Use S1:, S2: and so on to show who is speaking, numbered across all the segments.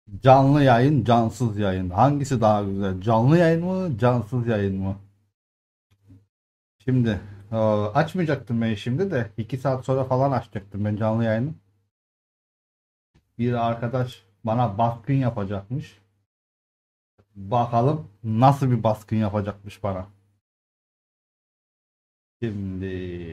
S1: Canlı yayın, cansız yayın. Hangisi daha güzel? Canlı yayın mı, cansız yayın mı? Şimdi açmayacaktım ben şimdi de 2 saat sonra falan açacaktım ben canlı yayını. Bir arkadaş bana baskın yapacakmış. Bakalım nasıl bir baskın yapacakmış bana. Şimdi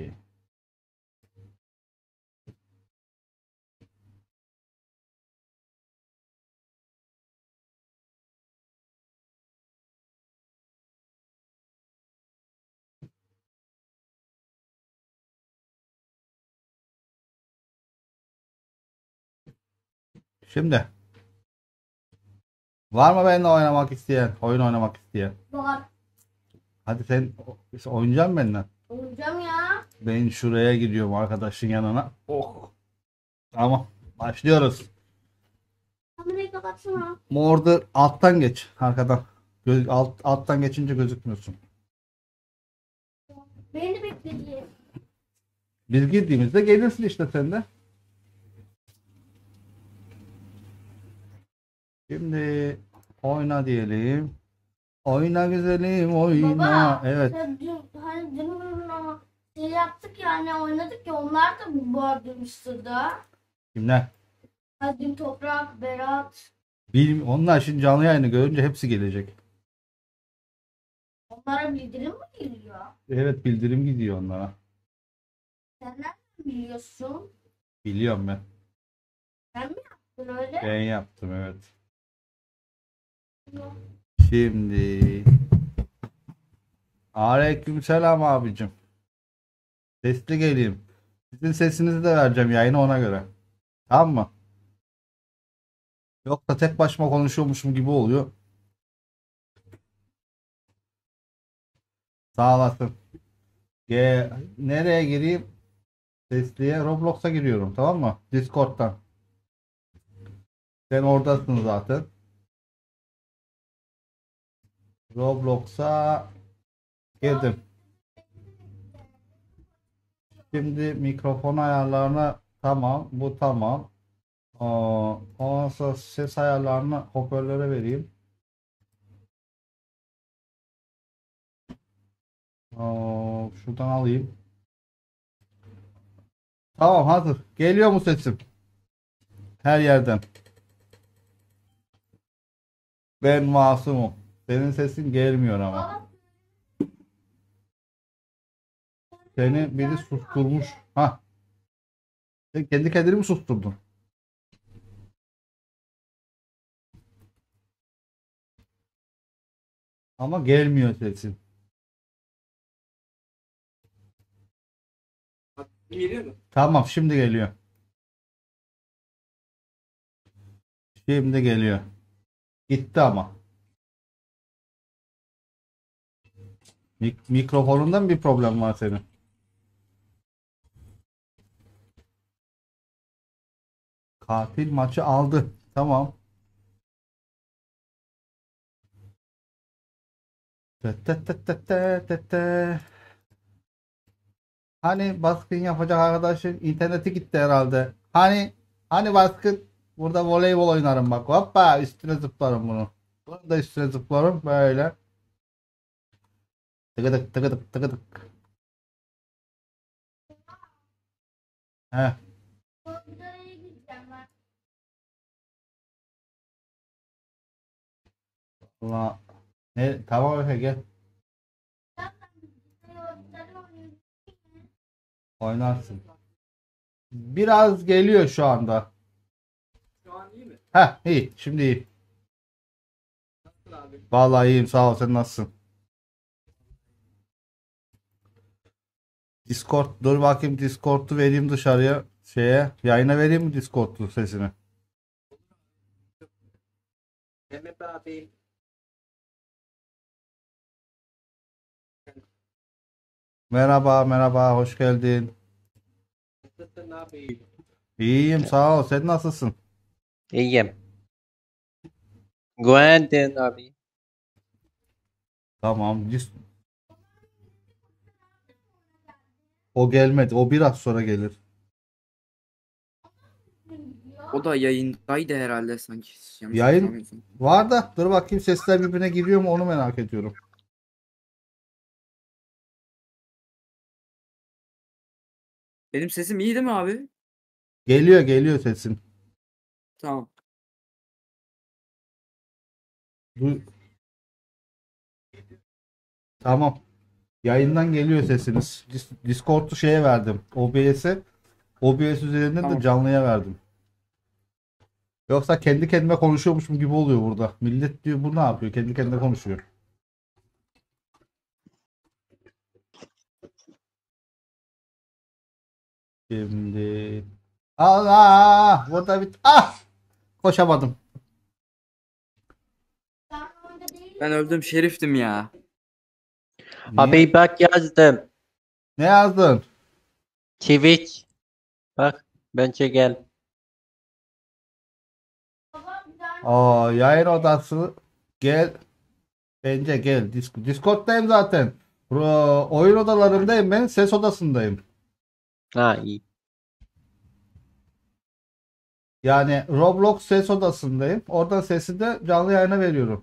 S1: şimdi var mı benimle oynamak isteyen, oyun oynamak isteyen?
S2: Var.
S1: Hadi sen oynayacaksın benimle.
S2: Olacağım ya.
S1: Ben şuraya gidiyorum arkadaşın yanına. Oh. Tamam. Başlıyoruz.
S2: Kamerayı kapatsana.
S1: Orada alttan geç arkadan. Alttan geçince gözükmüyorsun.
S2: Beni bekleyeceğiz.
S1: Biz girdiğimizde gelirsin işte sen de. Şimdi oyna diyelim. Oyna güzelim oyna.
S2: Baba,
S1: Evet.
S2: sen dün, hani dün şey yaptık ya, hani oynadık ya, onlar da bu arada Mısır'da.
S1: Kimler?
S2: Hani dün Toprak, Berat,
S1: Onlar şimdi canlı yayını görünce hepsi gelecek.
S2: onlara bildirim mi geliyor?
S1: Evet bildirim gidiyor onlara.
S2: Sen nereden biliyorsun?
S1: Biliyorum ben.
S2: Sen mi yaptın öyle?
S1: Ben yaptım evet. Şimdi aleykümselam abicim. Sesli geleyim. Sizin sesinizi de vereceğim yayına ona göre. Tamam mı? Yoksa tek başıma konuşuyormuşum gibi oluyor. Sağ olasın. Nereye gireyim? Sesliye Roblox'a giriyorum tamam mı? Discord'dan. Sen oradasın zaten. Roblox'a girdim. Şimdi mikrofon ayarlarına tamam. Bu tamam. Ondan sonra ses ayarlarını hoparlöre vereyim. Şuradan alayım. Tamam hazır. Geliyor mu sesim? Her yerden. Ben masumum. Senin sesin gelmiyor ama.
S2: Baba,
S1: Seni biri susturmuş. Ha, sen kendi kendini mi susturdun? Ama gelmiyor sesin.
S3: Geliyor mu?
S1: Tamam şimdi geliyor. Şimdi geliyor. Gitti ama. Mikrofonunda mı bir problem var senin? Katil maçı aldı. Tamam. Tı tı tı tı tı tı tı. Hani baskın yapacak arkadaşın interneti gitti herhalde. Hani baskın burada voleybol oynarım bak. Hoppa üstüne zıplarım bunu. Bunu da üstüne zıplarım böyle. Tıkıdık tıkıdık tıkıdık. Heh.
S2: nereye gideceğim ben?
S1: Allah. Tamam Efe gel. Oynarsın. Biraz geliyor şu anda.
S3: Şu an iyi mi?
S1: Heh iyi. Şimdi iyi.
S3: Nasıl abi?
S1: Vallahi iyiyim sağ ol. Sen nasılsın? Discord dur bakayım Discord'u vereyim dışarıya. Yayına vereyim mi Discord'u sesini?
S3: Mehmet abi.
S1: Merhaba merhaba hoş geldin.
S3: Nasılsın abi?
S1: İyiyim sağ ol. Sen nasılsın?
S4: İyiyim. Güvendin abi.
S1: Tamam. O gelmedi. O biraz sonra gelir.
S5: O da yayındaydı herhalde sanki. Yanlış
S1: Yayın
S5: hatırlamıyorsam.
S1: var da dur bakayım sesler birbirine giriyor mu onu merak ediyorum.
S5: Benim sesim iyi değil mi abi?
S1: Geliyor sesin.
S5: Tamam.
S1: Du- tamam. Yayından geliyor sesiniz. Discord'u şeye verdim. OBS'e. OBS üzerinden de
S5: Tamam.
S1: canlıya verdim. Yoksa kendi kendime konuşuyormuşum gibi oluyor burada. Millet diyor bu ne yapıyor? Kendi kendine konuşuyor. Şimdi Allah burada bir koşamadım.
S2: Ben orada değilim.
S5: Ben öldüm şeriftim ya.
S1: Niye?
S4: Abi bak yazdım.
S1: Ne yazdın?
S4: Twitch. Bak bence gel.
S2: Baba bir tane
S1: Yayın odası gel. Bence gel. Discord'dayım zaten. Oyun odalarındayım ben. Ses odasındayım.
S4: Ha iyi.
S1: Yani Roblox ses odasındayım. Oradan sesi de canlı yayına veriyorum.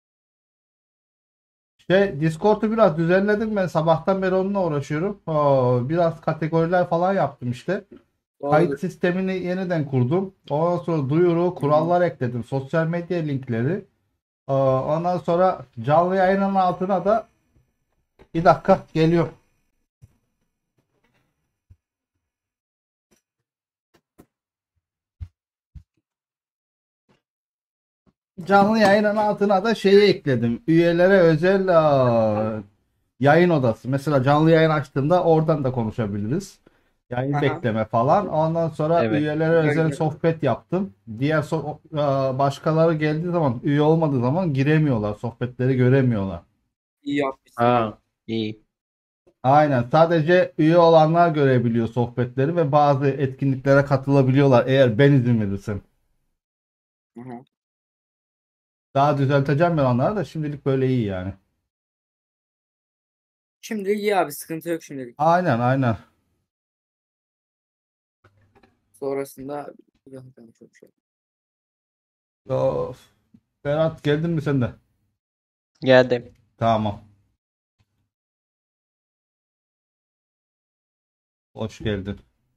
S1: Discord'u biraz düzenledim ben. Sabahtan beri onunla uğraşıyorum. Biraz kategoriler falan yaptım işte. Kayıt
S5: Doğrudur.
S1: sistemini yeniden kurdum. Ondan sonra duyuru, kurallar ekledim. Sosyal medya linkleri. Ondan sonra canlı yayının altına da bir dakika geliyor. Canlı yayının altına da şeyi ekledim. Üyelere özel yayın odası. Mesela canlı yayın açtığımda oradan da konuşabiliriz. Yayın
S5: Aha.
S1: bekleme falan. Ondan sonra
S4: Evet.
S1: üyelere özel
S5: Evet.
S1: sohbet yaptım. Başkaları geldiği zaman, üye olmadığı zaman giremiyorlar. Sohbetleri göremiyorlar.
S5: İyi yapmışsın.
S4: Ha iyi.
S1: Aynen. Sadece üye olanlar görebiliyor sohbetleri ve bazı etkinliklere katılabiliyorlar eğer ben izin verirsem.
S5: Aha.
S1: Daha düzelteceğim ben onları da şimdilik böyle iyi yani.
S5: Şimdilik iyi abi, sıkıntı yok şimdilik.
S1: Aynen.
S5: Sonrasında çok şey.
S1: Of. Berat geldin mi sen de?
S4: Geldim.
S1: Tamam. Hoş geldin.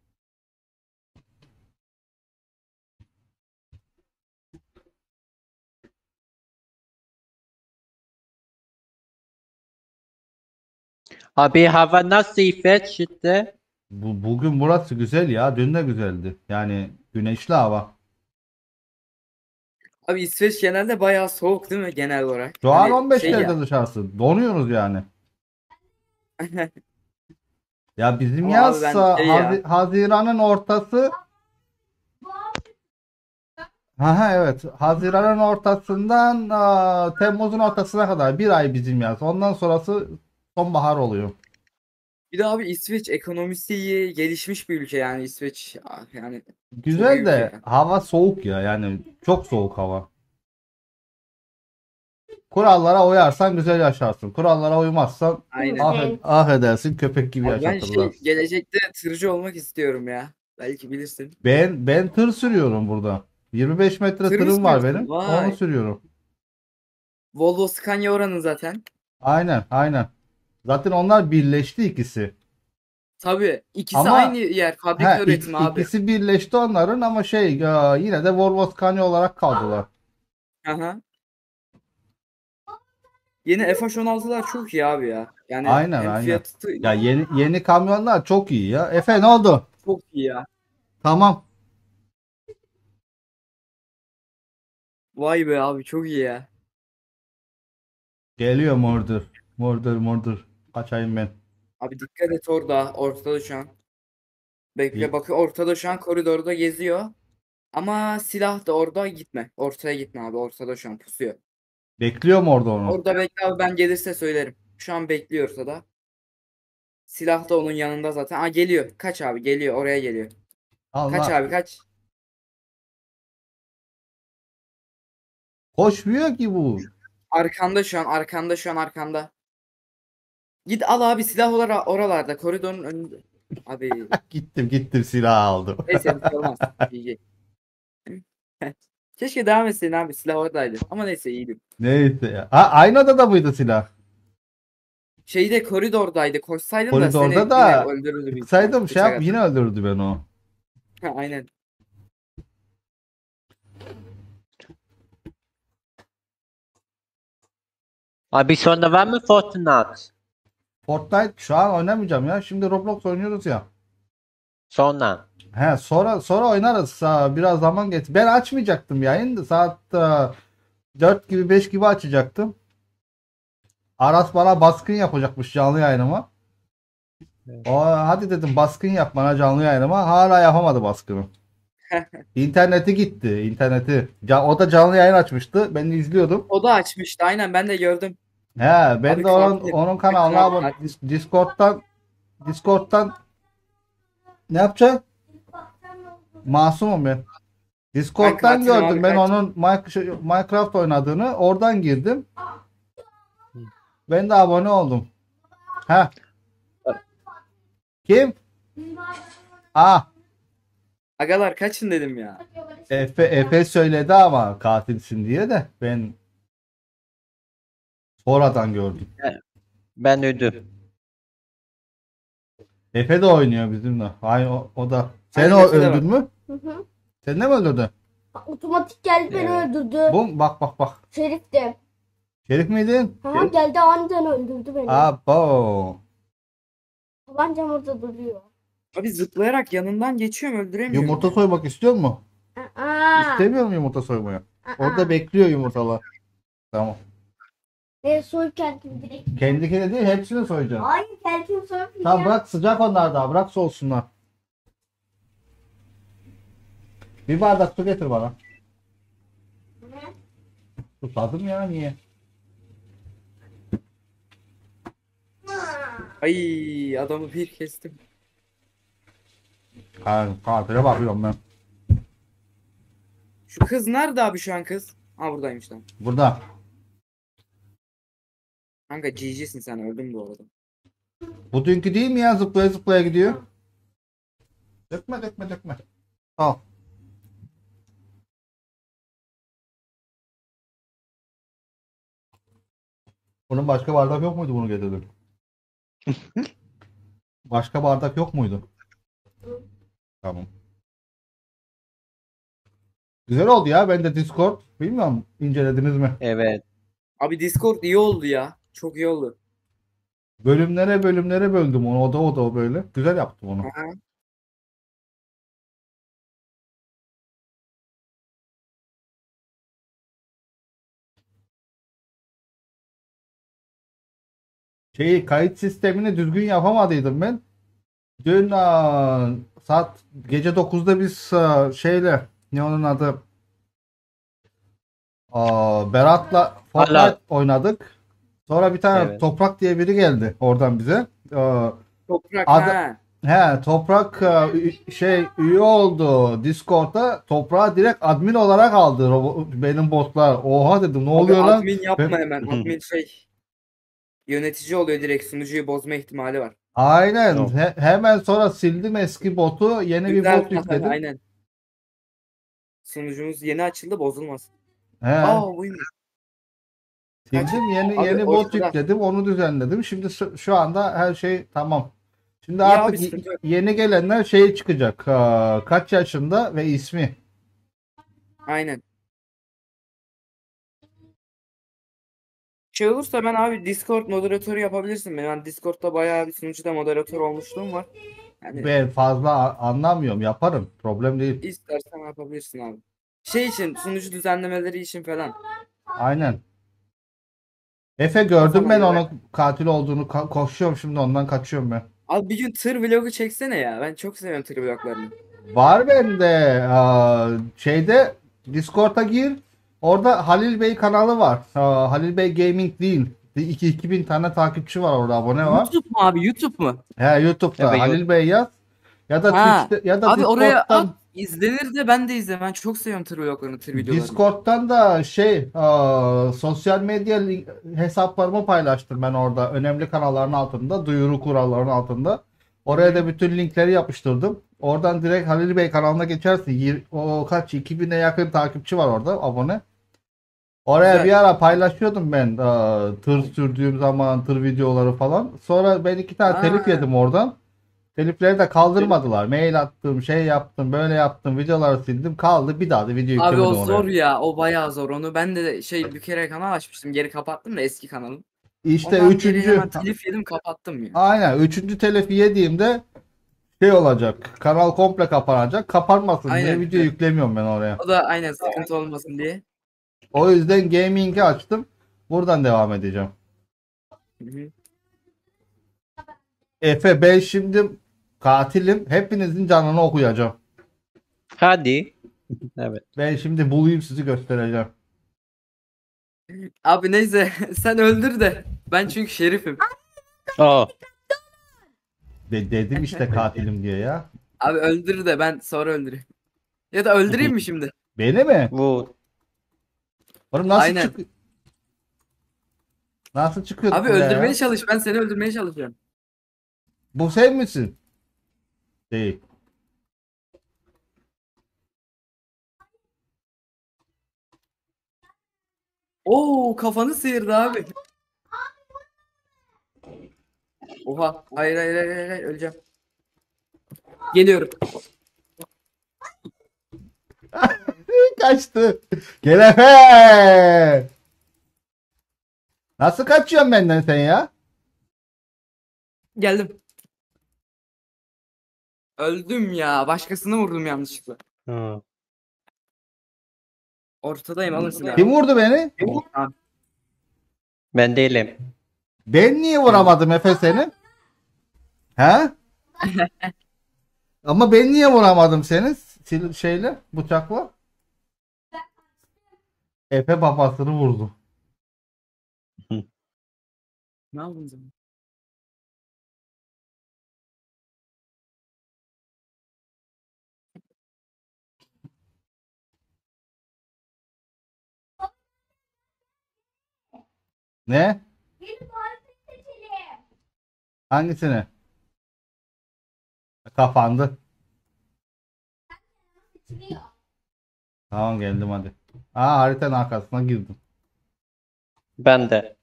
S4: Abi hava nasıl İffet şimdi?
S1: Bugün burası güzel ya. Dün de güzeldi. Yani güneşli hava.
S5: Abi İsveç genelde bayağı soğuk değil mi genel olarak?
S1: Şu an
S5: Hani
S1: 15
S5: şey
S1: derece
S5: ya.
S1: dışarısı. Donuyoruz yani. Ya bizim
S5: Ama abi
S1: yaz
S5: ben şey ya.
S1: Haziran'ın ortası. Evet. Haziran'ın ortasından Temmuz'un ortasına kadar bir ay bizim yaz. Ondan sonrası sonbahar oluyor.
S5: Bir de abi İsveç ekonomisi iyi, gelişmiş bir ülke yani İsveç. Yani çok iyi
S1: Güzel
S5: ülke
S1: de
S5: ya.
S1: hava soğuk ya. Yani çok soğuk hava. Kurallara uyarsan güzel yaşarsın. Kurallara uymazsan
S5: Aynen.
S1: affedersin köpek gibi
S5: Abi ben
S1: yaşatırlar.
S5: gelecekte tırcı olmak istiyorum ya. Belki bilirsin.
S1: Ben tır sürüyorum burada. 25 metre
S5: Tır mı
S1: tırım var
S5: sürüyorsun?
S1: benim. Onu
S5: Vay.
S1: sürüyorum.
S5: Volvo Scania oranın zaten.
S1: Aynen. Zaten onlar birleşti ikisi.
S5: Tabii. İkisi aynı
S1: Ama
S5: yer. Fabrika üretimi abi.
S1: ikisi birleşti onların ama yine de Volvo Scania olarak kaldılar.
S5: Aha. Yeni F16'lar çok iyi abi ya. Yani hem
S1: Aynen.
S5: fiyatı
S1: Ya yeni kamyonlar çok iyi ya. Efe ne oldu?
S5: çok iyi ya.
S1: Tamam.
S5: Vay be abi, çok iyi ya.
S1: Geliyor Murder. Kaçayım ben.
S5: Abi dikkat et ortada şu an. Bekle,
S1: İyi.
S5: bakıyor ortada şu an, koridorda geziyor. Ama silah da orada, gitme. Ortaya gitme abi, ortada şu an pusuyor.
S1: Bekliyorum orada onu.
S5: Orada bekle abi, ben gelirse söylerim. Şu an bekliyor ortada. Silah da onun yanında zaten. Geliyor. Kaç abi, geliyor, oraya geliyor. Kaç
S1: Allah.
S5: abi, kaç.
S1: Koşmuyor ki bu.
S5: Arkanda şu an, arkanda. Git al abi, silah oralarda, koridorun önünde. Abi
S1: Gittim silahı aldım.
S5: neyse, bir şey olmaz. GG. Keşke devam etseydin abi. Silah oradaydı. Ama neyse iyiydi.
S1: Neyse ya. Ha, aynı odada mıydı silah?
S5: Şeyde koridordaydı. Koşsaydın da
S1: Koridorda
S5: seni
S1: da
S5: yine öldürürdü büyük ihtimal.
S1: Saydım şey
S5: Bıçak
S1: yap yine öldürürdü beni o.
S5: atar. Ha, aynen.
S4: Abi sonra var mı Fortnite?
S1: Fortnite şu an oynamayacağım ya. Şimdi Roblox oynuyoruz ya.
S4: Sonra.
S1: He sonra oynarız. Biraz zaman geç. Ben açmayacaktım yayını. Saat 4 gibi 5 gibi açacaktım. Aras bana baskın yapacakmış canlı yayınıma.
S4: Evet.
S1: Hadi dedim baskın yap bana canlı yayınıma. Hala yapamadı baskını. İnterneti gitti. İnterneti. O da canlı yayın açmıştı. Ben de izliyordum.
S5: O da açmıştı. Aynen ben de gördüm.
S1: He ben
S5: Abi
S1: de onun,
S5: katil.
S1: onun kanalına
S5: Katil.
S1: abone. Discord'dan ne yapacaksın? Masumum ben. Discord'dan
S5: katilim
S1: gördüm
S5: abi,
S1: ben
S5: kaç.
S1: onun Minecraft oynadığını. Oradan girdim. Ben de abone oldum. Ha. Kim? Ah,
S5: Agalar kaçın dedim ya.
S1: Efe söyledi ama katilsin diye de ben sonradan gördüm.
S4: Ben öldüm.
S1: Efe de oynuyor bizimle. Aynı o da. Sen
S5: Aynen,
S1: o
S5: Efe de
S1: öldün mü?
S2: Hı hı.
S1: Sen de mi öldürdün?
S2: Otomatik geldi beni
S5: Evet.
S2: öldürdü.
S1: Bu bak.
S2: Şerif de.
S1: Şerif miydin?
S2: Ha, geldi aniden öldürdü beni.
S1: Abo.
S2: Tabancam orada duruyor.
S5: Abi zıplayarak yanından geçiyorum öldüremiyorum.
S1: Yumurta soymak istiyor mu?
S2: Aa,
S1: İstemiyor mu yumurta soymayı?
S2: aa.
S1: Orada bekliyor yumurtalar. Tamam.
S2: Ne soy kendim direkt.
S1: Kendikine değil hepsini soyacağım.
S2: Hayır kendim soymayacağım.
S1: Tamam bırak sıcak onlar daha. Bırak soğusunlar. Bir bardak su getir bana.
S2: Ne?
S1: Susadım ya niye?
S5: Ay adamı bir kestim.
S1: Katile bakıyorum ben.
S5: Şu kız nerede abi şu an kız? Ha buradaymış lan.
S1: Burada.
S5: Kanka GG'sin sen öldüm bu arada.
S1: Bu dünkü değil mi ya zıplaya zıplaya gidiyor? Dökme. Al. Bunun başka bardak yok muydu bunu getirdim? Başka bardak yok muydu? Tamam. Güzel oldu ya. Ben de Discord. Bilmiyorum incelediniz mi?
S4: Evet.
S5: Abi Discord iyi oldu ya. Çok iyi oldu.
S1: Bölümlere böldüm onu. O da böyle. Güzel yaptım onu.
S5: Aha.
S1: Kayıt sistemini düzgün yapamadıydım ben. Dün saat gece 9'da biz şeyle ne onun adı Berat'la Fortnite
S4: Hala.
S1: oynadık. Sonra bir tane
S4: Evet.
S1: Toprak diye biri geldi oradan bize.
S5: Toprak
S1: Adı-
S5: ha.
S1: Toprak üye oldu Discord'da. Toprağı direkt admin olarak aldı benim botlar. Oha dedim ne
S5: Abi
S1: oluyor lan?
S5: admin yapma
S1: Ben-
S5: hemen. Admin yönetici oluyor direkt sunucuyu bozma ihtimali var.
S1: Aynen.
S4: Yok.
S1: Hemen sonra sildim eski botu. Yeni bir
S5: Güzel
S1: bot yükledim.
S5: aynen. Sunucumuz yeni açıldı bozulmasın.
S1: He.
S5: Aa buymuş.
S1: Sildim
S5: Abi
S1: yeni bot
S5: ortada.
S1: yükledim onu düzenledim. Şimdi şu anda her şey tamam. Şimdi
S5: İyi
S1: artık
S5: abi, sıkıntı yok.
S1: yeni gelenler şey çıkacak. Kaç yaşında ve ismi.
S5: Aynen. Şey olursa ben abi Discord moderatörü yapabilirsin. Ben Discord'da bayağı bir sunucuda moderatör olmuşluğum var. Yani
S1: Ben fazla anlamıyorum. Yaparım. Problem değil.
S5: istersen yapabilirsin abi. Şey için sunucu düzenlemeleri için falan.
S1: Aynen. Efe gördüm
S5: Kafana
S1: ben
S5: göre.
S1: onun katil olduğunu. Koşuyorum şimdi ondan kaçıyorum ben.
S5: Abi bir gün tır vlogu çeksene ya. Ben çok seviyorum tır vloglarını.
S1: Var bende şeyde Discord'a gir. Orada Halil Bey kanalı var. Halil Bey Gaming değil. 2000 tane takipçi var orada abone var.
S5: YouTube mu abi? YouTube mu?
S1: He YouTube'da
S4: Evet,
S1: Halil Bey yaz. Ya da
S5: Ha.
S1: Twitch'te ya da
S5: Abi oraya
S1: Discord'dan
S5: at. İzlenir de ben de izlerim. Ben çok seviyorum tır vloglarını, tır videolarını.
S1: Discord'dan da sosyal medya hesaplarımı paylaştım ben orada. Önemli kanalların altında, duyuru kurallarının altında. Oraya da bütün linkleri yapıştırdım. Oradan direkt Halil Bey kanalına geçersin. O kaç 2000'e yakın takipçi var orada, abone. Oraya
S5: Güzel.
S1: bir ara paylaşıyordum ben tır sürdüğüm zaman tır videoları falan. Sonra ben 2 tane telif
S5: Aa.
S1: yedim oradan. Telifleri de kaldırmadılar. Mail attım, şey yaptım, böyle yaptım, videoları sildim, kaldı. Bir daha da video
S5: Abi
S1: yüklemedim
S5: o
S1: oraya.
S5: zor ya. O bayağı zor. Onu ben de bir kere kanal açmıştım. Geri kapattım da eski kanalım.
S1: İşte
S5: Ondan geri
S1: üçüncü,
S5: hemen telif yedim kapattım ya.
S1: aynen üçüncü telifi yediğimde şey olacak. Kanal komple kapanacak. Kapanmasın diye
S5: Aynen.
S1: video yüklemiyorum ben oraya.
S5: O da aynen sıkıntı olmasın diye.
S1: O yüzden gaming'i açtım. Buradan devam edeceğim.
S5: Hı hı.
S1: Efe, ben şimdi katilim. Hepinizin canını okuyacağım.
S4: Hadi. Evet.
S1: Ben şimdi bulayım, sizi göstereceğim.
S5: Abi neyse sen öldür de. Ben çünkü şerifim.
S4: Oh.
S1: Dedim işte katilim diye ya.
S5: Abi öldür de ben sonra öldüreyim. Ya da öldüreyim mi şimdi?
S1: Beni mi?
S4: Vur.
S1: Oğlum nasıl
S5: Aynen.
S1: çık... Nasıl çıkıyorduk
S5: Abi
S1: buraya
S5: öldürmeye
S1: ya?
S5: çalış. Ben seni öldürmeye çalışıyorum.
S1: Bu sen misin? Değil.
S5: Oo kafanı sıyırdı abi. Oha. Hayır hayır hayır hayır, hayır. Öleceğim. Geliyorum.
S1: Kaçtı. Gel Efe. Nasıl kaçıyorsun benden sen ya?
S5: Geldim. Öldüm ya. Başkasını vurdum yanlışlıkla.
S4: Hı.
S5: Ortadayım alın silahı.
S1: Kim vurdu beni?
S5: Tamam.
S4: Ben değilim.
S1: Ben niye vuramadım Efe seni? He? Ama ben niye vuramadım seni? Şeyle, bıçakla. Efe babasını vurdu.
S5: Ne yaptın sen?
S1: Ne?
S2: Benim tarifi seçelim.
S1: Hangisini? Kapandı.
S2: Seçiliyor.
S1: Tamam, geldim hadi. Aa, haritanın arkasına girdim.
S4: Ben de.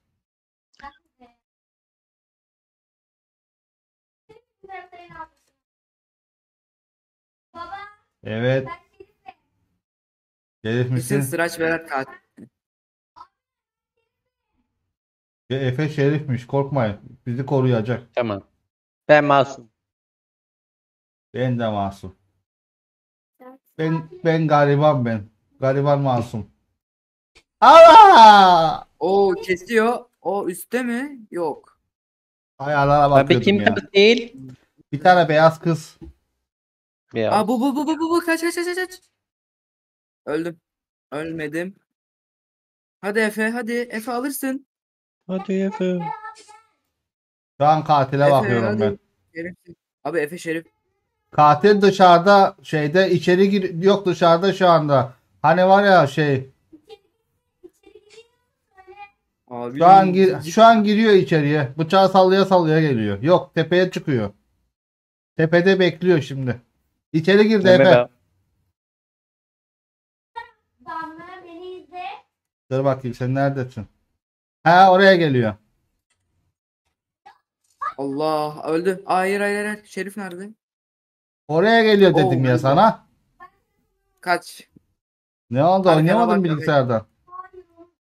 S2: Baba
S1: Evet.
S2: ben şerifim.
S1: Gelip
S5: Kesin
S1: misin?
S5: Sıraç Berat katil.
S1: Efe şerifmiş, korkmayın. Bizi koruyacak.
S4: Tamam. Ben masum.
S1: Ben de masum. Ben gariban ben. Gariban masum. Allah!
S5: Oo kesiyor. O üstte mi? Yok.
S1: Ayarlara
S4: Abi
S1: bakıyordum
S4: kim
S1: ya.
S4: değil?
S1: Bir tane beyaz kız.
S4: Ya.
S5: Aa bu kaç kaç kaç kaç, kaç. Öldüm. Ölmedim. Hadi Efe hadi Efe alırsın.
S4: Hadi Efe.
S1: Şu an katile
S5: Efe
S1: bakıyorum ben.
S5: hadi. Şerif. Abi Efe Şerif.
S1: Katil dışarıda şeyde, içeri yok, dışarıda şu anda. Hani var ya şey,
S5: Abi
S1: şu an giriyor içeriye. Bıçağı sallaya sallaya geliyor. Yok, tepeye çıkıyor. Tepede bekliyor şimdi. İçeri girdi
S4: Efe.
S1: Efe.
S2: Damla beni izle.
S1: Dur bakayım, sen neredesin? Ha, oraya geliyor.
S5: Allah öldü. Hayır hayır hayır. Şerif nerede?
S1: Oraya geliyor dedim
S5: Oo,
S1: ya
S5: öldü.
S1: sana.
S5: Kaç.
S1: Ne oldu?
S5: Arkana
S1: Oynayamadın
S5: bak,
S1: bilgisayardan.
S2: Hayır.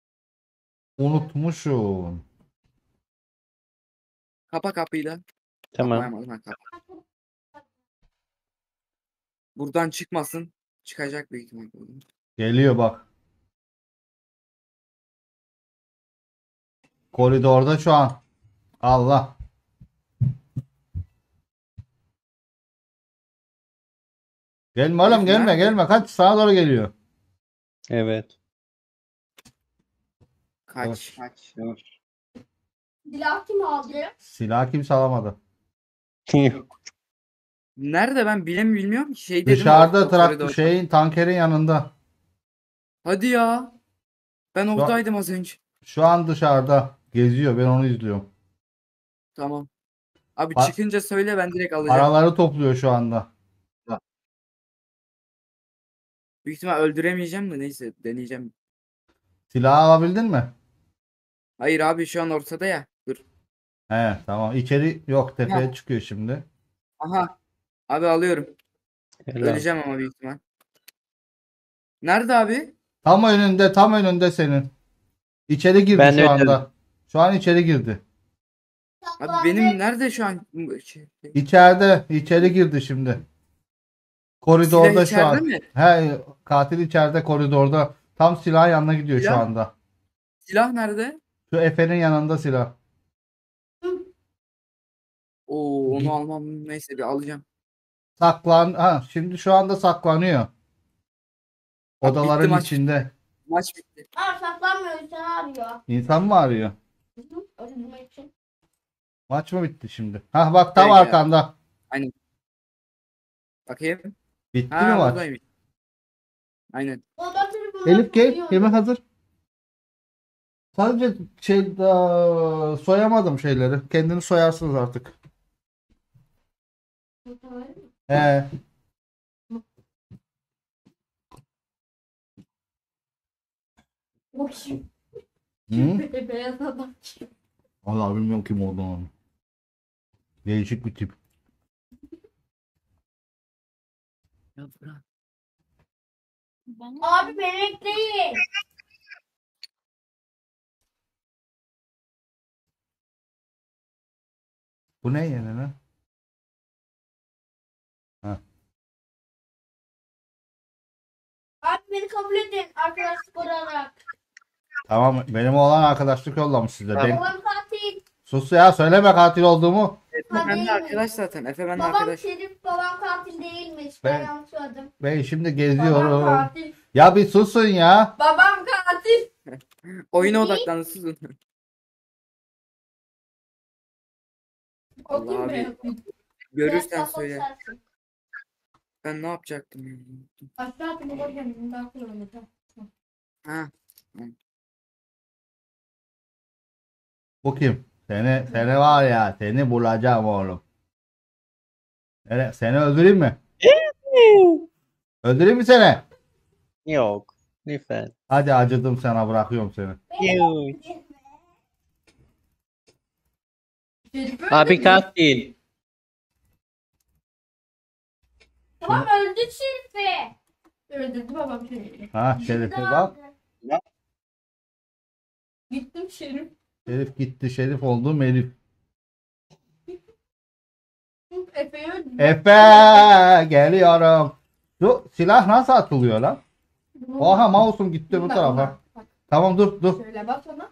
S1: Unutmuşum.
S5: Kapa kapıyı da.
S4: Tamam.
S5: Kapayamadım, ha, kapa. Buradan çıkmasın. Çıkacak büyük ihtimalle.
S1: Geliyor bak. Koridorda şu an. Allah. Gelme oğlum, gelme
S5: Nerede?
S1: gelme. Kaç, sağa doğru geliyor.
S4: Evet.
S5: Kaç.
S2: Silah kim aldı?
S1: Silah kimse alamadı.
S5: Nerede ben bilmiyorum ki. Şey dedim.
S1: Dışarıda
S5: o koridorda.
S1: tankerin yanında.
S5: Hadi ya. Ben
S1: Şu an,
S5: oradaydım az önce.
S1: şu an dışarıda geziyor. Ben onu izliyorum.
S5: Tamam. Abi
S1: Pa-
S5: çıkınca söyle ben direkt alacağım.
S1: Paraları topluyor şu anda.
S5: Büyük ihtimal öldüremeyeceğim de neyse deneyeceğim.
S1: Silahı alabildin mi?
S5: Hayır abi şu an ortada ya. Dur.
S1: He tamam. İçeri yok, tepeye
S5: Ha.
S1: çıkıyor şimdi.
S5: Aha. Abi alıyorum.
S4: Helal.
S5: Öleceğim ama büyük ihtimal. Nerede abi?
S1: Tam önünde senin. İçeri girdi
S4: Ben
S1: şu
S4: de
S1: anda. Şu an içeri girdi.
S5: Abi benim nerede şu an?
S1: İçeri girdi şimdi. Koridorda
S5: Silah
S1: şu an.
S5: içeride mi?
S1: He, katil içeride koridorda. Tam silahın yanına gidiyor şu
S5: Silah?
S1: anda.
S5: Silah nerede?
S1: Şu Efe'nin yanında silah.
S5: Oo onu
S1: Git.
S5: almam neyse bir alacağım.
S1: Şimdi şu anda saklanıyor.
S5: Bak,
S1: Odaların
S5: bitti maç.
S1: içinde.
S5: Maç bitti.
S2: Aa saklanmıyor. Sen arıyor.
S1: İnsan mı arıyor?
S2: Öldürmek için.
S1: Maç mı bitti şimdi? Hah bak tam
S5: Evet,
S1: arkanda.
S5: Bakayım.
S1: Bitti
S5: Ha
S1: mi maç?
S5: buradaymış. Aynen.
S2: Baba tribünde
S1: Elif gel.
S2: duruyor.
S1: Yemek hazır. Sadece soyamadım şeyleri. Kendini soyarsınız artık. He.
S2: O kim?
S1: Hı?
S2: Beyaz adam kim?
S1: Vallahi bilmiyorum kim olduğunu. Değişik bir tip.
S5: Ya bırak.
S2: Abi melek değil.
S1: Bu ne yani lan? Ha.
S2: Abi beni kabul edin arkadaşlık olarak.
S1: Tamam, benim olan arkadaşlık yollamış size.
S4: Tamam.
S2: Babam katil.
S1: Sus ya, söyleme katil olduğumu.
S5: Efe
S2: Ha,
S5: bende
S2: değil mi?
S5: arkadaş zaten. Efe bende
S2: Babam
S5: arkadaş.
S2: Şerif, babam katil değilmiş. Ben
S1: Ben-
S2: yanlış söyledim.
S1: Ben şimdi
S2: Babam
S1: geziyorum.
S2: katil.
S1: Ya bir susun ya.
S2: Babam katil.
S5: Oyuna
S2: Ne?
S5: odaklanın susun.
S2: O
S5: Allah
S2: kim
S5: abi.
S2: be?
S5: Görürsen
S2: Biraz
S5: söyle.
S2: kapalı sensin.
S5: Ben ne yapacaktım ya?
S2: Aşağı beni bakıyorum. Bundan sonra oynayacağım.
S5: Ha.
S1: Bu kim? Seni var ya, seni bulacağım oğlum. Seni öldüreyim mi? Öldüreyim mi seni?
S4: Yok. Lütfen.
S1: Hadi acıdım sana, bırakıyorum seni.
S4: Yok. Abi katil.
S2: Tamam öldük Şerif'i. Öldürdü babam Şerif'i.
S1: Ha Şerif'e bak.
S2: Gittim Şerif.
S1: Şerif gitti, Şerif oldu Melif.
S2: Efe'yi öldürdü.
S1: Efe geliyorum. Şu silah nasıl atılıyor lan? Oha, mouse'um gitti bu tarafa. Tamam dur.
S2: Şöyle bak ona.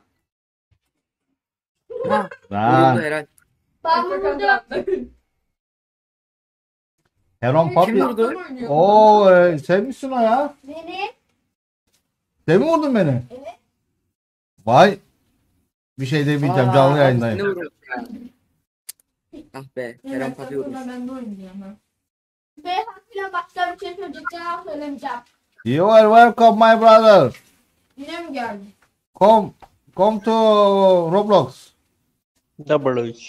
S5: Ha.
S1: Lan.
S5: Vuruldu herhalde.
S2: Ben vurdum.
S1: Heron
S5: Kim
S1: Papi.
S5: vurdu?
S1: Oo, sen misin o ya?
S2: Beni.
S1: Sen mi vurdun beni?
S2: Evet.
S1: Vay. Bir şey demeyeceğim, canlı
S5: Aa,
S1: yayındayım.
S5: seni vurdu ya. Ah be. Kerem Papi vurmuş.
S2: Ben de oynayacağım ha. Beyhakkıyla başka bir şey söyleyeceğim. Söylemeyeceğim.
S1: You are welcome my brother.
S2: Yine mi geldin?
S1: Come to Roblox.
S4: Double H.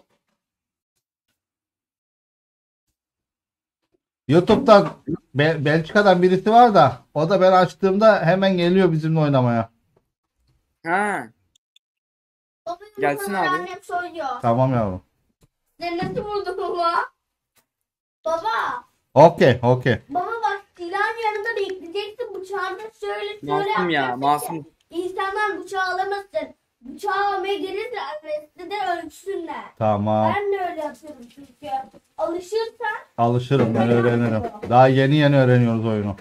S1: YouTube'dan Belçika'dan birisi var da o da ben açtığımda hemen geliyor bizimle oynamaya.
S5: Ha.
S2: Babacığım,
S5: Gelsin
S2: bunları
S5: abi.
S2: Annem soruyor.
S1: Tamam yavrum.
S2: Sen nasıl vurdun baba? Baba.
S1: Okey.
S2: Baba bak silahın yanında bekleyeceksin. Bıçağı da şöyle
S5: Masum ya.
S2: yapacaksın
S5: Masum.
S2: ki İnsanlar bıçağı alamazsın. Bıçağı almaya gelirse arresti de ölçsünler.
S1: Tamam.
S2: Ben de öyle yapıyorum çünkü. Alışırsan
S1: Alışırım, ben öğrenirim. Daha yeni öğreniyoruz oyunu.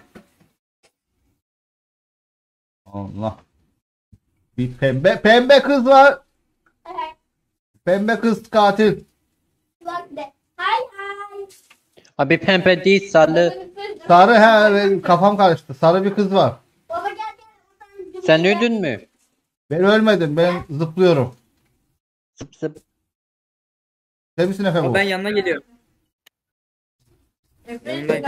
S1: Allah. Bir pembe kız var.
S2: evet,
S1: Pembe kız katil.
S2: bak de. Hay hay.
S4: Abi pembe değil sarı.
S1: Sarı, kafam karıştı. Sarı bir kız var.
S2: Baba gel gel.
S4: Sen öldün mü?
S1: Ben ölmedim. Ben zıplıyorum.
S4: Zıp zıp.
S1: Sen misin Efe bu?
S5: Ben yanına geliyorum.
S2: Efendim.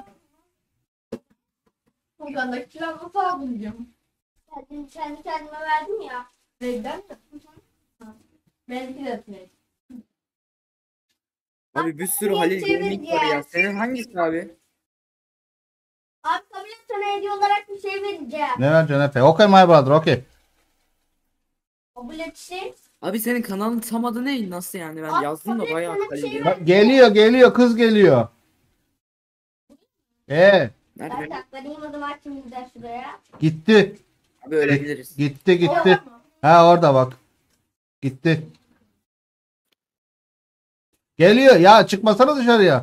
S2: Furkan'daki silahı nasıl aldın diyorum. Kendi kendime verdim ya. Neyden mi? Benimki de etmeyiz.
S5: Abi bir sürü Halil Gaming var ya. Senin hangisi abi?
S2: Abi kabul et, sana hediye olarak bir şey vereceğim.
S1: Ne vereceksin Efe? Okay my brother, okay.
S2: Kabul etsin.
S5: Abi senin kanalın tam adı ne? Nasıl yani? Ben
S2: Abi,
S5: yazdım da
S2: tabii
S5: bayağı
S2: sana bir
S5: Halil
S2: şey
S5: Gaming.
S1: Geliyor kız geliyor.
S5: Nerede?
S2: Ben saklanayım o zaman şimdiden şuraya.
S1: Gitti.
S5: Abi ölebiliriz.
S1: Gitti.
S2: Orada mı?
S1: Ha orada bak. Gitti. Geliyor ya, çıkmasana dışarıya.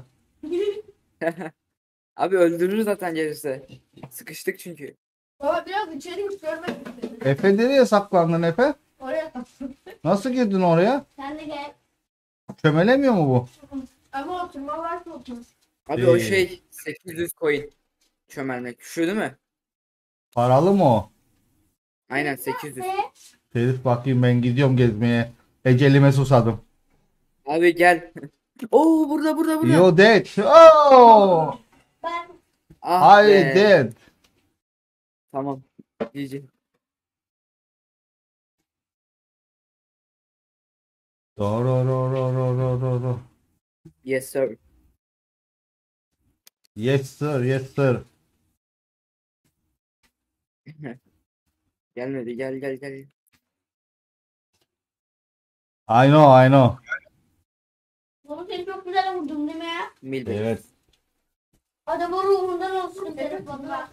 S5: Abi öldürür zaten gelirse. Sıkıştık çünkü.
S2: Baba biraz içeri git, görmek istedim.
S1: Efe nereye saklandın Efe?
S2: Oraya kalsın.
S1: Nasıl girdin oraya?
S2: Sen de gel.
S1: Çömelemiyor mu bu?
S2: Ama oturma varsa otur.
S5: Abi o şey 800 coin çömelmek. Şu değil mi?
S1: Paralı mı o?
S5: Aynen 800.
S2: Ve
S1: Herif bakayım, ben gidiyorum gezmeye. Ecelime susadım.
S5: Abi gel. Oo burada.
S1: You dead. Oh!
S2: ben
S5: Ah
S1: I
S5: be.
S1: dead.
S5: Tamam. GG.
S1: Do.
S5: Yes sir.
S1: Yes sir, yes sir.
S5: Gelmedi. Gel.
S1: I know.
S2: bunu seni çok güzel vurdum değil mi?
S5: Milbe.
S1: Evet.
S2: Adamın ruhundan olsun telefonla.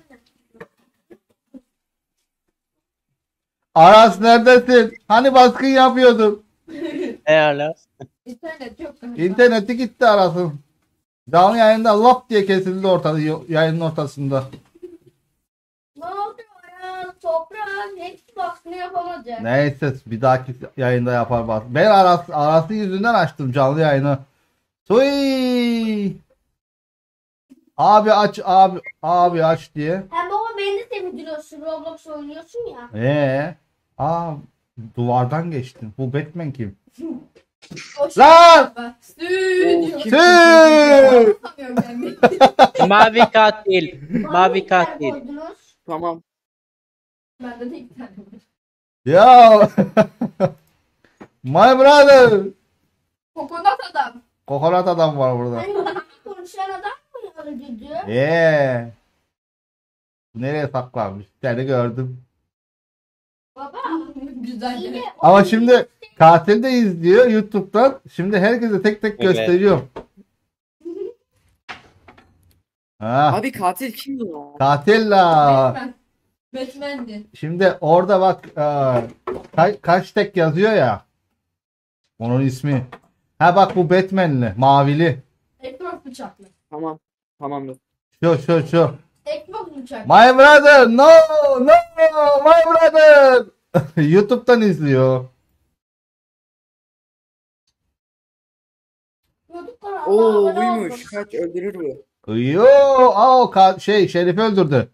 S1: Aras neredesin? Hani baskın yapıyordun?
S4: Ne hala?
S2: İnternet çok
S1: İnterneti gitti Aras'ın. Canlı yayında lap diye kesildi yayının ortasında.
S2: Ne oldu ya? Toprağın hepsi baskını yapamayacak.
S1: Neyse, bir dahaki yayında yapar bas. Ben Aras'ın yüzünden açtım canlı yayını. Suy! Abi aç abi aç diye.
S2: Hem baba beni de sevdiriyorsun. Roblox oynuyorsun ya.
S1: Aa, duvardan geçtin. Bu Batman kim?
S2: O şey
S1: Lan!
S2: bak.
S5: Oo, kim-
S1: Tüh!
S2: Sanıyorum ben de.
S4: Mavi katil. Mavi
S2: bir tane
S4: katil.
S2: koydunuz.
S5: Tamam.
S2: Bende de iki tane var.
S1: Ya! My brother!
S2: Kokonat adam.
S1: Kokonat adam var burada.
S2: Hani burada konuşan adam mı öldürdü?
S1: Bu nereye saklanmış? Seni gördüm.
S2: Baba. Güzel. Yine
S1: Ama şimdi katil de izliyor YouTube'dan. Şimdi herkese tek tek
S4: Evet.
S1: gösteriyorum. Ha,
S5: Abi katil kim ya?
S1: katil la.
S2: Batman'di.
S1: Şimdi orada bak kaç tek yazıyor ya. Onun ismi. Ha bak, bu Batman'li, mavili.
S2: Ekmek bıçaklı.
S5: Tamam. Tamamdır.
S1: Şu.
S2: Ekmek bıçaklı.
S1: My brother, no, my brother. YouTube'dan izliyor.
S2: Çocuklar
S5: Oo
S2: Allah'a abone
S5: buymuş.
S2: olsun.
S5: Kaç öldürür bu.
S1: Yo, Şerif'i öldürdü.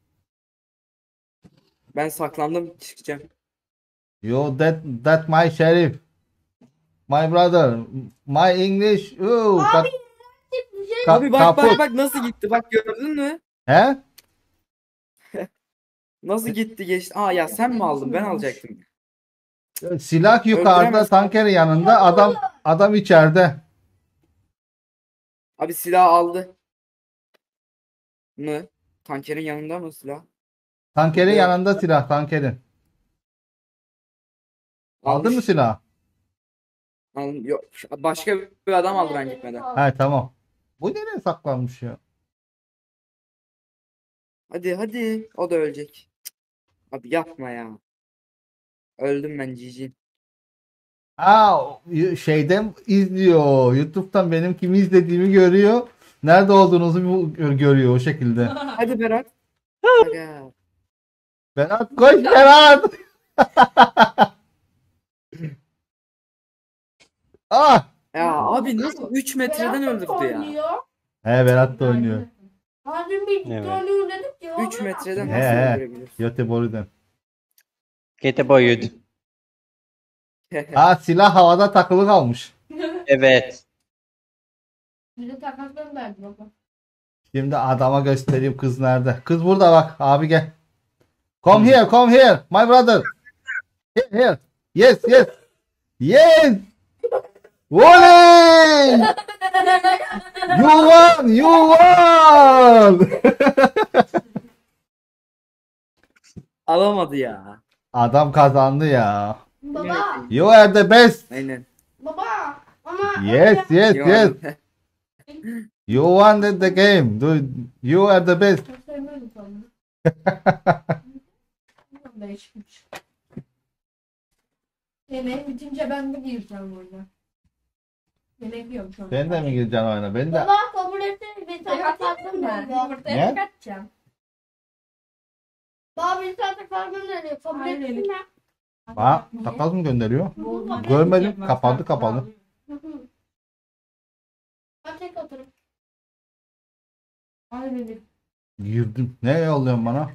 S5: Ben saklandım çıkacağım.
S1: Yo, that my Şerif. My brother, my English.
S2: Abi bir şey
S5: Abi bak
S1: kaput.
S5: bak nasıl gitti. Bak gördün mü?
S1: He?
S5: Nasıl gitti geçti. Aa ya sen mi aldın? Ben alacaktım.
S1: Silah yukarıda,
S5: Öldüremez.
S1: tankerin yanında, adam içeride.
S5: Abi silah aldı. Mı? Tankerin yanında mı silah?
S1: Tankerin
S5: Yok.
S1: yanında silah, tankerin. Aldın mı
S5: Almış.
S1: silahı?
S5: Yok. Başka bir adam aldı ben gitmeden.
S1: He, tamam. Bu nereye saklanmış ya?
S5: Hadi. O da ölecek. Cık. Abi yapma ya. Öldüm ben cici.
S1: Şeyden izliyor. YouTube'dan benim kimi izlediğimi görüyor. Nerede olduğunuzu görüyor o şekilde.
S5: Hadi Berat. Aga.
S1: Berat, koş Berat. Ah!
S5: Ya abi nasıl 3 metreden öldürdü ya.
S1: He, Berat da oynuyor.
S2: Hadi bir
S4: Evet.
S2: oynuyor dedik ya.
S5: 3 metreden
S1: He,
S5: nasıl
S1: he.
S5: öldürebilir?
S1: Göteborg'dan.
S4: Gete boyuydu.
S1: Silah havada takılı kalmış.
S4: Evet.
S2: Bize takas gönderdi baba.
S1: Şimdi adama göstereyim kız nerede. Kız burada bak. Abi gel. Come here. My brother. Here. Yes. Oley! You won! You won!
S5: Alamadı ya.
S1: Adam kazandı ya.
S2: Baba.
S1: You are the best.
S5: Aynen.
S2: Baba. Ama
S1: Yes, yes,
S5: İyi
S1: yes.
S5: oldu.
S1: You won the game. You are the best.
S6: Sevmedim sandım. Değişmiş. Yemeğim bitince ben de gireceğim burada. Yemek yiyorum şu an.
S1: Sen de mi gireceksin oyuna? Ben de.
S2: baba kabul etsene bir tane
S6: Yapacaktım
S2: tatlım
S6: ben.
S2: geliyor.
S6: Yumurtaya
S1: Ne?
S6: kaçacağım.
S2: Baba bir tane tatlım geliyor. Kabul
S6: Hayır,
S2: etsene.
S1: Ha, takas mı gönderiyor? Görmedim. Kapandı kapalı.
S2: Hı hı. Ben tek oturup.
S6: Hayır.
S1: Girdim. Ne yolluyorsun bana?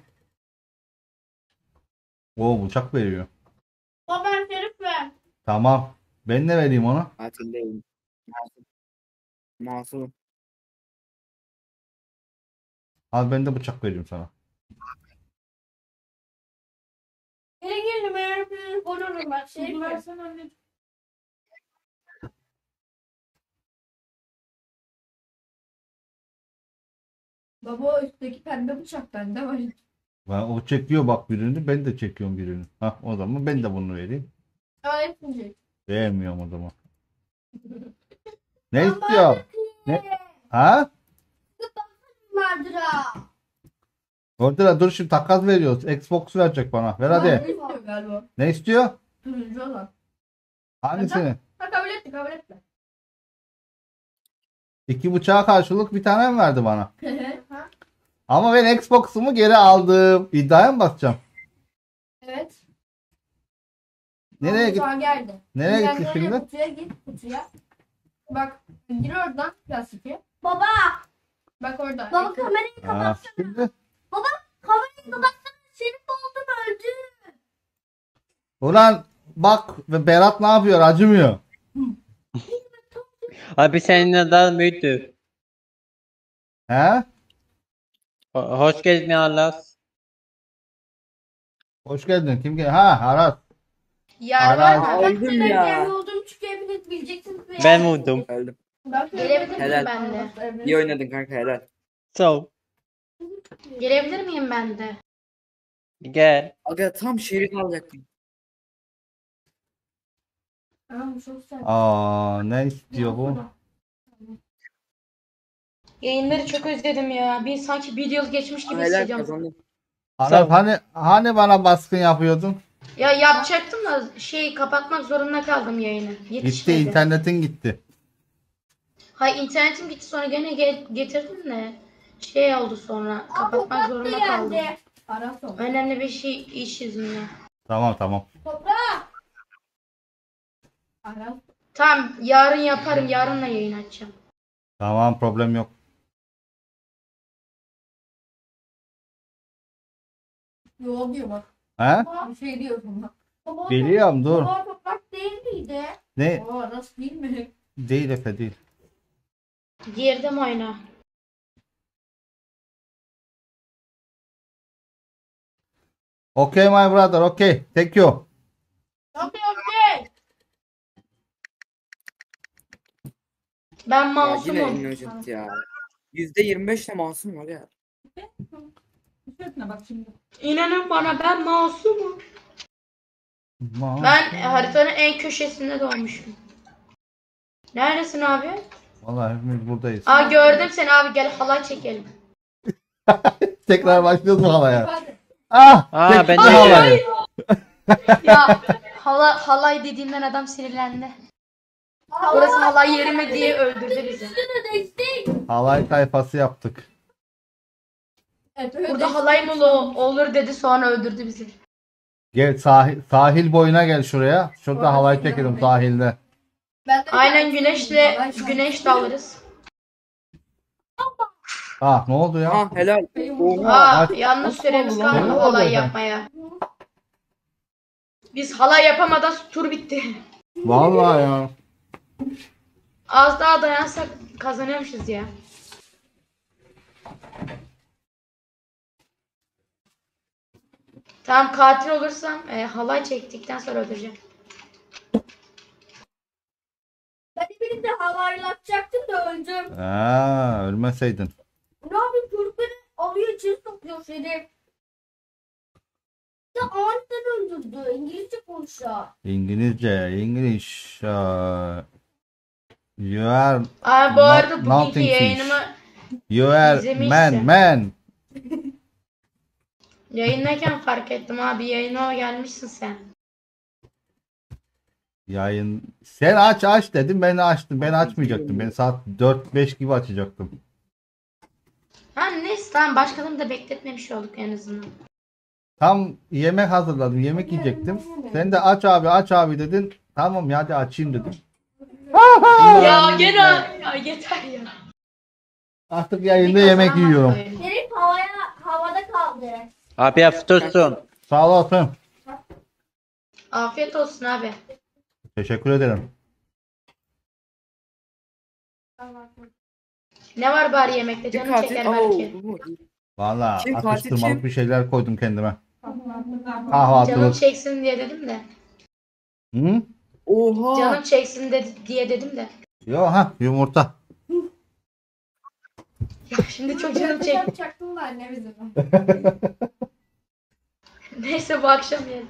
S1: O bıçak veriyor.
S2: Baba şerif ver.
S1: Tamam. Ben ne vereyim ona?
S5: Tatildeyim. Masum. Masum.
S1: Al ben de bıçak vereyim sana.
S2: Yere girdim eğer bir olurum bak şerif
S6: Şunu
S2: ver.
S6: versene anne. Baba o üstteki pembe bıçak bende var.
S1: O çekiyor bak birini. Ben de çekiyorum birini. Ha, o zaman ben de bunu vereyim.
S2: Öğretmeyecek.
S1: Beğenmiyorum o zaman. Ne istiyor? Ne? Ha?
S2: Mardıra.
S1: Orada dur şimdi takas veriyoruz. Xbox verecek bana. Ver hadi.
S6: Ne istiyor galiba?
S1: Ne istiyor?
S6: Turuncu olan.
S1: Hangisini?
S6: Ha kabul etti kabul etti.
S1: 2 bıçağa karşılık bir tane mi verdi bana?
S2: Ha?
S1: Ama ben Xbox'umu geri aldım. İddiaya mı basacağım?
S6: Evet.
S1: Nereye git?
S6: Mutfağa geldi.
S1: Nereye
S6: Gel
S1: gitti
S6: oraya,
S1: şimdi?
S6: Kutuya git kutuya. Bak gir oradan plastike.
S2: Baba.
S6: Bak orada.
S2: Baba kamerayı
S1: Ha,
S2: kapat.
S1: şimdi.
S2: Kamerayı kapatsana. Şerif oldum öldü.
S1: Ulan bak Berat ne yapıyor? Acımıyor.
S4: Abi senin daha müydü?
S1: He?
S4: Hoş geldin Aras.
S1: Hoş geldin. Kim geldi? Ha, Aras.
S6: Yarın
S1: Ara-
S6: var mı?
S5: Aldım ya.
S2: Gemi olduğum çünkü hepiniz bileceksiniz. ve
S4: Ben
S2: yani-
S4: vurdum.
S5: Geldim.
S7: Gelebilir miyim
S5: Helal.
S7: ben de?
S5: İyi oynadın kanka helal.
S4: So,
S7: Gelebilir miyim ben de?
S4: gel.
S5: Aga tam şerif alacaktım.
S6: Tamam, çok sert.
S1: Aa, ne istiyor bu?
S7: Yayınları çok özledim ya. Bir sanki bir yıl geçmiş gibi
S5: Helal
S7: hissediyorum.
S5: kazandım.
S1: Aras hani bana baskın yapıyordun?
S7: Ya yapacaktım da kapatmak zorunda kaldım yayını.
S1: Gitti,
S7: Yetişmedi.
S1: internetin gitti.
S7: Hayır internetim gitti sonra gene getirdim de oldu sonra kapatmak zorunda kaldım.
S2: Geldi.
S6: Ara son.
S7: Önemli bir iş yüzünden.
S1: Tamam.
S2: Toprak.
S6: Ara.
S7: Tamam yarın yaparım. Yarınla yayın açacağım.
S1: Tamam, problem yok.
S6: Yo diyor bak.
S1: He?
S6: Bir şey diyorsun bak.
S2: Baba,
S1: Biliyorum dur.
S2: Baba toprak değil miydi?
S1: Ne?
S6: O Aras değil mi?
S1: Değil Efe değil.
S7: Girdim oyuna.
S1: Okay my brother, okay. Thank you.
S2: Okey.
S7: Ben
S5: Ya yine
S7: masumum.
S5: innocent ya. %25 de masum var ya.
S6: Tişörtüne bak şimdi.
S7: İnanın bana ben masumum.
S1: Ma-
S7: Ben haritanın en köşesinde doğmuşum. Neredesin abi?
S1: Vallahi hepimiz buradayız.
S7: Aa gördüm seni abi gel halay çekelim.
S1: Tekrar başlıyoruz mu halaya?
S6: Hadi.
S1: Ah!
S4: Aa,
S1: çekti
S4: ben de
S1: halayı.
S7: Ya halay dediğinden adam sinirlendi. Burası halay yeri mi diye öldürdü bizi.
S2: Üstüne değiştik.
S1: Halay tayfası yaptık.
S6: Evet, öyle
S7: Burada halay mı olur dedi sonra öldürdü bizi.
S1: Gel sahil boyuna gel şuraya. Şurada halay çekelim sahilde.
S6: Ben de
S7: Aynen güneş de alırız.
S1: Ah ne oldu ya?
S5: Ha helal. Oha.
S7: Aa
S1: bak.
S7: yalnız süremiz
S1: oldu lan?
S7: kaldı
S1: Ne oldu
S7: halay
S1: efendim?
S7: yapmaya. Biz halay yapamadan tur bitti.
S1: Vallahi ya.
S7: Az daha dayansak kazanıyormuşuz ya. Tamam katil olursam halay çektikten sonra öldüreceğim.
S2: Ben
S1: Ölmeseydin.
S2: Ne yapayım çocuk beni alıyor içeri sokuyor Şerif. Ya aniden öldürdü. İngilizce konuşuyor.
S1: İngilizce, İngiliz. You are
S7: Abi bu arada bugünkü
S1: nothing fish.
S7: yayınımı
S1: You are
S7: İzlemişsin.
S1: man.
S7: yayındayken fark ettim abi. Yayına gelmişsin sen.
S1: Yayın. Sen aç dedim, ben açtım. Ben açmayacaktım. Ben saat 4-5 gibi açacaktım.
S7: Ha neyse tamam, başkalarını da bekletmemiş olduk en azından.
S1: Tam yemek hazırladım. Yemek yiyecektim. Sen de aç abi dedin. Tamam ya, hadi açayım dedim.
S7: Ya gene ya yeter ya.
S1: Artık yayında yemek yiyorum.
S2: Şerif havada kaldı.
S4: Abi afiyet olsun.
S1: Sağ olasın.
S7: Afiyet olsun abi.
S1: Teşekkür ederim.
S7: Ne var bari yemekte,
S5: Kim
S7: canım çeker
S5: katil?
S7: belki.
S1: Valla
S5: Kim katil,
S1: atıştırmalık
S5: kim?
S1: bir şeyler koydum kendime.
S7: Canım
S1: Kahvaltılık.
S7: çeksin diye dedim de.
S1: Hı?
S5: Oha.
S7: Canım çeksin diye dedim de.
S1: Yo yumurta.
S7: Ya şimdi çok canım çekti.
S6: Yapacaktım da anne bizim.
S7: Neyse bu akşam yiyelim.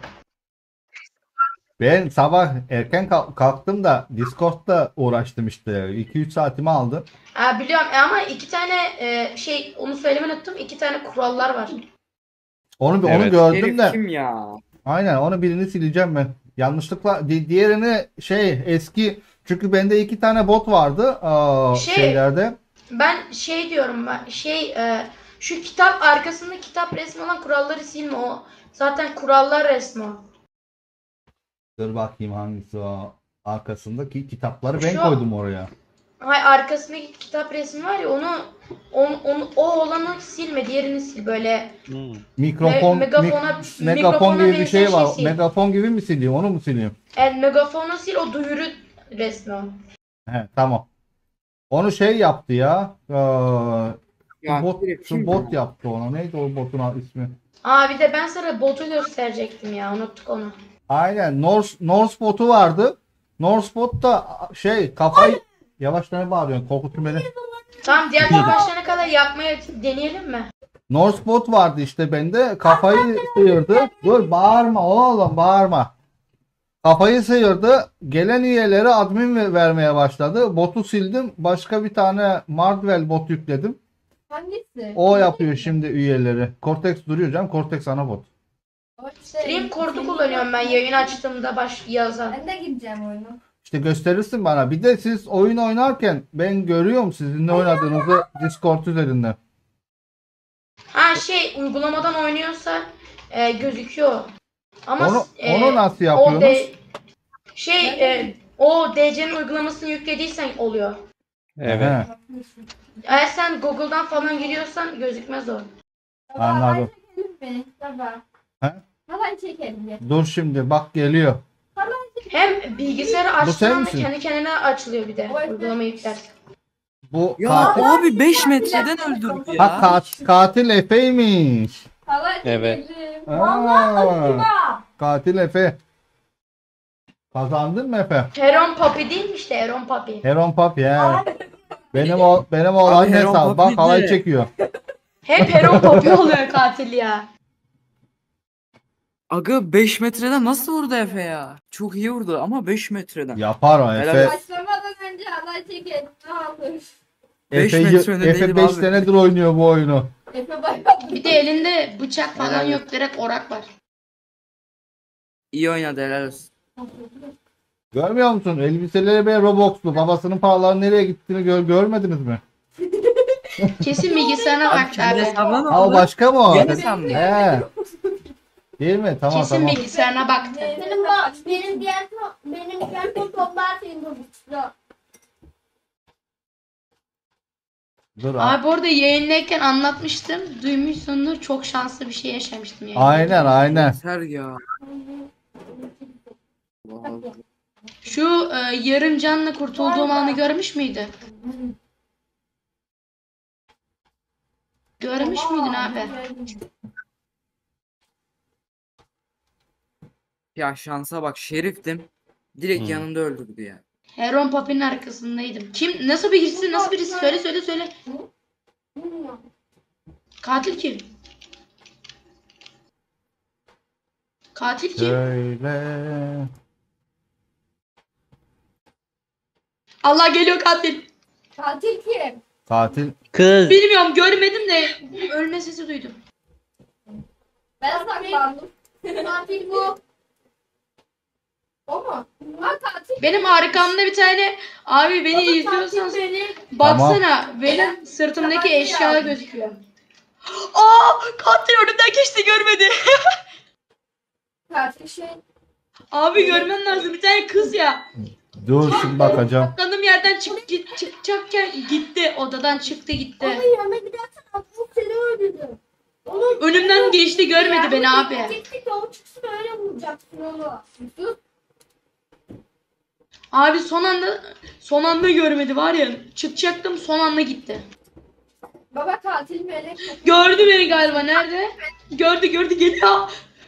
S1: Ben sabah erken kalktım da Discord'da uğraştım işte. 2-3 saatimi aldı.
S7: Ha biliyorum ama iki tane onu söylemeyi unuttum. İki tane kurallar var.
S1: Onu
S4: Evet.
S1: gördüm
S5: Herif
S1: de.
S5: kim ya?
S1: Aynen, onu birini sileceğim ben. Yanlışlıkla diğerini eski, çünkü bende 2 tane bot vardı şeylerde.
S7: Ben diyorum şu kitap arkasında kitap resmi olan kuralları silme, o zaten kurallar resmi o.
S1: Dur bakayım hangisi o. Arkasındaki kitapları ben
S7: Şu-
S1: koydum oraya.
S7: Hayır, arkasındaki kitap resmi var ya, o olanı silme, diğerini sil böyle.
S1: Mikrofon,
S7: Megafona
S1: megafon gibi bir
S7: benzer
S1: şey var.
S7: sil.
S1: Megafon gibi mi sileyim? Onu mu sileyim?
S7: Megafonu sil, o duyuru resmi o.
S1: He, tamam. Onu yaptı ya.
S5: Ya herif
S1: Şu
S5: kim
S1: bot
S5: ya?
S1: yaptı onu. Neydi o botun ismi?
S7: Bir de ben sana botu gösterecektim ya, unuttuk onu.
S1: Aynen. Norse botu vardı. Norse bot da kafayı yavaş ne bağırıyorsun? Korkutun beni.
S7: Tamam, diğer tur başlayana kadar yapmaya deneyelim mi?
S1: Norse bot vardı işte bende. Kafayı sıyırdı. Dur bağırma oğlum, bağırma. Kafayı sıyırdı. Gelen üyelere admin vermeye başladı. Botu sildim. Başka bir tane Mardwell bot yükledim.
S6: Hangisi?
S1: O yapıyor şimdi üyeleri. Cortex duruyor canım. Cortex ana bot.
S6: O
S7: Stream kodu kullanıyorum ben yayın açtığımda yazan.
S6: Ben de gireceğim oyunu.
S1: İşte gösterirsin bana. Bir de siz oyun oynarken ben görüyorum sizin ne oynadığınızı Discord üzerinden.
S7: Uygulamadan oynuyorsa gözüküyor. Ama
S1: Onu nasıl
S7: o
S1: yapıyorsunuz?
S7: o DC'nin uygulamasını yüklediysen oluyor.
S4: Evet.
S1: He,
S7: Eğer sen Google'dan falan giriyorsan gözükmez o.
S1: anladım.
S6: Çekelim mi? Baba.
S1: He?
S6: Halay çekelim ya.
S1: Dur şimdi bak geliyor.
S7: Hem bilgisayarı
S1: sen
S7: açtığın anda
S1: misin?
S7: kendi kendine açılıyor bir de.
S6: O yüzden-
S7: Uygulamayı yüklersen.
S1: Bu
S5: Ya
S1: katil,
S5: abi 5 metreden öldürdü ya.
S1: katil Efe'ymiş.
S6: Halay
S4: Evet.
S6: çekelim.
S1: Katil Efe. Kazandın mı Efe?
S7: Heron Papi değil mi işte, Heron Papi.
S1: Heron Papi ya. Benim oğlan
S5: Abi Heron
S1: hesap. Bak
S5: Papi
S1: halay
S5: de.
S1: çekiyor.
S7: Hep Heron Papi oluyor katil ya.
S5: Aga 5 metreden nasıl vurdu Efe ya? Çok iyi vurdu ama 5 metreden.
S1: Yapar o
S5: Helal
S1: Efe.
S5: olsun.
S6: Başlamadan önce halay çekelim. Ne olur.
S5: Beş
S1: Efe,
S5: metre öne
S1: Efe
S5: değilim
S1: 5
S5: abi.
S1: senedir oynuyor bu oyunu.
S6: Efe bayağı.
S7: Bir de elinde bıçak falan
S5: Helal
S7: yok, direkt orak var.
S5: İyi oynadı, helal olsun.
S1: Görmüyor musun? Elbiseleri be Robux'lu. Babasının paralarının nereye gittiğini görmediniz mi?
S7: Kesin bilgisayarına bak
S5: Kendi
S7: abi.
S5: hesabına ne
S1: Aa
S5: oldu?
S1: başka mı o?
S5: Yeni hesap mı?
S1: He. Değil mi? Tamam
S7: Kesin
S1: tamam.
S7: bilgisayarına baktı.
S2: Benim diğer fotoğraflar senin bu.
S1: Dur abi.
S7: Abi orada yayındayken anlatmıştım. Duymuşsundur, çok şanslı bir şey yaşamıştım yani.
S1: Aynen.
S5: Yeter ya. Vallahi.
S7: Şu yarım canla kurtulduğum anı görmüş müydün? Görmüş müydün abi?
S5: Ya şansa bak, şeriftim. Direkt yanında öldürdü ya.
S7: Heron Papi'nin arkasındaydım. Kim? Nasıl birisi? Nasıl birisi? Söyle.
S2: Bilmiyorum.
S7: Katil kim? Katil kim?
S1: Şöyle.
S7: Allah geliyor katil.
S6: Katil kim?
S1: Katil.
S4: Kız.
S7: Bilmiyorum görmedim de ölme sesi duydum.
S6: Ben saklandım.
S2: Katil bu.
S6: O mu? Ha katil.
S7: Benim arkamda bir tane abi beni izliyorsan
S2: Katil beni.
S7: baksana benim sırtımdaki eşya gözüküyor. Aa katil önümden geçti görmedi.
S6: Katil şey.
S7: Abi görmen lazım bir tane kız ya.
S1: Dur şimdi bakacağım.
S7: Saklandığım yerden çıkacakken gitti odadan çıktı gitti.
S2: Onu yanına gidersen aklım seni öldürdü. Onu
S7: Önümden geçti görmedi beni abi.
S2: Gittik o çıksın öyle vuracaksın onu. Sus.
S7: Abi son anda görmedi var ya çıkacaktım son anda gitti.
S6: Baba katil melek.
S7: Gördü beni galiba nerede? Gördü geliyor.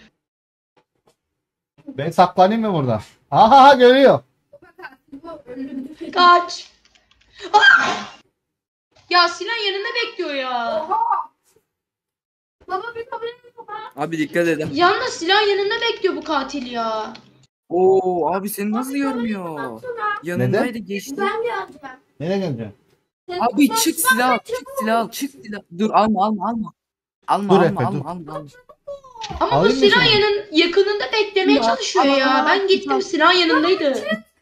S1: Ben saklanayım mı burada? Aha görüyor.
S6: Baba katil bu öldürdü.
S7: Kaç. Ah! Ya Sinan yanında bekliyor ya.
S2: Baba bir kabul et baba.
S5: Abi dikkat edin.
S7: Yalnız Sinan yanında bekliyor bu katil ya.
S5: Oo abi seni nasıl görmüyor?
S2: Baksana.
S5: Yanındaydı geçti.
S2: Ben geleceğim.
S1: Nereye geleceksin?
S5: Abi çık silah al, çık silah al, çık silah. Dur alma.
S1: Dur Efe, dur.
S5: Alma.
S7: Ama bu
S1: Alayım mı
S7: Sinan
S1: şimdi?
S7: yakınında beklemeye çalışıyor
S5: ama-
S7: ya. Ben gittim Sinan yanındaydı.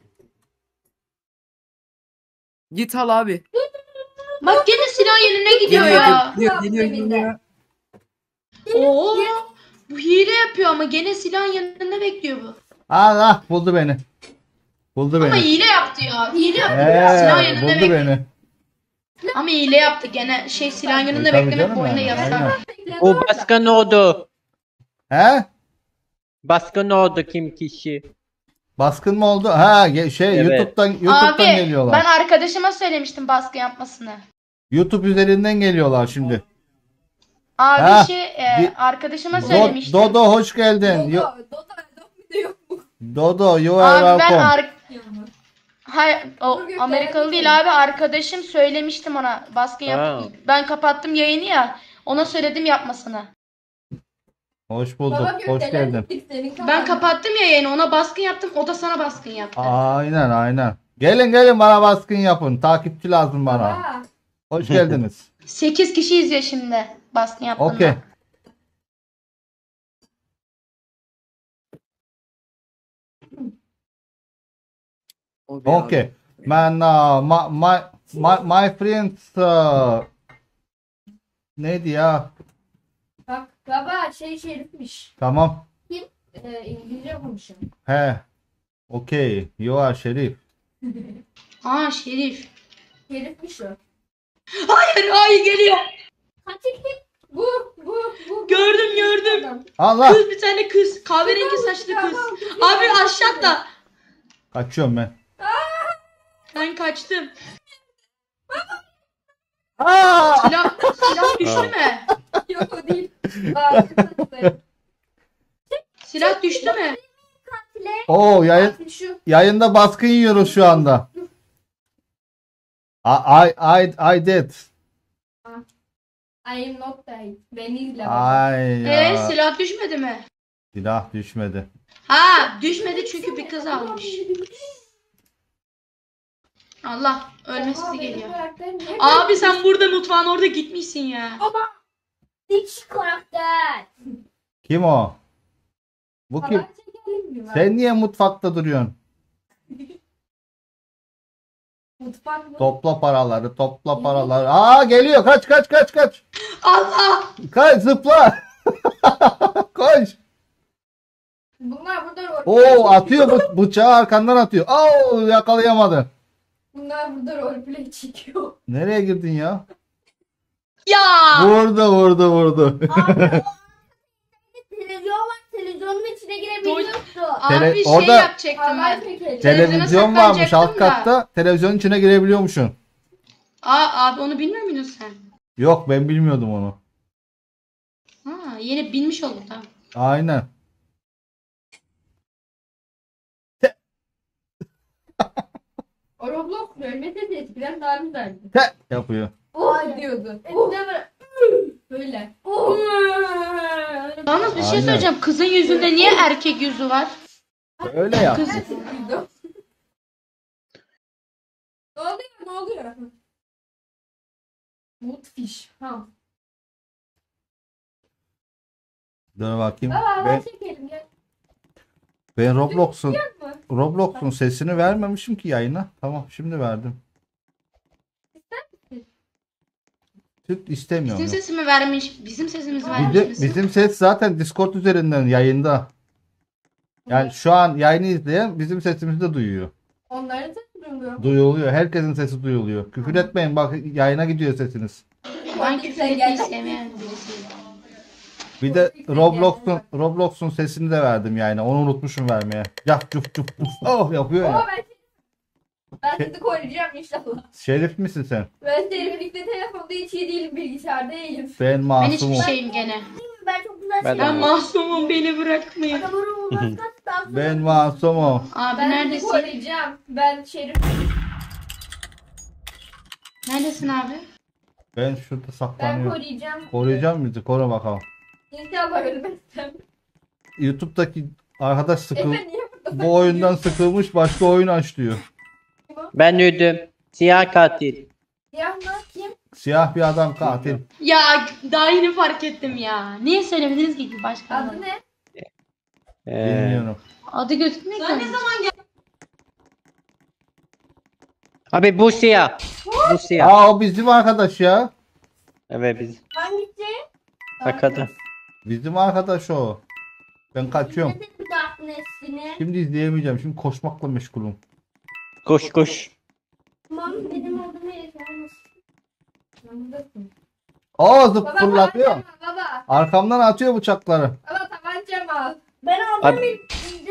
S5: Git al abi.
S7: Bak gene Sinan yanına gidiyor ya.
S5: Geliyor.
S7: Oo. Bu hile yapıyor ama gene Sinan yanında bekliyor bu.
S1: Allah buldu beni. Buldu
S7: Ama
S1: beni.
S7: hile yaptı ya. Hile yaptı. Sinan yanında
S1: Buldu
S7: bekliyor.
S1: beni.
S7: Ama hile yaptı gene. Sinan yanında
S1: Tabii
S7: beklemek
S1: canım
S7: bu oyunda
S1: yani,
S7: yasak.
S1: aynen.
S4: O baskın oldu.
S1: He?
S4: Baskın oldu kim kişi.
S1: Baskın mı oldu? Ha şey
S4: Evet.
S1: YouTube'dan
S7: Abi
S1: geliyorlar.
S7: ben arkadaşıma söylemiştim baskı yapmasını.
S1: YouTube üzerinden geliyorlar şimdi.
S7: Abi
S1: Ha,
S7: arkadaşıma söylemiştim.
S1: Dodo hoş geldin.
S6: Dodo bir de yok mu?
S1: Dodo you are
S7: Abi ben
S1: welcome.
S7: Hayır, o Amerikalı değil abi. Arkadaşım söylemiştim ona baskın yap.
S4: Ha.
S7: Ben kapattım yayını ya. Ona söyledim yapmasını.
S1: Hoş bulduk.
S6: Baba
S1: Hoş
S6: gökdelen
S1: geldin.
S6: gittik senin
S7: Ben kapattım yayını. Ona baskın yaptım. O da sana baskın yaptı.
S1: Aynen. Gelin bana baskın yapın. Takipçi lazım bana.
S6: Baba.
S1: Hoş geldiniz.
S7: 8 kişi izliyor şimdi baskın yaptığımda.
S1: Okey. Okay. Man, my friends neydi ya?
S6: Bak baba şey şerifmiş.
S1: Tamam.
S6: İngilizce konuşuyor.
S1: He. Okay. You are Şerif.
S7: Aa Şerif.
S6: Şerifmiş o.
S7: Hayır geliyor.
S2: Katil kim?
S6: Bu.
S7: Gördüm.
S6: Adam.
S1: Allah.
S7: Kız bir tane kız. Kahverengi saçlı kız. Abi aşağı atla.
S1: Kaçıyorum ben.
S7: Ben kaçtım.
S1: Aa!
S7: Silah düştü mü?
S6: Yok o değil. Arkadaşlar.
S7: Silah düştü mü?
S1: Oo
S6: Katil şu.
S1: yayında baskın yiyoruz şu anda. I did.
S6: I am not dead. Beni izle.
S1: Ay ya.
S7: Silah düşmedi mi?
S1: Silah düşmedi.
S7: Ha düşmedi çünkü bir kız almış. Allah ölme sesi geliyor. Abi sen burada mutfağın orada gitmişsin ya.
S2: Hiç karakter.
S1: Kim o? Bu kim?
S6: Halay çekelim mi?
S1: Sen niye mutfakta duruyorsun?
S6: Mutfak mı?
S1: Topla paraları. Aa geliyor. Kaç.
S7: Allah!
S1: Kaç zıpla. Koş.
S6: Bunlar burada rol.
S1: Oo atıyor bıçağı arkandan atıyor. Oo yakalayamadı.
S6: Bunlar burada roleplay çekiyor.
S1: Nereye girdin ya?
S7: Ya!
S1: Vurdu.
S2: Abi televizyon var. Televizyonun içine girebiliyorsun.
S7: Abi şey
S1: orada-
S7: yapacaktım
S6: Halay
S7: ben.
S6: çekelim.
S1: Televizyon varmış alt
S7: saklanacaktım da.
S1: katta. Televizyonun içine girebiliyormuşsun.
S7: Abi onu bilmiyor muydun sen?
S1: Yok ben bilmiyordum onu.
S7: Ha yeni bilmiş oldum tamam.
S1: Aynen.
S6: Roblox bölme sesi eskiden daha güzeldi.
S1: Te yapıyor.
S6: Oh diyordu.
S2: Eskiden böyle
S6: Böyle.
S7: Yalnız bir şey
S1: Aynen.
S7: söyleyeceğim. Kızın yüzünde niye erkek yüzü var?
S1: Öyle ya.
S7: Kız
S6: Ne oluyor? Ne oluyor? Woodfish. Ha.
S1: Dur bakayım.
S6: Baba
S1: Ben,
S6: çekelim gel.
S1: ben Roblox'un
S6: Mı?
S1: Roblox'un sesini vermemişim ki yayına. Tamam şimdi verdim. Süt istemiyorum.
S7: bizim sesimi vermiş. Bizim sesimizi vermiş
S1: Bizim,
S7: misin?
S1: bizim ses zaten Discord üzerinden yayında. Yani şu an yayını izleyen bizim sesimizi de duyuyor.
S6: Onların sesi duyuluyor.
S1: Duyuluyor. Herkesin sesi duyuluyor. Küfür etmeyin bak yayına gidiyor sesiniz.
S7: Ben küfür etmeyi sevmeyen birisiyim.
S1: Bir de Roblox'un sesini de verdim yayına. Onu unutmuşum vermeye. Yap cuf cuf cuf. Oh yapıyor ya.
S6: Ama ben sizi koruyacağım inşallah.
S1: Şerif misin sen?
S6: Ben seninle birlikte telefonda hiç iyi değilim, bilgisayarda iyiyim.
S1: Ben
S7: Ben
S1: masumum.
S7: hiçbir şeyim gene.
S2: ben çok güzel
S4: Ben de
S7: Ben masumum, beni bırakmayın.
S2: Adamın olmaz kaç daha
S1: Ben masumum.
S7: Abi
S6: Ben sizi
S7: neredesin?
S6: koruyacağım. Ben Şerif.
S7: Neredesin abi?
S1: Ben şurada
S6: Ben
S1: saklanıyorum.
S6: koruyacağım.
S1: Koruyacağım bizi. Koru bakalım.
S6: İnşallah ölmezsem.
S1: YouTube'daki arkadaş sıkıl
S6: Efe niye burada?
S1: bu oyundan sıkılmış başka oyun aç diyor.
S4: Ben öldüm. Siyah katil.
S6: Ya ne kim?
S1: Siyah bir adam katil.
S7: Ya daha yeni fark ettim ya. Niye söylemediniz ki başka
S6: Adı
S7: adam?
S6: ne?
S1: Bilmiyorum.
S7: Adı gözükmüyor ki.
S4: Abi bu siyah. Bu siyah.
S1: Aa o bizim arkadaş ya.
S4: Evet biz.
S2: Hangisi?
S4: Bakalım.
S1: Bizim arkadaş o. Ben kaçıyorum.
S2: Ne bu Darkness'ini?
S1: Şimdi izleyemeyeceğim. Şimdi koşmakla meşgulüm.
S4: Koş koş.
S2: Tamam benim olduğum yere gelmesin.
S6: Yanındasın.
S1: Aa
S6: Baba
S1: fırlatıyor.
S6: tabancam al baba.
S1: Arkamdan atıyor bıçakları.
S6: Baba tabancam al.
S2: Ben aldım
S4: Abi-
S2: bir.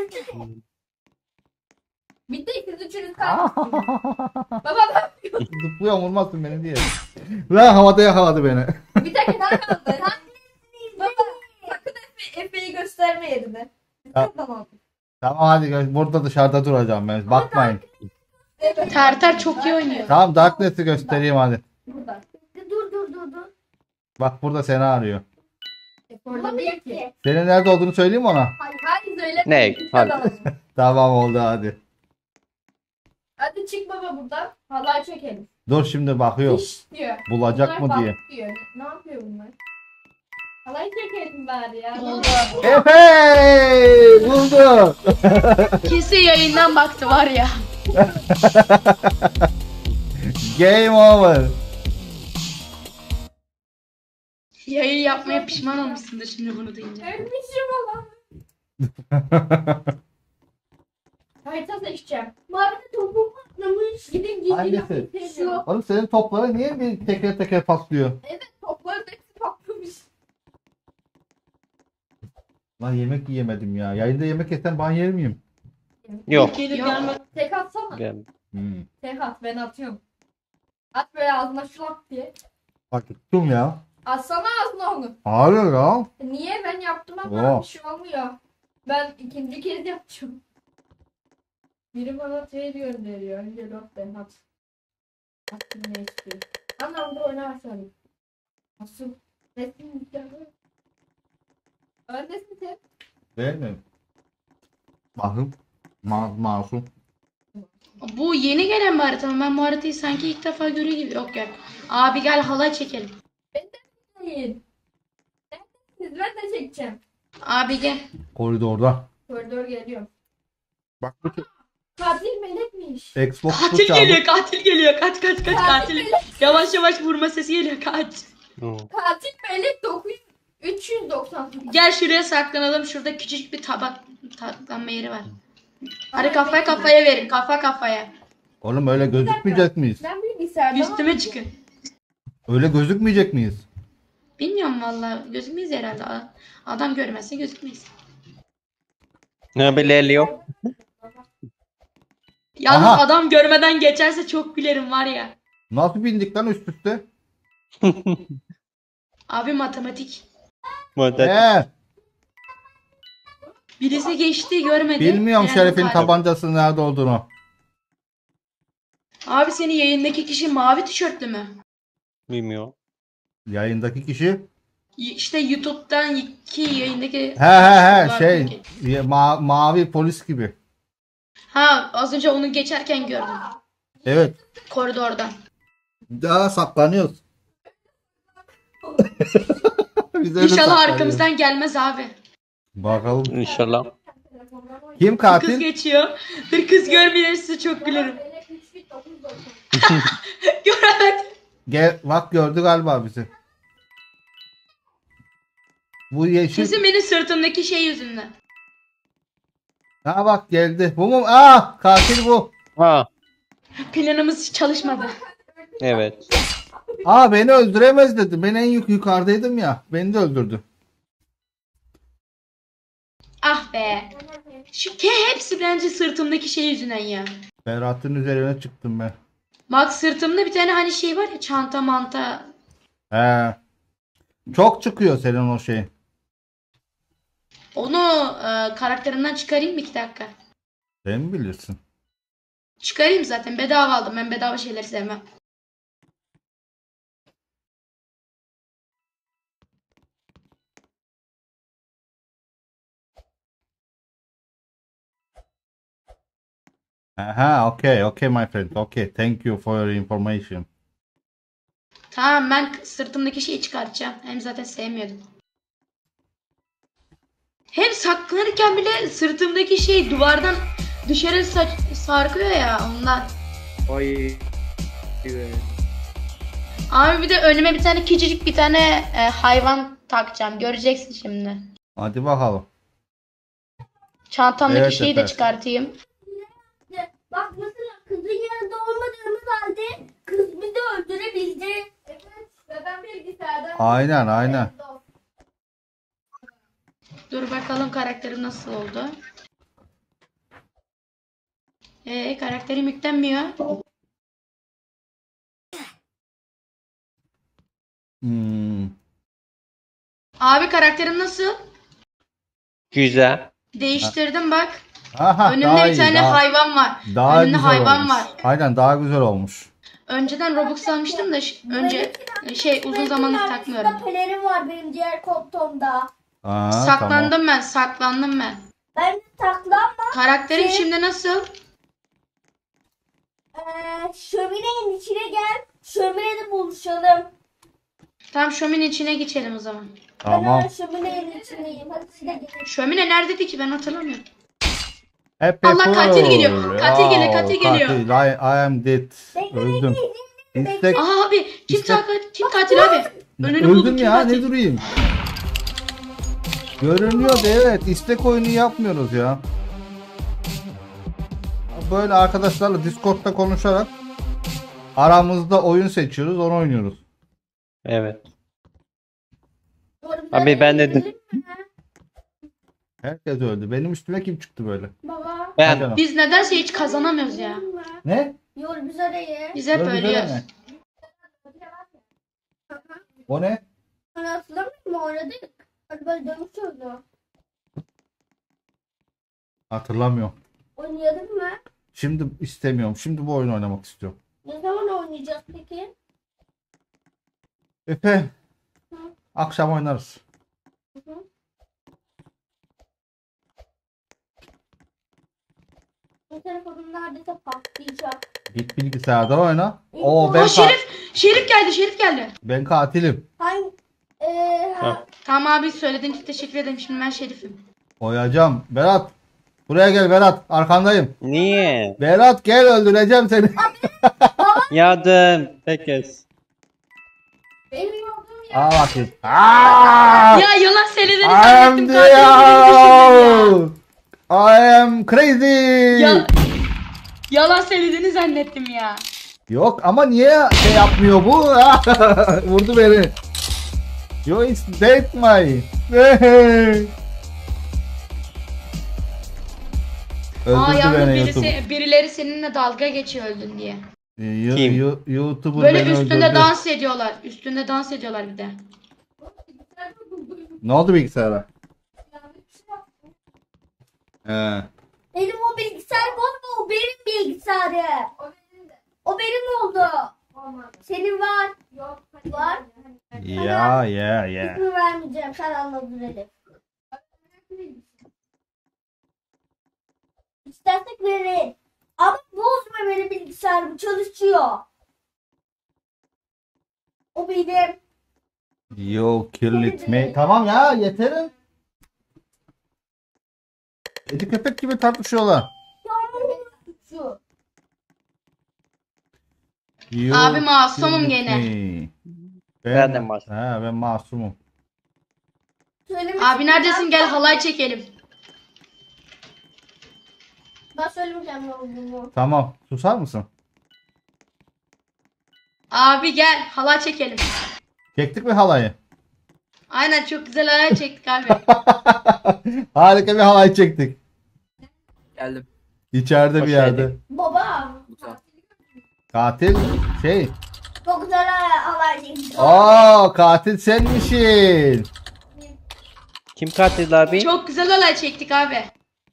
S6: Bitti siz üçünüz kalmışsınız. Baba bak.
S1: Zıplıyor vurmasın beni diye. Lan havada yakaladı beni.
S6: Bir tek daha kaldı. Baba sakın Efe'yi gösterme yerine.
S1: Ya.
S6: Tamam.
S1: Tamam hadi burada dışarıda duracağım ben. Bakmayın.
S6: Evet.
S7: Terter çok iyi oynuyor.
S1: Tamam Darkness'i göstereyim hadi.
S6: Burada.
S2: Dur.
S1: Bak burada seni arıyor.
S6: Orada değil ki.
S1: Senin nerede olduğunu söyleyeyim ona.
S6: Hayır söyle.
S4: Ne? Hadi.
S1: Tamam oldu hadi.
S6: Hadi çık baba buradan. Halay çekelim.
S1: Dur şimdi bakıyor.
S6: Fiş diyor.
S1: Bulacak
S6: Bunlar
S1: mı diye.
S6: balık diyor. Ne yapıyor bunlar? Halay çekelim bari ya.
S7: Oldu.
S1: Efe buldu.
S7: Kesin yayından baktı var ya.
S1: Game over.
S7: Yayın yapmaya pişman olmuşsundur şimdi bunu duyunca.
S6: Ölmüşüm olan. Harita seçeceğim.
S2: Mavi de topu patlamış.
S6: Gidin gidin.
S1: Hangisi?
S6: Şu
S1: Oğlum senin topları niye bir teker teker patlıyor?
S6: topları da hepsi patlamış.
S1: Lan yemek yiyemedim ya. Yayında yemek yesem ben yer miyim?
S4: Yok.
S7: Gelir gelmez.
S6: Tek atsana.
S4: Ben-
S6: Tek at ben atıyorum. At böyle ağzına şlak diye.
S1: Bak tuttum ya.
S6: Atsana ağzına onu.
S1: Hayır ya.
S6: Niye ben yaptım ama
S1: Oo.
S6: bir şey olmuyor. Ben ikinci kez yapacağım. Biri bana şey gönderiyor. Önce yok ben at. Attım ne istiyor. Anlamda oynarsan. Nasıl? Resim mükemmel. Öndesin sen.
S1: Değil mi? Bakın. Masum.
S7: Bu yeni gelen bir harita mı? Ben bu haritayı sanki ilk defa görüyor gibi. Yok. Abi gel halay çekelim.
S6: Hayır. Neredesiniz? Ben de çekeceğim.
S7: Abi gel.
S1: Koridorda.
S6: Koridor geliyor.
S1: Bak bu
S6: Katil melekmiş.
S1: Xbox'u
S7: Katil
S1: çaldı.
S7: geliyor, katil geliyor. Kaç
S6: Katil
S7: katil.
S6: melek.
S7: Yavaş yavaş vurma sesi geliyor. Kaç.
S6: Katil melek 390.
S7: Gel şuraya saklanalım. Şurada küçücük bir saklanma yeri var. Hadi kafaya verin. Kafaya.
S1: Oğlum öyle gözükmeyecek miyiz?
S6: Ben bilgisayarda
S7: Üstüme çıkın.
S1: Öyle gözükmeyecek miyiz?
S7: Bilmiyorum valla. Gözükmeyiz herhalde. Adam görmezse gözükmeyiz.
S4: Ne belirliyor?
S7: Yalnız
S1: Aha.
S7: adam görmeden geçerse çok gülerim var ya.
S1: Nasıl bindik lan üst üste?
S7: Abi matematik.
S1: He,
S7: Birisi geçti görmedi.
S1: bilmiyorum
S7: Yani
S1: Şerif'in
S7: var.
S1: tabancasının nerede olduğunu.
S7: Abi senin yayındaki kişi mavi tişörtlü mü?
S4: Bilmiyorum.
S1: Yayındaki kişi.
S7: İşte YouTube'dan iki yayındaki
S1: He
S7: var
S1: şey
S7: peki.
S1: mavi polis gibi.
S7: Ha az önce onu geçerken gördüm.
S1: Evet.
S7: Koridordan.
S1: Daha saklanıyoruz. Biz öyle
S7: İnşallah
S1: saklanıyoruz.
S7: arkamızdan gelmez abi.
S1: Bakalım.
S4: İnşallah.
S1: Kim
S7: Kız
S1: katil?
S7: geçiyor. Bir kız görmeyirse çok gülerim. Göremedim.
S1: Gel bak gördü galiba bizi. Bu yeşil.
S7: Kesin benim sırtımdaki şey yüzünden.
S1: Ha bak geldi. Bu mu? Aa katil bu.
S4: Ha,
S7: Planımız hiç çalışmadı.
S4: evet.
S1: Aa beni öldüremez dedi. Ben en yukarıdaydım ya. Beni de öldürdü.
S7: Ah be. Hepsi bence sırtımdaki şey yüzünden ya.
S1: Berat'ın üzerine çıktım ben.
S7: Bak sırtımda bir tane hani şey var ya çanta manta.
S1: He. Çok çıkıyor senin o şey.
S7: Onu karakterimden çıkarayım mı 2 dakika?
S1: Sen mi bilirsin?
S7: Çıkarayım zaten bedava aldım. Ben bedava şeyleri sevmem.
S1: Aha, okay my friend. Okay, thank you for your information.
S7: Tamam ben sırtımdaki şeyi çıkartacağım. Hem zaten sevmiyordum. Hem saklanırken bile sırtımdaki şey duvardan dışarı sarkıyor ya ondan.
S5: Ay. Evet.
S7: Abi bir de önüme bir tane küçücük bir tane hayvan takacağım. Göreceksin şimdi.
S1: Hadi bakalım.
S7: Çantamdaki
S1: Evet,
S7: şeyi de
S1: Efe.
S7: çıkartayım.
S2: Bak mesela kızın yanında olmadığımız halde kız bizi öldürebildi.
S6: Evet. Zaten bilgisayardan.
S1: Aynen.
S7: Dur bakalım karakterim nasıl oldu. Karakterim yüklenmiyor.
S1: Hmm.
S7: Abi karakterim nasıl?
S4: Güzel.
S7: Değiştirdim bak.
S1: Aha,
S7: Önümde
S1: daha
S7: bir
S1: iyi,
S7: tane
S1: daha,
S7: hayvan var.
S1: daha
S7: Önümde
S1: güzel
S7: hayvan
S1: olmuş.
S7: var.
S1: Aynen daha güzel olmuş.
S7: Önceden Robux almıştım da önce uzun zamandır takmıyorum.
S2: Pelerin var benim diğer koltuğumda.
S1: Aa,
S7: Saklandım ben, saklandım ben.
S2: Ben de saklanma.
S7: Karakterim
S2: Şey-
S7: şimdi nasıl?
S2: Şöminenin içine gel. Şöminede buluşalım.
S7: Tam şömine içine geçelim o zaman.
S1: Tamam.
S2: Ben şöminenin içindeyim. Hadi siz de gelin.
S7: Şömine neredeydi ki ben hatırlamıyorum.
S1: Happy
S7: Allah, katil
S1: fool.
S7: geliyor. Katil geliyor, katil geliyor.
S1: Katil. I am dead. Öldüm. İstek.
S7: Aa abi kim,
S1: İşte-
S7: kim katil abi? Önünü buldum
S1: Öldüm
S7: kim
S1: ya
S7: katil?
S1: ne durayım. Görünüyordu evet. İstek oyunu yapmıyoruz ya. Böyle arkadaşlarla Discord'da konuşarak aramızda oyun seçiyoruz, onu oynuyoruz.
S4: Evet.
S2: Doğru, biz
S4: Abi ben de-
S2: gidelim mi?
S1: Herkes öldü. Benim üstüme kim çıktı böyle?
S2: Baba.
S4: Ben
S1: Canım.
S7: Biz nedense hiç kazanamıyoruz ya.
S1: Ne?
S2: Yol biz orayı.
S7: Biz hep
S1: Böyle bir
S7: ölüyoruz.
S1: ne? O ne?
S2: Hani hatırlamıyor musun? Oynadık. Hani böyle dönüşüyordu.
S1: Hatırlamıyorum.
S2: Oynayalım mı?
S1: Şimdi istemiyorum. Şimdi bu oyunu oynamak istiyorum.
S2: Ne zaman oynayacağız peki?
S1: Efe. Akşam oynarız.
S2: Bu telefonum neredeyse patlayacak.
S1: Git bilgisayarda oyna. Oo
S7: Aa
S1: ben
S7: Şerif geldi, Şerif geldi.
S1: ben katilim.
S2: Hangi?
S4: Ha.
S7: Tamam abi söylediğin için teşekkür ederim. Şimdi ben Şerif'im.
S1: Oyacağım. Berat. Buraya gel Berat. Arkandayım.
S4: niye?
S1: Berat gel öldüreceğim seni.
S4: Yardım. Pekes.
S2: Benim olduğum yer.
S1: Aa bakayım. Aa!
S7: Ya yalan söylediğini
S1: I am
S7: zannettim.
S1: the
S7: Katil olduğunu
S1: I am crazy.
S7: ya. Yalan söylediğini zannettim ya.
S1: Yok ama niye şey yapmıyor bu? Vurdu beni. Yo it's dead my.
S7: Aa
S1: Öldürdü
S7: yalnız
S1: beni YouTube.
S7: birileri seninle dalga geçiyor öldün diye.
S4: Kim?
S1: YouTuber
S7: Böyle
S1: beni
S7: üstünde
S1: öldürdü.
S7: dans ediyorlar. Üstünde dans ediyorlar bir de.
S1: Ne oldu bilgisayara? He.
S2: Benim o bilgisayar bozma, o benim bilgisayarım. O benim oldu. Senin var. Yok. Var.
S1: Ya ya ya.
S2: İsmi vermeyeceğim. Sen anladın Elif. İstersek verin. Ama bozma benim bilgisayarım çalışıyor. O benim.
S1: You kill it me. Tamam ya yeter. Kedi köpek gibi tartışıyorlar.
S2: Şu.
S1: You
S7: Abi masumum
S1: kill it
S7: gene.
S1: me.
S4: Ben de masum.
S1: He, ben masumum.
S7: Abi neredesin, gel halay çekelim.
S2: Ben söylemeyeceğim ne olduğunu.
S1: Tamam. Susar mısın?
S7: Abi gel halay çekelim.
S1: Çektik mi halayı?
S7: Aynen, çok güzel halay çektik abi.
S1: Harika bir halay çektik.
S5: Geldim.
S1: İçeride
S4: Hoş
S1: bir yerde.
S4: geldin.
S2: Baba.
S5: Güzel.
S1: Katil şey.
S2: Çok güzel haberciyim.
S1: Aa, katil senmişsin.
S4: Kim katil abi?
S7: Çok güzel halay çektik abi.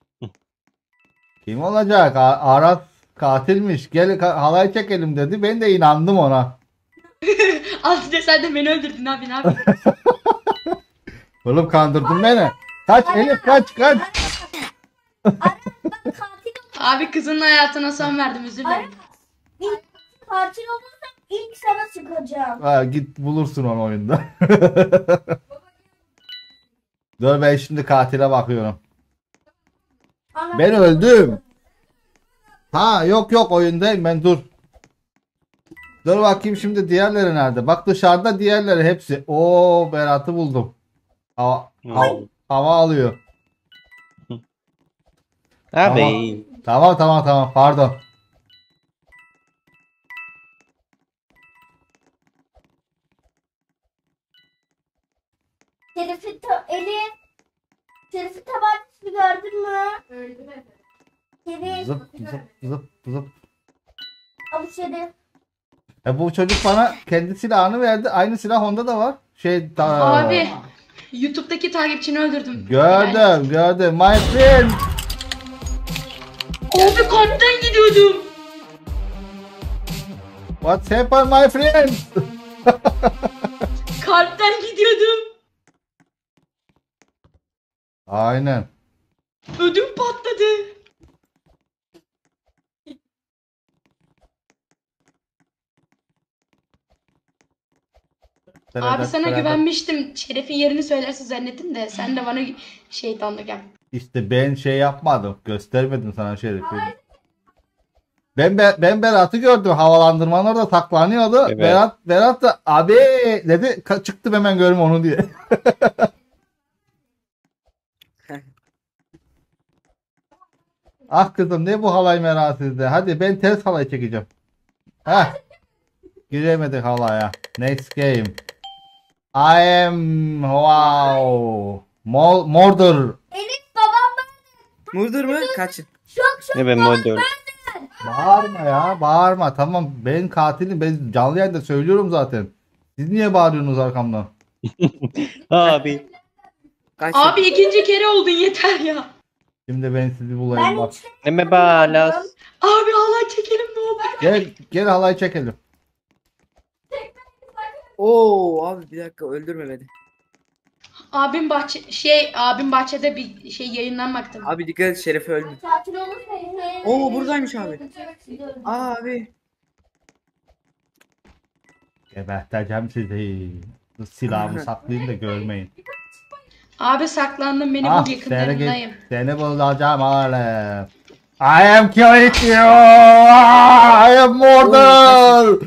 S1: Kim olacak? Aras katilmiş. Gel halay çekelim dedi. Ben de inandım ona.
S7: Aslında sen de beni öldürdün abi, ne yapayım?
S1: Oğlum kandırdın beni. Kaç Elif kaç.
S2: Ben katil
S7: Abi kızının hayatına son verdim, özür dilerim.
S2: İlk katil olursam ilk sana sıkacağım.
S1: Ha, git bulursun onu oyunda. Dur ben şimdi katile bakıyorum. Ben öldüm. Ha yok oyundayım ben, dur. Dur bakayım şimdi diğerleri nerede? Bak dışarıda diğerleri hepsi. Oo, Berat'ı buldum. Hava alıyor.
S4: Abi.
S1: Tamam pardon.
S2: Elif. Şerif'in tabancasını gördün mü?
S6: Öldü.
S2: Şerif.
S1: Zıp.
S2: Al Şerif.
S1: Bu çocuk bana kendi silahını verdi. Aynı silah onda da var.
S7: Abi YouTube'daki takipçini öldürdüm.
S1: Gördüm. My friend.
S7: Abi kalpten gidiyordum.
S1: What happened my friend?
S7: Kalpten gidiyordum.
S1: Aynen.
S7: Ödüm patladı. Abi sana güvenmiştim. Şeref'in yerini söylersin zannettim de sen de bana şeytanlık yap.
S1: İşte ben şey yapmadım. Göstermedim sana Şerif'i. Ben Berat'ı gördüm. Havalandırmanın orada saklanıyordu.
S4: Evet.
S1: Berat da abi dedi. Çıktım hemen görüm onu diye. Ah kızım ne bu halay merak sizde. Hadi ben ters halay çekeceğim. Heh. Giremedik halaya. Next game. I am wow. Murder.
S2: Elif babam
S5: Murdur mu? Kaçın.
S2: şok.
S4: Ne ben model.
S1: Bağırma ya, bağırma. Tamam ben katilim. Ben canlı yayında söylüyorum zaten. Siz niye bağırıyorsunuz arkamdan?
S4: Abi.
S5: Kaçın.
S7: Abi ikinci kere oldun, yeter ya.
S1: Şimdi ben sizi bulayım bak.
S4: Ne me balas.
S7: Abi halay çekelim ne olur.
S1: Gel halay çekelim.
S5: Oo abi bir dakika öldürme beni.
S7: Abim bahçede bir şey yayınlanmaktı.
S5: Abi dikkat et Şerif öldü.
S2: Tatil olursa
S5: Oo, buradaymış abi. Abi.
S1: Geberteceğim sizi. Silahımı saklayayım da görmeyin.
S7: Abi saklandım, beni
S1: Ah
S7: bul, yakınlarındayım.
S1: seni bulacağım oğlum. I am killing you. I am murder.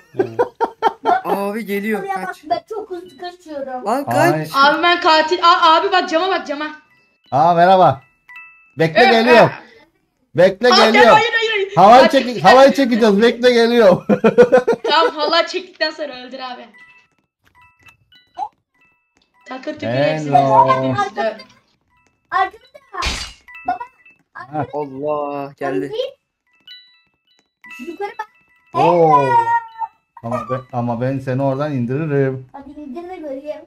S5: Abi geliyor
S2: Buraya bak,
S5: kaç.
S2: ben çok hızlı kaçıyorum.
S5: Lan
S1: Ay.
S5: kaç.
S7: Abi ben katil. Abi bak cama.
S1: Merhaba. Bekle geliyor. Bekle
S7: Abi
S1: geliyor.
S7: hayır.
S1: Halay çekeceğiz. Bekle geliyor.
S7: Tamam, halay çektikten sonra öldür abi. Takır tükür hepsini
S1: Hello.
S7: birbirimizi döv.
S2: Arkadaşlar.
S5: Allah geldi.
S2: Yukarı bak.
S1: Oo. Ama ben seni oradan indiririm.
S2: Hadi indir de göreyim.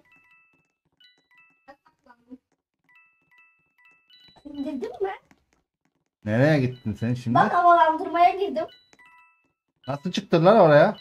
S2: İndirdin mi?
S1: Nereye gittin sen şimdi?
S2: Bak havalandırmaya girdim.
S1: Nasıl çıktın lan oraya?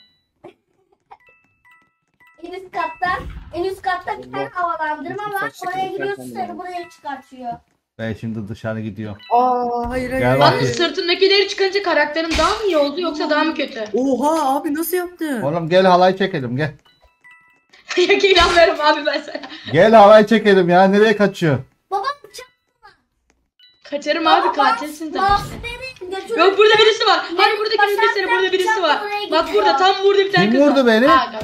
S2: En üst katta bir tane havalandırma
S5: Bütün
S2: var.
S5: saçlı
S2: Oraya
S5: kızlar
S2: gidiyorsun
S5: sanırım.
S2: seni buraya çıkartıyor.
S1: Ben şimdi dışarı gidiyorum.
S5: Aa hayır hayır.
S1: Gel
S5: hayır.
S1: bak.
S7: Yalnız sırtındakileri çıkınca karakterin daha mı iyi oldu yoksa daha mı kötü?
S5: Oha abi nasıl yaptın?
S1: Oğlum gel halay çekelim gel.
S7: Yok inanmıyorum abi ben sana.
S1: Gel halay çekelim ya nereye kaçıyor?
S2: Baba bıçak
S7: Kaçarım abi katilsin tabii.
S2: mouse nereye götürüyor?
S7: Yok burada birisi var. Hani burada
S2: Başak
S7: seni burada birisi
S2: bıçak
S7: var.
S2: oraya
S7: Bak
S2: gidiyor.
S7: burada tam burada bir tane
S1: Kim
S7: kız var.
S1: vurdu beni?
S7: Aga.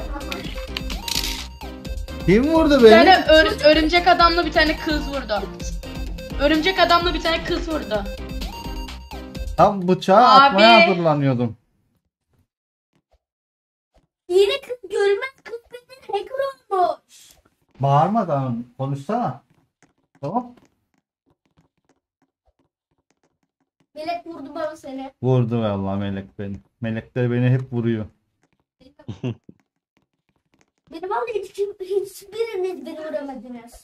S1: Kim vurdu
S7: Bir
S1: beni?
S7: tane örümcek adamla bir tane kız vurdu. Örümcek adamla bir tane kız vurdu.
S1: Tam bıçağı
S7: Abi.
S1: atmaya hazırlanıyordum.
S2: Yine kız görmez kız beni hacker olmuş.
S1: Bağırmadan konuşsana. Tamam.
S2: Melek vurdu bana seni.
S1: Vurdu vallahi melek beni. Melekler beni hep vuruyor.
S2: Beni vallahi hiçbiriniz beni vuramadınız.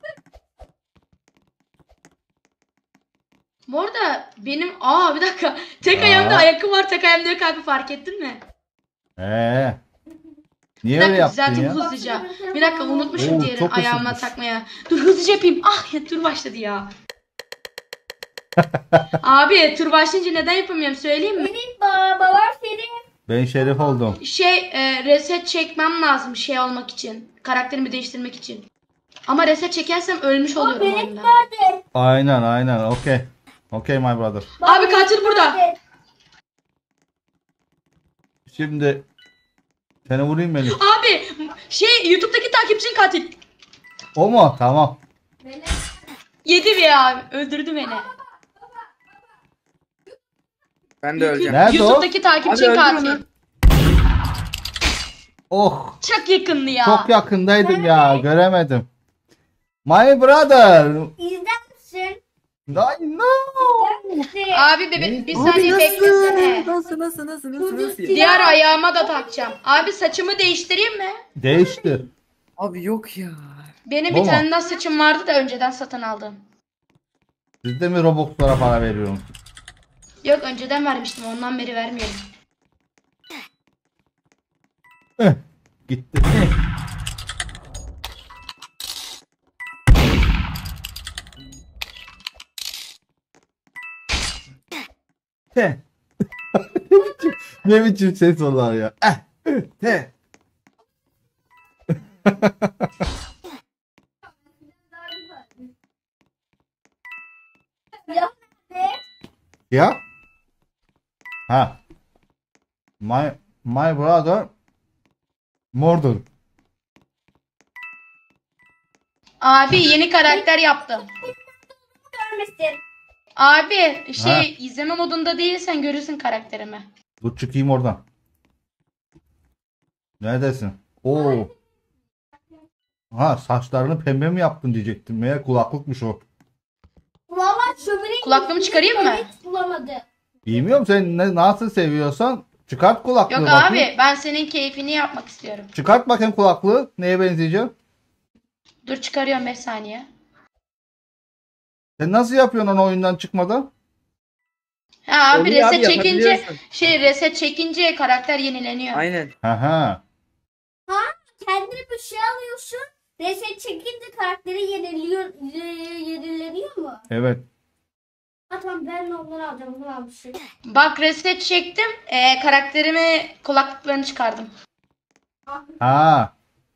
S7: Bu arada benim bir dakika. Tek
S1: Aa.
S7: ayağımda ayakkabı var, tek ayağımda yok abi fark ettin mi?
S1: Niye
S7: Bir
S1: öyle
S7: dakika
S1: yaptın
S7: düzelteyim
S1: ya?
S7: hızlıca. Bir dakika unutmuşum
S1: Oo,
S7: diğerini
S1: çok
S7: ayağıma
S1: ısınmış.
S7: takmaya. Dur hızlıca yapayım. Ah ya tur başladı ya. Abi tur başlayınca neden yapamıyorum söyleyeyim mi?
S2: Benim babalar seni.
S1: Ben şerif oldum.
S7: Reset çekmem lazım şey olmak için. Karakterimi değiştirmek için. Ama reset çekersem ölmüş oluyorum
S2: Melek
S7: oyunda.
S2: nerede?
S1: Aynen okey. Okey my brother.
S7: Abi katil burada.
S2: Nerede?
S1: Şimdi seni vurayım Melih.
S7: Abi YouTube'daki takipçin katil.
S1: O mu? Tamam.
S7: Yedi bir abi. Öldürdü beni.
S5: Ben de öleceğim.
S1: Nerede o?
S7: YouTube'daki takipçin
S5: Abi öldür
S7: katil.
S5: onu.
S1: Oh.
S7: Çok yakındı ya.
S1: Çok yakındaydım ya. Göremedim. My brother.
S2: İzler misin?
S1: I know.
S7: Abi bir saniye beklesene.
S5: Nasıl?
S7: Diğer ayağıma da takacağım. Abi saçımı değiştireyim mi?
S1: Değiştir.
S5: Abi yok ya.
S7: Benim
S1: Bu
S7: bir
S1: mu?
S7: tane daha saçım vardı da önceden satın aldım.
S1: Siz de mi Robux'lara para veriyorsunuz?
S7: Yok önceden vermiştim ondan beri vermiyorum.
S1: Gitti. Te. Ne biçim ses onlar ya. Te.
S2: Ya ne?
S1: Ya. Ha. My brother. Mordor.
S7: Abi yeni karakter yaptım.
S2: Görmesin.
S7: Abi
S1: Ha.
S7: izleme modunda değilsen görürsün karakterimi.
S1: Dur çıkayım oradan. Neredesin? Oo. Ha saçlarını pembe mi yaptın diyecektim. Meğer kulaklıkmış o.
S2: Valla şömineyi
S7: Kulaklığımı çıkarayım mı?
S2: hiç bulamadı.
S1: Bilmiyorum sen nasıl seviyorsan çıkart kulaklığı
S7: Yok
S1: bakayım.
S7: abi ben senin keyfini yapmak istiyorum.
S1: Çıkart bakayım kulaklığı. Neye benzeyecek?
S7: Dur çıkarıyorum 5 saniye.
S1: Sen nasıl yapıyorsun onu oyundan çıkmadan?
S7: Ha abi
S5: Oluyor
S7: reset çekince
S5: yapabiliyorsun.
S7: reset çekince karakter yenileniyor.
S5: Aynen.
S1: Ha.
S2: Kendine bir şey alıyorsun. Reset çekince karakteri yenileniyor mu?
S1: Evet.
S2: Ha tamam ben de onları alacağım. Bunu almışım.
S7: Bak reset çektim. Karakterimi kulaklıklarını çıkardım.
S1: Ha.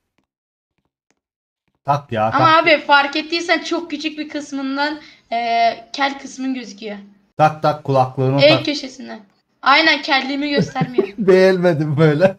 S1: Tak ya tak.
S7: Ama abi fark ettiysen çok küçük bir kısmından kel kısmın gözüküyor.
S1: Tak kulaklığını
S7: En
S1: tak.
S7: köşesinden. Aynen kelliğimi göstermiyor.
S1: Beğenmedim böyle.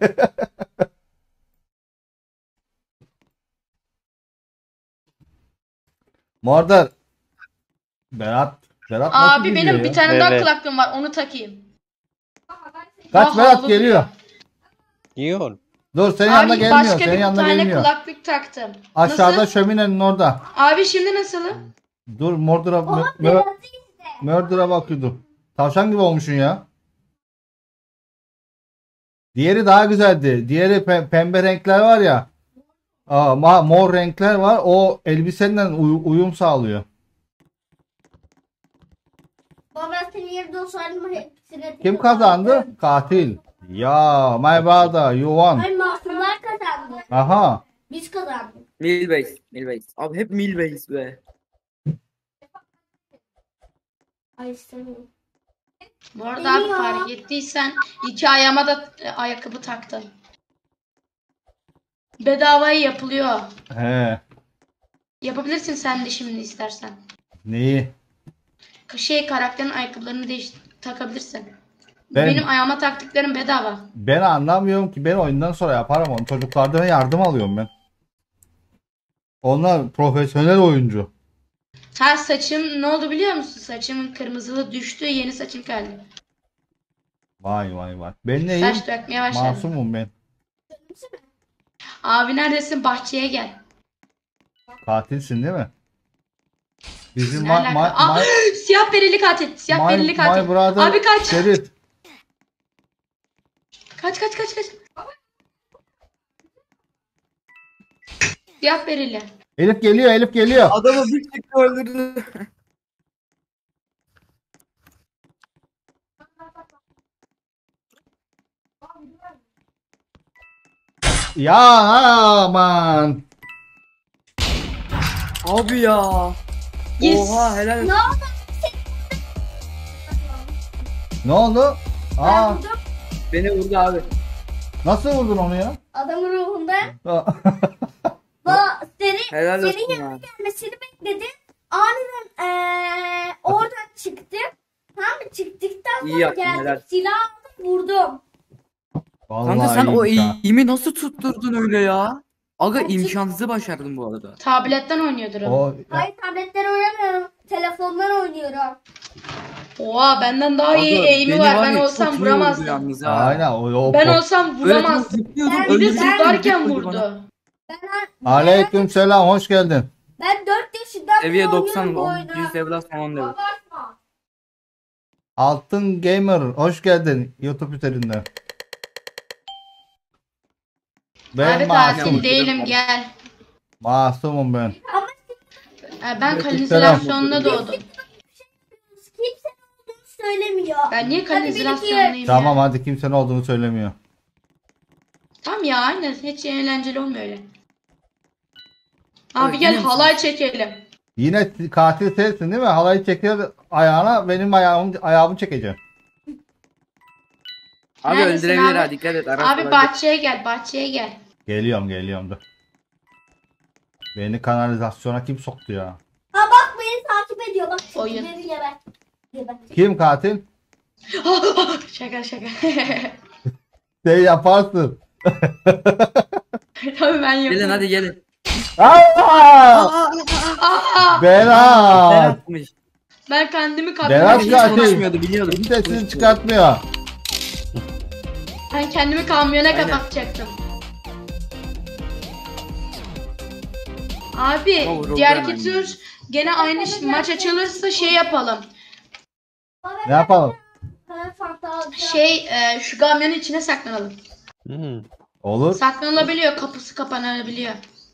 S1: Mordor. Berat mı
S7: Abi
S1: gidiyor
S7: benim
S1: ya?
S7: bir tane daha
S4: Evet.
S7: kulaklığım var onu takayım.
S1: Kaç
S7: Aha,
S1: Berat
S7: havalı
S1: geliyor.
S4: Yiyor.
S1: Dur senin yanına
S7: Abi
S1: gelmiyor.
S7: başka
S1: Senin
S7: bir
S1: yanına
S7: tane
S1: gelmiyor.
S7: kulaklık taktım.
S1: Aşağıda
S7: Nasıl?
S1: şöminenin orada.
S7: Abi şimdi nasıl?
S1: Dur Mordor'a
S2: Oha beyazı işte.
S1: Mordor'a bakıyordum. Tavşan gibi olmuşsun ya. Diğeri daha güzeldi. Diğeri pembe renkler var ya. Mor renkler var. O elbiseyle uyum sağlıyor.
S2: Baba senin yerinde olsaydım hepsine
S1: Kim kazandı? Katil. Ya my brother you won.
S2: Ay masumlar kazandı.
S1: Aha.
S2: Biz kazandık.
S5: Milbase. Milbase. Abi hep Milbase be.
S2: Ay istemiyorum.
S7: Bu arada abi
S2: Geliyor.
S7: fark ettiysen 2 ayağıma da ayakkabı taktım. Bedavaya yapılıyor.
S1: He.
S7: Yapabilirsin sen de şimdi istersen.
S1: Neyi?
S7: Karakterin ayakkabılarını takabilirsin.
S1: Ben-
S7: Benim ayağıma taktıklarım bedava.
S1: Ben anlamıyorum ki, ben oyundan sonra yaparım onu. Çocuklardan yardım alıyorum ben. Onlar profesyonel oyuncu.
S7: Ha saçım ne oldu biliyor musun? Saçımın kırmızılığı düştü, yeni saçım geldi.
S1: Vay vay vay. Ben neyim?
S7: Saç dökmeye başladım.
S1: Masumum ben.
S7: Abi neredesin? Bahçeye gel.
S1: Katilsin değil mi? Bizim
S7: Ne alaka? Aa, siyah bereli katil. Siyah bereli
S1: my
S7: katil.
S1: brother
S7: Abi kaç.
S1: Şerif.
S7: Kaç. Siyah bereli.
S1: Elif geliyor, Elif geliyor.
S5: Adamı bir çıktı öldürdü.
S1: Ya aman.
S5: Abi ya.
S7: Yes.
S5: Oha helal.
S1: Ne oldu?
S2: Ben
S1: Aa,
S2: vurdum.
S5: Beni vurdu abi.
S1: nasıl vurdun onu ya?
S2: Adamın ruhunda. Senin
S5: Helal olsun
S2: senin
S5: ya.
S2: yanına gelmesini bekledim. Aniden oradan çıktım. Tamam mı? Çıktıktan
S5: İyi
S2: sonra
S5: yaptın,
S2: geldim.
S5: helal.
S2: Silah aldım vurdum.
S5: Kanka sen o
S1: iyiymiş ha.
S5: eğimi nasıl tutturdun öyle ya? Aga
S2: Ben
S5: imkansızı başardın bu arada.
S7: Tabletten oynuyordur o.
S1: O
S2: Hayır tabletten oynamıyorum. Telefondan oynuyorum.
S7: Oha benden daha iyi
S5: Aga,
S7: eğimi
S5: beni
S7: var.
S5: var
S7: Ben
S5: ya,
S7: olsam
S5: çok iyi vurdu
S7: vuramazdım.
S5: yalnız ha.
S1: aynen o
S7: Ben olsam
S5: Böyle
S7: vuramazdım.
S5: zıplıyordum,
S2: Ben-
S7: Bir de
S5: öldürecektim,
S7: zıplarken
S5: gitmedi bana.
S7: vurdu.
S1: Aleyküm selam, hoş geldin.
S2: Ben 4 yaşından
S5: Seviye
S2: beri
S5: 90
S2: oynuyorum bu
S5: 10
S2: oyunu.
S5: 100 level falan level.
S2: Abartma.
S1: Altın Gamer, hoş geldin YouTube üzerinden. Ben
S7: Abi
S1: masum.
S7: katil değilim gel.
S1: Masumum ben.
S7: Ben kanalizasyonda doğdum.
S2: Kimsenin olduğunu söylemiyor.
S7: Ben niye
S2: Hadi
S7: kanalizasyondayım
S1: Tamam
S7: ya?
S1: hadi, kimsenin olduğunu söylemiyor.
S7: Tamam ya aynen. Hiç eğlenceli olmuyor öyle. Abi
S5: Evet,
S7: gel
S5: yine mi
S7: halay çekelim.
S1: Yine katil sensin değil mi? Halayı çekiyor ayağına, benim ayağımı çekeceğim.
S5: Abi
S7: Neredesin
S5: öldürebilir
S7: abi?
S5: ha, dikkat et. Araç
S7: Abi
S5: olabilir.
S7: bahçeye gel, bahçeye gel.
S1: Geliyorum dur. Beni kanalizasyona kim soktu ya?
S2: Ha bak beni takip ediyor. Bak
S7: Oyun.
S2: beni geber. Geber.
S1: Kim katil?
S7: Şaka.
S1: Sen yaparsın.
S7: Tabii ben
S5: Gelin
S7: yapıyorum.
S5: hadi gelin.
S1: Aa!
S7: Aa,
S1: Berat!
S5: Berat'mış.
S7: ben kendimi
S1: Berat
S7: kamyona
S5: Hiç
S1: katil.
S5: konuşmuyordu biliyordum.
S1: Hiç sesini çıkartmıyor.
S7: Ben kendimi kamyona
S5: Aynen.
S7: kapatacaktım. Abi
S5: Olur,
S7: diğerki
S5: hemen.
S7: tur gene aynı maç açılırsa şey yapalım.
S1: Ne yapalım?
S2: Ben Fanta alacağım.
S7: Şu kamyonun içine saklanalım.
S1: Olur.
S7: Saklanılabiliyor, kapısı kapanabiliyor.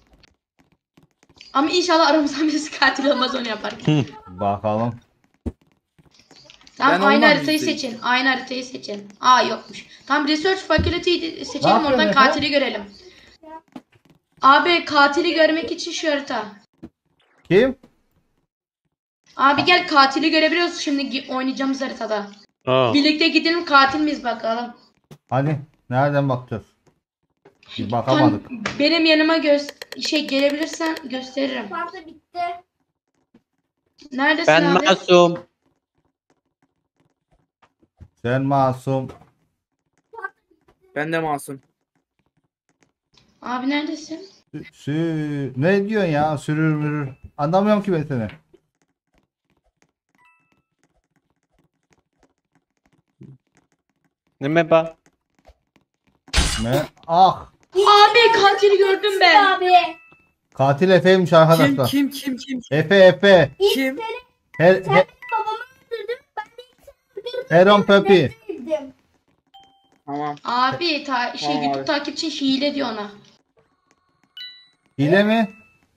S7: Ama inşallah aramızdan birisi katil olmaz onu yaparken.
S1: Bakalım.
S7: Tamam
S5: Ben
S7: aynı
S5: olmam
S7: haritayı
S5: yüzde yüz.
S7: seçin. Aynı haritayı seçin. Aa yokmuş. Tamam Research Faculty'yi seçelim
S1: yapıyorsun
S7: oradan
S1: Efe?
S7: katili görelim. Abi katili görmek için şu harita.
S1: Kim?
S7: Abi gel katili görebiliyoruz şimdi oynayacağımız haritada. Birlikte gidelim katil miyiz bakalım.
S1: Hadi. Nereden bakacağız? Biz bakamadık.
S7: Benim yanıma gelebilirsen gösteririm.
S2: Fanta bitti.
S7: Neredesin
S4: Ben
S7: abi?
S4: masum.
S1: Sen masum.
S5: Ben de masum.
S7: Abi neredesin?
S1: Ne diyorsun ya? Sürür mürür. Anlamıyorum ki ben seni.
S4: Ne bak?
S1: Ne? Ah.
S7: Abi katili gördüm ben.
S2: Abi.
S1: Katil Efe'ymiş
S5: Kim
S1: arkadaşlar.
S5: kim kim kim
S1: Efe.
S5: kim?
S1: Her,
S2: Babamı öldürdüm. Ben de ilk seni öldürdüm.
S1: Heron Pepi.
S2: Öldürdüm.
S5: Tamam.
S7: Abi
S5: Tamam
S7: YouTube
S5: abi.
S7: takipçin hile diyor ona.
S1: Hile mi?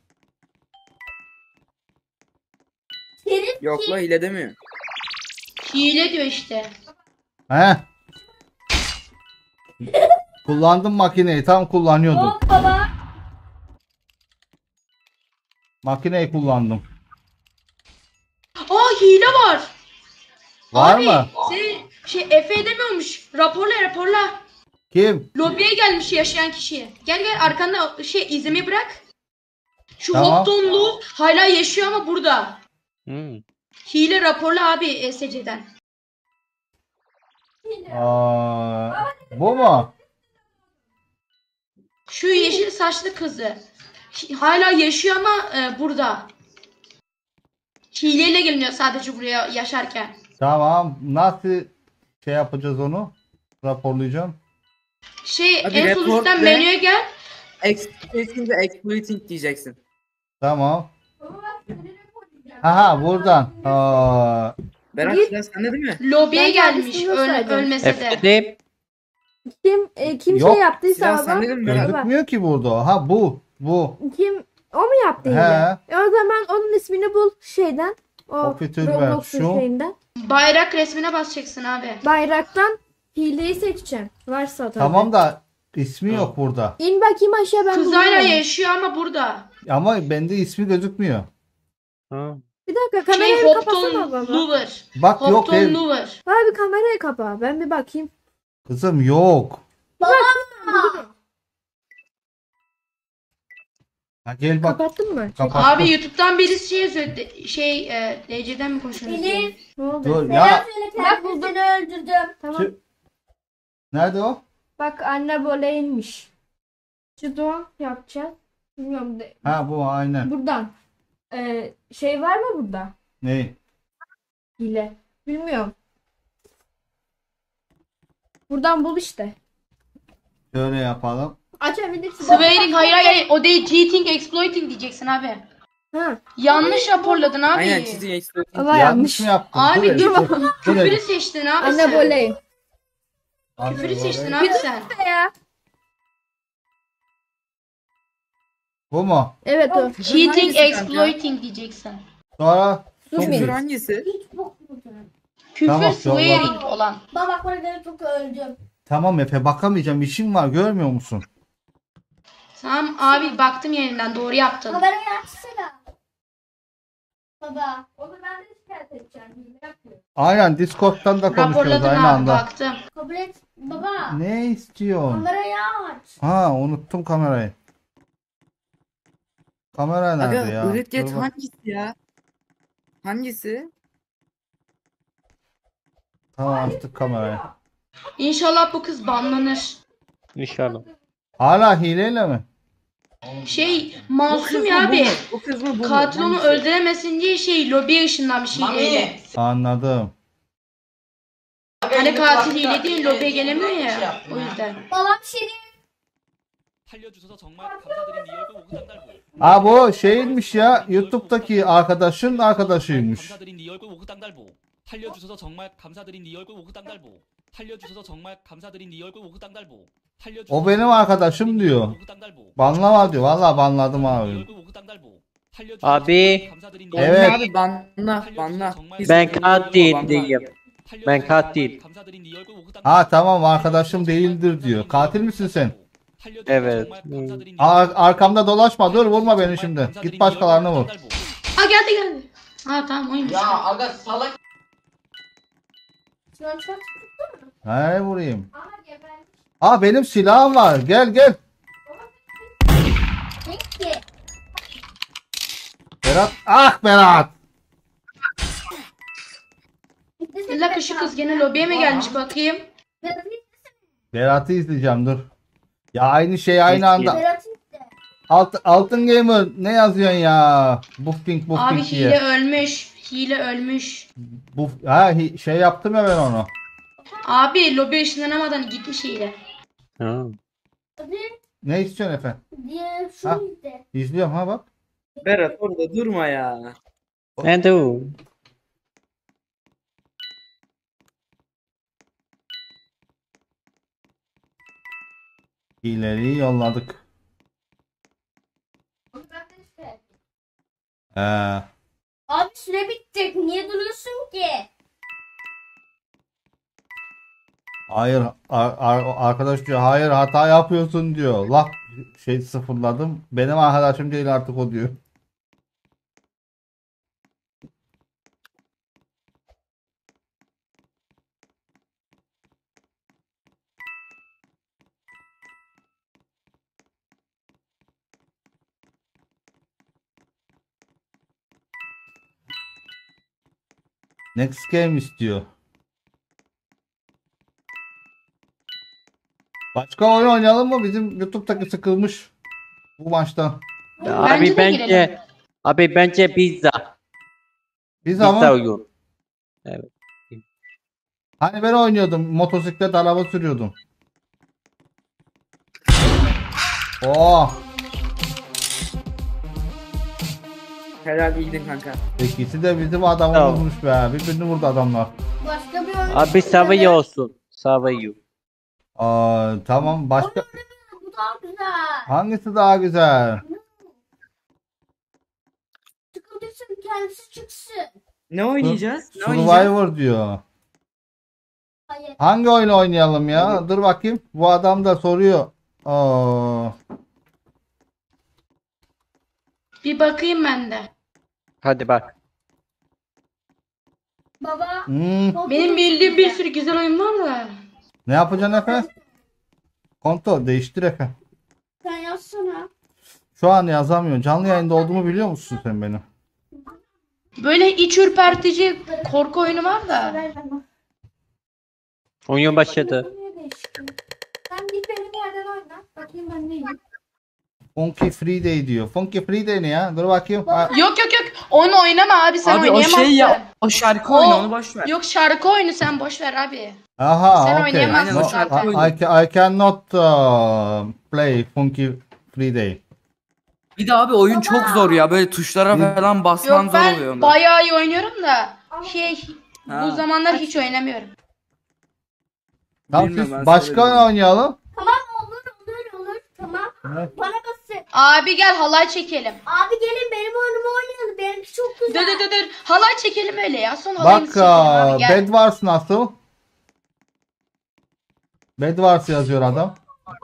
S2: Senin
S5: Yok la hile demiyor.
S7: Hile diyor işte.
S1: He? Kullandım makineyi. Tam kullanıyordum.
S2: Hop baba.
S1: Makineyi kullandım.
S7: Aa hile var.
S1: Var
S7: Abi,
S1: mı?
S7: Seni Efe edemiyormuş. Raporla.
S1: Kim?
S7: Lobiye gelmiş yaşayan kişi. Gel arkanda izlemeyi bırak. Şu
S1: Tamam.
S7: Hoptonlu hala yaşıyor ama burada.
S4: Hmm.
S7: Hile raporla abi SC'den.
S1: Bu mu?
S7: Şu yeşil saçlı kızı. Hala yaşıyor ama burada. Hileyle geliniyor sadece buraya yaşarken.
S1: Tamam. Nasıl şey yapacağız onu? Raporlayacağım.
S5: Hadi
S7: En sol
S5: report
S7: üstten
S5: de.
S7: menüye gel.
S5: Kesinlikle exploiting diyeceksin.
S1: Tamam. Aha buradan.
S5: Berat silah sende değil mi?
S7: Lobiye
S6: Ben
S7: gelmiş
S6: kendisini göstereceğim.
S7: ölmese de.
S4: Efendim?
S6: Kim
S1: Yok,
S6: şey yaptıysa
S5: Silah
S6: ama
S5: sende değil mi Berat?
S1: Gözükmüyor ki burada. Ha bu.
S6: kim o mu yaptı hile?
S1: He.
S6: O zaman onun ismini bul şeyden. O
S1: Profiterol ver.
S6: Roblox'un
S1: Şu.
S6: şeyinden.
S7: Bayrak resmine basacaksın abi.
S6: Bayraktan hileyi seçeceksin. Varsa tabii.
S1: Tamam da ismi yok burada.
S6: İn bakayım aşağı ben
S7: Kız hala
S6: buluyorum.
S7: yaşıyor ama burada.
S1: Ama bende ismi gözükmüyor.
S4: Ha.
S6: Bir dakika kamerayı bir kapasana
S7: Hopton
S6: baba.
S7: Lover.
S1: Bak yok
S7: Hopton
S1: değil.
S7: Lover.
S6: Abi kamerayı kapa. Ben bir bakayım.
S1: Kızım yok. Ha, gel bak.
S6: Kapattın mı?
S1: Kapattım.
S7: Abi YouTube'dan birisi şey yazıyor. DC'den mi konuşuyorsunuz?
S2: Elif.
S6: Ne oldu?
S1: Dur
S2: Selam
S1: ya.
S2: söyle kendisini öldürdüm.
S6: Tamam.
S1: Tü- Nerede o?
S6: Bak anne böyle inmiş. Şunu yapacağız. Bilmiyorum.
S1: Ha bu aynen.
S6: Buradan. Şey var mı burada?
S1: Ne?
S6: Hile. Bilmiyorum. Buradan bul işte.
S1: Şöyle yapalım.
S6: Açabilirsin.
S7: Swearing hayır o değil cheating exploiting diyeceksin abi.
S6: Ha.
S7: Yanlış raporladın abi.
S5: Aynen cheating exploiting.
S6: Ama
S1: Yanlış
S6: yanlış.
S1: mı yaptım?
S7: Abi,
S1: Dur,
S7: dur
S1: dur, dur,
S7: Küfürü
S1: hele.
S7: seçtin abi
S6: Anne
S7: sen.
S6: böyle.
S1: Anne
S7: Küfürü
S1: böyle.
S7: seçtin abi sen.
S6: Ya.
S1: Bu mu?
S6: Evet o.
S7: Cheating
S5: Hangisi kanka?
S7: exploiting diyeceksin.
S1: Sonra
S6: Sus
S5: Küfür
S6: bir.
S5: hangisi?
S2: Hiç bokmudur.
S7: Küfür
S1: Tamam,
S7: swearing olan.
S2: Baba burada çok öldüm.
S1: tamam Efe bakamayacağım. İşim var görmüyor musun?
S7: Tamam abi baktım yerinden doğru yaptın.
S2: Kamerayı açsana. Baba.
S6: Onu ben de şikayet edeceğim. Hile yapıyor.
S1: Aynen Discord'dan da konuşuyoruz
S7: Raporladın
S1: aynı
S7: abi
S1: anda.
S7: baktım.
S2: kabul et. Baba.
S1: Ne istiyorsun?
S2: Kamerayı aç.
S1: Ha unuttum kamerayı. Kamera nerede
S5: Aga
S1: ya?
S5: Üretget
S1: Dur bak.
S5: hangisi ya? Hangisi?
S1: Tamam açtık kamerayı.
S7: İnşallah bu kız banlanır.
S4: İnşallah.
S1: Hala hileyle mi?
S7: Masum ya abi.
S5: Bu kız mı bu mu?
S7: Katil onu
S5: Hangisi?
S7: öldüremesin diye lobiye ışınlanmış hileyle.
S1: Anladım.
S7: Hani katil hile değil lobiye gelemiyor ya. O yüzden.
S2: Babam bir şey değil.
S8: 살려주셔서 정말 감사드린 리얼과 오그당달보.
S1: Aa bu şeymiş ya. YouTube'daki arkadaşın arkadaşıymış.
S8: 감사드린 리얼과 오그당달보. 살려주셔서 정말 감사드린 리얼과 오그당달보. 살려주셔서 정말 감사드린 리얼과 오그당달보. 살려주셔서
S1: O benim arkadaşım diyor.
S8: 오그당달보.
S1: Banlama diyor. Vallahi banladım abi.
S8: 리얼과 오그당달보. 살려주셔서
S4: Abi.
S8: 정말 감사드린
S1: Evet.
S5: Abi banla.
S4: Ben katil diyeyim. Ben katil.
S8: 감사드린 리얼과 오그당달보.
S1: Ha tamam arkadaşım değildir diyor. Katil misin sen?
S4: Evet.
S1: Arkamda dolaşma dur vurma beni şimdi. Git başkalarına vur.
S7: Ha geldi. Ha tamam oymuş.
S2: Şu an çok
S1: He vurayım.
S2: ama gebermiş.
S1: Aa benim silahım var. Gel gel.
S2: Ne ki?
S1: Berat. Ah Berat.
S7: Bir dakika şu kız gene lobiye mi gelmiş bakayım.
S1: Berat'ı izleyeceğim dur. Ya aynı şey aynı anda.
S2: Berat'ın
S1: Altın Gamer ne yazıyorsun ya? Booking
S7: Abi
S1: diye.
S7: hile ölmüş. Hile ölmüş.
S1: Şey yaptım ya ben onu.
S7: Abi lobiye ışınlanamadan gitmiş hile.
S4: Ha.
S1: Ne istiyorsun efendim?
S2: diye
S1: Ha.
S2: şu işte.
S1: İzliyorum ha bak.
S5: Berat orada durma ya.
S4: Ne du?
S1: İleri yolladık. Ee,
S2: Abi süre bitecek. Niye duruyorsun ki?
S1: Hayır arkadaş diyor hayır hata yapıyorsun diyor. Laf sıfırladım. Benim arkadaşım değil artık o diyor. Next game istiyor. Başka oyun oynayalım mı? Bizim YouTube'daki sıkılmış bu maçtan.
S4: Abi
S7: de girelim.
S4: bence pizza.
S1: Biz ama
S4: Pizza oyun. Evet.
S1: hani ben oynuyordum. Motosiklet araba sürüyordum. Oh.
S5: Helal bildin kanka.
S1: İkisi de bizim adamı
S4: Tamam.
S1: vurmuş be. Birbirini vurdu adamlar.
S2: Başka bir oyun.
S4: Abi savayı olsun. Savayı.
S1: Tamam başka.
S2: Bu daha güzel.
S1: Hangisi daha güzel?
S2: Sıkıntısın kendisi çıksın.
S5: Ne oynayacağız? Ne oynayacağız?
S1: Survivor diyor.
S2: Hayır.
S1: Hangi oyunu oynayalım ya? Dur bakayım. Bu adam da soruyor.
S7: Bir bakayım ben de.
S4: Hadi bak.
S2: Baba.
S7: Benim bildiğim bir sürü güzel oyun var da.
S1: Ne yapacaksın Efe? Kontrol değiştir Efe.
S2: Sen yazsana.
S1: Şu an yazamıyor. Canlı yayında olduğumu biliyor musun sen benim?
S7: Böyle iç ürpertici korku oyunu var da.
S2: Ver bana.
S4: Oyun başladı.
S2: Niye değiştin? Sen bir benim yerden oyna. Bakayım ben neyim.
S1: Funky Friday diyor. Funky Friday ne ya? Dur bakayım.
S7: Yok. Onu oynama abi, sen
S5: Abi o
S7: oynayamazsın.
S5: şey ya, o şarkı
S7: O-
S5: oyunu onu boş ver.
S7: Yok, şarkı oyunu sen boş ver abi.
S1: Aha,
S7: Sen
S1: okay.
S7: oynayamazsın
S1: No,
S7: zaten.
S1: I cannot play Funky Friday.
S5: Bir de abi oyun çok zor ya, böyle tuşlara falan basman
S7: Yok,
S5: zor oluyor
S7: ben
S5: onda.
S7: bayağı iyi oynuyorum da bu
S5: Ha.
S7: zamanlar hiç oynamıyorum.
S1: Tamam
S5: Bilmiyorum,
S1: siz
S5: ben
S1: başka
S5: söyledim.
S1: ne oynayalım?
S2: Tamam olur. Tamam.
S1: Evet.
S2: Bana basın.
S7: Abi gel halay çekelim.
S2: Abi gelin benim oyunumu oynayalım. Benimki çok
S7: Dur
S2: güzel.
S7: dur. Halay çekelim öyle ya. Son halayımızı
S1: Bak
S7: çekelim abi, gel.
S1: Bed Wars nasıl? Bed Wars yazıyor adam.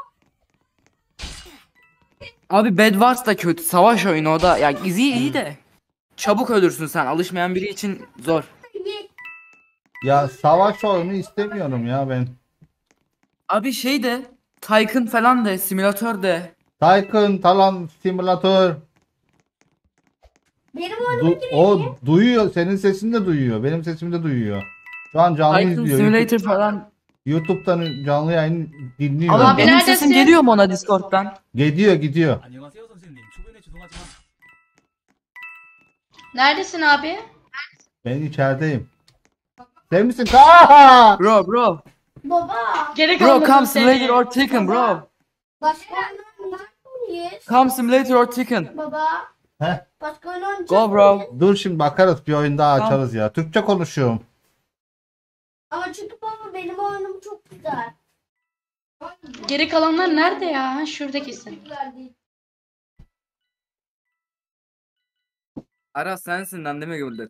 S5: Abi Bed Wars da kötü, savaş oyunu o da. Ya iyi de. Çabuk ölürsün sen, alışmayan biri için zor.
S1: Ya savaş oyunu istemiyorum ya ben.
S5: Abi şey de, Tycoon falan de, simülatör de.
S1: Tycoon, Talon Simulator.
S2: Benim oyunuma
S1: O duyuyor. Senin sesini de duyuyor. Benim sesimi de duyuyor. Şu an canlı
S5: Tycoon
S1: izliyor.
S5: Simulator falan.
S1: YouTube'dan canlı yayın dinliyor.
S5: Abi
S7: Abi
S5: benim
S7: neredesin?
S5: sesim geliyor mu ona Discord'dan?
S1: Gidiyor.
S8: 안녕하세요 선생님. 초면에 죄송하지만
S7: Neredesin abi?
S1: Ben içerideyim. Sen misin? Aa!
S5: Bro.
S2: Baba.
S7: Gerek
S5: Bro,
S7: olmadı
S5: come
S7: seni.
S5: simulator or Tycoon bro.
S2: Başka oyun oynayacak mıyız?
S5: Come simulator or Tycoon.
S2: Baba.
S1: Heh.
S2: Başka oyun oynayacak
S5: Go bro.
S2: mıyız?
S1: Dur şimdi bakarız. Bir oyun daha
S5: Tamam.
S1: açarız ya. Türkçe konuşuyorum.
S2: Ama çünkü baba benim oyunum çok güzel.
S7: Geri kalanlar nerede ya? Ha, şuradakisin.
S2: Güzel değil.
S5: Aras sensin lan, değil mi Güldür?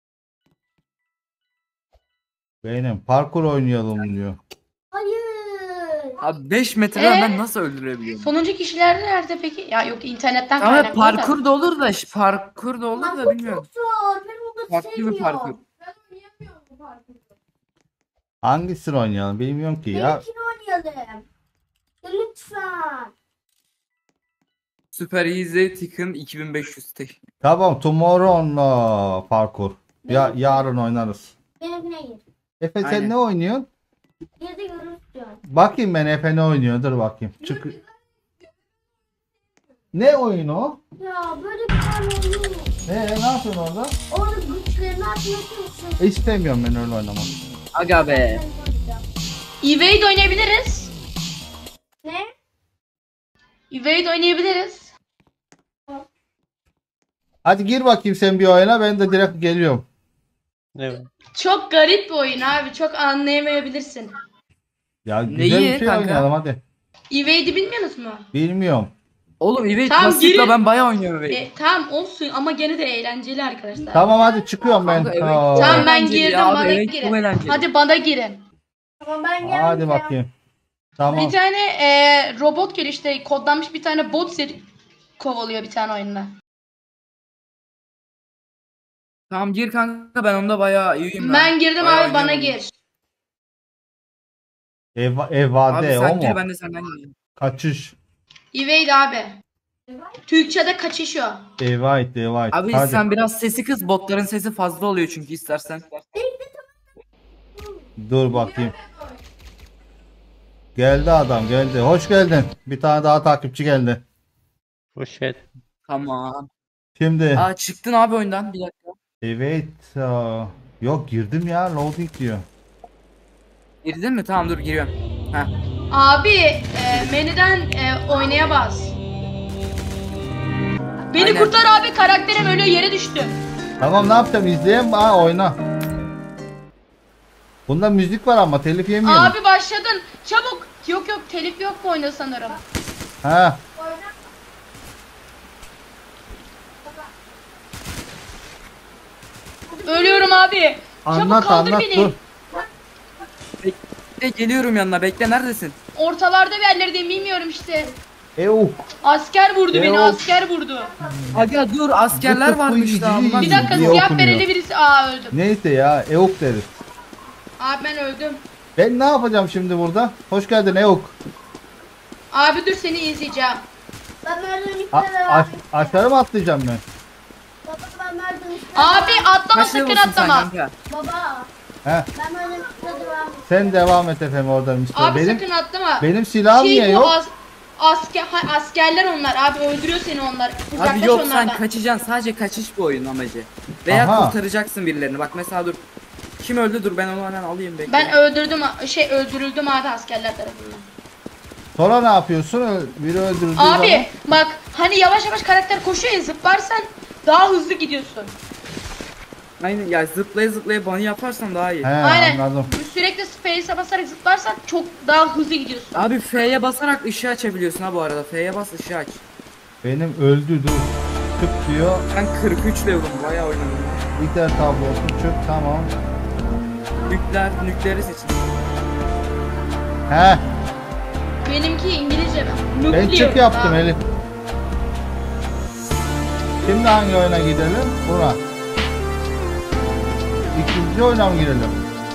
S1: Benim parkur oynayalım diyor.
S2: Hayır.
S5: Abi 5 metreden
S7: Ee?
S5: ben nasıl öldürebiliyorum?
S7: Sonuncu kişiler nerede peki? Ya yok, internetten
S5: Tamam
S7: kaynaklı da.
S5: parkur da olur da, parkur da olur da
S2: Parkur
S5: bilmiyorum.
S2: çok zor. Ben onu
S5: Farklı bir
S2: sevmiyorum.
S5: parkur.
S2: Ben oynayamıyorum bu parkuru.
S1: Hangisini oynayalım bilmiyorum ki ya.
S2: Benimkini oynayalım. Lütfen.
S5: Super Easy Tycoon 2500 tek.
S1: Tamam Tomorrow on parkur. Ya yarın oynarız.
S2: Benimkine gir.
S1: Efe sen
S5: Aynen.
S1: ne oynuyorsun?
S2: Gir de görürsün.
S1: Bakayım ben Efe ne oynuyor. Dur bakayım. Çık. Ne oyunu o?
S2: Ya böyle bir tane oyun.
S1: Ne yapıyorsun orada?
S2: Orada güçlerini atmaya çalışıyorsun.
S1: İstemiyorum ben öyle oynamak.
S5: Aga be.
S7: Evade oynayabiliriz.
S2: Ne?
S7: Evade oynayabiliriz.
S1: Hadi gir bakayım sen bir oyuna, ben de direkt geliyorum.
S4: Evet.
S7: Çok garip bir oyun abi. Çok anlayamayabilirsin.
S1: Ya
S5: Neyi
S1: güzel bir şey
S5: kanka?
S1: oynayalım hadi.
S7: Evade'i bilmiyorsunuz mu?
S1: Bilmiyorum.
S5: Oğlum evet
S7: Tamam,
S5: basit
S7: girin.
S5: la, ben bayağı oynuyorum evet.
S7: Tamam olsun ama gene de eğlenceli arkadaşlar.
S1: Tamam hadi çıkıyorum ben.
S5: Kanka, evet.
S1: Aa.
S7: Tamam, ben
S5: Eğlenceli
S7: girdim,
S5: abi,
S7: bana
S5: evet,
S7: girin.
S5: çok eğlenceli.
S7: Hadi bana girin.
S2: Ama ben gelmeyeceğim.
S1: Hadi bakayım. Tamam.
S7: Bir tane robot geliyor işte kodlanmış bir tane bot seri kovalıyor bir tane oyunda.
S5: Tamam gir kanka, ben onda bayağı iyiyim.
S7: Ben girdim
S5: Bayağı
S7: abi bana
S5: oynuyorum.
S7: gir.
S1: Evade
S5: Abi
S1: o
S5: sen gir,
S1: mu?
S5: ben de senden gireyim.
S1: Kaçış.
S7: Evade abi. Türkçe'de kaçış o.
S1: Evade.
S5: Abi
S1: Hadi.
S5: sen biraz sesi kız, botların sesi fazla oluyor çünkü istersen.
S1: Dur bakayım. Geldi adam geldi. Hoş geldin. Bir tane daha takipçi geldi.
S4: Poşet.
S5: Tamam.
S1: Şimdi.
S5: Aa çıktın abi oyundan, bir dakika.
S1: Evet. Yok girdim ya. Loading diyor.
S5: Girdin mi? Tamam dur giriyorum. Heh.
S7: Abi menüden oynaya bas. Beni
S5: Aynen.
S7: kurtar abi, karakterim ölüyor, yere düştüm.
S1: Tamam ne yapacağım? İzleyeyim. Oyna. Bunda müzik var ama telif yemeyelim.
S7: Abi başladın. Çabuk. Yok telif yok mu oyunda sanırım.
S1: Ha.
S7: Ölüyorum abi. Çabuk
S1: Anlat
S7: kaldır
S1: anlat
S7: beni.
S1: dur.
S5: Geliyorum yanına, bekle, neredesin?
S7: Ortalarda bir yerlerdeyim, bilmiyorum işte. Asker vurdu beni,
S1: Yok.
S7: asker vurdu.
S5: Aga dur, askerler
S1: Bu
S5: varmış daha.
S1: tıpkı
S5: Bunlar
S7: Bir dakika,
S1: diye
S7: siyah
S1: okunuyor.
S7: bereli birisi. Aa öldüm.
S1: Neyse ya. Euk deriz.
S7: Abi ben öldüm.
S1: Ben ne yapacağım şimdi burada? Hoş geldin Euk.
S7: Abi dur seni izleyeceğim.
S2: Ben Merdan'ın üstüne devam edeceğim.
S1: Aşağı mı atlayacağım ben?
S2: Baba ben Merdan'ın üstüne
S7: Abi atlama,
S5: kaç
S7: sakın
S5: level'sın sen
S7: atlama.
S5: kanka?
S2: Baba
S1: He.
S2: ben Merdan'ın üstüne devam edeceğim.
S1: Sen devam et efendim oradan işte.
S7: Abi sakın atlama.
S1: Benim silahım niye
S7: bu
S1: yok?
S7: askerler onlar abi, öldürüyor seni onlar. Uzaklaş
S5: Abi yok,
S7: onlardan.
S5: sen kaçacaksın, sadece kaçış bu oyunun amacı. Veya
S1: Aha.
S5: kurtaracaksın birilerini. Bak mesela dur. Kim öldü? Dur ben onu hemen alayım, bekle.
S7: Ben öldürüldüm abi askerler tarafından.
S1: Sonra ne yapıyorsun? Biri öldürüldüğü zaman.
S7: Abi bak hani yavaş yavaş karakter koşuyor ya, zıplarsan daha hızlı gidiyorsun.
S5: Aynen ya, zıplaya zıplaya bunny yaparsan daha iyi.
S1: He
S7: Aynen.
S1: anladım.
S7: Sürekli space'e basarak zıplarsan çok daha hızlı gidiyorsun.
S5: Abi F'ye basarak ışığı açabiliyorsun ha bu arada. F'ye bas, ışığı aç.
S1: Benim öldü dur. Çık diyor.
S5: Ben 43 level'ım, bayağı oynadım.
S1: Biter tablosu çık tamam.
S5: Nükleeri seçin.
S1: He
S7: Benimki İngilizce.
S1: ben
S7: Nuclear.
S1: çık yaptım
S7: Abi.
S1: Elif. Şimdi hangi oyuna gidelim? Buna. İkinci oyuna mı girelim?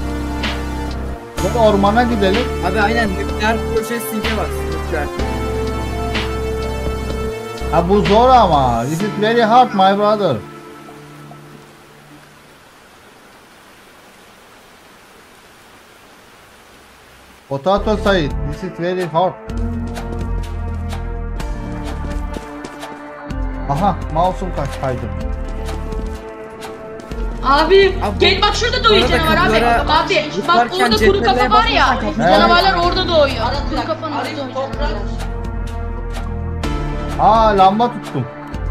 S1: Ya da ormana gidelim.
S5: Abi aynen, nükleer processing'e bas. Nükleer.
S1: Ha bu zor ama. This is very hard my brother. Potato Said, this is very hard. Aha, mouse'um kaydı.
S7: Abi
S5: Abi,
S7: gel bak, şurada doğuyor
S5: bu arada
S7: canavar abi.
S5: kapılara
S7: Abi bak
S5: zıplarken
S7: orada kuru kafa
S5: CTRL'ye
S7: var ya.
S5: basarsan
S7: Canavarlar orada doğuyor. Kuru kafanın orada doğuyor canavarlar.
S1: Aa, lamba tuttum.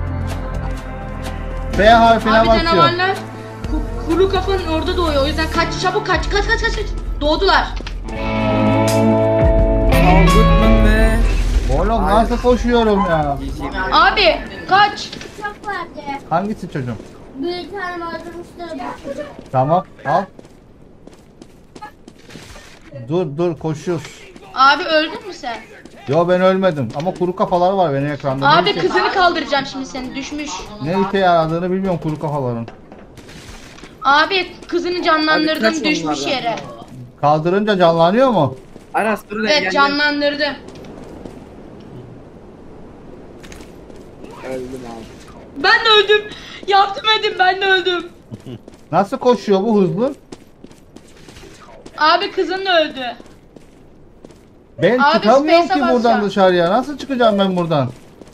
S1: B harfine
S7: Abi
S1: basıyorum.
S7: canavarlar kuru kafanın orada doğuyor. O yüzden kaç, çabuk kaç. Doğdular.
S5: Saul Goodman ve...
S1: Oğlum nasıl koşuyorum ya?
S7: Abi kaç.
S2: Çok verdi.
S1: Hangisi çocuğum?
S2: Bir tane Merdan'ın üstüne bak.
S1: Tamam, al. Dur koşuyoruz.
S7: Abi öldün mü sen?
S1: Yo ben ölmedim ama kuru kafalar var benim ekranda.
S7: Abi
S1: Ne işe-
S7: kızını kaldıracağım şimdi, seni düşmüş.
S1: Ne işe yaradığını bilmiyorum kuru kafaların.
S7: Abi kızını
S5: Abi
S7: canlandırdım,
S5: kaç
S7: düşmüş
S5: onlardan?
S7: yere.
S1: Kaldırınca canlanıyor mu?
S5: Aras dur da
S7: Evet canlandırdı.
S5: Öldüm abi.
S7: Ben de öldüm. Yardım edin, ben de öldüm.
S1: Nasıl koşuyor bu hızlı?
S7: Abi kızın da öldü.
S1: Ben
S7: Abi
S1: çıkamıyorum
S7: space'e
S1: ki buradan
S7: basacağım.
S1: dışarıya. Nasıl çıkacağım ben buradan?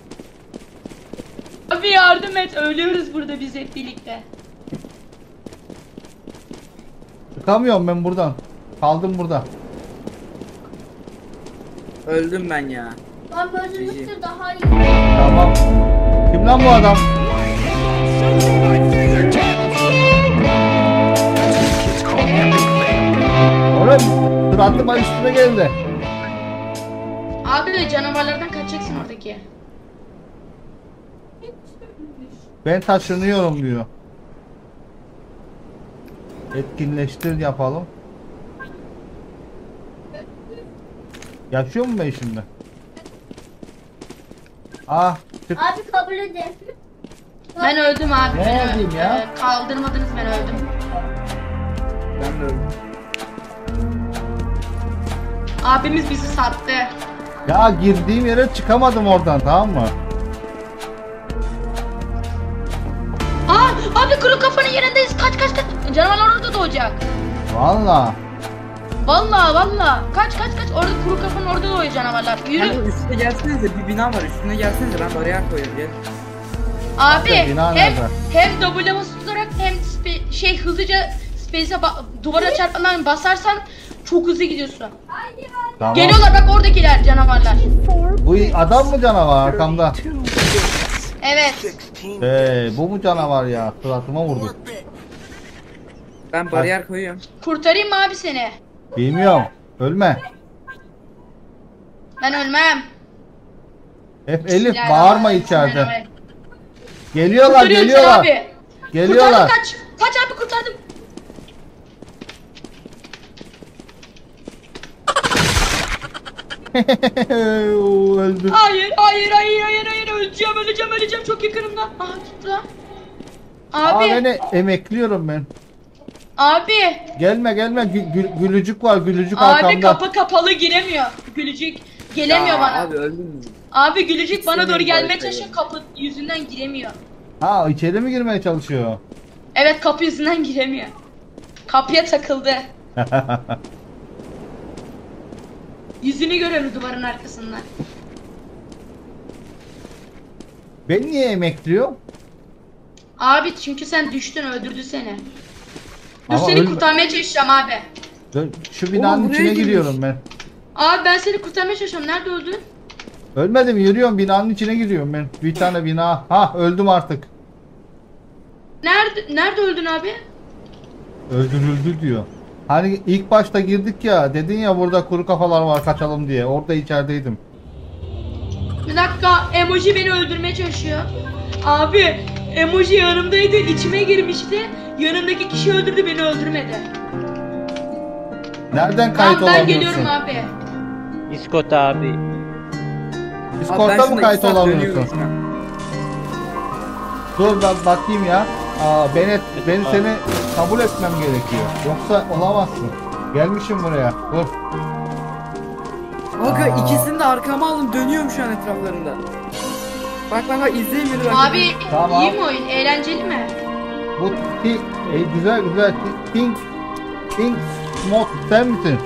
S7: Abi yardım et, ölüyoruz burada biz hep birlikte.
S1: Çıkamıyorum ben buradan. Kaldım burada.
S5: Öldüm ben ya.
S2: Ben Merdan'ın üstüne daha iyi.
S1: Tamam. Kim lan bu adam? Oğlum suratıma üstüme geldi.
S7: Abi de canavarlardan kaçacaksın oradaki.
S1: Ben taşınıyorum diyor. Etkinleştir yapalım. Yaşıyor mu ben şimdi? Ah çık.
S2: Abi kabul edin.
S7: Ben öldüm abi.
S1: Ne
S7: Beni
S1: yapayım ya?
S7: Kaldırmadınız, ben öldüm.
S5: Ben de öldüm.
S7: Abimiz bizi sattı.
S1: Ya girdiğim yere çıkamadım oradan, tamam mı?
S7: Abi kuru kafanın yerindeyiz. Kaç kaç kaç. Canavarlar orada doğacak.
S1: Valla.
S7: Vallahi. Kaç. Orada kuru kafanın orada doğuyor canavarlar. Yürü.
S5: Hani üstüne gelsenize, bir bina var, üstüne gelsenize, ben bariyer koyuyorum, gel.
S7: Abi
S1: bina
S7: hem
S1: nerede?
S7: W basılı tutarak hem hızlıca space'e duvara çarpmadan basarsan çok hızlı gidiyorsun.
S1: Tamam.
S7: Geliyorlar bak, oradakiler canavarlar.
S1: Bu adam mı canavar arkamda?
S7: Evet.
S1: Bu mu canavar ya? Suratıma vurdu.
S5: Ben bariyer koyuyorum.
S7: Kurtarayım mı abi seni?
S1: Bilmiyorum. Ölme.
S7: Ben ölmem.
S1: Elif bağırma içeride.
S7: Bismillahirrahmanirrahim.
S1: Geliyorlar,
S7: Kurtarıyorum seni
S1: geliyorlar.
S7: abi.
S1: Geliyorlar.
S7: Kurtardım, kaç. Kaç abi, kurtardım.
S1: Öldüm.
S7: Hayır. Öleceğim. Çok yakınımda. Aha tuttu lan. Abi.
S1: Beni emekliyorum ben.
S7: Abi.
S1: Gelme. Gülücük var, gülücük
S7: Abi
S1: arkamda.
S7: kapı kapalı, giremiyor. Gülücük gelemiyor
S5: Ya
S7: bana.
S5: Abi öldün mü?
S7: Abi Gülücük bana doğru
S5: İstemiyorum
S7: gelmeye
S5: böyle
S7: çalışıyor, kapı yüzünden giremiyor.
S1: Ha, içeri mi girmeye çalışıyor?
S7: Evet, kapı yüzünden giremiyor. Kapıya takıldı. Yüzünü görüyorum duvarın arkasından.
S1: Beni niye emekliyor?
S7: Abi çünkü sen düştün, öldürdü seni. Dur,
S1: Ama
S7: seni
S1: ölme-
S7: kurtarmaya çalışacağım abi.
S1: Dur, şu binanın
S5: Oğlum, buraya
S1: içine
S5: girmiş.
S1: giriyorum ben.
S7: Abi ben seni kurtarmaya çalışıyorum. Nerede öldün?
S1: Ölmedim, yürüyorum, binanın içine giriyorum ben. Bir tane bina. Ha, öldüm artık.
S7: Nerede öldün abi?
S1: Öldürüldü diyor. Hani ilk başta girdik ya, dedin ya burada kuru kafalar var, kaçalım diye. Orada içerideydim.
S7: Bir dakika, emoji beni öldürmeye çalışıyor. Abi emoji yanımdaydı, içime girmişti. Yanımdaki kişi öldürdü, beni öldürmedi.
S1: Nereden kayıt
S7: Tamam, ben
S1: olamıyorsun?
S7: geliyorum abi.
S4: Discord abi.
S5: Abi ben
S1: Discord'da mı
S5: şuna
S1: kayıt
S5: 2 saat
S1: olamıyorsun?
S5: dönüyorum şu an.
S1: Dur ben bakayım ya. Ben seni kabul etmem gerekiyor. Yoksa olamazsın. Gelmişim buraya. Dur.
S5: Aga
S1: Aa.
S5: ikisini de arkama aldım, dönüyorum şu an etraflarında. Bak izleyin beni bak.
S7: Abi
S1: Tamam.
S7: iyi mi oyun? Eğlenceli mi?
S1: Bu güzel. Pink Smoke sen misin?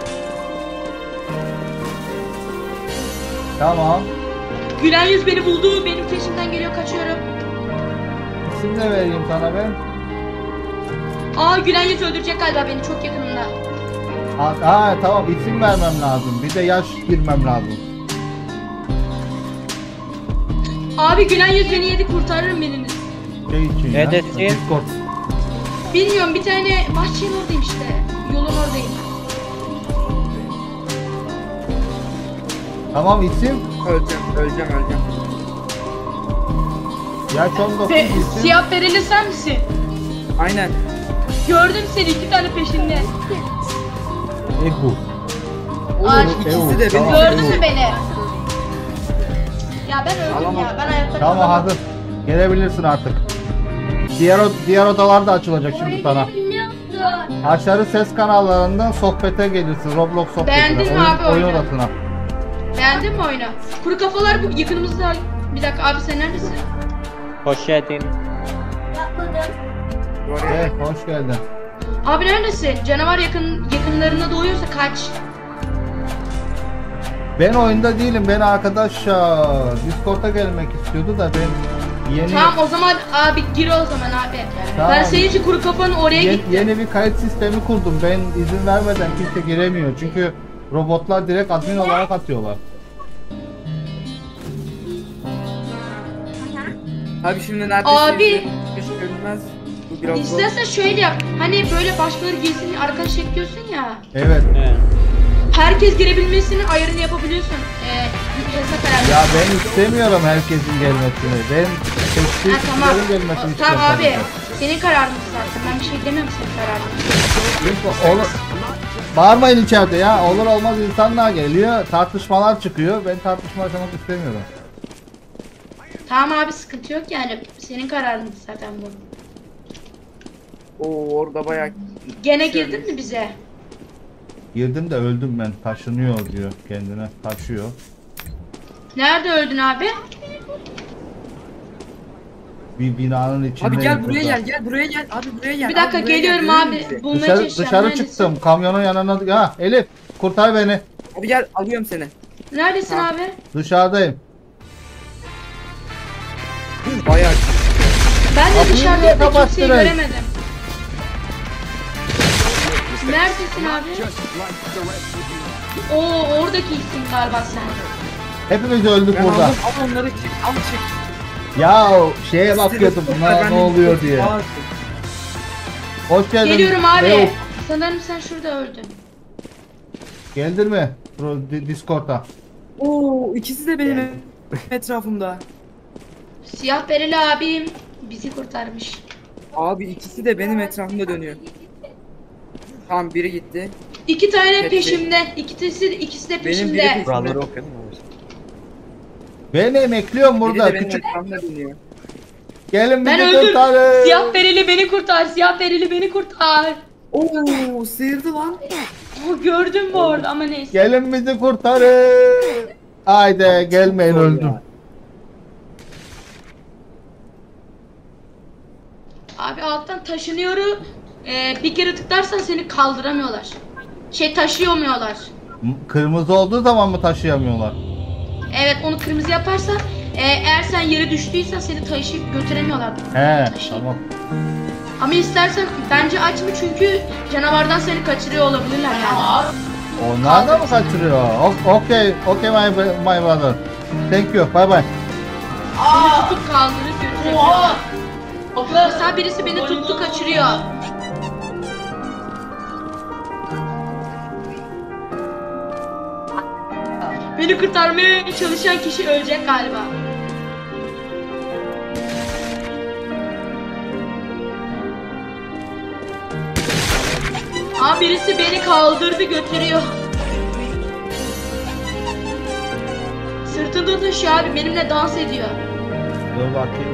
S1: Tamam.
S7: Gülen yüz beni buldu, benim peşimden geliyor, kaçıyorum.
S1: İsim de vereyim sana ben.
S7: Gülen yüz öldürecek galiba beni, çok yakınımda.
S1: Tamam, isim vermem lazım. Bir de yaş girmem lazım.
S7: Abi gülen yüz beni yedi, kurtarırım biriniz.
S1: Şey için ya.
S4: Neredesin?
S1: Discord.
S7: Bilmiyorum, bir tane bahçenin oradayım işte. Yolun oradayım.
S1: Tamam, isim.
S5: Öleceğim.
S1: Yaş 19 isim.
S7: Siyah bereli sen misin?
S5: Aynen.
S7: Gördüm seni, 2 tane peşinde.
S1: Ehu.
S7: Ay,
S5: İkisi de
S1: Tamam.
S5: beni.
S7: Gördün mü beni? Ya ben öldüm
S5: Alamam.
S7: ya, ben hayatta
S1: Tamam,
S7: kalamam.
S1: hazır. Gelebilirsin artık. Diğer odalar da açılacak şimdi sana.
S2: Biliyorsun.
S1: Aşağı ses kanallarından sohbete gelirsin. Roblox sohbetine.
S7: Beğendin mi abi
S1: oyun
S7: oyunu?
S1: odasına.
S7: Beğendin mi oyunu? Kuru kafalar bu yakınımızda. Bir dakika abi, sen neredesin?
S4: Hoş geldin.
S2: Yapmadım.
S1: Evet, hoş geldin.
S7: Abi neredesin? Canavar yakınlarına doğuyorsa kaç.
S1: Ben oyunda değilim. Ben arkadaş Discord'a gelmek istiyordu da ben yeni
S7: Tamam o zaman abi gir o zaman abi.
S1: Tamam.
S7: Ben senin için kuru kafanın oraya gittim.
S1: yeni bir kayıt sistemi kurdum. Ben izin vermeden kimse giremiyor. Çünkü robotlar direkt admin olarak atıyorlar.
S5: Abi şimdi neredesin?
S7: Abi.
S5: Hiç görünmez. Bu biraz zor.
S7: İstersen şöyle yap. Hani böyle başkaları girsin arkadaş ekliyorsun ya.
S1: Evet.
S4: He.
S7: Herkes girebilmesinin ayarını yapabiliyorsun. Hesap herhalde.
S1: Ya ben istemiyorum herkesin gelmesini. Ben seçtiğim
S7: Tamam.
S1: kişilerin gelmesini istiyorum.
S7: Tamam abi.
S1: sadece.
S7: Senin kararın zaten. Ben bir şey demiyorum senin kararın.
S1: Çünkü Bağırmayın içeride ya. Olur olmaz insanlar geliyor. Tartışmalar çıkıyor. Ben tartışma yaşamak istemiyorum.
S7: Tamam abi sıkıntı yok yani. Senin kararın zaten bu.
S5: Oo orada bayağı
S7: Gene girdin mi bize?
S1: Girdim de öldüm ben. Taşınıyor diyor kendine. Taşıyor.
S7: Nerede öldün abi?
S1: Bir binanın içinde.
S5: Abi gel buraya gel buraya gel abi buraya gel.
S7: Bir dakika
S5: Abi buraya
S7: geliyorum
S5: gel,
S7: abi.
S5: görüyor musun
S7: Bulmaya
S1: Dışarı,
S7: çalışacağım.
S1: dışarı
S7: Neredesin?
S1: çıktım. Kamyonun yanına. Ha Elif kurtar beni.
S5: bizi? Abi gel alıyorum seni.
S7: Neredesin
S5: Ha.
S7: abi?
S1: Dışarıdayım.
S5: Bayağı.
S7: Ben de
S1: Kapıyı
S7: dışarıda
S1: niye
S7: da kimseyi
S1: kapattın?
S7: göremedim. Neredesin abi? Oo oradaki isim galiba sen.
S1: Hepimiz öldük
S5: Ben
S1: burada.
S5: aldım al onları çık al çık.
S1: Ya şeye bakıyordum bunlar ne oluyor diye. Hoş geldin.
S7: Geliyorum abi.
S1: Eyüp.
S7: Sanırım sen şurada öldün.
S1: Geldin mi? Discord'a.
S5: Oo ikisi de benim etrafımda.
S7: Siyah bereli abim bizi kurtarmış.
S5: Abi ikisi de benim etrafımda dönüyor. Tamam biri gitti.
S7: 2 tane
S5: Hepsi-
S7: peşimde. İkisi de
S5: Benim
S7: peşimde.
S5: biri
S4: Kuralları
S5: peşimde.
S4: okuyalım mı?
S1: Ben emekliyorum
S5: Biri
S1: burada.
S5: de benim
S1: Küçük.
S5: etrafımda dönüyor.
S1: Gelin
S7: Ben
S1: bizi
S7: öldüm.
S1: kurtarın.
S7: Siyah bereli beni kurtar. Siyah bereli beni kurtar.
S5: Oo sıyırdı lan.
S7: Oh, gördüm bu orada ama neyse.
S1: Gelin bizi kurtarın. Haydi gelmeyin
S5: Zor
S1: öldüm.
S5: ya.
S7: Abi alttan taşınıyorum. Bir kere tıklarsan seni kaldıramıyorlar. Taşıyamıyorlar.
S1: Kırmızı olduğu zaman mı taşıyamıyorlar?
S7: Evet onu kırmızı yaparsan eğer sen yere düştüysen seni taşıyıp götüremiyorlar.
S1: He
S7: Taşıyıp.
S1: tamam.
S7: Ama istersen bence açma çünkü canavardan seni kaçırıyor olabilirler yani.
S1: Onlar da mı kaçırıyor? Okay, okay my brother. Thank you. Bye bye.
S7: Seni tutup kaldırıp götürüyor. Mesela birisi beni tuttu kaçırıyor. Beni kurtarmaya çalışan kişi ölecek galiba. Aa birisi beni kaldırdı götürüyor. Sırtında taşıyor abi benimle dans ediyor.
S1: Dur bakayım.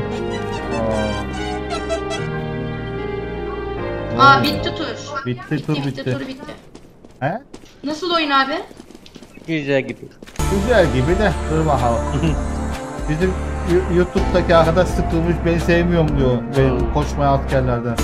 S7: Aa bitti tur.
S1: Bitti, tur bitti.
S7: Tur bitti.
S1: He?
S7: Nasıl oyun abi?
S4: Güzel gibi.
S1: Güzel gibi de dur bakalım. Bizim YouTube'daki arkadaş sıkılmış beni sevmiyorum diyor. Ben koşmaya askerlerden.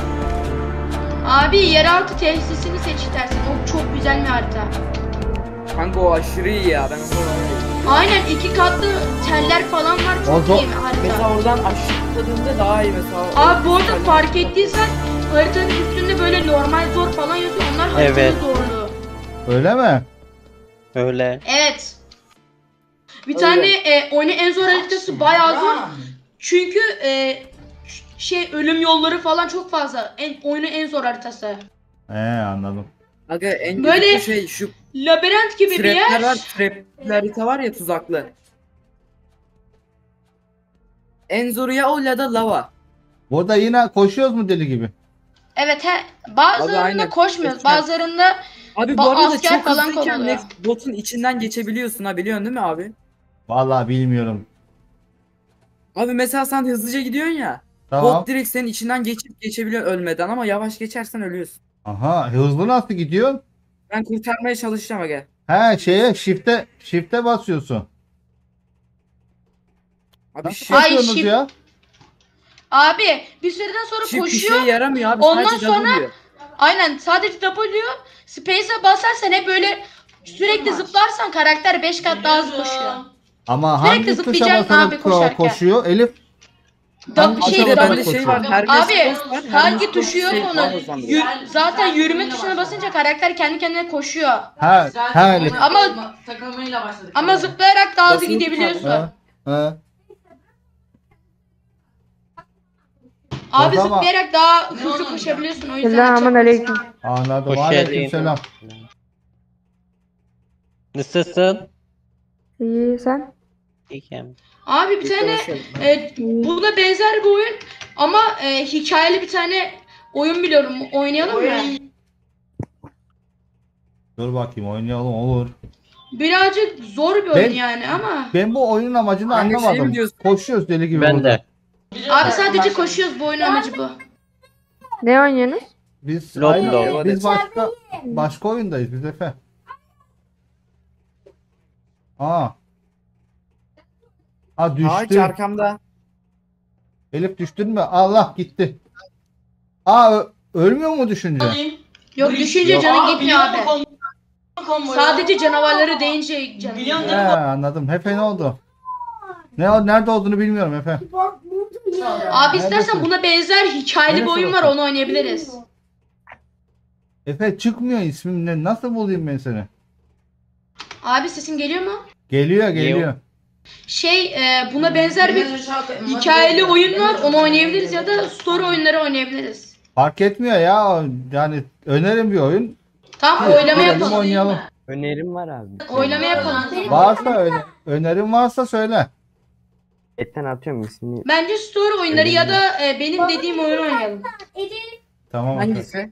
S7: Abi yeraltı tesisini seç istersen. O çok güzel bir harita.
S5: Kanka o aşırı iyi ya. Ben onu
S7: Aynen 2 katlı teller falan var çok
S1: O
S7: iyi bir harita.
S5: mesela oradan aşağı atladığında daha iyi mesela.
S7: Abi bu arada fark ettiysen haritanın üstünde böyle normal zor falan yazıyor. Onlar haritanın
S4: Evet.
S7: zorluğu.
S1: Öyle mi?
S4: Öyle.
S7: Evet. Bir
S5: Öyle.
S7: tane oyunun en zor haritası bayağı zor. Çünkü ölüm yolları falan çok fazla. Oyunun en zor haritası.
S1: He anladım.
S5: Aga en
S7: Böyle-
S5: kötü şey şu
S7: Labirent gibi bir
S5: trapler
S7: yer.
S5: var. Trapler harita var ya tuzaklı. En zoru ya o ya da lava.
S1: Burada yine koşuyoruz mu deli gibi?
S7: Evet
S5: Abi
S7: bazılarında
S5: aynen.
S7: koşmuyoruz.
S5: Geçen-
S7: Bazılarında
S5: Abi bu arada
S7: asker
S5: çok
S7: falan
S5: hızlıyken
S7: kovalıyor.
S5: next botun içinden geçebiliyorsun ha biliyorsun değil mi abi?
S1: Vallahi bilmiyorum.
S5: Abi mesela sen hızlıca gidiyorsun ya.
S1: Tamam.
S5: Bot direkt senin içinden geçebiliyor ölmeden ama yavaş geçersen ölüyorsun.
S1: Aha hızlı nasıl gidiyor?
S5: Ben kurtarmaya çalışacağım aga.
S1: He shift'e basıyorsun.
S5: Abi
S1: Nasıl
S5: şey,
S7: Ay,
S1: koşuyorsunuz
S7: shift-
S1: ya?
S7: abi bir süreden sonra
S5: shift bir
S7: koşuyor.
S5: şeye yaramıyor abi.
S7: Ondan
S5: sadece
S7: sonra-
S5: W.
S7: Aynen sadece W. Space'e basarsan hep böyle sürekli zıplarsan karakter 5 kat daha hızlı koşuyor.
S1: Ama
S7: Sürekli
S1: hangi tuşa
S7: zıplayacaksın
S1: basarak
S7: abi koşarken.
S1: koşuyor? Elif
S5: Abi
S1: Şey,
S5: bir de bende
S1: koşuyor.
S5: şey var. Hermes
S7: Abi
S5: Cross var.
S7: hangi
S5: Hermes
S7: tuşu
S5: Cross
S7: yok
S5: şey
S7: onun?
S5: daha hızlandırıyor.
S7: Zaten yürüme tuşuna basınca karakter kendi kendine koşuyor.
S1: he Elif.
S6: Takılmayla başladık.
S7: Ama zıplayarak daha hızlı
S5: Basılı
S7: gidebiliyorsun.
S1: He, he.
S7: Abi
S1: O zaman-
S7: zıplayarak daha hızlı koşabiliyorsun o yüzden.
S9: Selamünaleyküm.
S1: Anladım.
S4: Hoş
S1: Aleykümselam.
S4: Nasılsın?
S9: İyi sen?
S4: İyiyim.
S7: Abi bir tane buna benzer bir oyun ama hikayeli bir tane oyun biliyorum. Oynayalım mı?
S1: Dur bakayım oynayalım olur.
S7: Birazcık zor bir oyun
S1: Ben-
S7: yani ama.
S1: Ben bu oyunun amacını
S5: Hangi şey mi
S1: anlamadım.
S5: diyorsun?
S1: Koşuyoruz deli gibi
S4: Ben
S1: burada.
S4: de.
S7: Abi sadece koşuyoruz, bu oyunun amacı bu.
S9: Ne oynuyorsunuz?
S1: Biz
S4: Lord
S1: aynı,
S4: Lord.
S1: biz başka oyundayız biz Efe. Aa. Ha
S5: Ağaç
S1: düştü.
S5: arkamda.
S1: Elif düştün mü? Allah gitti. Aa ölmüyor mu düşünce?
S7: Yok düşünce canın gitmiyor abi. Sadece canavarları deyince canın
S1: He
S7: gidiyor.
S1: anladım. Efe ne oldu? Nerede olduğunu bilmiyorum Efe.
S2: Bak burada ya.
S7: Abi istersen
S1: Neredesin?
S7: buna benzer hikayeli bir
S1: Neresi
S7: oyun var,
S1: orası?
S7: onu oynayabiliriz.
S1: Efe çıkmıyor ismim ne? Nasıl bulayım ben seni?
S7: Abi sesim geliyor mu?
S1: Geliyor.
S7: Buna benzer bir hikayeli oyun var, onu oynayabiliriz ya da story oyunları oynayabiliriz.
S1: Fark etmiyor ya. Yani önerim bir oyun.
S7: Tamam, oylama
S1: Girelim,
S7: yapalım.
S1: oynayalım.
S4: Önerim var abi.
S7: Oylama yapalım.
S1: Varsa önerim varsa söyle.
S4: Etten atıyorum ismini.
S7: Bence story oyunları ya da benim dediğim oyunu oynayalım.
S2: Elif.
S1: Tamam. Efe.
S5: Hangisi?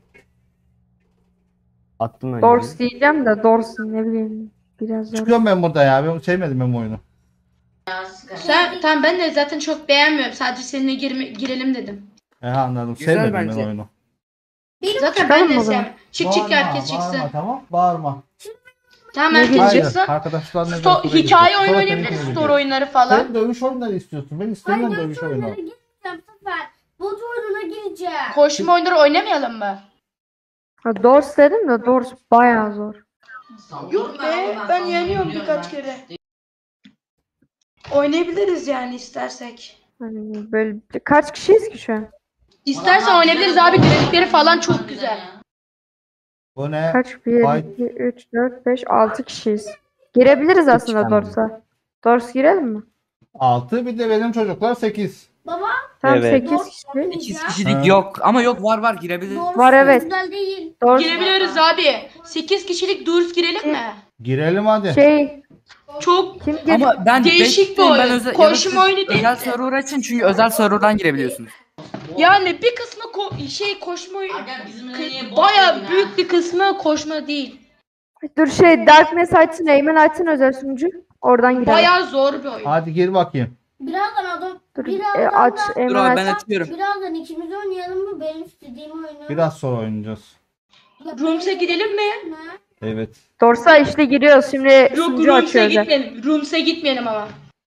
S4: Attım önce.
S9: Dors diyeceğim de Dors ne bileyim. Biraz zor.
S1: Çıkıyorum ben burada ya. Ben sevmedim ben bu oyunu.
S7: Tamam, ben de zaten çok beğenmiyorum. Sadece seninle girelim dedim.
S1: Anladım.
S5: Güzel
S1: Sevmedim
S5: bence.
S1: ben oyunu.
S7: Zaten ben de
S9: Çıkalım o zaman.
S7: sevmiyorum. Çık herkes çıksın.
S1: Bağırma, tamam. Bağırma.
S7: Tamam,
S9: Ne
S7: herkes
S1: Hayır.
S7: çıksın.
S1: Arkadaşlarla
S7: Hikaye oyunu oynayabiliriz, story oyunları falan.
S1: Sen dövüş oyunları istiyorsun. Ben istemiyorum dövüş oyunu.
S2: Gideceğim bu sefer. Bot oyununa gireceğim.
S7: Koşma oyunları oynamayalım mı?
S9: Ha, Dors dedim de Dors bayağı zor.
S7: Yok be, ben yeniyorum birkaç kere. Oynayabiliriz yani istersek.
S9: Hani böyle kaç kişiyiz ki şu an?
S7: İstersen oynayabiliriz abi, grafikleri falan çok güzel.
S1: Bu ne?
S9: Kaç? 1,
S1: Vay.
S9: 2, 3, 4, 5, 6 kişiyiz. Girebiliriz aslında
S4: çıkalım.
S9: Dors'a. Dors girelim mi?
S1: 6 bir de benim çocuklar 8.
S2: Baba.
S9: Tamam
S4: Evet.
S9: 8
S2: Dors
S9: kişi.
S2: oynayacağım.
S5: 8 kişilik
S1: Ha.
S5: yok ama yok var girebiliriz.
S2: Dors
S9: Var, evet.
S2: güzel değil.
S9: Dors
S7: Girebiliyoruz abi. 8 kişilik Durs girelim mi?
S1: Girelim hadi.
S9: şey
S7: Çok
S9: kim gir?
S5: Ama ben
S7: Değişik bir
S5: bekleyin,
S7: oyun.
S5: özel,
S7: Koşma
S5: ya da siz
S7: oyunu değil
S5: özel
S7: de.
S5: server açın çünkü özel serverdan girebiliyorsunuz.
S7: Yani bir kısmı koşma oyunu. Bayağı büyük bir kısmı koşma değil.
S9: Dur Darkness açsın, Eymen açsın özel sunucu. Oradan girelim.
S7: Bayağı zor bir oyun.
S1: Hadi gir bakayım.
S2: Birazdan adam.
S9: Dur,
S2: Birazdan
S9: aç
S2: da.
S9: Eymen
S5: Dur abi
S9: aç.
S5: ben açıyorum.
S2: Birazdan ikimiz oynayalım mı? Benim istediğim oyunu.
S1: Biraz sonra oynayacağız.
S7: Rooms'a gidelim mi?
S2: Ne?
S1: Evet.
S9: Dors'a işte giriyoruz. Şimdi
S7: Yok,
S9: sunucu
S7: Rooms'a
S9: açıyoruz.
S7: gitmeyelim. Rooms'a gitmeyelim ama.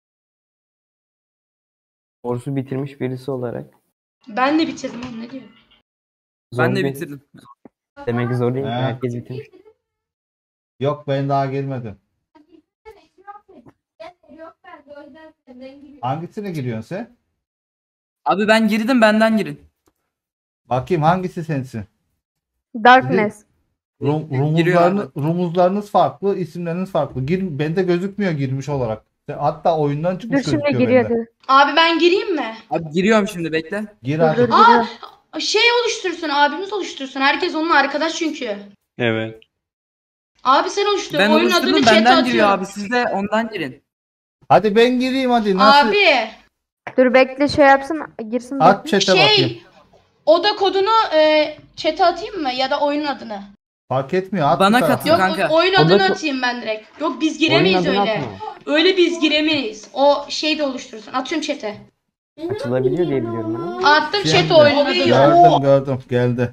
S4: Dors'u bitirmiş birisi olarak.
S7: Ben de bitirdim oğlum, ne diyor?
S4: Zor
S5: Ben de
S4: değil.
S5: bitirdim.
S4: Demek ki zor değil.
S1: He.
S4: Herkes bitirmiş.
S1: Yok ben daha girmedim. Hangisine giriyorsun sen?
S5: Abi ben girdim, benden girin.
S1: Bakayım hangisi sensin?
S9: Darkness.
S5: Giriyor abi.
S1: Rumuzlarınız farklı, isimleriniz farklı. Bende gözükmüyor girmiş olarak. Hatta oyundan
S9: Dur
S1: çıkmış
S9: şimdi
S1: gözüküyor
S9: giriyor.
S1: bende.
S9: Dur
S7: Abi ben gireyim mi?
S5: Abi giriyorum şimdi bekle.
S1: Gir
S9: dur
S1: hadi.
S9: giriyor.
S7: Şey oluştursun, abimiz oluştursun. Herkes onun arkadaş çünkü.
S4: Evet.
S7: Abi sen oluştur.
S5: Ben
S7: Oyunun
S5: oluşturdum,
S7: adını chat'e
S5: benden giriyor
S7: atıyorum.
S5: abi, siz de ondan girin.
S1: Hadi ben gireyim hadi. Nasıl?
S7: Abi
S9: Dur bekle şey yapsın girsin.
S1: At
S9: bakayım.
S1: chat'e bakayım.
S7: şey oda kodunu chat'e atayım mı ya da oyunun adını?
S1: Fark etmiyor. At
S5: Bana
S1: bir tarafa.
S5: katıl.
S7: Yok,
S5: Kanka.
S7: oyun
S4: Oda
S7: adını
S4: ko-
S7: atayım ben direkt. Yok biz
S4: Oyun
S7: giremeyiz
S4: adını
S7: öyle.
S4: atma.
S7: Öyle biz giremeyiz. O şey de oluştursun. Atıyorum chat'e.
S4: Açılabiliyor diye biliyorum ben ama.
S7: Attım
S1: Şimdi.
S7: chat'e oyunun adını.
S1: Gördüm geldi.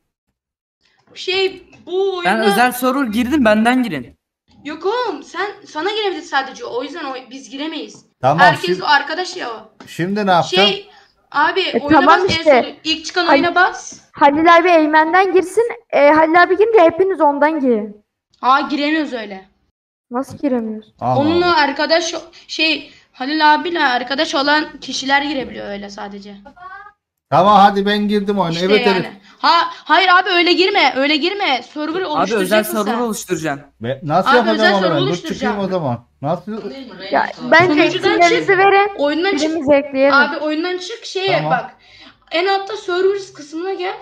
S7: Bu
S5: Ben
S7: oyuna...
S5: özel server girdim, benden girin.
S7: Yok oğlum, sana girebilir sadece. O yüzden biz giremeyiz.
S1: Tamam
S7: Herkes
S1: şimdi,
S7: arkadaş ya o.
S1: şimdi ne yapacağım?
S7: Abi oyuna
S9: tamam
S7: bas
S9: işte.
S7: en son. İlk çıkan
S9: Hayır.
S7: oyuna bas.
S9: Halil abi Eymen'den girsin. Halil abi girince hepiniz ondan girin.
S7: Giremiyoruz öyle.
S9: Nasıl giremiyoruz?
S1: Allah Allah.
S7: Onunla arkadaş Halil abiyle arkadaş olan kişiler girebiliyor öyle sadece.
S1: Tamam hadi ben girdim oyuna.
S7: İşte
S1: Evet
S7: yani.
S1: Elif.
S7: Hayır abi öyle girme. Öyle girme. Server
S5: Abi özel
S7: oluşturacaksın
S5: server
S7: sen.
S5: oluşturacaksın.
S1: Nasıl
S7: Abi
S1: yapacağım
S7: özel
S1: onu
S7: server
S1: ben? Dur
S7: oluşturacağım.
S1: çıkayım o zaman. Nasıl?
S9: Ya bence
S7: Sunucudan
S9: isimlerinizi verin.
S7: Oyundan çık.
S9: Birimizi ekleyelim.
S7: Abi oyundan çık
S1: Tamam.
S7: bak. En altta servers kısmına gel.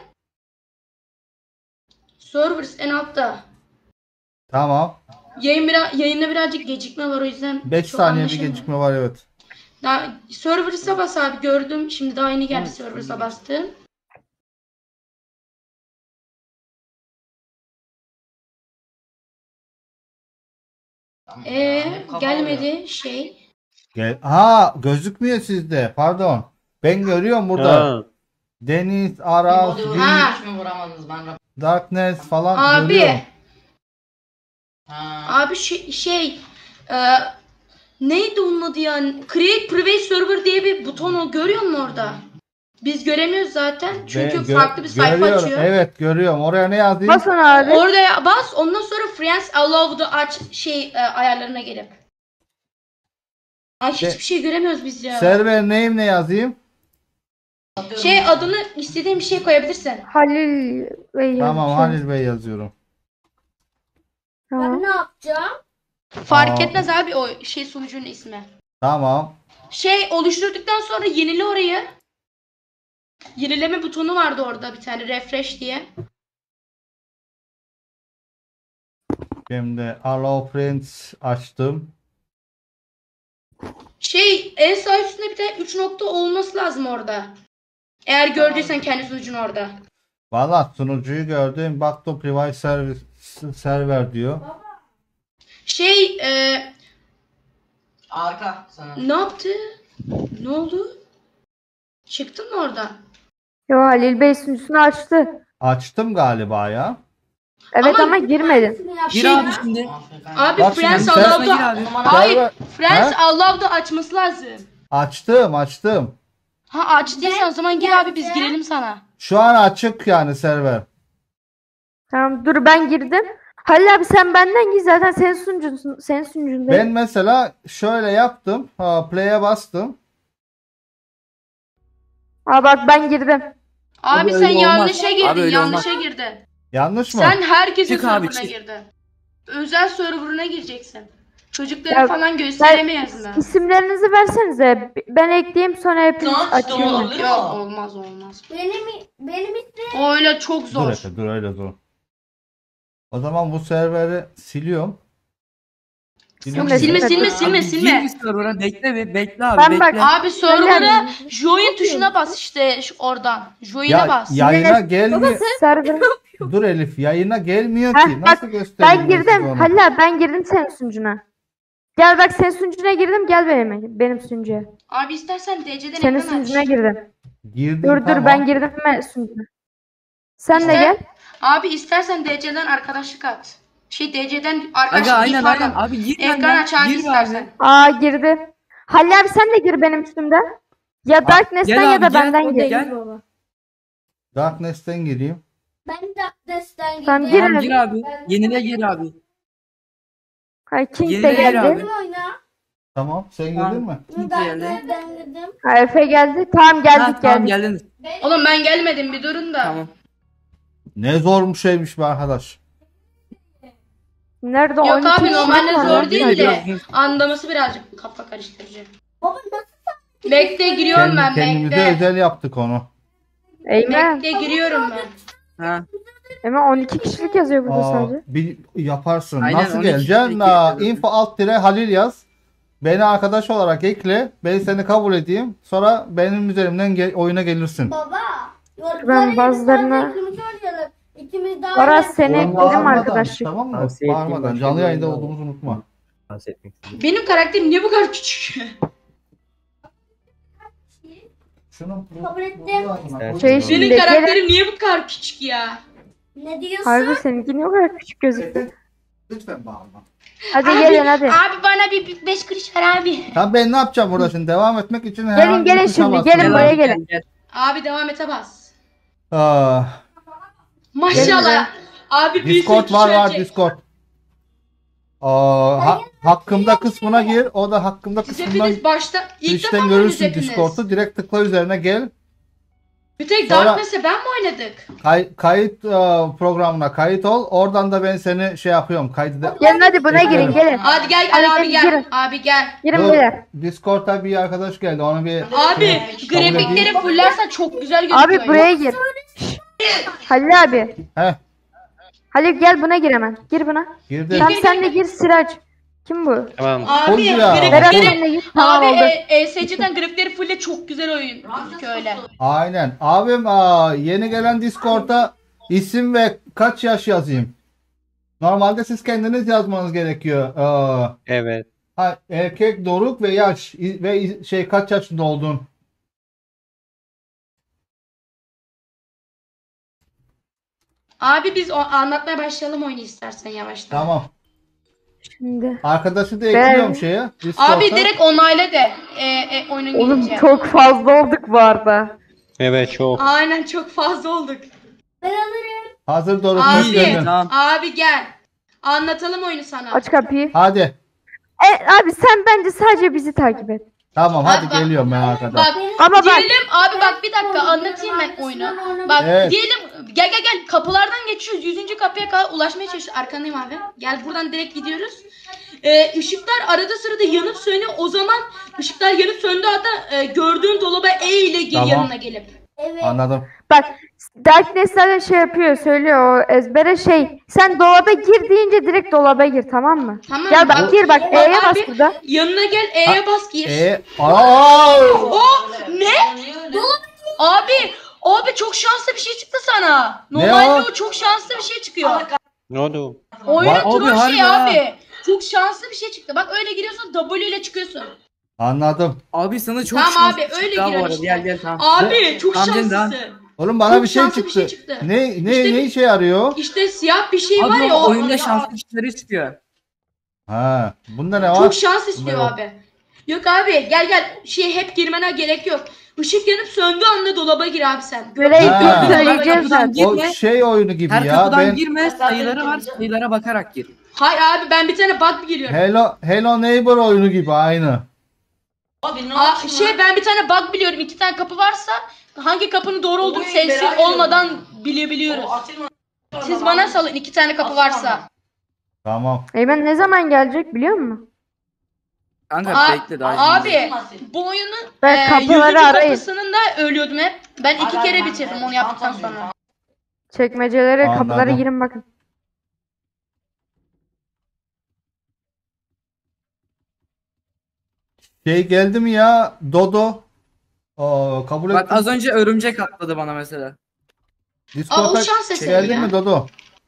S7: Servers en altta.
S1: Tamam.
S7: Yayında birazcık gecikme var, o yüzden
S1: 5
S7: çok
S1: saniye bir
S7: anlaşılmıyor.
S1: gecikme var evet.
S7: Daha servers'a bas abi, gördüm. Şimdi daha yeni geldi, servers'a bastım. Gelmedi şey.
S1: Gel. Ha, gözükmüyor sizde. Pardon. Ben görüyorum burada.
S4: Ha.
S1: Deniz, Aras,
S7: Ha.
S1: Darkness falan
S7: Abi.
S1: görüyorum.
S7: Abi neydi onun adı yani? Create Private Server diye bir buton görüyor musun orada? Biz göremiyoruz zaten. Çünkü
S1: Ben
S7: farklı bir sayfa
S1: görüyorum.
S7: açıyor.
S1: Evet, görüyorum. Oraya ne yazayım?
S9: Basın abi.
S7: Orada bas, ondan sonra Friends Allowed'u aç ayarlarına gelip. Ay hiçbir şey göremiyoruz biz ya.
S1: Server name ne yazayım?
S7: Adını istediğin bir şey koyabilirsin.
S9: Halil Bey
S1: Tamam,
S9: yazıyor.
S1: Halil Bey yazıyorum.
S9: Tamam.
S2: Ben ne yapacağım?
S7: Fark
S1: Aa.
S7: etmez abi o sunucunun ismi.
S1: Tamam.
S7: Oluşturduktan sonra yenile orayı. Yenileme butonu vardı orada bir tane refresh diye.
S1: Şimdi Allow Friends açtım.
S7: En sağ üstünde bir tane 3 nokta olması lazım orada. Eğer gördüysen kendi sunucun orada.
S1: Valla sunucuyu gördüm. Baktım Private Server diyor.
S10: Arka sana.
S7: Ne yaptı? Ne oldu? Çıktın mı oradan?
S9: Yo, Halil Bey sunucusunu açtı.
S1: Açtım galiba ya.
S9: Evet
S7: Ama-
S9: ama girmedin.
S2: Hangisini yapacağım?
S10: Gir abi şimdi.
S7: Abi
S1: Bak
S7: Friends
S1: şimdi sen-
S7: Allowed'u...
S10: Gir abi.
S7: Hayır.
S1: Server-
S7: Friends
S1: He?
S7: Allowed'u açması lazım.
S1: Açtım.
S7: Ha açtıysan o zaman gir abi biz girelim sana.
S1: Şu an açık yani server.
S9: Tamam dur ben girdim. Halil abi sen benden gir, zaten senin sunucunsun. Senin sunucundayım.
S1: Ben mesela şöyle yaptım. Play'e bastım.
S9: Aa bak ben girdim.
S7: Abi
S10: öyle
S7: sen
S10: olmaz.
S7: yanlışa girdin,
S10: Abi öyle
S7: yanlışa girdin.
S1: Yanlış mı?
S7: Sen herkesin
S10: Çık abi,
S7: serverına
S10: çık.
S7: girdin. Özel serverına gireceksin. Çocukları
S9: Ya,
S7: falan gösteremeyiz mi?
S9: İsimlerinizi versenize. Ben ekleyeyim sonra hepiniz
S10: Tamam,
S9: açıyorum.
S10: olabilir.
S7: Yok olmaz.
S2: Benim ismim
S7: O öyle çok
S1: Dur
S7: zor.
S1: Efe, dur öyle zor. O zaman bu serveri siliyorum.
S9: Silme,
S7: Silme
S9: silme.
S7: silme
S10: Abi,
S7: silme.
S10: Gir bir server'a bekle abi
S9: Ben
S10: bekle.
S9: bak-
S7: Abi server'a
S9: Helal.
S7: join tuşuna bas işte oradan. Join'e
S1: Ya
S7: bas.
S1: yayına gelmiyor.
S9: Server.
S1: Dur Elif, yayına gelmiyor
S9: Heh,
S1: ki.
S9: bak,
S1: Nasıl göstereyim
S9: Ben
S1: size
S9: girdim.
S1: onu?
S9: Halil abi ben girdim senin sunucuna. Gel bak senin sunucuna girdim, gel benim sunucuya.
S7: Abi istersen DC'den
S9: Senin
S7: ekran aç.
S9: sunucuna girdim.
S1: Girdim,
S9: Dur
S1: tamam.
S9: ben girdim sunucuna. Sen de
S7: İster-
S9: gel.
S7: Abi istersen DC'den arkadaşlık at. DC'den arkadaşlık
S10: Aga
S7: git
S10: aynen
S7: pardon.
S10: aynen abi gir
S7: Ekran
S10: benden.
S7: aç abi
S10: Gir be
S7: istersen.
S10: abi.
S9: Aa girdi. Halil abi sen de gir benim üstümden. Ya Darkness'ten
S10: gel
S9: ya
S10: abi,
S9: da
S10: gel.
S9: benden gir.
S10: Gel.
S1: Darkness'ten gireyim.
S2: ben de desten
S9: Tamam,
S2: gideyim.
S10: Tamam
S9: Gir
S10: gir abi. Yenile gir abi.
S9: Hay King de
S10: Yenile gir
S9: geldi.
S10: abi.
S2: Benim oyna.
S1: Tamam, sen
S10: Tamam.
S1: girdin mi?
S2: Ben
S10: geldi.
S2: nereden girdim?
S9: Ha, Efe geldi. Tamam geldik
S10: Tamam
S9: geldik.
S10: geldiniz.
S7: Oğlum ben gelmedim bir durun da.
S10: Tamam.
S1: Ne zormuş şeymiş be arkadaş.
S9: Nerede
S7: Yok
S9: 12
S7: abi
S9: kişi
S7: normalde
S9: var.
S7: zor değil de
S10: Biraz-
S7: anlaması birazcık kafa karıştırıcı.
S2: Baba nasıl?
S7: Bekle giriyorum ben
S1: Kendimize
S7: bekle.
S1: özel yaptık onu.
S9: Eymen.
S7: Bekle giriyorum ben.
S10: Ha.
S9: Eymen 12 kişilik yazıyor burada
S1: Aa,
S9: sadece.
S1: bir yaparsın.
S10: Aynen,
S1: Nasıl
S10: 12
S1: geleceksin?
S10: kişilik
S1: Aa,
S10: yapıyoruz.
S1: info alt dire Halil yaz. Beni arkadaş olarak ekle. Ben seni kabul edeyim. Sonra benim üzerimden oyuna gelirsin.
S2: Baba.
S9: Ben bazılarına-
S2: İkimiz daha
S9: Aras
S2: öyle-
S9: seni
S1: Oğlum,
S9: ekledim
S1: bağırmadan,
S9: arkadaşlık.
S1: Tamam mı?
S4: Tavsiye ettiğim
S1: Bağırmadan.
S4: başka
S1: Canlı
S4: bir
S1: yayında
S4: oyun
S1: olduğumuzu unutma.
S4: Bahsetmek istedim.
S7: Benim karakterim niye bu kadar küçük?
S1: Şunu
S2: Kabul ettim.
S9: Şey şimdi
S7: Benim
S9: gelin.
S7: karakterim niye bu kadar küçük ya?
S2: Ne diyorsun?
S9: Harbi seninki niye o kadar küçük gözüktü?
S1: Lütfen bağırma.
S9: Hadi
S7: Abi,
S9: gelin hadi.
S7: Abi bana bir 5 kuruş ver abi.
S1: Tamam, ben ne yapacağım burada şimdi? Devam etmek için
S9: Gelin
S1: herhangi bir
S9: gelin
S1: tuşa
S9: şimdi
S1: basıyorum.
S9: gelin
S10: Gel
S9: buraya
S10: abi,
S9: gelin.
S10: gel.
S7: Abi devam ete bas.
S1: Aa,
S7: Maşallah. Abi bir
S1: Discord
S7: sürü
S1: var
S7: kişi
S1: var
S7: ölecek.
S1: Discord. Hakkımda kısmına gir. O da hakkımda
S7: Siz
S1: kısmına
S7: hepiniz başta ilk defa
S1: Twitch'ten
S7: mı oynuyorsunuz
S1: görürsün
S7: hepiniz?
S1: Discord'u. Direkt tıkla üzerine gel.
S7: Bir tek
S1: Sonra-
S7: Darkness'e ben mi oynadık?
S1: Kayıt programına kayıt ol. Oradan da ben seni şey yapıyorum. Kaydı
S9: Gelin hadi buna girin gelin.
S7: Hadi gel
S9: Hadi
S7: abi
S9: gelin,
S7: gel.
S9: girin.
S7: Abi gel.
S9: Girin
S1: Dur,
S9: beyler.
S1: Discord'da bir arkadaş geldi. Onu bir
S7: Abi grafikleri fullersen çok güzel gözüküyor.
S9: Abi buraya gir. Halil abi.
S1: Heh,
S9: Halil gel buna gir hemen. Gir buna.
S1: girdi.
S9: Tamam sen de gir Sirac. Kim bu?
S4: Tamam.
S7: Abi
S1: Full ya.
S9: Berat
S7: grafikleri
S9: sen de gir. Tamam
S7: abi
S9: oldu.
S7: ESC'den grafikleri fulle çok güzel oyun gözüküyor öyle.
S1: Aynen. Abim yeni gelen Discord'da isim ve kaç yaş yazayım? Normalde siz kendiniz yazmanız gerekiyor.
S4: Evet.
S1: Erkek, doruk ve yaş ve kaç yaşında oldun.
S7: Abi biz anlatmaya başlayalım oyunu istersen yavaştan.
S1: Tamam.
S9: Şimdi.
S1: Arkadaşı da
S9: Ben-
S1: ekliyorum şeye. Discord'a.
S7: Abi direkt onayla de oyunun
S9: Oğlum
S7: gelince.
S9: çok fazla olduk bu arada.
S4: Evet çok.
S7: Aynen çok fazla olduk.
S2: Ben alırım.
S1: Hazır doruk
S7: Abi.
S1: hoş geldin.
S10: Tamam.
S7: Abi gel. Anlatalım oyunu sana.
S9: Aç kapıyı.
S1: Hadi.
S9: Abi sen bence sadece bizi takip et.
S1: Tamam hadi
S7: Abi bak-
S1: geliyorum ben arkadan.
S7: Bak
S9: Ama bak
S7: diyelim abi bak bir dakika anlatayım ben oyunu. Bak
S1: Evet.
S7: diyelim gel kapılardan geçiyoruz 100. kapıya kadar ulaşmaya çalışıyoruz. Arkandayım abi. Gel buradan direkt gidiyoruz. Işıklar arada sırada yanıp sönüyor. O zaman ışıklar yanıp söndüğü anda gördüğün dolaba E ile
S1: Tamam.
S7: yanına gelip.
S2: Evet.
S1: Anladım.
S9: bak Darkness'ler şey yapıyor söylüyor o ezbere sen dolaba gir deyince direkt dolaba gir tamam mı?
S7: Tamam
S9: Gel
S7: mı?
S9: bak gir bak
S7: Bak
S9: E'ye bas
S7: abi,
S9: burada.
S7: Yanına gel E'ye bas gir.
S1: Aa!
S7: Ne? Abi çok şanslı bir şey çıktı sana.
S1: Ne
S7: Normalde
S1: o?
S7: o çok şanslı bir şey çıkıyor.
S4: Ne oldu?
S7: Oyunun
S10: Abi,
S7: troll
S10: harbi
S7: şey
S10: ha.
S7: abi. Çok şanslı bir şey çıktı. Bak öyle giriyorsun W ile çıkıyorsun.
S1: Anladım.
S10: Abi sana çok
S7: Tamam
S10: şanslı
S7: abi, öyle
S10: çıktı ha bu
S7: girer
S10: arada.
S7: işte.
S10: Gel tamam.
S7: Abi çok
S10: Tamam, canım,
S7: şanslısın.
S1: Oğlum bana
S7: Çok
S1: bir şey
S7: şanslı bir
S1: çıktı.
S7: şey çıktı.
S1: Ne
S7: İşte-
S1: ne işe yarıyor?
S7: İşte siyah bir şey var
S10: Abi
S7: ya
S10: o
S7: o
S10: oyunda şanslı kişileri çıkıyor.
S1: Ha, bunda ne var?
S7: çok şans istiyor
S1: Bunda yok.
S7: abi. Yok abi gel hep girmene gerek yok. Işık yanıp söndüğü anda dolaba gir abi sen.
S9: Böyle
S1: Ha.
S9: söyleyeceğiz
S10: Kapıdan
S9: zaten.
S10: gir.
S1: O
S10: Girme.
S1: şey oyunu gibi
S10: Her
S1: ya.
S10: kapıdan
S1: Ben
S10: girme, sayıları var, sayılara bakarak gir.
S7: Hayır abi ben bir tane bug biliyorum.
S1: Hello Neighbor oyunu gibi aynı.
S7: Ben bir tane bug biliyorum. 2 tane kapı varsa hangi kapının doğru olduğunu sensin olmadan bilebiliyoruz. Siz bana salın 2 tane kapı varsa.
S1: Tamam.
S9: Eymen ne zaman gelecek biliyor musun?
S10: Kanka
S7: Aa,
S10: bekle daha.
S7: Abi bu oyunun
S9: Ben kapıları
S7: 100.
S9: arayın.
S7: kapısının da ölüyordum hep. Ben 2 kere bitirdim onu yaptıktan sonra.
S9: Çekmecelere
S1: Anladım.
S9: kapılara girin bakın.
S1: Geldi mi ya? Dodo. Kabul
S10: Bak
S1: ettim.
S10: az önce örümcek atladı bana mesela.
S1: Discord'a
S7: o şans eseri
S1: geldin
S7: ya.
S1: mi Dodo?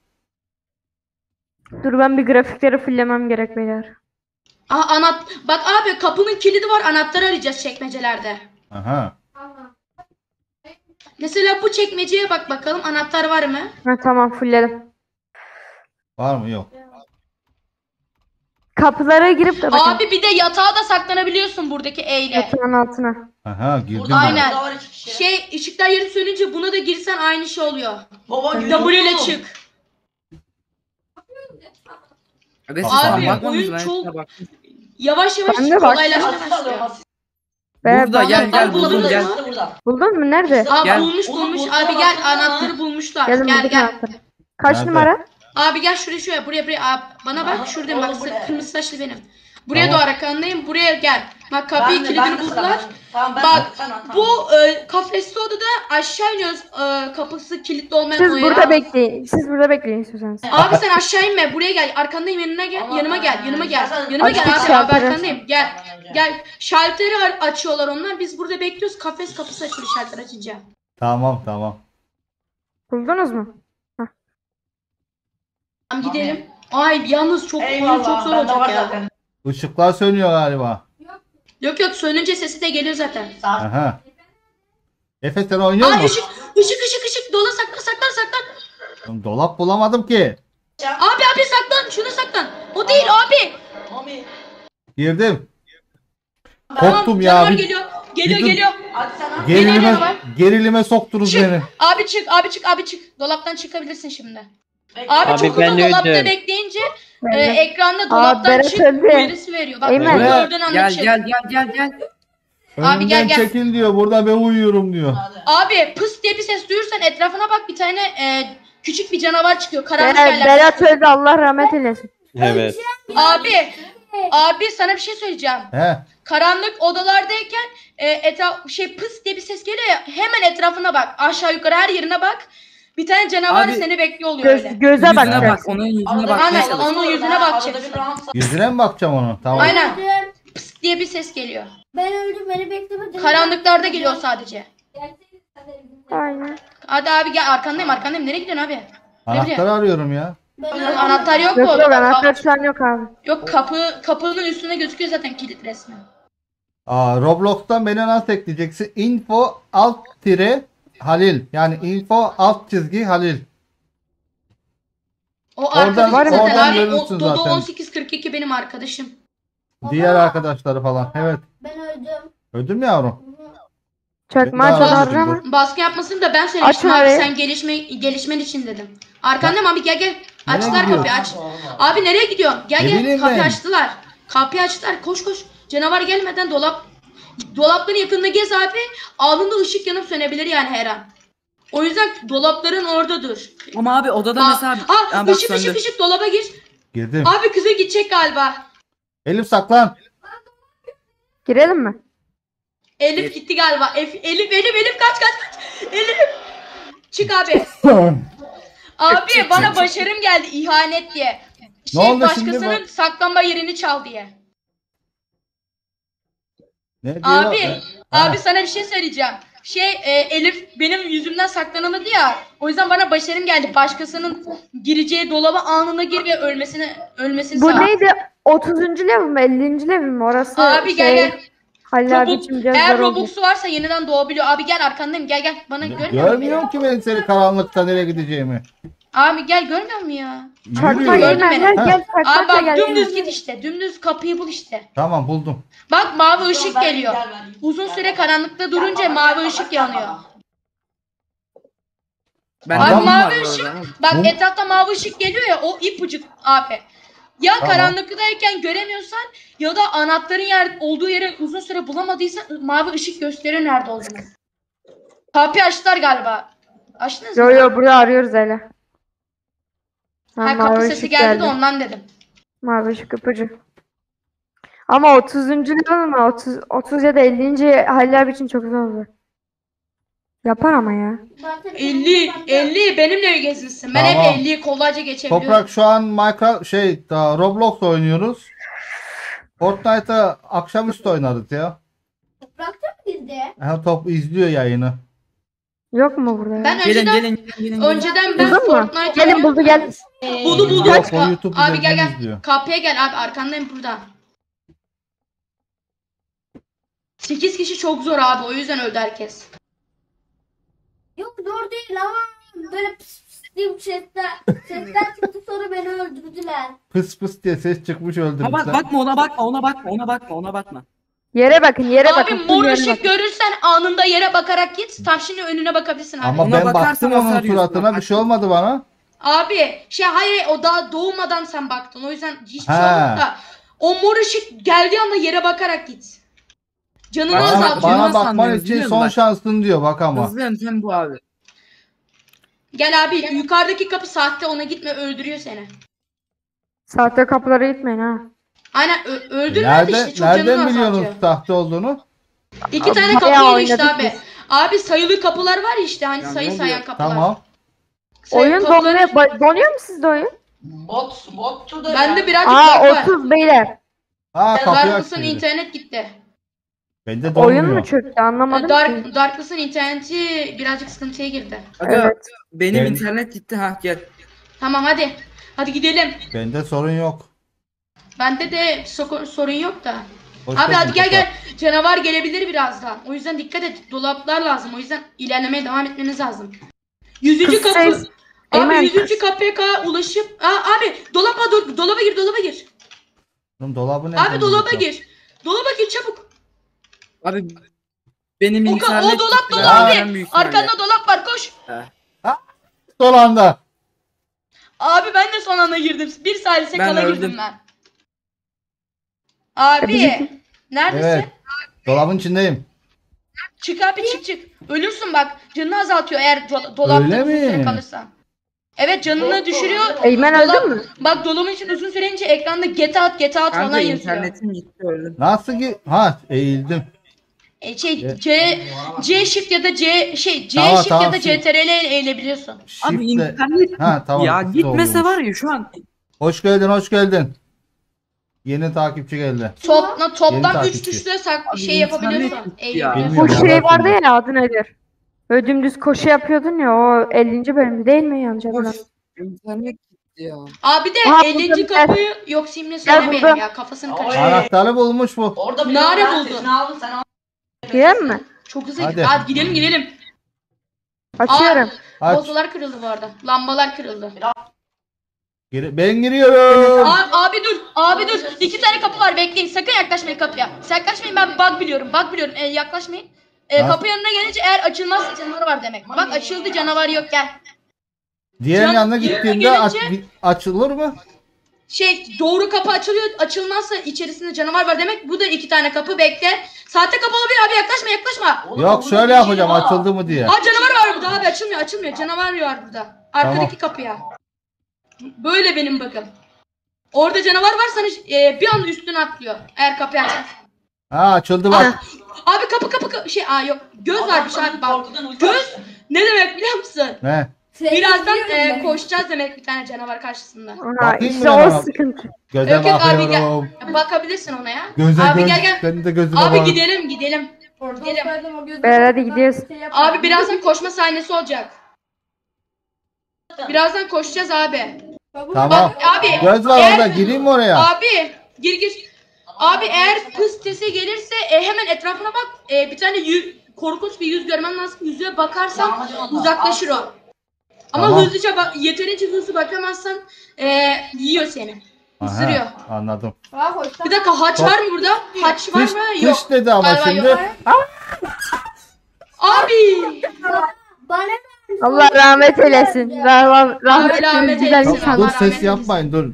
S9: Dur ben bir grafikleri fullemem gerek beyler.
S7: Bak abi kapının kilidi var anahtarı arayacağız çekmecelerde.
S1: Aha.
S7: Mesela bu çekmeceye bak bakalım anahtar var mı?
S9: Ha tamam fulledim.
S1: Var mı? Yok.
S9: Kapılara girip de bakın.
S7: Abi bir de yatağa da saklanabiliyorsun buradaki E ile.
S9: Yatağın altına.
S1: Aha girdim ben.
S7: Aynen. Işıklar yanıp sönünce buna da girsen aynı şey oluyor. W ile çık.
S10: Hadi siz
S1: Abi,
S10: tam bakmadınız
S7: oyun
S10: mı?
S7: çok-
S10: Hepsine bak.
S7: Yavaş
S9: Ben de bak.
S7: kolaylaşmaya başlıyor.
S9: Be,
S10: Burada gel
S7: Ben
S10: buldum
S7: bulamadım.
S10: gel.
S9: Buldun mu? Nerede?
S10: Gel.
S7: Bulmuş. Abi gel anahtarı bulmuşlar.
S9: Gelin
S7: Gel
S9: bulduk
S7: gel.
S9: anahtarı. Kaç
S1: Nerede?
S9: numara?
S7: Abi gel şuraya buraya. Abi, bana bak şuradan bak kırmızı saçlı benim. Buraya
S1: Tamam.
S7: doğru arkandayım. Buraya gel. Bak kapıyı kilidini buldular.
S11: Tamam,
S7: Bak bu kafesli odada aşağı iniyoruz. Kapısı kilitli olmayan
S9: Siz
S7: odaya.
S9: burada bekleyin. Siz burada bekleyin istiyorsanız.
S7: Abi sen aşağı inme. Buraya gel. Arkandayım yanına gel. Yanıma gel. Yanıma gel. Yanıma gel
S9: Açtık
S7: abi. Abi
S9: şalteri.
S7: arkandayım. Gel. Gel. Şalteri açıyorlar onlar. Biz burada bekliyoruz. Kafes kapısı açılıyor şalter açınca.
S1: Tamam.
S9: Buldunuz mu?
S7: Tamam gidelim. Ay yalnız oyun çok zor olacak ya.
S1: Işıklar sönüyor galiba.
S7: Yok sönünce sesi de geliyor zaten.
S1: Aha. Efe sen oynuyor
S7: Aa
S1: musun?
S7: ışık. Dola saklan.
S1: Dolap bulamadım ki.
S7: Abi saklan. Şuna saklan. O değil abi.
S1: Girdim.
S7: Tamam,
S1: Korktum ya.
S7: canavar
S1: Bir-
S7: geliyor.
S1: bir dur.
S7: Geliyor.
S1: Gerilime,
S7: var?
S1: gerilime soktunuz
S7: Çık.
S1: beni.
S7: Abi çık. Dolaptan çıkabilirsin şimdi. Abi,
S4: Abi,
S7: çok
S4: ben
S7: uzun
S4: de
S7: dolapta
S4: öldüm.
S7: bekleyince
S9: Evet.
S7: ekranda dolaptan
S9: Berat
S7: çık
S9: öldü.
S7: uyarısı veriyor. Bak
S9: Eymen.
S7: bunu gördüğün anda
S10: Gel
S7: çık.
S10: gel.
S7: Abi,
S1: Önümden
S7: gel.
S1: çekil diyor. Burada ben uyuyorum diyor.
S7: Abi pıs diye bir ses duyursan etrafına bak bir tane küçük bir canavar çıkıyor. Karanlık yerler.
S9: Berat öldü Allah rahmet eylesin.
S4: Evet.
S7: Abi sana bir şey söyleyeceğim.
S1: He.
S7: Karanlık odalardayken pıs diye bir ses geliyor ya hemen etrafına bak. Aşağı yukarı her yerine bak. Bir tane canavar
S10: Abi,
S7: seni bekliyor oluyor öyle.
S9: Göze
S10: Yüzüne bak.
S9: bakacaksın.
S10: Onun yüzüne bak.
S7: Aynen onun yüzüne bakacaksın.
S1: Yüzüne mi bakacağım onu? Tamam.
S7: Aynen.
S2: Öldüm.
S7: Pıs diye bir ses geliyor.
S2: Ben öldüm. Beni beklemedin.
S7: Karanlıklarda geliyor sadece.
S9: Aynen.
S7: Hadi abi gel arkandayım. Nereye gidiyorsun abi?
S1: Anahtarı arıyorum ya.
S7: Anahtar yok mu
S9: Yok yok
S7: odada?
S9: anahtar şu an yok abi.
S7: Yok kapının üstünde gözüküyor zaten kilit resmi.
S1: Roblox'tan beni nasıl ekleyeceksin? Info alt tire Halil. Yani info alt çizgi Halil.
S7: O
S1: Oradan-
S7: arkadaşım zaten
S1: oradan
S7: abi.
S1: görürsün
S7: Dodo
S1: zaten.
S7: 1842 benim arkadaşım.
S1: Diğer arkadaşları falan. Evet.
S2: Ben öldüm.
S1: Öldün mü yavrum?
S9: Çakma
S1: Ben
S9: açan
S1: daha
S9: harcama.
S1: öldüm.
S7: Baskı yapmasını da ben söylemiştim
S9: Açın
S7: abi.
S9: orayı.
S7: Sen gelişmen için dedim. Arkandayım abi gel. Açtılar
S1: gidiyorsun?
S7: kapıyı aç. Abi nereye gidiyorsun?
S1: Ne
S7: Gel
S1: bileyim
S7: kapıyı
S1: ben.
S7: açtılar. Kapıyı açtılar. Koş. Canavar gelmeden dolapların yakınında gez abi. Alnında ışık yanıp sönebilir yani her an. O yüzden dolapların orada dur.
S10: Ama abi odada mesela... Ha, bak söndü.
S7: Işık dolaba gir.
S1: Girdim.
S7: Abi kıza gidecek galiba.
S1: Elif saklan.
S9: Girelim mi?
S7: Elif gitti galiba. Elif kaç. Elif. Çık abi. Abi bana başarım geldi ihanet diye.
S1: Ne oldu şimdi
S7: Başkasının saklanma yerini çal diye.
S1: Ne diyor?
S7: Abi
S1: Ha.
S7: sana bir şey söyleyeceğim. Elif benim yüzümden saklanamadı ya. O yüzden bana başarım geldi. Başkasının gireceği dolaba anında gir ve ölmesini
S9: Bu
S7: sağ.
S9: neydi? 30. level mi? 50. level mi? Orası
S7: Abi gel.
S9: Halil abi
S7: Robux,
S9: için biraz
S7: eğer
S9: zor oldu.
S7: Robux'u varsa yeniden doğabiliyor. Abi gel arkandayım gel. Bana görmüyor musun?
S1: Görmüyorum ki ben seni karanlıkta nereye gideceğimi.
S7: Abi gel görmüyor musun ya?
S9: Çakma
S1: Yürü.
S7: Gördün
S9: Eymen
S7: beni.
S9: gel
S7: Abi
S9: çakmakla
S7: bak
S9: gel.
S7: dümdüz git işte. Dümdüz kapıyı bul işte.
S1: Tamam buldum.
S7: Bak mavi ışık geliyor. Uzun süre karanlıkta durunca mavi ışık yanıyor.
S10: Ben
S7: Abi
S1: Adam
S7: mavi
S10: var
S7: ışık.
S10: orada.
S7: Bak
S1: Bu-
S7: etrafta mavi ışık geliyor ya o ipucu abi. Ya
S1: Tamam.
S7: karanlıktayken göremiyorsan ya da anahtarın olduğu yere uzun süre bulamadıysan mavi ışık gösteriyor nerede olduğunu. Kapıyı açtılar galiba. Açtınız mı?
S9: Yo burada arıyoruz hele.
S7: Ha, kapı sesi geldi de ondan dedim.
S9: Mavi ışık ipucu. Ama 30. level mi? 30 ya da 50. Halil abi için çok zor olur. Yapar ama ya.
S7: 50 benimle gezmişsin. Ben
S1: Tamam.
S7: hep 50'yi kolayca geçebiliyorum.
S1: Toprak şu an Roblox oynuyoruz. Fortnite'a akşamüstü oynarız ya.
S2: Toprakta mı girdi?
S1: Top izliyor yayını.
S9: Yok mu burada ya?
S7: Ben
S10: Gelin.
S7: önceden ben
S9: Buldun mu?
S7: Fortnite
S9: Gelin buldu gel.
S7: Buldu.
S1: Yok, o YouTube
S7: Abi gel
S1: üzerinden izliyor.
S7: Kapıya gel abi arkandayım burada. 8 kişi çok zor abi o yüzden öldü herkes.
S2: Yok zor değil ama böyle pıs diyeyim sesler çıktı sonra beni öldürdüler.
S1: Pıs pıs diye ses çıkmış
S10: Ha,
S1: öldürmüşler.
S10: bakma ona bakma.
S9: Yere bakın yere
S7: Abi
S9: bakın.
S7: mor
S9: Yere
S7: ışık
S9: bakın.
S7: görürsen anında yere bakarak git. Tam şimdi önüne bakabilirsin abi.
S1: Ama
S10: Ona
S1: ben
S10: bakarsan
S1: baktım onun
S10: hasar yiyorsun,
S1: suratına
S10: bak.
S1: bir şey olmadı bana.
S7: Abi hayır o daha doğmadan sen baktın. O yüzden hiçbir şey
S1: He.
S7: olmadı da. O mor ışık geldiği anda yere bakarak git. Canını
S10: Bana-
S1: Bana,
S7: azaltıyor.
S1: bana
S10: nasıl
S1: bakman
S10: anlıyoruz
S1: için
S10: biliyor
S1: son
S10: musun?
S1: şansın diyor bak ama.
S10: Hızlı yöntem bu abi.
S7: Gel abi yukarıdaki kapı sahte ona gitme öldürüyor seni.
S9: Sahte kapılara gitmeyin ha.
S7: Aynen öldürmedi işte çok canını
S1: Nereden
S7: azaltıyor.
S1: biliyorsunuz sahte olduğunu?
S7: 2 tane
S9: Bayağı
S7: kapı geliyor işte
S9: oynadık
S7: abi.
S9: biz.
S7: Abi sayılı kapılar var ya işte hani
S10: Ya
S7: sayı
S10: ne
S7: sayan
S10: oluyor?
S7: kapılar.
S1: Tamam.
S9: Oyun
S7: kapıları-
S9: donuyor mu sizde oyun?
S3: Bottu da
S7: Bende birazcık
S9: Aa
S7: lag var.
S9: 30 beyler.
S1: Kapıyı
S7: Darkless'ın
S1: açtı.
S7: internet gitti.
S1: Bende
S9: Oyun mu
S1: dolmuyor.
S9: çöktü anlamadım ki.
S7: Darkless'ın interneti birazcık sıkıntıya girdi.
S10: Aga,
S9: Evet.
S10: benim
S1: Ben-
S10: internet gitti ha gel.
S7: Tamam hadi. Hadi gidelim.
S1: Bende sorun yok.
S7: Bende de sorun yok da.
S1: Hoş
S7: Abi hadi
S1: geldin
S7: gel.
S1: Toprak.
S7: Canavar gelebilir birazdan. O yüzden dikkat et. Dolaplar lazım. O yüzden ilerlemeye devam etmeniz lazım. 100.
S9: Kız
S7: kapı.
S9: ses-
S7: Abi
S9: Eymen,
S7: 100. kapıya ulaşıp. Abi dolaba gir.
S1: Oğlum dolabı nereden
S7: Abi dolaba
S1: bulacağım?
S7: gir. Dolaba gir çabuk.
S10: Abi benim
S7: O
S10: internet
S7: dolap
S10: gitti
S7: dolu
S10: ya,
S7: abi.
S10: en büyük ihtimalle.
S7: Arkanda dolap var koş.
S1: Son anda.
S7: Abi ben de son anda girdim. Bir salise
S10: Ben
S7: kala
S10: öldüm.
S7: girdim ben. Abi. Neredesin?
S1: Evet. Dolabın içindeyim.
S7: Çık abi çık. Ölürsün bak. Canını azaltıyor eğer dolapta
S1: Öyle
S7: uzun süre
S1: mi?
S7: kalırsan. Evet canını düşürüyor.
S9: Eymen öldün mü?
S7: Bak dolabın için uzun süreince ekranda get out falan
S10: Kanka
S7: yazıyor.
S10: internetim gitti öldüm.
S1: Nasıl ki? Ha eğildim.
S7: C shift ya da C
S1: Tamam,
S7: shift
S1: tamam,
S7: ya da
S1: shift.
S7: CTRL ile eğilebiliyorsun.
S10: Abi
S1: Shift'le-
S10: internet
S1: Ha tamam.
S10: ya
S1: siz
S10: gitmese
S1: oldunuz.
S10: var ya şu an
S1: Hoş geldin. Yeni takipçi geldi.
S7: Toplam
S1: Yeni
S7: 3
S1: takipçi.
S7: tuşla
S10: Abi
S7: şey yapabiliyorsun.
S10: internet gitti ya.
S7: Eğilebiliyorsun.
S1: Bilmiyorum.
S9: Bu şey
S1: Allah
S9: vardı
S1: bilir.
S9: ya adı nedir? Böyle dümdüz koşu yapıyordun ya o 50. bölümde değil mi yanlış
S10: Boş.
S9: hatırlamıyorum.
S10: İnternet gitti
S5: ya.
S7: Abi de
S9: Aha,
S7: 50.
S9: buldum,
S7: kapıyı yok simle
S9: Gel
S7: söylemeyelim
S9: buldum.
S7: ya kafasını
S3: Oy.
S7: kaçırıyor.
S1: Anahtarı bulmuş bu.
S3: Orada bir
S7: Nare
S3: tane
S7: buldu.
S3: sesini aldın sen al.
S9: Girelim mi?
S7: Çok hızlı
S1: Hadi.
S7: gidiyor. Hadi gidelim.
S9: Açıyorum.
S1: Aç.
S7: Bozalar kırıldı bu arada. Lambalar kırıldı.
S1: Ben giriyorum.
S7: Abi dur. 2 tane kapı var bekleyin. Sakın yaklaşmayın kapıya. Yaklaşmayın ben bug biliyorum. Yaklaşmayın.
S1: Ha?
S7: Kapı yanına gelince eğer açılmazsa canavar var demek. Bak açıldı canavar yok gel.
S1: Diğer
S7: Can-
S1: yanına
S7: yerine
S1: gittiğinde
S7: gelince-
S1: açılır mı?
S7: Doğru kapı açılıyor. Açılmazsa içerisinde canavar var demek. Bu da 2 tane kapı bekle. Sahte kapı olabilir abi yaklaşma.
S3: Oğlum,
S1: Yok
S3: burada
S1: şöyle
S3: bir şey
S1: yapacağım
S3: var.
S1: açıldı mı diye.
S7: Aa canavar var burada abi açılmıyor. Canavar var burada. Arkadaki kapıya. Böyle benim bakın. Orada canavar varsanız bir anda üstüne atlıyor. Eğer kapıyı açarsan.
S1: Ha açıldı bak.
S7: Abi kapı yok. Göz varmış abi bak.
S3: Korkudan uçmuş.
S7: Göz ne demek biliyor musun?
S1: Ne?
S7: Birazdan
S2: Sevgili
S7: koşacağız demek bir tane canavar karşısında.
S9: Aha,
S1: Bakayım
S9: işte
S1: mı
S9: o
S1: bana?
S9: sıkıntı.
S1: Göze
S7: Yok, abi,
S1: bakıyorum.
S7: Bakabilirsin ona ya.
S1: Göze
S7: Abi
S1: göz.
S7: gel.
S1: Senin de gözüne
S7: Abi
S1: bak.
S7: gidelim.
S9: Beyler hadi gidiyoruz.
S7: Abi birazdan koşma sahnesi olacak. Birazdan koşacağız abi.
S1: Tamam.
S7: Bak abi.
S1: Göz var
S7: eğer-
S1: orada. Gireyim mi oraya?
S7: Abi gir. Abi eğer pıstesi gelirse hemen etrafına bak. Bir tane korkunç bir yüz görmen lazım. Yüzüne bakarsan uzaklaşır o. Ama
S1: Tamam.
S7: hızlıca yeterince hızlı bakamazsan yiyor seni. Isırıyor.
S1: Aha, anladım.
S7: Bir dakika haç var mı burada? Haç var
S1: Kış,
S7: mı? Yok.
S1: kış dedi ama
S7: Galiba
S1: şimdi.
S7: yok. Abi.
S2: Bana
S9: Allah rahmet eylesin. Rahmet
S7: rahmet
S9: eylesin. Güzel
S7: eylesin.
S9: insan.
S1: Dur
S7: Allah
S1: ses
S7: rahmet
S1: yapmayın dur.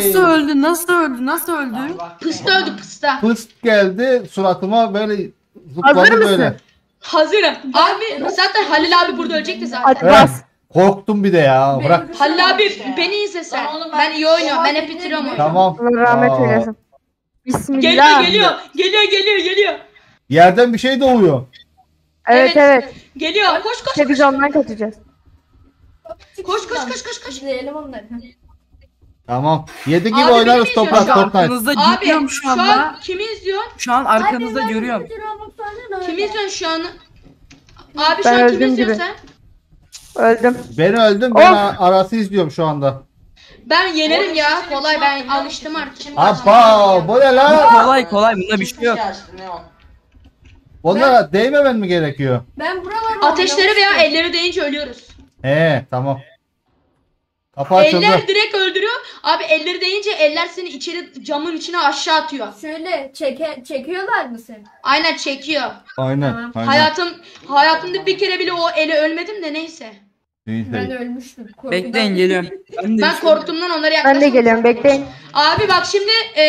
S10: Nasıl öldü?
S7: Pısta öldü pısta.
S1: Pıst geldi suratıma böyle
S9: Hazır
S1: zıpladı
S9: mısın?
S1: böyle.
S7: Hazırım. Abi zaten Halil abi burada ölecekti zaten.
S9: Hadi
S1: Evet.
S9: bas.
S1: Korktum bir de ya. Bırak.
S7: Halil abi beni izle sen. Ben iyi oynuyorum. Ben hep bitiriyorum oyunu.
S1: Tamam.
S9: Allah rahmet
S1: Aa,
S9: eylesin. Bismillah.
S7: Geliyor.
S1: Yerden bir şey doğuyor.
S9: Evet.
S7: Geliyor. Koş.
S9: İşte biz ondan kaçacağız.
S7: Koş.
S2: izleyelim onları.
S1: Tamam. 7 gibi
S7: Abi
S1: oynarız
S7: beni
S1: toprak
S7: izliyor.
S1: Fortnite.
S10: Arkanızda
S7: Abi
S10: görüyorum
S7: şu an kimi izliyorsun?
S10: Şu an arkanızda görüyorum.
S7: Kimi izliyorsun şu an? Abi şu
S9: Ben
S7: an kimi
S9: öldüm
S7: izliyorsun
S9: gibi.
S7: sen?
S9: Öldüm.
S1: Ben öldüm. Ben
S9: Of.
S1: arası izliyorum şu anda.
S7: Ben yenerim ya. Kolay ben alıştım artık.
S1: Abba bu ne lan?
S10: Kolay bunda bir şey yok.
S3: Ne o?
S1: Onlara değmemen mi gerekiyor?
S2: Ben buraları
S7: Ateşleri veya elleri değince ölüyoruz.
S1: He tamam. Kapı açıldı.
S7: Eller direkt öldürüyor. Abi elleri değince eller seni içeri camın içine aşağı atıyor.
S2: şöyle çekiyorlar mı seni?
S7: Aynen çekiyor.
S1: Aynen. Aynen.
S7: Hayatımda bir kere bile o ele ölmedim de neyse.
S1: Neyse.
S2: Ben ölmüştüm. korkudan.
S5: Bekleyin geliyorum.
S7: Ben korktuğumdan onlara
S9: Ben de
S7: yaklaşmadım.
S9: geliyorum. Bekleyin.
S7: Abi bak şimdi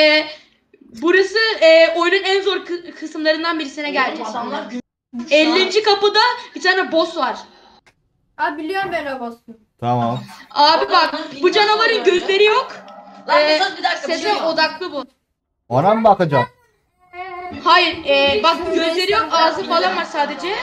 S7: burası oyunun en zor kısımlarından birisine geleceğiz.
S3: Adamlar
S7: 50. kapıda bir tane boss var.
S2: Abi biliyorum ben o boss'u.
S1: Tamam.
S7: Abi bak bu canavarın gözleri yok.
S3: Lan bir sus, bir dakika, bir
S7: Sese
S3: şey yok.
S7: odaklı bu.
S1: Ona mı bakacağım?
S7: Hayır bak gözleri yok ağzı falan var sadece.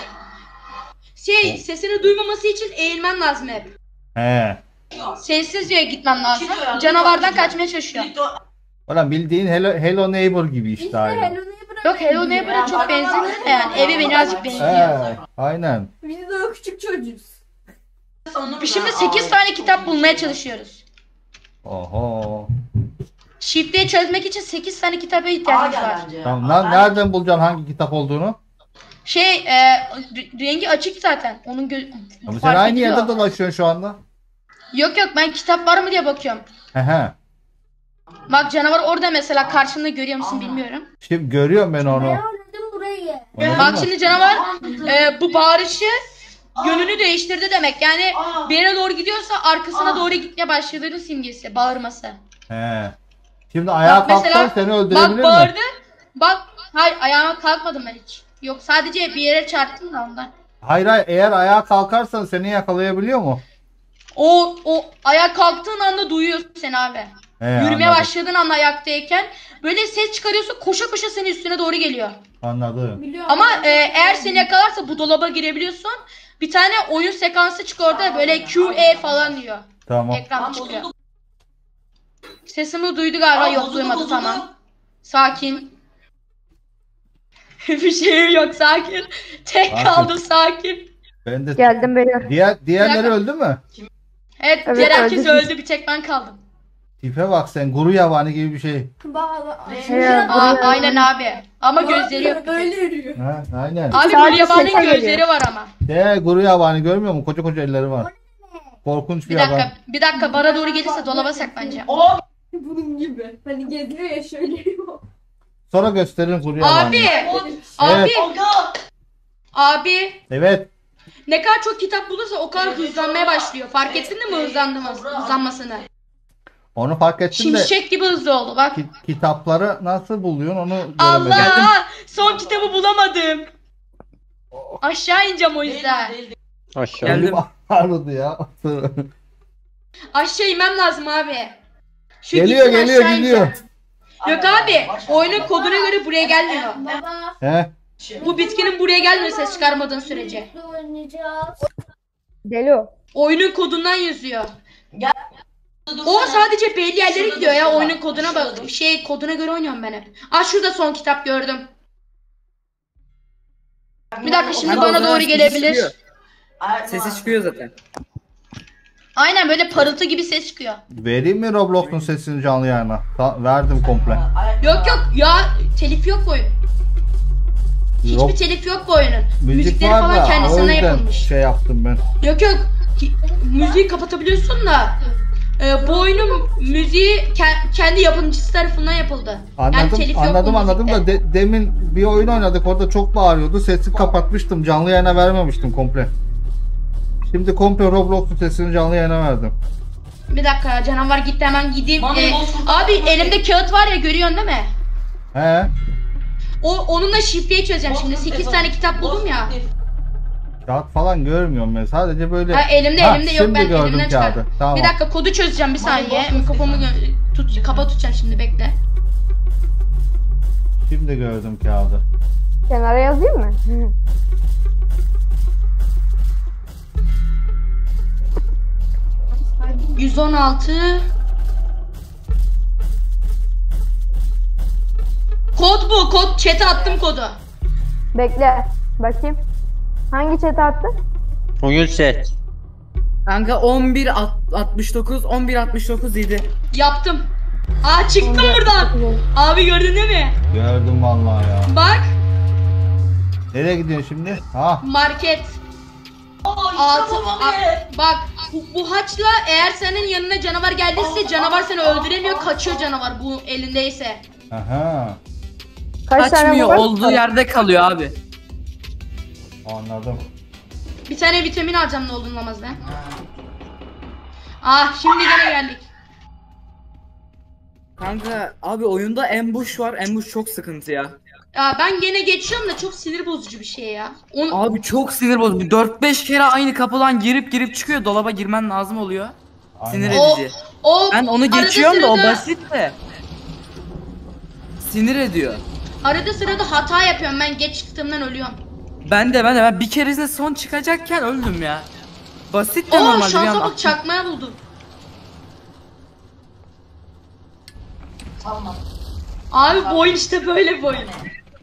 S7: Sesini duymaması için eğilmen lazım hep.
S1: He.
S7: Sessizce gitmem lazım. Canavardan kaçmaya çalışıyor.
S1: Ulan bildiğin Hello Neighbor gibi işte aynı.
S2: Hello Neighbor'a
S7: Yok Hello Neighbor'a çok benziyor da yani evi birazcık benziyor.
S1: He. Aynen.
S2: biz de o küçük çocuğuz.
S7: Biz şimdi 8 tane kitap bulmaya çalışıyoruz.
S1: Oho.
S7: Şifreyi çözmek için 8 tane kitaba ihtiyacımız var.
S1: Tamam. Nereden bulacaksın hangi kitap olduğunu?
S7: Rengi açık zaten. Onun
S1: Ama sen
S7: fark
S1: aynı
S7: ediliyor.
S1: yerde dolaşıyorsun şu anda.
S7: Yok ben kitap var mı diye bakıyorum.
S1: He.
S7: Bak canavar orada mesela karşında görüyor musun bilmiyorum.
S1: Şimdi görüyorum ben onu.
S2: Ben oynadım burayı.
S1: Anladın
S7: Bak
S1: mı?
S7: şimdi canavar bu bağırışı yönünü değiştirdi demek. Yani bir yere doğru gidiyorsa arkasına doğru gitmeye başladığının simgesi, bağırması.
S1: He. Şimdi ayağa
S7: Bak mesela,
S1: kalksan seni öldürebilir
S7: Bak
S1: mi?
S7: bağırdı. Bak hayır ayağıma kalkmadım ben hiç. Yok sadece bir yere çarptım da ondan.
S1: Hayır eğer ayağa kalkarsan seni yakalayabiliyor mu?
S7: O ayağa kalktığın anda duyuyor seni abi.
S1: He,
S7: Yürümeye
S1: anladım.
S7: başladığın anda ayaktayken böyle ses çıkarıyorsa koşa koşa senin üstüne doğru geliyor.
S1: Anladım.
S2: Biliyorum.
S7: Ama eğer seni yakalarsa bu dolaba girebiliyorsun. Bir tane oyun sekansı çıkıyor orada böyle QE falan diyor.
S1: Tamam.
S7: Ekran çıkıyor. Sesimi duydu galiba. Yok duymadı tamam. Sakin. Bir şey yok sakin. Tek
S1: Sakin.
S7: kaldım sakin.
S1: Ben de
S9: Geldim beyler.
S1: diğerleri
S7: Bir dakika.
S1: öldü mü?
S7: Evet,
S9: Evet,
S7: diğer herkes
S9: öldü.
S7: öldü, bir tek ben kaldım.
S1: Tipe bak sen, guru yabani gibi bir şey.
S7: Aynen abi. Ama gözleri yok.
S6: Böyle yürüyor.
S1: Ha, aynen.
S7: Abi
S9: Sadece
S7: Gulyaban'ın
S9: sese
S7: gözleri
S9: geliyor.
S7: var ama.
S1: Guru yabani görmüyor musun? Koca koca elleri var. Korkunç bir
S7: Bir
S1: yabani.
S7: dakika, bir dakika bana doğru gelirse dolaba sak bence.
S6: Bunun gibi. Hani geziyor ya şöyle.
S1: Sonra gösteririm guru yabani.
S7: Abi, abi,
S3: Aga.
S7: abi.
S1: Evet.
S7: Ne kadar çok kitap bulursa o kadar hızlanmaya başlıyor. Fark ettin mi hızlanmasını?
S1: Onu fark ettim de
S7: Şimşek gibi hızlı oldu bak.
S1: kitapları nasıl buluyorsun onu göremedim.
S7: Allah! Son kitabı bulamadım. Aşağı ineceğim o yüzden.
S4: Aşağı.
S10: Geldim.
S1: Ağrıdı ya.
S7: Aşağı inmem lazım abi. Şu
S1: Geliyor,
S7: gitsin,
S1: geliyor,
S7: aşağı
S1: gidiyor.
S7: ineceğim. Yok abi, oyunun koduna göre buraya gelmiyor.
S2: Baba.
S1: He?
S7: Bu bitkinin buraya gelmiyor ses çıkarmadığın sürece.
S2: Birlikte oynayacağız.
S9: Deli o.
S7: Oyunun kodundan yazıyor. O sadece belli yerlere gidiyor ya, oyunun koduna bak. Koduna göre oynuyorum ben hep. Aa, şurada son kitap gördüm. Bir dakika, şimdi
S5: Abi o
S7: bana
S5: zaman
S7: doğru
S5: sesi
S7: gelebilir.
S5: çıkıyor. Sesi çıkıyor zaten.
S7: Aynen, böyle parıltı gibi ses çıkıyor.
S1: Vereyim mi Roblox'un sesini canlı yayına? Verdim komple.
S7: Yok yok ya, telif yok bu oyun. Hiçbir
S1: Yok.
S7: telif yok bu oyunun.
S1: Müzik
S7: Müzikleri
S1: var
S7: falan
S1: da o
S7: kendisinden
S1: yüzden
S7: yapılmış.
S1: şey yaptım ben.
S7: Yok yok, müziği kapatabiliyorsun da bu oyunun müziği kendi yapımcısı tarafından yapıldı. Yani telif yok bu
S1: Anladım da
S7: müzikte.
S1: demin bir oyun oynadık, orada çok bağırıyordu. Sesi kapatmıştım. Canlı yayına vermemiştim komple. Şimdi komple Roblox'un sesini canlı yayına verdim.
S7: Bir dakika, canavar gitti, hemen gideyim. Abi elimde kağıt var ya, görüyorsun değil mi?
S1: He?
S7: Onunla şifreyi çözeceğim şimdi. 8 tane kitap buldum ya.
S1: Kağıt falan görmüyorum ben. Sadece böyle.
S7: Ha, elimde yok,
S1: şimdi
S7: ben
S1: gördüm
S7: elimden
S1: kağıdı.
S7: çıkar.
S1: Tamam.
S7: Bir dakika, kodu çözeceğim, bir saniye. Mikrofonumu kapa tutacağım şimdi, bekle.
S1: Şimdi gördüm kağıdı.
S9: Kenara yazayım mı?
S7: 116. Kod bu, kod. Chat'e attım kodu.
S9: Bekle. Bakayım. Hangi chat'e attı?
S4: Oyun set.
S5: Kanka 11.69 idi.
S7: Yaptım. Aa, çıktım buradan. Abi gördün değil mi?
S1: Gördüm vallahi ya.
S7: Bak,
S1: Nereye gidiyorsun şimdi? Ha?
S7: market. Bak, bu haçla eğer senin yanına canavar geldiyse canavar seni öldüremiyor, kaçıyor canavar bu elindeyse.
S1: Aha.
S9: Kaç tane
S10: Kaçmıyor,
S9: var?
S10: olduğu yerde kalıyor abi.
S1: Anladım.
S7: Bir tane vitamin alacağım ne olduğunu olmaz ben. Ah, şimdi gene geldik.
S5: Kanka abi oyunda ambush var. Ambush çok sıkıntı ya.
S7: Ya ben gene geçiyorum da çok sinir bozucu bir şey ya.
S10: Abi çok sinir bozucu. 4-5 kere aynı kapıdan girip çıkıyor. Dolaba girmen lazım oluyor. Sinir
S1: Aynen.
S10: edici.
S7: O
S10: Ben onu
S7: arada
S10: geçiyorum da o
S7: sırada-
S10: basit de. Sinir ediyor.
S7: Arada sırada hata yapıyorum, ben geç çıktığımdan ölüyorum.
S10: Ben bir keresinde son çıkacakken öldüm ya. Basit de
S7: Oo,
S10: normalde bir
S7: şansa
S10: an
S7: bak, çakmaya buldum. Abi bu oyun işte böyle bir oyun.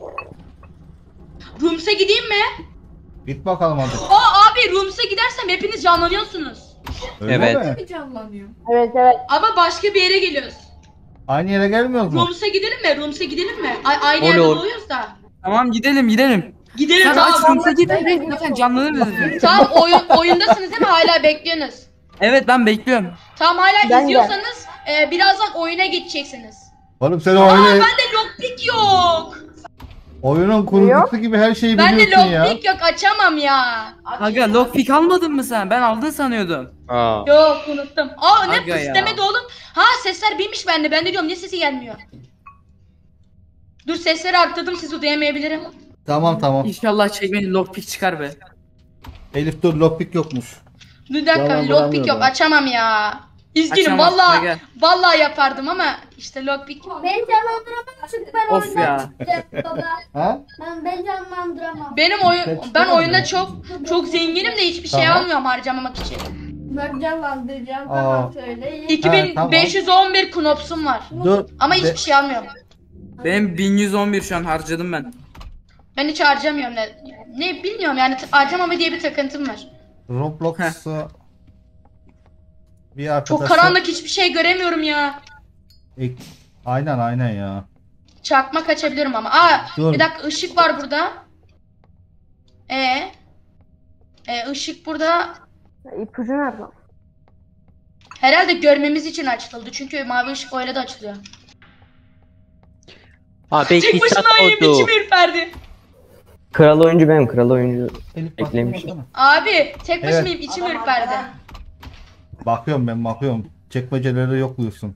S7: Rooms'a gideyim mi?
S1: Git bakalım hadi.
S7: Abi Rooms'a gidersem hepiniz canlanıyorsunuz.
S1: Öyle
S4: Evet.
S1: mi?
S6: Bir canlanıyor.
S9: Evet evet.
S7: Ama başka bir yere geliyoruz.
S1: Aynı yere gelmiyoruz mu?
S7: Rooms'a gidelim mi? Rooms'a gidelim mi? Aynı yerde
S4: Olur.
S7: doğuyoruz da.
S10: Tamam, gidelim.
S7: Gidelim,
S10: Sen
S7: tamam.
S10: açmamıza git. Zaten canlanırız.
S7: Tamam, oyundasınız değil mi? Hala bekliyorsunuz.
S10: Evet, ben bekliyorum.
S7: Tamam, hala
S9: Ben de.
S7: izliyorsanız birazdan oyuna geçeceksiniz.
S1: Oğlum sen
S7: Aa,
S1: oyunu,
S7: bende lockpick yok.
S1: oyunun kurucusu gibi her şeyi
S7: Bende
S1: biliyorsun ya.
S7: lockpick yok, açamam ya.
S10: Aga, lockpick almadın mı sen? Ben aldın sanıyordum.
S4: Aa.
S7: Yok, unuttum. Aa, ne
S10: Aga ya.
S7: istemedi oğlum. Ha, sesler bilmiş bende. Ben de diyorum niye sesi gelmiyor. Dur, sesleri arttırdım, sizi duyamayabilirim.
S1: Tamam.
S10: İnşallah çekmenin lockpick çıkar be.
S1: Elif dur, lockpick yokmuş.
S7: Dur bir dakika,
S1: Yalan
S7: lockpick
S1: bulamıyorum
S7: yok,
S1: ya.
S7: açamam ya. Üzgünüm,
S10: Açamazsın,
S7: vallahi
S10: aga.
S7: vallahi yapardım ama işte lockpick.
S2: Beni canlandıramam çünkü ben
S10: Of
S2: oyundan
S10: ya.
S2: çıkacağım baba.
S1: Ha?
S2: Ben canlandıramam.
S7: Benim ben oyunda çok zenginim de hiçbir şey
S1: Tamam.
S7: almıyorum harcamamak için.
S6: Ben canlandıracağım.
S1: Aa.
S6: Tamam söyle.
S7: 2511 knopsum var.
S1: Dur.
S7: Ama hiçbir şey almıyorum.
S10: Benim 1111 şu an harcadım ben.
S7: Ben hiç harcamıyorum ne bilmiyorum yani, harcamama diye bir takıntım var.
S1: Roblox'u Bir arkadaş.
S7: Çok karanlık, hiçbir şey göremiyorum ya.
S1: Aynen ya.
S7: Çakmak açabilirim ama. Aa,
S1: Dur.
S7: bir dakika, ışık var burada. Işık burada.
S9: İpucu nerede?
S7: Herhalde görmemiz için açıldı. Çünkü mavi ışık öyle de açılıyor.
S4: Abi
S7: Tek
S4: 2
S7: başıma
S4: saat
S7: ayım
S4: oldu.
S7: içim ürperdi.
S11: Kral oyuncu benim. Kral oyuncu
S1: Elif
S11: eklemiş.
S1: baksana.
S7: Abi tek
S1: Evet.
S7: başımayım, içim ürperdi.
S1: Bakıyorum. Çekmeceleri yokluyorsun.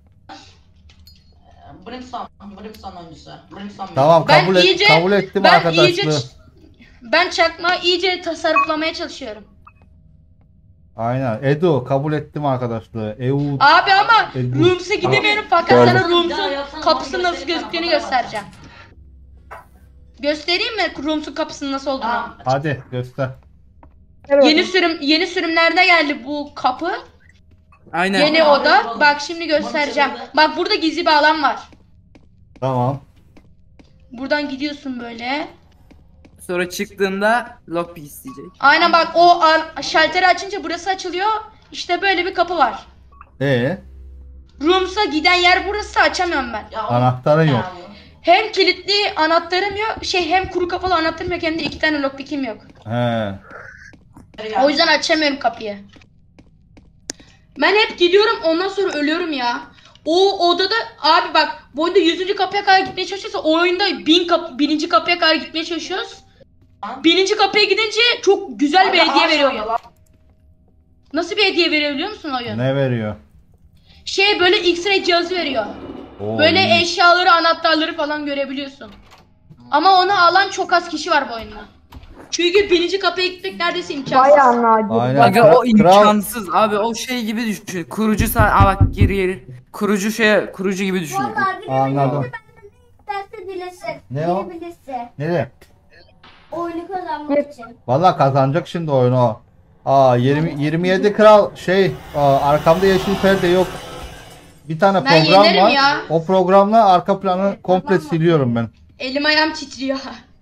S3: Brimstone oyuncusu. Brimstone.
S1: Tamam
S7: Ben
S1: kabul
S7: iyice-
S1: ettim
S7: Ben
S1: arkadaşlığı.
S7: iyice ben çakmağı iyice tasarruflamaya çalışıyorum.
S1: Aynen. Edu kabul ettim arkadaşlığı.
S7: Abi ama
S1: Edu.
S7: Rooms'a gidemiyorum fakat
S11: Gördüm.
S7: sana Rooms'un kapısı nasıl gözüktüğünü göstereceğim. Göstereyim mi Rooms'un kapısının nasıl olduğunu?
S1: Hadi göster.
S7: Yeni sürümlerde geldi bu kapı.
S10: Aynen.
S7: Yeni oda. Bak şimdi göstereceğim. Bak burada gizli bir alan var.
S1: Tamam.
S7: Buradan gidiyorsun böyle.
S10: Sonra çıktığında lockpick isteyecek.
S7: Aynen bak şalteri açınca burası açılıyor. İşte böyle bir kapı var. Rooms'a giden yer burası, açamıyorum ben.
S1: Anahtarın yok.
S7: Hem kilitli anahtarım yok, hem kuru kapalı anahtarım yok, hem de 2 tane lockpick'im yok.
S1: He.
S7: O yüzden açamıyorum kapıyı. Ben hep gidiyorum, ondan sonra ölüyorum ya. O odada abi bak, bu oyunda 100. kapıya kadar gitmeye çalışıyorsa o oyunda 1000. kapıya kadar gitmeye çalışıyoruz. 1000. kapıya gidince çok güzel bir hediye veriyor. Nasıl bir hediye veriyor biliyor musun oyun?
S1: Ne veriyor?
S7: Böyle X-ray cihazı veriyor.
S1: Oo,
S7: Böyle
S1: iyi.
S7: eşyaları, anahtarları falan görebiliyorsun. Ama onu alan çok az kişi var bu oyunda. Çünkü 1000. kapıya gitmek neredeyse imkansız.
S9: Bayağı nadir.
S1: Aynen.
S10: Aga o
S1: Kral-
S10: imkansız abi, o şey gibi düşün. Kurucu bak geri. Kurucu gibi düşün.
S2: Vallahi
S1: Anladım.
S2: derse dilesin.
S1: Ne o?
S2: Dilebilirse.
S1: Nereye?
S2: Oyunu kazanmak için.
S1: Valla kazanacak şimdi oyunu o. 27 kral arkamda yeşil perde yok. Bir tane
S7: Ben
S1: program
S7: yenerim
S1: var.
S7: ya.
S1: O programla arka planı komple siliyorum ben.
S7: Elim ayağım titriyor.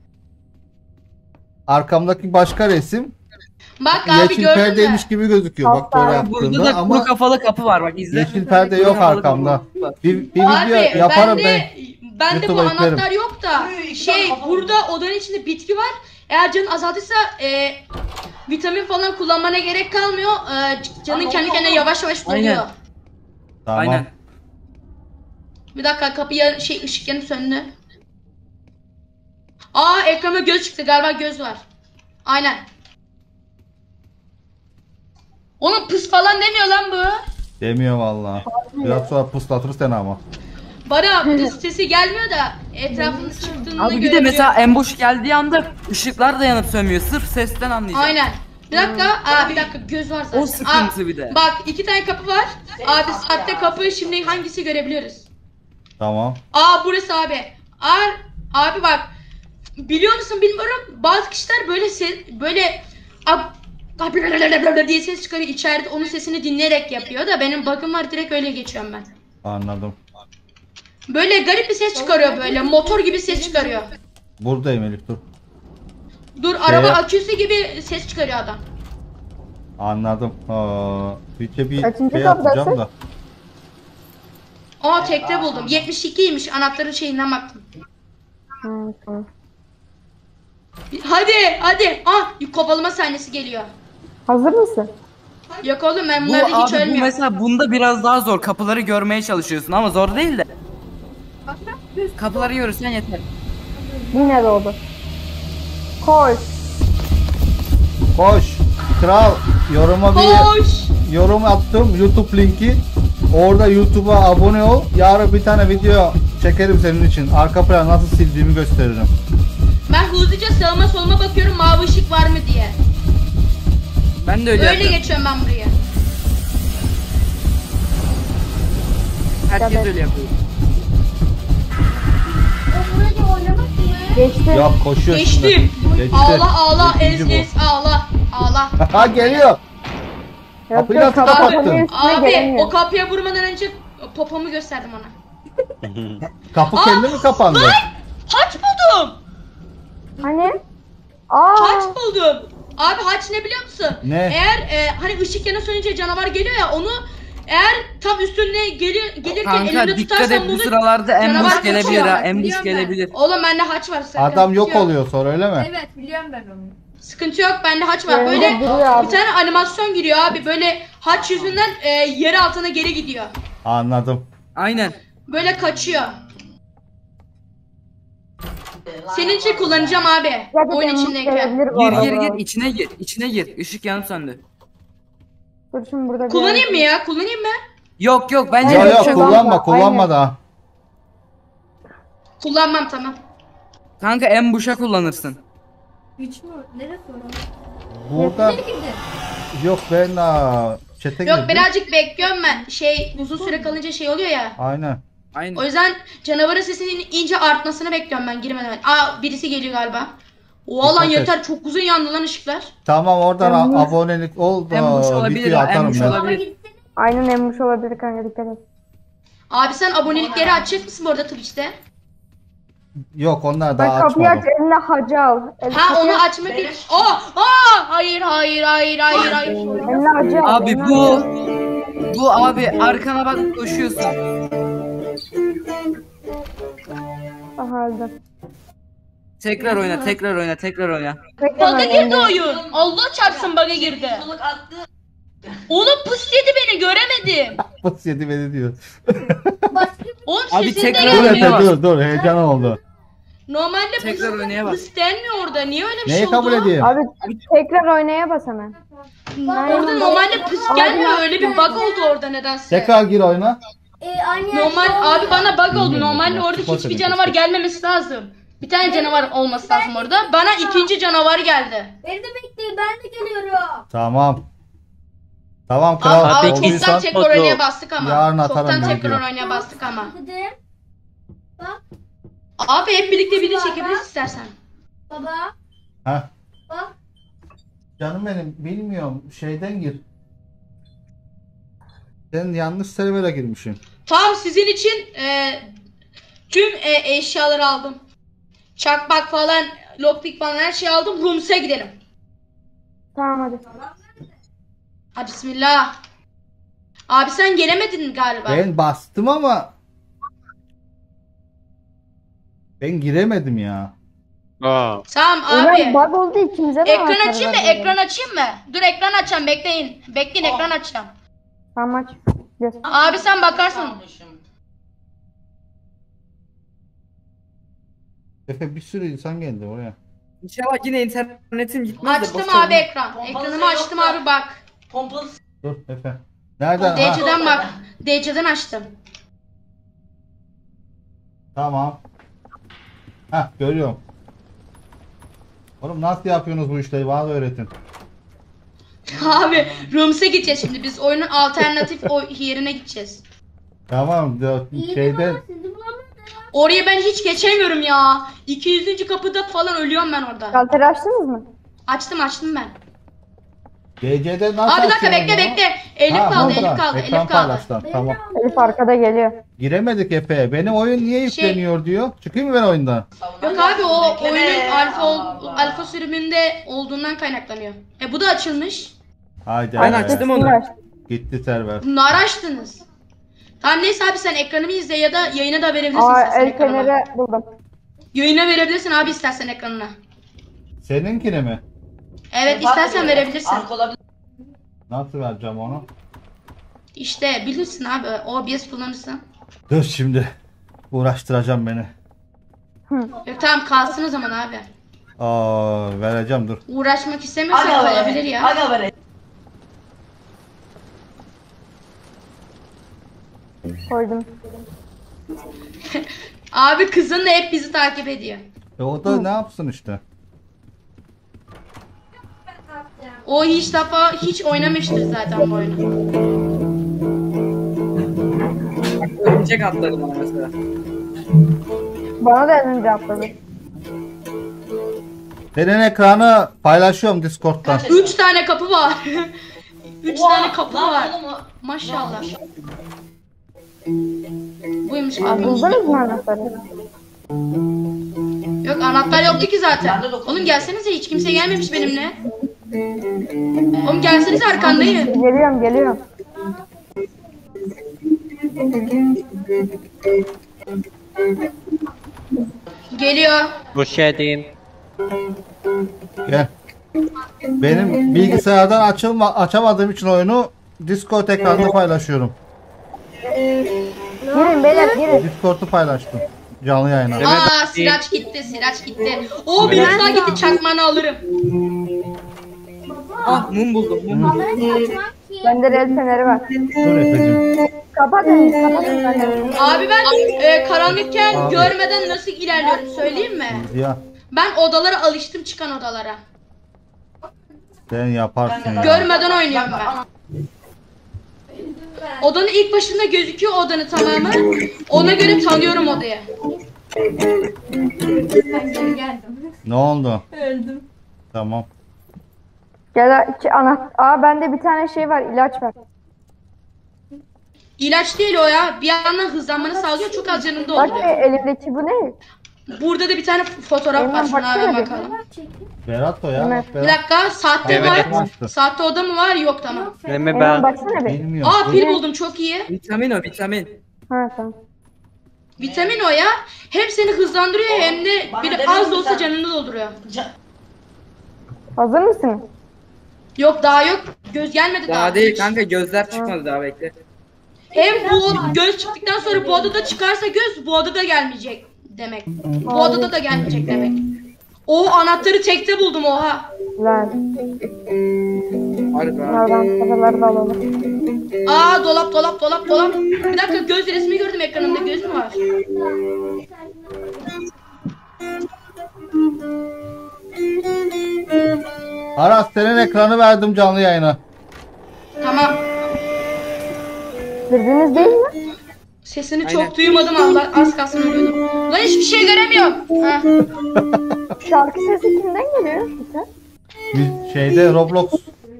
S1: Arkamdaki başka resim
S7: Bak abi
S1: yeşil
S7: gördün mü?
S1: perdeymiş gibi gözüküyor bak böyle
S10: Burada
S1: yaptığımda
S10: da kuru
S1: ama
S10: kafalı kapı var bak, izle.
S1: yeşil perde
S10: Kuru
S1: yok
S10: kafalı
S1: arkamda.
S10: kapı var.
S1: Bir
S7: Abi
S1: video yaparım ben.
S7: bende bu
S1: YouTube'a yüklerim.
S7: anahtar yok da burada odanın içinde bitki var. Eğer canın azaldıysa vitamin falan kullanmana gerek kalmıyor. Canın kendi kendine yavaş yavaş doluyor.
S10: Aynen.
S1: Tamam.
S10: Aynen.
S7: Bir dakika, kapıya ışık yanıp söndü. Ekrana göz çıktı, galiba göz var. Aynen. Oğlum pıs falan demiyor lan bu.
S1: Demiyor valla. Biraz sonra puslatır seni ama.
S7: Bana pıs sesi gelmiyor da etrafında çıktığını
S10: Abi bir de
S7: görebiliyorum.
S10: mesela ambush geldiği anda ışıklar da yanıp sönmüyor. Sırf sesten anlayacağım.
S7: Aynen. Bir dakika, göz var zaten.
S10: O sıkıntı bir de.
S7: Bak 2 tane kapı var. Abi saatte kapı, şimdi hangisi görebiliyoruz?
S1: Tamam.
S7: Burası abi. Abi bak. Biliyor musun bilmiyorum. Bazı kişiler böyle diye ses çıkarıyor içeride, onun sesini dinleyerek yapıyor da benim bug'ım var, direkt öyle geçiyorum ben.
S1: Anladım.
S7: Böyle garip bir ses çıkarıyor, böyle motor gibi ses çıkarıyor.
S1: Buradayım Elif dur.
S7: Dur, araba aküsü gibi ses çıkarıyor adam.
S1: Anladım. Bir
S9: Kaçıncı
S1: şey
S9: kapıdasın?
S1: yapacağım da.
S7: Tekte buldum. 72'ymiş, anahtarın şeyinden baktım.
S9: Tamam.
S7: Hadi. Kovalama sahnesi geliyor.
S9: Hazır mısın?
S7: Yok oğlum, ben
S10: Bu
S7: bunlarda hiç
S10: abi bu
S7: ölmüyorum.
S10: mesela bunda biraz daha zor. Kapıları görmeye çalışıyorsun ama zor değil de. Kapıları görürsen yeter.
S9: Yine doğdu. Koş.
S1: Koş. Kral yoruma
S7: Koş.
S1: yorum attım YouTube linki. Orada YouTube'a abone ol. Yarın bir tane video çekerim senin için. Arka plan nasıl sildiğimi gösteririm.
S7: Ben hızlıca sağıma soluma bakıyorum, mavi ışık var mı diye.
S10: Ben de öyle
S7: Öyle
S10: yapıyorum.
S7: geçiyorum ben buraya.
S10: Herkes öyle yapıyor.
S2: Burayı oynamak mı?
S9: Geçti.
S1: Yok koşuyor
S7: Geçtim.
S1: şimdi. Geçti.
S7: Ağla
S1: Geçici
S7: ez ağla.
S1: Ha geliyor. Kapıyı nasıl
S9: kapının
S1: kapattın?
S9: üstüne
S7: Abi
S9: gelemiyor.
S7: o kapıya vurmadan önce popomu gösterdim ona.
S1: Kapı kendi mi kapandı?
S7: Haç buldum.
S9: Hani?
S7: Haç buldum. Abi haç ne biliyor musun?
S1: Ne?
S7: Eğer hani ışık yana sönünce canavar geliyor ya, onu Eğer tam üstüne gelirken
S10: Kanka
S7: elinde
S10: dikkat
S7: tutarsan
S10: et bu
S7: bunu
S10: sıralarda
S7: canavar
S10: ambush gelebilir
S7: kaçıyor.
S10: ha.
S6: Bak,
S10: Ambush
S6: biliyorum ben.
S10: gelebilir.
S7: Oğlum bende haç var. sakın.
S1: Adam yok
S7: Sıkıntı yok.
S1: oluyor sonra öyle mi?
S6: Evet biliyorum ben onu.
S7: Sıkıntı yok, bende haç var.
S9: Yerinde
S7: Böyle
S9: duruyor abi.
S7: bir tane animasyon giriyor abi. Böyle haç yüzünden yer altına geri gidiyor.
S1: Anladım.
S10: Aynen.
S7: Böyle kaçıyor. Senin için kullanacağım abi.
S9: Gerçekten
S7: Oyun içindeyken.
S9: gelebilir bu
S10: Gir
S9: arada.
S10: gir gir içine gir. İçine gir. Işık yanıp söndü.
S9: Dur şimdi burada bir
S7: Kullanayım mı ya? Kullanayım mı?
S10: Yok yok bence
S1: Yok
S9: Aynen,
S1: yok
S10: şey
S9: kullanma,
S1: kullanma kullanma
S9: aynen.
S1: daha.
S7: Kullanmam, tamam.
S10: Kanka ambush'a kullanırsın.
S6: Hiç mi? Neresi o?
S1: Burada
S6: Nereye girdin?
S1: yok ben chat'e
S7: Yok
S1: girdim.
S7: birazcık bekliyorum ben. Uzun süre kalınca şey oluyor ya.
S1: Aynen.
S10: Aynen.
S7: O yüzden canavarın sesinin iyice artmasını bekliyorum ben girmeden. Aa, birisi geliyor galiba. Oha lan
S1: Dikkat et.
S7: yeter, çok uzun yandı lan ışıklar.
S1: Tamam oradan
S9: Ambush.
S1: abonelik ol da
S10: Ambush olabilir
S1: videoyu
S10: ha,
S1: atarım
S10: ambush
S1: ben.
S10: olabilir.
S9: Aynen emmiş olabilir kanka dikkat et.
S7: Abi sen abonelikleri açacak mısın bu arada Twitch'te?
S1: Yok onlar
S9: Bak
S1: daha
S9: kapıyı aç
S1: açmadım.
S9: eline hacı al.
S7: Ha, onu açmak için. Hayır.
S9: Eline hacı al.
S10: Abi
S9: eline
S10: bu abi arkana bak koşuyorsun.
S9: Aha öldü.
S10: Tekrar oyna, tekrar oyna, tekrar oyna.
S9: Tekrar
S7: Bug'a
S9: oyna,
S7: girdi
S9: oyna.
S7: oyun. Allah çarpsın bug'a girdi. Oğlum pus yedi beni, göremedim.
S1: Bas yedi beni diyor.
S7: Oğlum
S10: Abi
S7: sesin de
S10: tekrar
S1: Dur
S10: oynaya
S7: gelmiyor.
S10: bas.
S1: dur heyecan oldu.
S7: Normalde
S10: Tekrar oynaya bas.
S7: pus denmiyor orada. Niye öyle bir
S1: Neyi
S7: şey oldu?
S1: kabul edeyim?
S9: Abi tekrar oynaya bas hemen.
S7: Orada normalde pus gelmiyor. Öyle bir bug oldu orada nedense.
S1: Tekrar gir oyuna.
S2: Aynı
S7: Normal
S2: yerde
S7: abi bana bug oldu.
S1: Bilmiyorum,
S7: Normalde
S1: ben
S7: orada
S1: spor
S7: hiçbir
S1: seviyorum.
S7: canavar gelmemesi lazım. Bir tane canavar olması lazım orada. Bana ikinci canavar geldi.
S2: Beni de bekleyin, ben de geliyorum.
S1: Tamam. Tamam kral.
S7: Abi
S4: Hadi
S7: çoktan
S1: olduysan
S7: tekrar oynaya bastık ama.
S1: Yarın atarım
S7: Çoktan
S1: ben
S7: tekrar
S1: diyor.
S7: oynaya bastık ama.
S2: Dedim.
S7: Abi hep birlikte video çekebiliriz istersen.
S2: Baba.
S1: Heh.
S2: Bak.
S1: Canım benim bilmiyorum şeyden gir. Sen yanlış servere girmişsin.
S7: Tamam, sizin için tüm eşyaları aldım. Çakmak falan, lockpick falan her şeyi aldım. Rooms'a gidelim.
S9: Tamam hadi.
S7: Hadi bismillah. Abi sen gelemedin galiba.
S1: Ben bastım ama ben giremedim ya.
S7: Tamam
S9: Ulan
S7: abi.
S9: bug oldu ikimize de
S7: Ekran
S9: anahtarı
S7: açayım mı?
S9: var
S7: Ekran açayım mı? Dur ekran açacağım, bekleyin. Bekleyin, ekran açacağım.
S9: Tamam aç. Gör.
S7: Abi sen bakarsın.
S1: Efe bir sürü insan geldi oraya.
S5: İnşallah yine internetim gitmez de
S7: Açtım
S5: boş
S7: abi
S5: ver.
S7: ekran. Ekranımı açtım abi bak.
S1: Dur Efe. Nereden? Ha,
S7: DC'den bak. DC'den açtım.
S1: tamam. Heh görüyorum. Oğlum nasıl yapıyorsunuz bu işleri? Bana da öğretin.
S7: Abi Rooms'a gideceğiz şimdi. Biz oyunun alternatif yerine gideceğiz.
S1: Tamam şeyden
S2: Sizi bulamadım.
S7: Oraya ben hiç geçemiyorum ya. 200. kapıda falan ölüyorum ben orada.
S9: Şalteri açtınız mı?
S7: Açtım ben.
S1: DC'de nasıl
S7: Abi bir dakika
S1: açıyorsun
S7: bekle
S1: ya?
S7: bekle. Elif
S1: Ha,
S7: kaldı,
S1: buradan.
S7: Elif kaldı,
S1: Ekran
S7: Elif kaldı.
S1: paylaştım. Tamam.
S9: Elif arkada geliyor.
S1: Giremedik Efe. Benim oyun niye yükleniyor diyor. Çıkayım mı ben oyundan?
S7: Yok abi o oyunun alfa sürümünde olduğundan kaynaklanıyor. Bu da açılmış.
S1: Haydi.
S5: Ben
S1: evet.
S5: açtım onu.
S1: Gitti server.
S7: Bunları açtınız. Tamam neyse abi sen ekranımı izle ya da yayına da verebilirsin
S9: Aa
S7: istersen
S9: el
S7: ekranıma.
S9: feneri buldum.
S7: Yayına verebilirsin abi istersen ekranına.
S1: Seninkini mi?
S7: Evet istersen verebilirsin.
S1: Nasıl vereceğim onu?
S7: İşte bilirsin abi OBS kullanırsan.
S1: Dur şimdi. Uğraştıracağım beni.
S7: Yok tamam kalsın o zaman abi.
S1: Vereceğim dur.
S7: Uğraşmak istemiyorsan kalabilir ya.
S9: Koydum.
S7: Abi kızın da hep bizi takip ediyor.
S1: O da ne yapsın işte.
S7: O hiç oynamıştır zaten bu oyunu.
S5: Örümcek atladı bana mesela.
S9: Bana da önce atladı.
S1: Senin ekranı paylaşıyorum Discord'dan.
S7: 3 tane kapı var. 3 tane kapı var. Maşallah. Buymuş abi.
S9: Buldunuz mu anahtarı?
S7: Yok anahtar yoktu ki zaten. Oğlum gelsenize hiç kimse gelmemiş benimle. Oğlum gelsenize arkandayım.
S9: Geliyorum.
S7: Geliyor.
S4: Bushedim.
S1: Gel. Benim bilgisayardan açamadığım için oyunu Discord ekranında paylaşıyorum.
S9: Girin beyler girin.
S1: Discord'u paylaştım. Canlı yayına.
S7: Aa Siraç gitti, Siraç gitti. O biraz daha gitti, çakmanı alırım.
S5: Ah mum buldum. Mum buldum.
S9: Bende el feneri var.
S1: Dur Efe'cim.
S9: Kapatın kapatın.
S7: Abi ben karanlıkken
S1: Abi.
S7: görmeden nasıl ilerliyorum söyleyeyim mi?
S1: Ya
S7: Ben odalara alıştım, çıkan odalara.
S1: sen yaparsın ya.
S7: Görmeden oynuyorum ben. Odanın ilk başında gözüküyor, odanın tamamı. Ona göre tanıyorum odayı.
S6: Ben geri geldim.
S1: Ne oldu?
S6: Öldüm.
S1: Tamam.
S9: Gel iki Aa bende bir tane şey var, ilaç var.
S7: İlaç değil o ya. Bir yandan hızlanmanı sağlıyor, çok az canında
S9: Bak
S7: oluyor.
S9: elimdeki bu ne?
S7: Burada da bir tane fotoğraf var.
S9: Eymen,
S7: Şuna
S9: baksana
S7: hemen
S9: bir.
S7: bakalım.
S1: Berat o ya.
S9: Evet.
S7: Bir dakika, saatte
S4: Evet.
S7: var. Saatte oda mı var? Yok, tamam.
S4: Remi
S9: Eymen
S4: ben.
S9: baksana bir.
S1: Bilmiyorum.
S7: Aa pil buldum, çok iyi.
S5: Vitamin o vitamin.
S9: Ha tamam.
S7: Vitamin o ya. Hem seni hızlandırıyor hem de bir az da olsa canını dolduruyor.
S9: Hazır mısın?
S7: Yok daha yok. Göz gelmedi daha.
S5: Daha değil kanka, gözler çıkmadı daha, bekle.
S7: Hem bu göz çıktıktan sonra bu odada çıkarsa göz bu odada gelmeyecek demek. Bu odada da gelmeyecek demek. O anahtarı tekte buldum oha.
S9: Lan.
S5: Harbi ha.
S9: Bunlardan kafaları da alalım.
S7: Aa dolap. Bir dakika göz resmi gördüm ekranımda, göz mü var?
S1: Aras senin ekranı verdim canlı yayına.
S7: Tamam.
S9: Girdiniz değil mi?
S7: Sesini
S5: Aynen.
S7: çok duymadım Allah, az kalsın ölüyordum. Lan hiçbir şey göremiyorum. Ha.
S9: Şarkı sesi kimden geliyor? Güzel.
S1: Bir şeyde Roblox.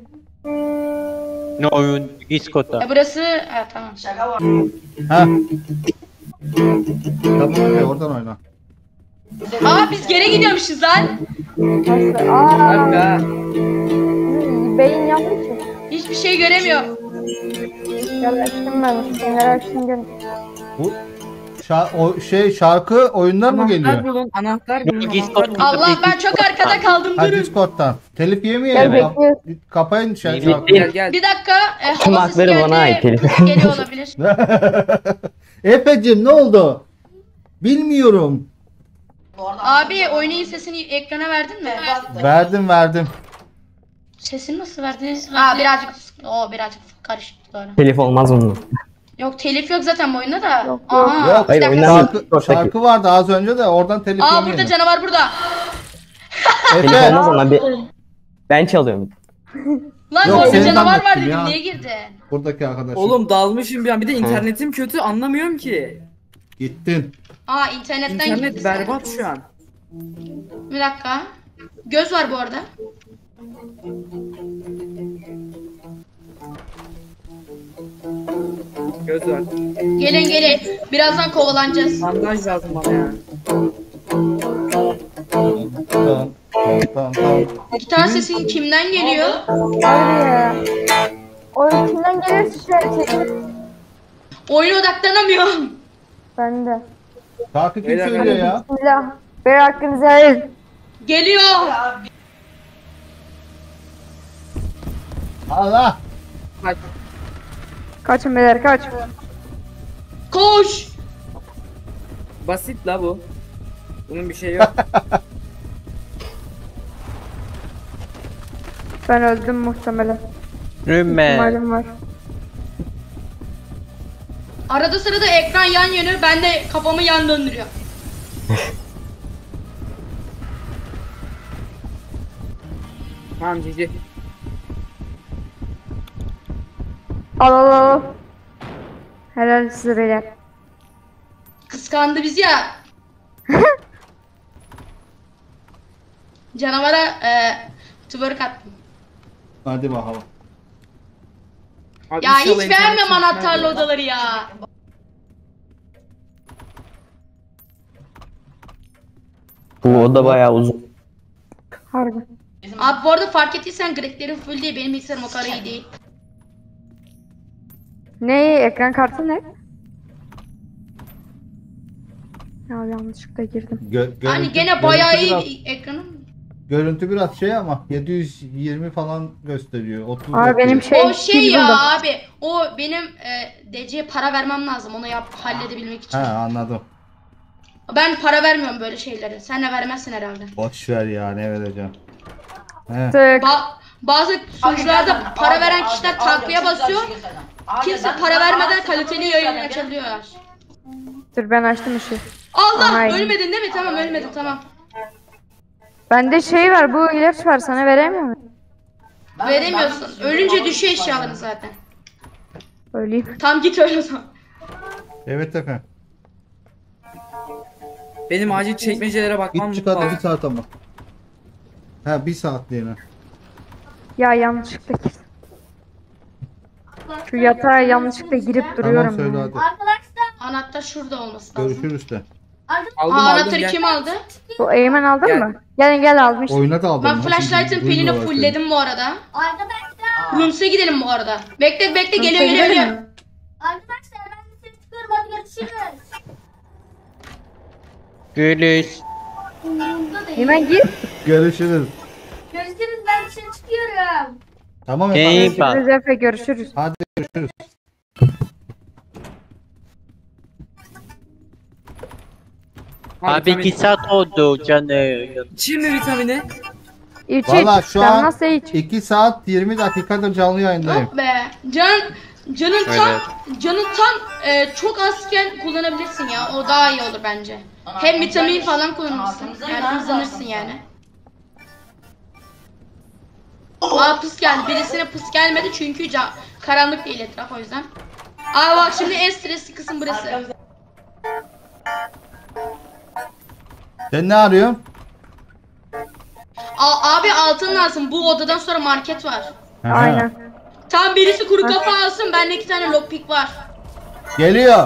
S4: Ne oyun? Discord'da.
S7: Burası tamam.
S1: Ha. Tamam öyle oradan oyna.
S7: Aa biz geri gidiyormuşuz lan.
S9: Nasıl?
S5: Harbi ha.
S9: Beyin yandı ki.
S7: Hiçbir şey göremiyorum.
S9: Gel açtım ben. Feneri açtım gel.
S1: Bu şarkı oyundan mı
S5: Anahtar
S1: geliyor?
S5: bulun, anahtar bulun.
S4: Discord.
S7: Allah ben çok arkada kaldım,
S1: Ha
S7: durun.
S1: Discord'dan. Telif
S9: Gel
S1: yemeyelim.
S9: bekliyoruz.
S1: Kapayın
S4: İyi
S1: şarkıyı.
S5: Gel gel.
S7: Bir dakika.
S11: Tüm
S7: Hava sesi
S11: hakları bana ait
S7: geldi.
S11: herif.
S7: Geliyor olabilir.
S1: Efe'cim ne oldu? Bilmiyorum.
S7: Abi oyunun sesini ekrana verdin mi?
S1: Verdim.
S7: Sesini nasıl verdiniz? Aa birazcık karışık doğru.
S11: Telif olmaz bunun.
S7: Yok telif yok zaten bu oyunda da.
S9: Yok,
S7: Aha.
S1: Yok,
S7: Bir
S11: hayır,
S7: dakika.
S11: oyundan-
S1: Şarkı vardı az önce de oradan telif
S7: Aa burada
S1: yemeyelim.
S7: canavar burada.
S11: Telif
S1: Efe.
S11: olmaz ama ben çalıyorum.
S7: Lan
S1: Yok,
S7: orada
S1: seni
S7: canavar var
S1: zannettim
S7: dedim.
S1: ya.
S7: Niye girdin?
S1: Buradaki arkadaşım.
S5: Oğlum dalmışım bir an, bir de internetim kötü, anlamıyorum ki.
S1: Gittin.
S7: Aa internetten
S5: İnternet
S7: girdin.
S5: berbat şu an.
S7: Bir dakika. Göz var bu arada.
S5: Göz var.
S7: Gelin. Birazdan kovalanacağız.
S5: Bandaj lazım bana ya.
S1: Tamam.
S7: Gitar sesin kimden geliyor?
S9: Harbi ya. Oyun kimden gelirse şöyle çekin.
S7: Oyuna odaklanamıyorum.
S9: Ben de.
S1: Şarkı kim
S5: Beyler,
S1: söylüyor ya?
S9: Bismillah. Bir hakkınızı hayır.
S7: Geliyor.
S1: Allah.
S5: Bak
S9: Kaçın beyler kaç.
S7: Koş.
S5: basit la bu. Bunun bir şey yok.
S9: Ben öldüm muhtemelen.
S4: Rümme.
S9: İhtimalim var.
S7: Arada sırada ekran yan yanıyor. Ben de kafamı yan döndürüyorum.
S5: Tamam cici.
S9: Al. Helal size beyler.
S7: Kıskandı bizi ya. Canavara twerk attım.
S1: Hadi bakalım.
S5: Abi
S7: Ya
S5: inşallah
S7: hiç beğenmiyorum
S5: internet
S7: anahtarlı
S5: çekmez ya.
S7: odaları ya.
S11: Bu oda bayağı uzun.
S9: Harbi.
S7: Abi bu arada fark ettiysen grafiklerim full değil. Benim bilgisayarım o kadar iyi değil.
S9: Ne ekran kartı ne? Ya yanlışlıkla girdim.
S7: Hani gene bayağı iyi ekranım.
S1: Görüntü biraz şey ama 720 falan gösteriyor. 30
S9: Abi benim
S7: O şey
S9: pil
S7: ya
S9: buldum.
S7: abi. O benim DC'ye para vermem lazım onu halledebilmek için.
S1: He anladım.
S7: Ben para vermiyorum böyle şeylere. Sen de vermezsin herhalde.
S1: Boş ver ya, ne vereceğim. He.
S9: Tık.
S7: Bazı sunucularda para veren kişiler takviye basıyor. Kimse para vermeden kaliteli yayın açabiliyorlar.
S9: Dur ben açtım ışığı.
S7: Allah
S9: Ay.
S7: ölmedin değil mi? Tamam ölmedin tamam.
S9: Bende şey var, bu ilaç var, sana veremiyor muyum?
S7: Veremiyorsun. Ölünce düşüyor eşyaların zaten.
S9: Öleyim.
S7: Tam git öyle o zaman.
S1: Evet efendim.
S5: Benim acil çekmecelere bakmam
S1: Git çıkardı
S5: lazım.
S1: 1 saat ama. He 1 saatliğine.
S9: Ya yanlışlıkla girdim. Şu yatağa yanlışlıkla girip duruyorum.
S1: Tamam söyle
S9: ya.
S1: hadi.
S2: Arkadaşlar
S7: Anahtar şurada olması lazım.
S1: Görüşürüz de.
S5: Aldım
S7: Anahtarı
S5: gel.
S7: kim aldı?
S9: Bu Eymen aldın
S5: Gel.
S9: mı? Gel almış.
S1: Oyuna da aldım.
S7: Ben
S1: lan.
S7: flashlight'ın
S1: Şimdi
S7: pilini
S1: duymuyorlar seni.
S7: fullledim bu arada.
S2: arkadaşlar
S7: Rooms'a gidelim bu arada. Bekle geliyor
S9: Rooms'a
S7: geliyor.
S9: gidelim mi?
S2: arkadaşlar ben de seni çıkıyorum hadi görüşürüz.
S4: Gülüş.
S2: Umurumda değil.
S9: Eymen git.
S1: Görüşürüz.
S2: Görüşürüz ben dışarı çıkıyorum.
S1: Tamam
S4: İyi
S1: efendim.
S4: bak.
S9: Görüşürüz Efe, görüşürüz.
S1: Hadi görüşürüz.
S4: Abi 2 saat oldu canım.
S5: İçeyim mi vitamini?
S9: İç
S1: Valla
S9: iç.
S1: şu
S9: Sen
S1: an
S9: nasıl iç?
S1: 2 saat 20 dakikadır canlı yayındayım.
S7: Yok be. Canın tam çok azken kullanabilirsin ya. O daha iyi olur bence. Hem vitamin falan kullanırsın. Yani hızlanırsın yani. Aa pıs geldi. Birisine pıs gelmedi çünkü karanlık değil etraf o yüzden. Aa bak şimdi en stresli kısım burası.
S1: Sen ne arıyorsun?
S7: Abi altın lazım. Bu odadan sonra market var.
S1: Aha.
S9: Aynen.
S7: Tam birisi kuru kafa alsın. Bende 2 tane lockpick var.
S1: Geliyor.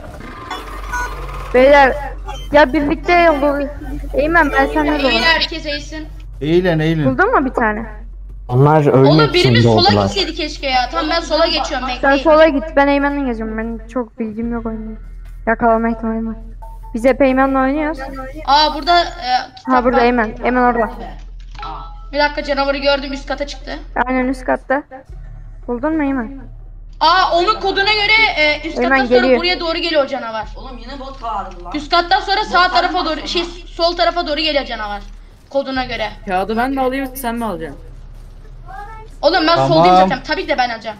S9: Beyler ya birlikte Eymen ben senden
S7: İyi
S9: dolayı.
S7: herkes eğilsin.
S1: Eğilin.
S9: Buldun mu bir tane?
S11: Onlar
S7: Oğlum
S11: ölmek
S7: birimiz
S11: için
S7: sola
S11: doğdular.
S7: gitseydi keşke ya. Tamam ben sola geçiyorum
S9: Sen
S7: bekleyin.
S9: sola git, ben Eymen'le geziyorum. Ben çok bilgim yok oyunda. Yakalama ihtimalim var. Biz hep Eymen'le oynuyoruz.
S7: Aa burada kitap
S9: Ha burada
S7: var.
S9: Eymen. Eymen orada.
S7: Bir dakika canavarı gördüm üst kata çıktı.
S9: Aynen üst katta. Buldun mu Eymen?
S7: Aa onun koduna göre üst
S9: Hemen
S7: kattan sonra
S9: geliyor.
S7: buraya doğru geliyor canavar.
S3: Oğlum yine bot çağırdı lan.
S7: Üst kattan sonra sağ tarafa doğru sol tarafa doğru geliyor canavar. Koduna göre.
S5: Kağıdı ben mi alayım sen mi alacaksın?
S7: Oğlum ben
S1: Tamam.
S7: soldayım zaten. Tabii ki de ben alacağım.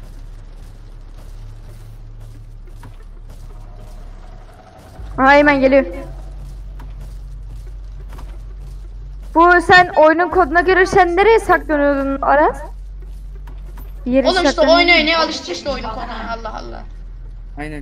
S9: Ha Eymen geliyor. Bu sen oyunun koduna göre sen nereye saklanıyordun Aras? Bir yere
S7: Oğlum işte
S9: saklanıyordun.
S7: oynaya alıştı işte oyunun koduna. Allah Allah.
S5: Aynen.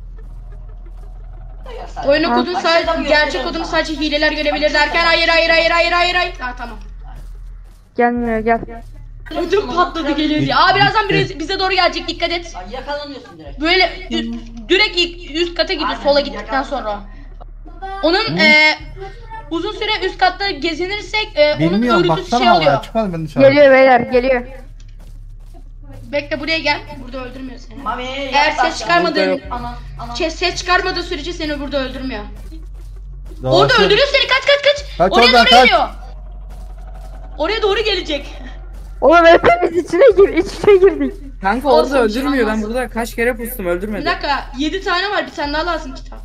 S7: Oyunun kodunu sadece gerçek kodunu sadece hileler görebilir derken hayır. Ha tamam.
S9: Gelmiyor gel.
S7: Ödüm patladı geliyor diye. Aa birazdan bize doğru gelecek dikkat et.
S3: Ay, yakalanıyorsun direkt.
S7: Böyle direkt üst kata gidiyor sola gittikten sonra. Onun uzun süre üst katta gezinirsek onun
S1: Bilmiyorum
S7: örüntüsü
S1: baksana
S7: şey
S1: havaya
S7: oluyor.
S1: çıkmadı beni dışarı.
S9: Geliyor beyler geliyor.
S7: Bekle buraya gel. Burada öldürmüyor seni.
S3: Mami,
S7: Eğer
S3: yaklaş
S7: ses
S3: ya.
S7: çıkarmadığın
S3: Ana.
S7: ses çıkarmadığı sürece seni burada öldürmüyor.
S1: Dolaşıyor.
S7: Orada öldürüyor seni kaç.
S1: Kaç
S7: Oraya
S1: oradan,
S7: doğru
S1: kaç.
S7: geliyor. Oraya doğru gelecek.
S9: Oğlum hepimiz iç içe girdik.
S5: Kanka
S7: Olsun,
S5: orada
S7: bir şey
S5: öldürmüyor. Ben
S7: olmaz.
S5: burada kaç kere pustum
S7: Bir
S5: öldürmedi.
S7: dakika 7 tane var bir tane daha lazım kitap.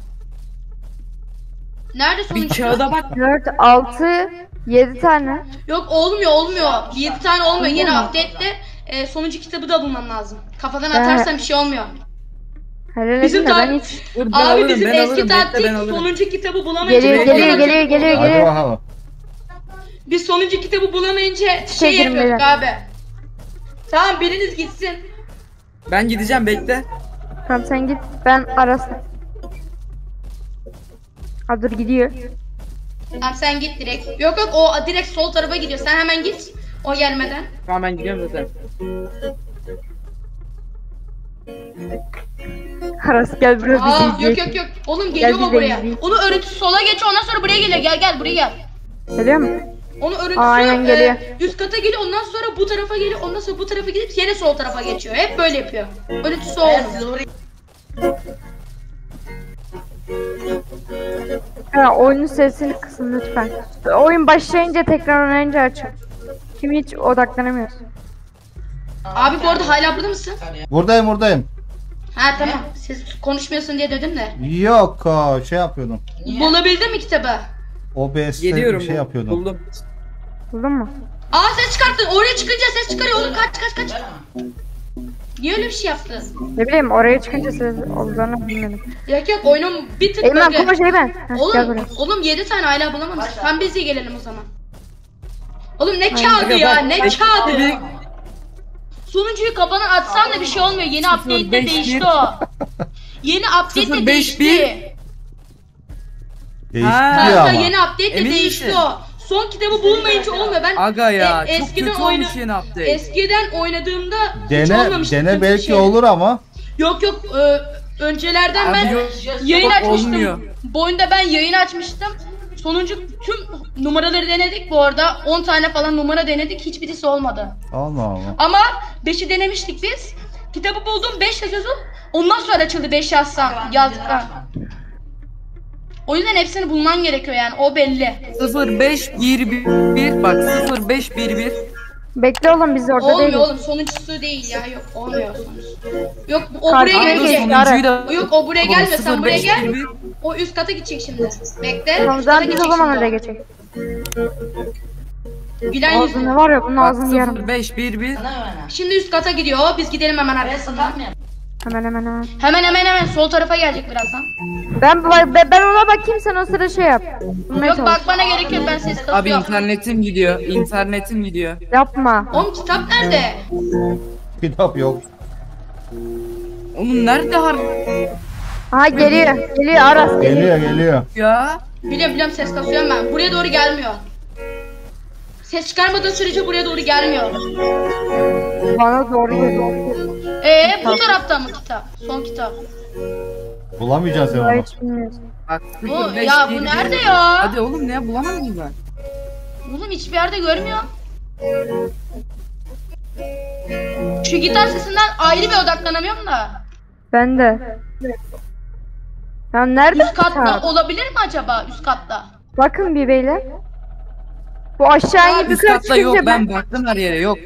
S7: Nerede
S5: Bir
S7: sonuncusu?
S5: kağıda bak.
S9: 4, 6, 7 tane.
S7: Yok olmuyor. 7 tane olmuyor. Yeni update'te sonuncu kitabı da bulman lazım. Kafadan atarsan bir şey olmuyor.
S9: Helal
S7: Bizim
S9: edin de ben
S7: tar-
S9: hiç.
S5: Dur, ben
S7: Abi
S5: alırım,
S7: bizim
S5: ben
S7: eski
S5: alırım. Bekle,
S7: taktik
S5: ben alırım.
S7: sonuncu kitabı bulamayınca
S1: Hadi bakalım.
S7: Biz sonuncu kitabı bulamayınca şey
S9: girmeyelim.
S7: yapıyorduk abi. Tamam biriniz gitsin.
S5: Ben gideceğim bekle.
S9: Tamam sen git, ben Aras'la. Ha dur gidiyor.
S7: Tamam sen git direkt. Yok o direkt sol tarafa gidiyor. Sen hemen git. O gelmeden.
S5: Tamam ben gidiyorum zaten.
S9: Aras gel buraya bizi
S7: Aa
S9: izleyek.
S7: yok. Oğlum geliyor
S9: Gel
S7: o
S9: bize
S7: buraya.
S9: izleyin.
S7: Onu örüntüsü sola geç ondan sonra buraya geliyor. Gel buraya gel.
S9: Geliyor mu?
S7: Onu örüntüsü
S9: Aynen geliyor.
S7: üst kata geliyor ondan sonra bu tarafa geliyor ondan sonra bu tarafa gidip yine sol tarafa geçiyor. Hep böyle yapıyor. Örüntüsü o.
S9: Ha, oyunun sesini kısın lütfen. Oyun başlayınca tekrar oynayınca açın. Kim hiç odaklanamıyor.
S7: Abi bu arada hala burada mısın?
S1: Buradayım.
S7: Ha tamam. Siz konuşmuyorsun diye dedim de.
S1: Yok şey yapıyordum.
S7: Bulabildin mi kitabı?
S1: OBS'te
S5: Geliyorum.
S1: bir şey yapıyordum.
S5: Buldum.
S9: Buldun mu?
S7: Aa ses çıkarttın. Oraya çıkınca ses çıkarıyor. Oğlum kaç. Niye öyle bir şey yaptın?
S9: Ne bileyim oraya çıkınca ses olacağını bilmedim.
S7: Yok oyunun bir tık
S9: Eymen
S7: bug'ı.
S9: konuş Eymen. Heh, gel buraya.
S7: Oğlum 7 tane hala bulamamışsın. Tam biz de gelelim o zaman. Oğlum ne kağıdı ya? Ne kağıdı? Sonuncuyu kapana atsan da bir şey olmuyor. Yeni update'de değişti o. Yeni update'de değişti.
S1: Değişti
S7: Kanka
S1: ama.
S7: yeni update'de
S10: Emin
S7: değişti
S10: misin?
S7: o. Son kitabı bulmayınca olmuyor. Ben
S10: Aga ya çok
S7: eskiden
S10: kötü olmuş yeni update.
S7: eskiden oynadığımda hiç olmamıştı.
S1: Dene
S7: kötü bir
S1: belki
S7: şey.
S1: olur ama.
S7: Yok öncelerden
S10: Abi
S7: ben
S10: yok,
S7: yayın
S10: yok,
S7: açmıştım.
S10: olmuyor.
S7: Bu oyunda ben yayın açmıştım. Sonuncu tüm numaraları denedik bu arada. 10 tane falan numara denedik. Hiçbirisi olmadı.
S1: Allah Allah.
S7: Ama 5'i denemiştik biz. Kitabı buldum 5 yazıyordum. Ondan sonra açıldı 5 yazdıktan. O yüzden hepsini bulman gerekiyor yani o belli.
S10: 0511 bak 0511.
S9: Bekle oğlum biz orada
S7: Olmuyor
S9: değiliz.
S7: oğlum sonuncusu değil ya yok olmuyor sonuncusu. Yok o
S9: Karşı
S7: buraya
S9: Buraya
S10: Kanka
S9: gelecek.
S7: gelecek.
S10: sonuncuyu da
S7: Yok o buraya gelmiyor sen buraya gel.
S10: 0511.
S7: O üst kata gidecek şimdi. Bekle.
S9: Tamam
S7: üst kata
S9: zaten biz o
S7: gidecek
S9: zaman
S7: şimdi
S9: oraya
S7: o.
S9: geçecek.
S7: Gülen yüzlü.
S9: Ağzını var ya bunun
S10: Bak
S9: ağzını yarım.
S10: 0511.
S7: Şimdi üst kata gidiyor. Biz gidelim hemen arkasından.
S9: Hemen.
S7: Hemen sol tarafa gelecek birazdan.
S9: Ben ona bakayım sen o sırada şey yap. Bulmaya
S7: Yok
S9: çalış.
S7: bakmana gerek yok ben ses
S10: Abi
S7: kasıyorum.
S10: internetim gidiyor. İnternetim gidiyor.
S9: Yapma.
S7: Oğlum kitap nerede?
S1: Kitap yok.
S10: Onun nerede
S9: Aha geliyor Aras geliyor.
S1: Geliyor.
S10: ya?
S7: Biliyorum ses kasıyorum ben. Buraya doğru gelmiyor. Ses çıkarmadığın sürece buraya doğru gelmiyor.
S9: Bana doğru geliyor.
S7: Bu tarafta mı kitap? Son kitap.
S1: Bulamayacaksın sen
S9: Ben
S1: onu.
S9: hiç bilmiyorum.
S10: Bak
S7: Bu
S10: 0511.
S7: ya bu nerede ya?
S10: Hadi oğlum ne bulamadım ben.
S7: Oğlum hiçbir yerde görmüyorum. Şu gitar sesinden ayrı bir odaklanamıyorum da.
S9: Ben de. Ya nerede
S7: Üst katta
S9: kitap?
S7: olabilir mi acaba üst katta?
S9: Bakın bir beyler. Bu aşağı inip
S10: Üst
S9: yukarı
S10: katta yok
S9: çıkınca
S10: ben baktım her yere yok.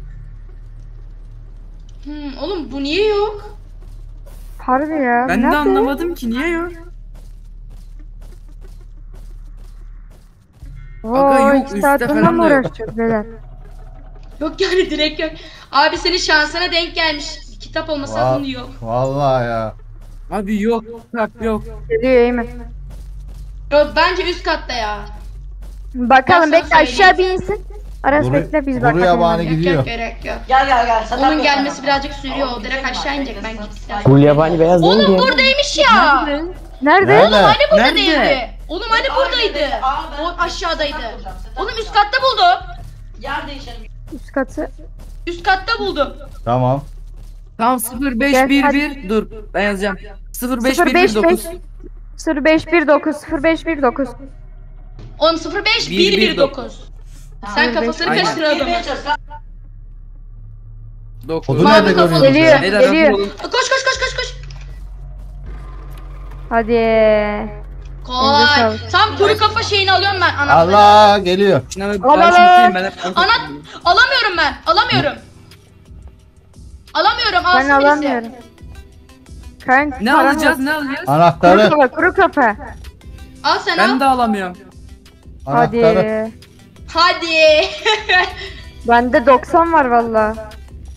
S7: Oğlum bu niye yok?
S9: Harbi ya.
S10: Ben de
S9: nerede?
S10: anlamadım ki niye yok. Aga
S9: Oo,
S10: yok,
S9: 2
S10: üstte
S9: saat bundan
S10: falan
S9: mı
S10: da yok.
S9: uğraşacağız beyler?
S7: Yok yani direkt yok. Abi senin şansına denk gelmiş. Kitap olmasa
S1: Va-
S7: bunu yok.
S1: Vallahi ya.
S10: Abi yok yok.
S9: Geliyor Eymen.
S7: Yok bence üst katta ya.
S9: Bakalım
S7: Ben sana
S9: bekle aşağı bir insin. Aras
S1: Buraya-
S9: bekle biz
S1: buraya
S9: bakalım.
S1: bana
S7: Yok
S1: gidiyor.
S7: yok gerek yok.
S3: Gel. Setup
S7: Onun
S3: yok
S7: gelmesi
S3: sana.
S7: birazcık sürüyor. O direkt aşağı inecek ben gittim.
S11: Bu yabani beyaz değil mi
S7: Oğlum
S11: ya?
S7: buradaymış ya.
S9: Nerede?
S1: Nerede?
S7: Hani burada
S10: Nerede?
S7: değildi. Oğlum hani buradaydı. O aşağıdaydı. Oğlum üst katta buldum.
S3: Yer değişelim.
S9: Üst katı.
S7: Üst katta buldum.
S1: Tamam.
S10: Tamam 0511 dur ben yazacağım. 0519.
S9: 0519 0519.
S7: Oğlum 05119. Sen kafasını
S10: Aynen.
S7: karıştır adamı.
S3: Girmeye çalış.
S10: 9.
S1: Kodu
S7: Mavi
S1: nerede
S7: kafalı.
S1: görüyorsun?
S9: Geliyor.
S10: Beyler
S9: Geliyor.
S10: hazır olun.
S7: Koş.
S9: Hadi.
S7: Kolay.
S9: sağlık.
S7: Tam kuru kafa şeyini alıyorum ben anahtarı.
S1: Allah geliyor.
S10: Şuna bir
S9: Aman
S10: ben ben hep
S7: Alamıyorum ben. Alamıyorum.
S9: Ben
S7: Alsın birisi.
S9: alamıyorum. Kanka,
S10: Ne
S9: param
S10: alacağız
S9: yok.
S10: ne alacağız?
S9: Kuru
S1: Anahtarı.
S9: kafa kuru kafa.
S7: Al sen
S10: Ben
S7: al.
S10: de alamıyorum.
S1: Anahtarı.
S7: Hadi.
S9: Bende 90 var valla.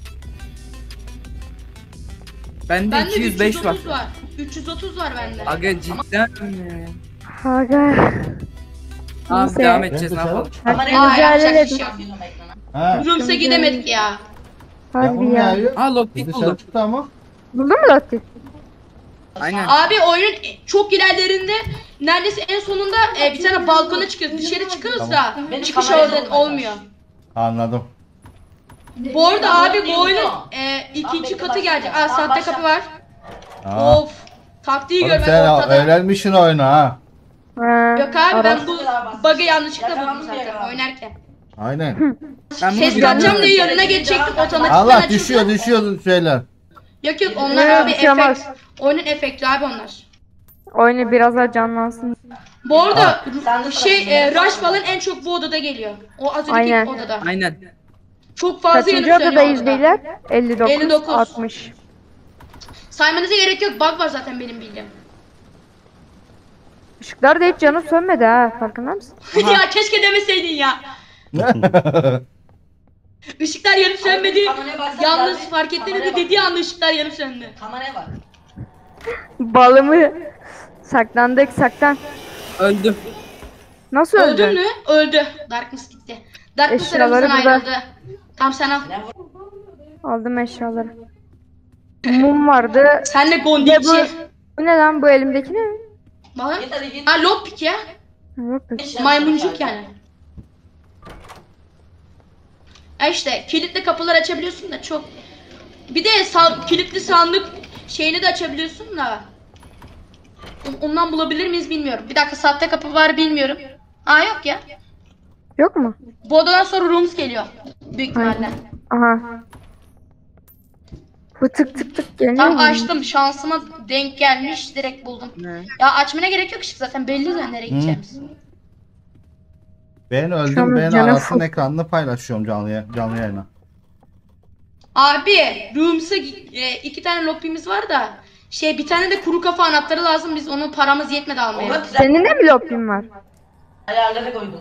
S10: Bende
S7: Bende
S10: 205 var.
S7: 330 var. 330 var bende.
S10: Aga cidden mi?
S9: Aga.
S10: Tamam
S9: Neyse.
S10: devam edeceğiz ne
S1: Ben
S10: yapalım?
S9: Hakkınızı
S7: Aa, yapacak
S9: helal
S7: bir
S9: edin.
S7: şey yok.
S1: Ha.
S7: Rums'a gidemedik ya.
S9: Harbi
S1: Yapım
S9: ya.
S1: yağıyor.
S10: Ha lockpick
S1: Dışarı
S10: buldum.
S1: çıktı ama.
S9: Buldun mu Lottie?
S10: Aynen.
S7: Abi oyunun çok ilerlerinde neredeyse en sonunda bir tane balkona çıkıyoruz. Dışarı çıkıyoruz da
S3: Benim
S7: çıkış
S3: kamerayı
S7: orada
S3: bulmaya
S7: olmuyor.
S1: Anladım.
S7: Bu arada abi bu oyunun ikinci katı gelecek. Aa sahte kapı var.
S1: Ha.
S7: Of. Taktiği
S1: Oğlum
S7: görmek
S1: sen
S7: ortada.
S1: öğrenmişsin oyunu ha.
S9: Ha,
S7: Yok abi ben
S9: Aras.
S7: bu bug'ı yanlışlıkla buldum zaten oynarken.
S1: Aynen.
S10: Ben bunu
S7: Ses
S10: bilmiyorum.
S7: kaçacağım diye yanına geçecektim otomatikman
S1: Allah
S7: açıldı.
S1: düşüyor şeyler.
S7: Yok onlar abi
S9: Bir şey olmaz.
S7: efekt. Oyunun efekti abi onlar.
S9: Oyunu biraz daha canlansın.
S7: Bu arada
S3: Sen de
S7: Rush falan en çok bu odada geliyor. O az önceki
S9: Aynen.
S7: odada.
S5: Aynen.
S7: Çok fazla
S9: Kaçıncı
S7: yanıp sönüyor
S9: odadayız
S7: odada.
S9: beyler? 59,
S7: 59.
S9: 60.
S7: Saymanıza gerek yok. Bug var zaten benim bildiğim.
S9: Işıklar da hiç canı sönmedi ha. Farkında mısın?
S7: Ya keşke demeseydin ya. Işıklar yanıp sönmedi.
S3: Kameraya baksana,
S7: Yalnız
S3: geldi.
S7: fark ettiniz
S3: Kameraya
S7: mi
S3: bak.
S7: dediği anda ışıklar yanıp söndü.
S3: Kameraya bak.
S9: Balımı saklandık saklan.
S5: Öldüm.
S9: Nasıl
S7: Öldün
S9: öldün?
S7: mü? Öldü. Darkness gitti. Darkness
S9: Eşyaları
S7: aramızdan
S9: burada.
S7: ayrıldı. Tam sen al.
S3: Ne vur?
S9: Aldım eşyaları. Mum vardı.
S7: Sen de
S9: Bir de
S7: gondikçi.
S9: bu ne lan bu elimdeki ne?
S7: Bak.
S3: Git hadi git.
S7: Ha lockpick ya.
S9: Yok be.
S7: Maymuncuk yani. Ya işte kilitli kapılar açabiliyorsun da çok. Bir de kilitli sandık şeyini de açabiliyorsun da. Ondan bulabilir miyiz bilmiyorum. Bir dakika sahte kapı var bilmiyorum. Aa yok ya.
S9: Yok mu?
S7: Bu odadan sonra rooms geliyor. Büyük ihtimalle.
S9: Aha. Bu tık tık tık geliyor.
S7: Tam
S9: mu?
S7: açtım şansıma denk gelmiş direkt buldum. Ya açmana gerek yok ışık zaten belli zaten nereye gideceğimiz.
S1: Ben
S9: Şu an
S1: öldüm. Ben
S9: canım
S1: Aras'ın
S9: full.
S1: ekranını paylaşıyorum canlı yayına.
S7: Abi rooms'a 2 tane loppimiz var da bir tane de kuru kafa anahtarı lazım biz onun paramız yetmedi almaya.
S3: Oğlum sen
S9: Senin de mi lopin var?
S3: ayarlara koydun.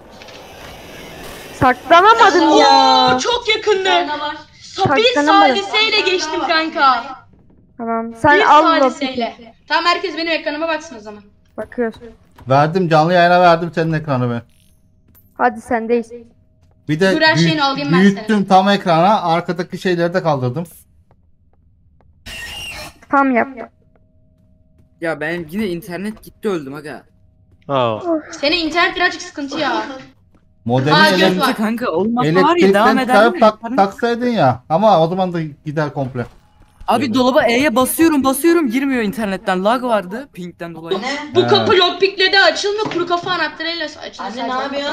S9: Saklanamadım ya.
S7: Oo, çok yakındı.
S3: Ne var?
S7: Bir
S9: Saklanamadım.
S7: saliseyle geçtim kanka.
S9: Tamam. Sen
S7: Bir
S9: al lopin.
S7: saliseyle. Tamam herkes benim ekranıma baksın o zaman.
S9: Bakıyoruz.
S1: Verdim canlı yayına verdim senin ekranı ben.
S9: Hadi sendeyiz.
S1: Bir de
S7: Dur, her şeyini alayım ben
S1: büyüttüm tam ekrana. Arkadaki şeyleri de kaldırdım.
S9: Tam yap.
S5: Ya ben yine internet gitti öldüm aga.
S4: Aa.
S7: Senin internet birazcık sıkıntı ya.
S1: Modemi
S7: Aa, göz
S1: elek-
S7: var.
S10: Kanka olmasa var ya
S1: elektrikten
S10: devam eder
S1: çıkarıp
S10: mi?
S1: taksaydın ya. Ama o zaman da gider komple.
S10: Abi dolaba E'ye basıyorum girmiyor internetten. Lag vardı pingden dolayı.
S3: Ne?
S7: Bu
S1: He.
S7: kapı lockpick'le de açılmıyor kuru kafa anahtarıyla açılıyor.
S3: Anne
S7: sadece.
S3: ne yapıyorsun?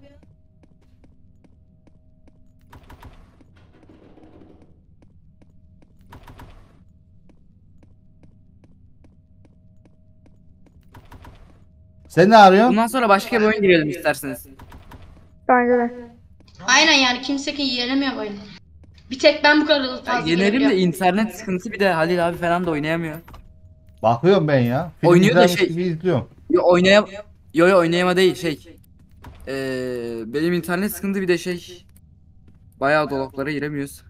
S1: Sen ne arıyorsun?
S10: Bundan sonra başka bir oyun girelim isterseniz.
S9: Bence de.
S7: Aynen yani kimse ki yenemiyor bu oyunu. Bir tek ben bu kadar fazla
S10: Yenerim de
S7: yenebiliyorum.
S10: internet sıkıntı bir de Halil abi falan da oynayamıyor.
S1: Bakıyorum ben ya. Film
S10: Oynuyor da
S1: izlermiş gibi izliyorum.
S10: Yo oynayama değil benim internet sıkıntı bir de bayağı dolaplara giremiyoruz.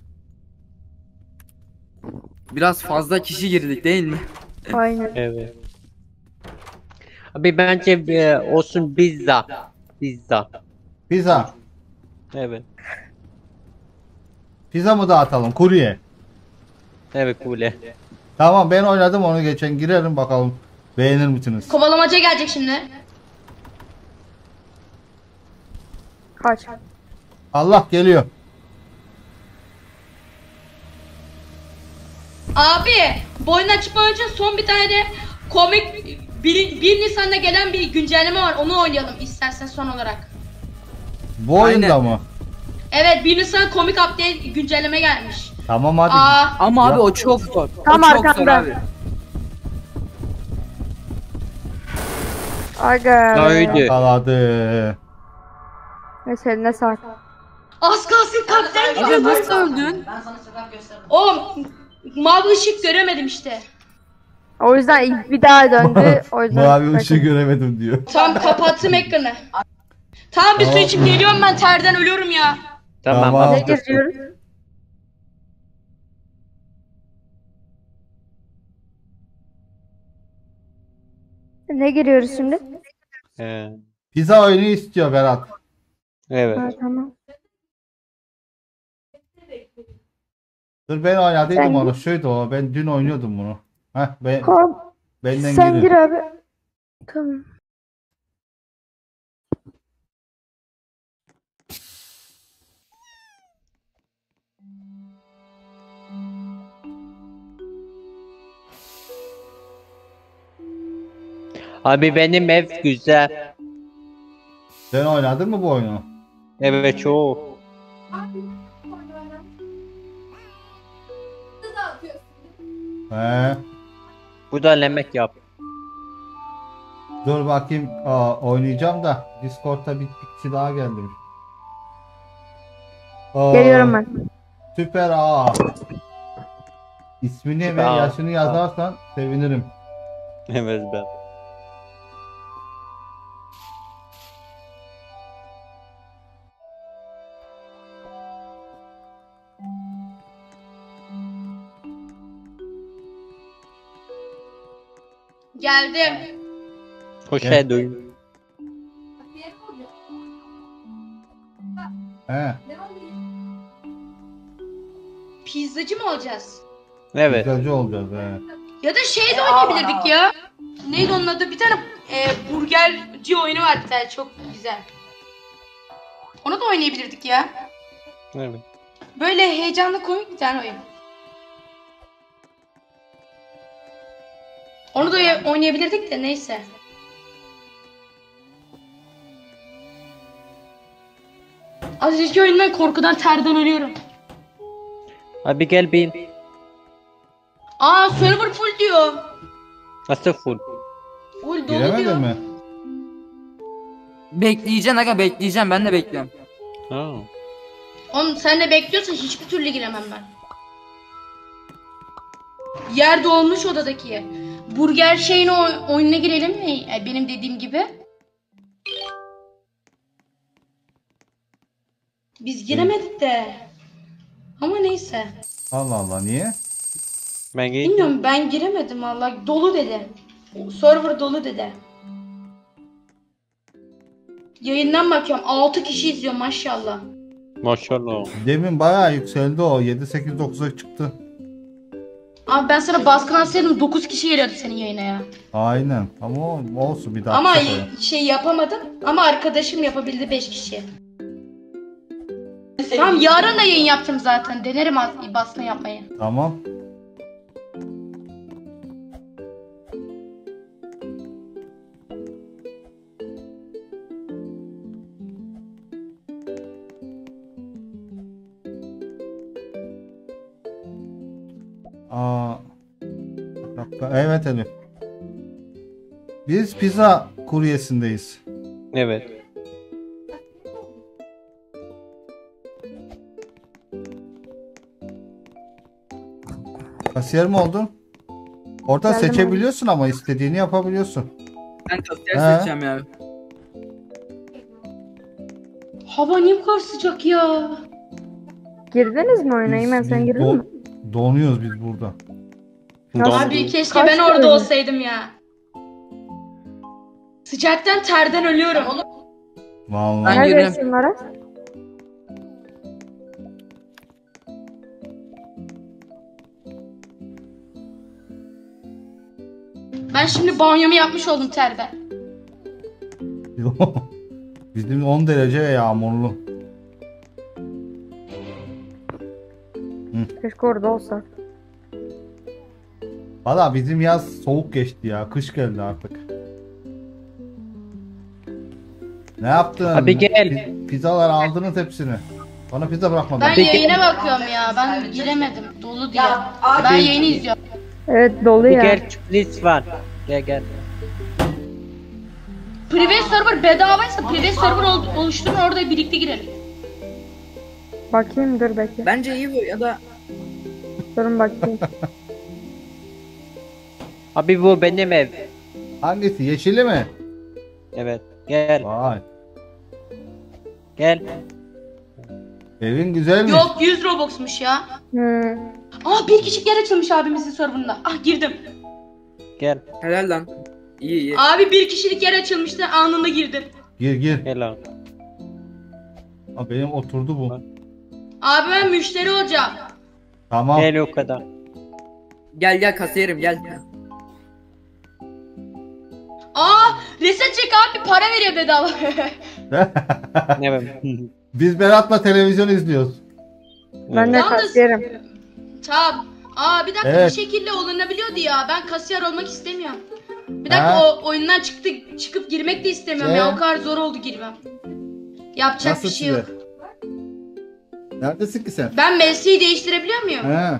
S10: Biraz fazla kişi girdik değil mi?
S9: Aynen.
S4: Evet. Abi bence olsun pizza. Pizza.
S1: Pizza.
S4: Evet.
S1: Pizza mı dağıtalım? Kurye.
S4: Evet kule.
S1: Tamam ben oynadım onu geçen. Girelim bakalım. Beğenir misiniz?
S7: Kovalamaca gelecek şimdi.
S9: Kaç.
S1: Allah geliyor.
S7: Abi bu oyunu açmadan önce son bir tane de komik 1 Nisan'da gelen bir güncelleme var onu oynayalım istersen son olarak.
S1: Bu oyunda mı?
S7: Evet 1 Nisan komik update güncelleme gelmiş.
S1: Tamam hadi.
S10: Ama
S1: Ya.
S10: abi o çok zor.
S9: Tam
S10: o çok zor
S9: arkamda.
S10: abi.
S9: Aga.
S4: Öldü.
S1: Yakaladı.
S9: Mesela sağ.
S7: Az kalsın kalpten
S10: Abi
S7: gidiyordu.
S10: nasıl öldün?
S3: Ben sana setup gösteririm.
S7: Oğlum mavi ışık göremedim işte.
S9: O yüzden ilk bir daha döndü. O yüzden.
S1: Mavi ışığı göremedim diyor.
S7: Tam kapattım ekranı. Tamam bir su
S1: Tamam.
S7: içip geliyorum ben terden ölüyorum ya.
S4: Tamam.
S1: Tamam.
S9: Ne
S4: Tamam.
S9: geziyoruz? Ne giriyoruz şimdi?
S1: Pizza oyunu istiyor Berat.
S4: Evet.
S9: Ha, tamam.
S1: Dur ben oynadıydım
S9: Ben-
S1: onu. Şuydu o. Ben dün oynuyordum bunu. Heh benden
S9: Sen
S1: gir.
S9: gir abi. Tamam.
S4: Abi benim ev güzel.
S1: Sen oynadın mı bu oyunu?
S4: Evet çok.
S1: He.
S4: Bu da yemek yap.
S1: Dur bakayım. Oynayacağım da Discord'da bir kişi daha geldi.
S9: Geliyorum ben.
S1: Süper A. İsmini ve
S4: Süper A.
S1: yaşını yazarsan sevinirim.
S4: Evet ben.
S7: Geldim.
S4: Hoş
S1: Gel.
S4: geldin.
S1: He.
S7: Pizzacı mı olacağız?
S4: Evet.
S1: Güzelce olacağız he.
S7: Ya da şey de oynayabilirdik ya. Neydi onun adı? Bir tane burgerci oyunu var bir tane çok güzel. Onu da oynayabilirdik ya.
S4: Evet.
S7: Böyle heyecanlı komik bir tane oyun. Onu da oynayabilirdik de neyse. Az önceki oyundan korkudan terden ölüyorum.
S4: Abi gel bin.
S7: Aa server full diyor.
S4: Nasıl full?
S7: Full dolu
S1: Giremedin
S7: diyor.
S1: mi?
S10: Bekleyeceksin aga, bekleyeceğim, ben de bekliyorum.
S4: Ha.
S7: Oğlum sen de bekliyorsan hiçbir türlü giremem ben. Yer dolmuş odadaki. Burger şeyine oyununa girelim mi? Benim dediğim gibi. Biz giremedik de. Ama neyse.
S1: Allah Allah niye?
S4: Ben gideyim.
S7: Bilmiyorum ben giremedim valla. Dolu dedi. Server dolu dedi. Yayından bakıyorum. 6 kişi izliyor maşallah.
S4: Maşallah.
S1: Demin bayağı yükseldi o. 7-8-9'a çıktı.
S7: Abi ben sana baskın atsaydım 9 kişi geliyordu senin yayına ya.
S1: Aynen. Ama olsun bir daha.
S7: Ama
S1: sefere.
S7: şey yapamadım. Ama arkadaşım yapabildi 5 kişi. Tamam yarın da yayın yaptım zaten. Denerim baskın yapmayı.
S1: Tamam. Aa, bir dakika. Evet Elif. Biz pizza kuryesindeyiz.
S4: Evet.
S1: Kasiyer mi oldun? Orada
S9: Geldim
S1: seçebiliyorsun ama istediğini yapabiliyorsun.
S5: Ben kasiyer
S1: He.
S5: seçeceğim ya.
S7: Hava niye bu kadar sıcak ya?
S9: Girdiniz mi oyuna?
S1: Biz-
S9: İmen sen
S1: biz
S9: girdin mi?
S1: Donuyoruz biz burada.
S9: Nasıl?
S7: Abi keşke
S9: Kaç
S7: ben orada
S9: kere?
S7: olsaydım ya. Sıcaktan terden ölüyorum.
S1: Vallahi.
S10: Ben girdim.
S9: Neredesin Aras?
S7: Ben şimdi banyomu yapmış oldum terden.
S1: Bizim 10 derece yağmurlu.
S9: Keşke orada olsa.
S1: Valla bizim yaz soğuk geçti ya. Kış geldi artık. Ne yaptın?
S4: Abi gel.
S1: Pizzalar aldınız hepsini. Bana pizza bırakmadın.
S7: Ben
S4: Peki.
S7: yayına bakıyorum ya. Ben giremedim. Dolu diye. Ben yayını izliyorum.
S9: Evet dolu
S4: Bir
S9: ya.
S4: gel list var. Gel gel.
S7: Private server bedavaysa private server oluşturun orada birlikte girelim.
S9: Bakayım dur bekle.
S5: Bence iyi bu ya da
S9: Durun bakayım.
S4: Abi bu benim ev.
S1: Hangisi? Yeşili mi?
S4: Evet. Gel.
S1: Vay.
S4: Gel.
S1: Evin güzelmiş.
S7: Yok 100 Robux'muş ya.
S9: Hmm.
S7: Aa bir kişilik yer açılmış abimizin serverında. Ah girdim.
S4: Gel.
S5: helal lan. İyi iyi.
S7: Abi bir kişilik yer açılmıştı anında girdim.
S1: Gir gir.
S4: Gel abi.
S1: Aa, benim oturdu bu.
S7: Abi ben müşteri olacağım.
S1: Tamam.
S4: Gel o kadar.
S5: Gel gel kasiyerim gel.
S7: Aa reset çek abi para veriyor bedava.
S4: Evet.
S1: Biz Berat'la televizyon izliyoruz.
S9: Ben de
S7: Yalnız-
S9: kasiyerim.
S7: Tamam. Aa bir dakika
S1: Evet.
S7: bir şekilde olunabiliyordu ya. Ben kasiyer olmak istemiyorum. Bir dakika
S1: Ha?
S7: o oyundan çıkıp girmek de istemiyorum ya. O kadar zor oldu girmem. Yapacak
S1: Nasıl
S7: bir şey
S1: size?
S7: yok.
S1: Neredesin ki sen?
S7: Ben mesleği değiştirebiliyor muyum?
S1: He.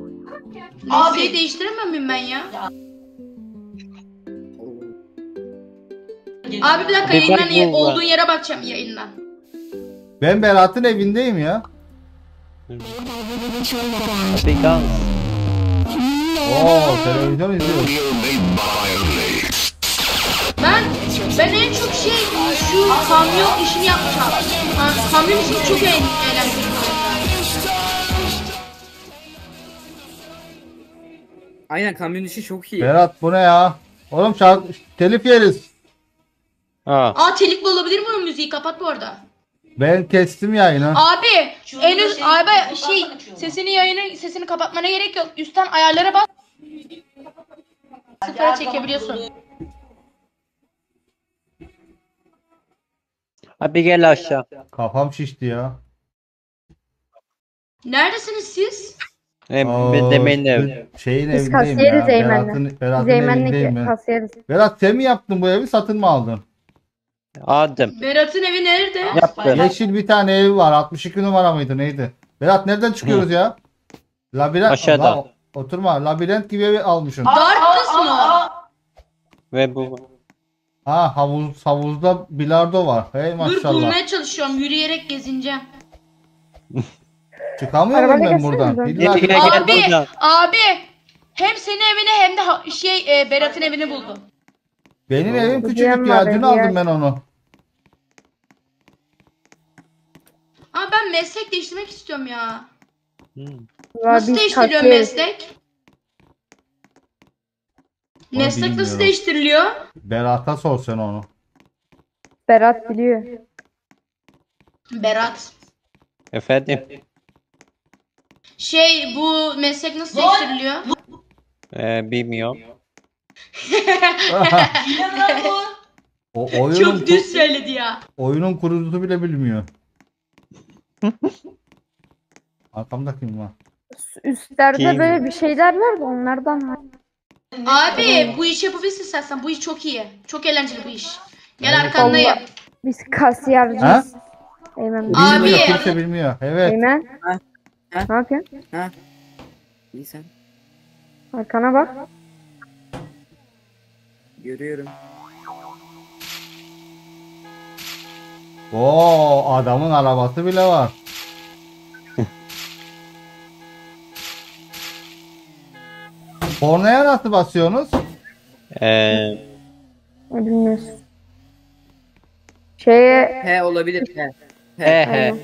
S7: Mesleği değiştiremem miyim ben ya? Abi bir dakika
S4: Bir bak
S7: yayından
S4: bu var.
S7: olduğun yere bakacağım yayından.
S1: Ben Berat'ın evindeyim ya.
S4: Abi gaz.
S1: Oo, televizyon izliyoruz.
S7: Ben en çok şu kamyon işini yapacağım. Kamyon işini çok eğlenceli.
S5: Aynen kamyon işi çok iyi.
S1: Berat bu ne ya? Oğlum şarkı telif yeriz.
S4: Ha.
S7: Telif olabilir mi bunun müziği? Kapat bu arada.
S1: Ben kestim yayını.
S7: Abi en üst sesini kapatmana gerek yok. Üstten ayarlara bas. Sıfıra çekebiliyorsun.
S4: Abi gel aşağı.
S1: Kafam şişti ya.
S7: Neredesiniz siz?
S4: Demeyin ev.
S1: Şeyin
S9: Biz
S1: evindeyim
S9: kasiyeriz
S1: ya.
S9: Eymen'le.
S1: Berat'ın
S9: Biz
S1: evindeyim
S9: Eymen'le
S1: ya.
S9: kasiyeriz.
S1: Berat sen mi yaptın bu evi, satın mı aldın?
S4: Aldım.
S7: Berat'ın evi nerede?
S4: Yaptım.
S1: Yeşil bir tane evi var. 62 numara mıydı neydi? Berat nereden çıkıyoruz ya? Labirent.
S4: Aşağıda.
S1: Allah, oturma. Labirent gibi evi almışsın.
S7: Dark kısmı.
S4: Ve bu.
S1: Ha havuzda bilardo var. Hey
S7: Dur
S1: maşallah.
S7: bulmaya çalışıyorum. Yürüyerek gezineceğim.
S1: Çıkamıyor muyum
S9: Arabayla
S1: ben buradan?
S9: gelsene
S1: İlla
S4: Gel,
S1: ki-
S4: gel,
S7: Abi,
S4: buradan.
S7: abi. Hem senin evini hem de Berat'ın evini buldum.
S1: Benim evim küçücük
S9: Hediyem
S1: ya.
S9: var,
S1: Dün
S9: hediye.
S1: aldım ben onu.
S7: Ama ben meslek değiştirmek istiyorum ya.
S9: Var,
S7: Nasıl
S9: biz
S7: değiştiriliyor
S9: kasiyeriz.
S7: meslek?
S1: Onu
S7: Meslek nasıl
S1: bilmiyorum.
S7: değiştiriliyor?
S1: Berat'a sor sen onu.
S9: Berat biliyor.
S7: Berat.
S4: Efendim.
S7: Bu meslek nasıl değiştiriliyor?
S4: Bilmiyorum.
S1: O oyunun,
S7: Çok düz söyledi ya.
S1: oyunun kurucusu bile bilmiyor. Arkamda kim var?
S9: Üstlerde
S4: Kim?
S9: böyle bir şeyler var da onlardan var.
S7: Abi bu işi yapabilirsin sen. Bu iş çok iyi. Çok eğlenceli bu iş. Gel
S1: Evet.
S7: arkandayım.
S9: Allah. Biz kasiyerciyiz.
S1: Ha?
S9: Eymen.
S7: Abi.
S1: Bilmiyor, kimse bilmiyor. Evet.
S9: Eymen.
S5: Ha? Ha?
S9: Ne yapıyorsun?
S5: İyi sen.
S9: Arkana bak.
S5: Görüyorum.
S1: Oo, adamın arabası bile var. Kornaya nasıl basıyorsunuz?
S9: Bilmiyorsun. Şeye
S5: He olabilir. He.
S4: He.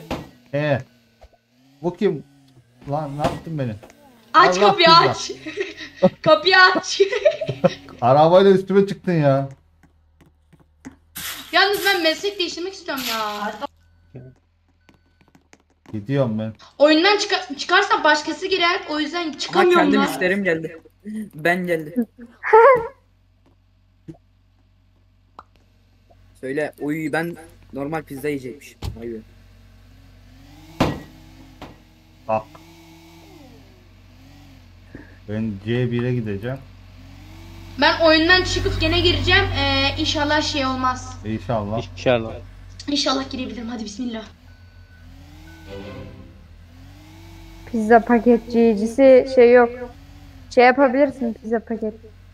S1: Bu kim? Lan ne yaptın beni?
S7: Aç
S1: Allah
S7: kapıyı
S1: Allah.
S7: aç. Kapıyı aç.
S1: Arabayla üstüme çıktın ya.
S7: Yalnız ben meslek değiştirmek istiyorum ya.
S1: Gidiyorum ben.
S7: Oyundan çıkarsa başkası girer. O yüzden
S5: Ama
S7: çıkamıyorum
S5: kendi
S7: lan.
S5: müşterim geldi. Ben geldim. Söyle. Uy ben normal pizza yiyecekmişim. Vay be.
S1: Bak. Ben C1'e gideceğim.
S7: Ben oyundan çıkıp gene gireceğim. İnşallah şey olmaz.
S1: İnşallah.
S4: İnşallah.
S7: İnşallah girebilirim. Hadi bismillah.
S9: pizza paketçicisi şey yok. Şey yapabilirsin pizza paket.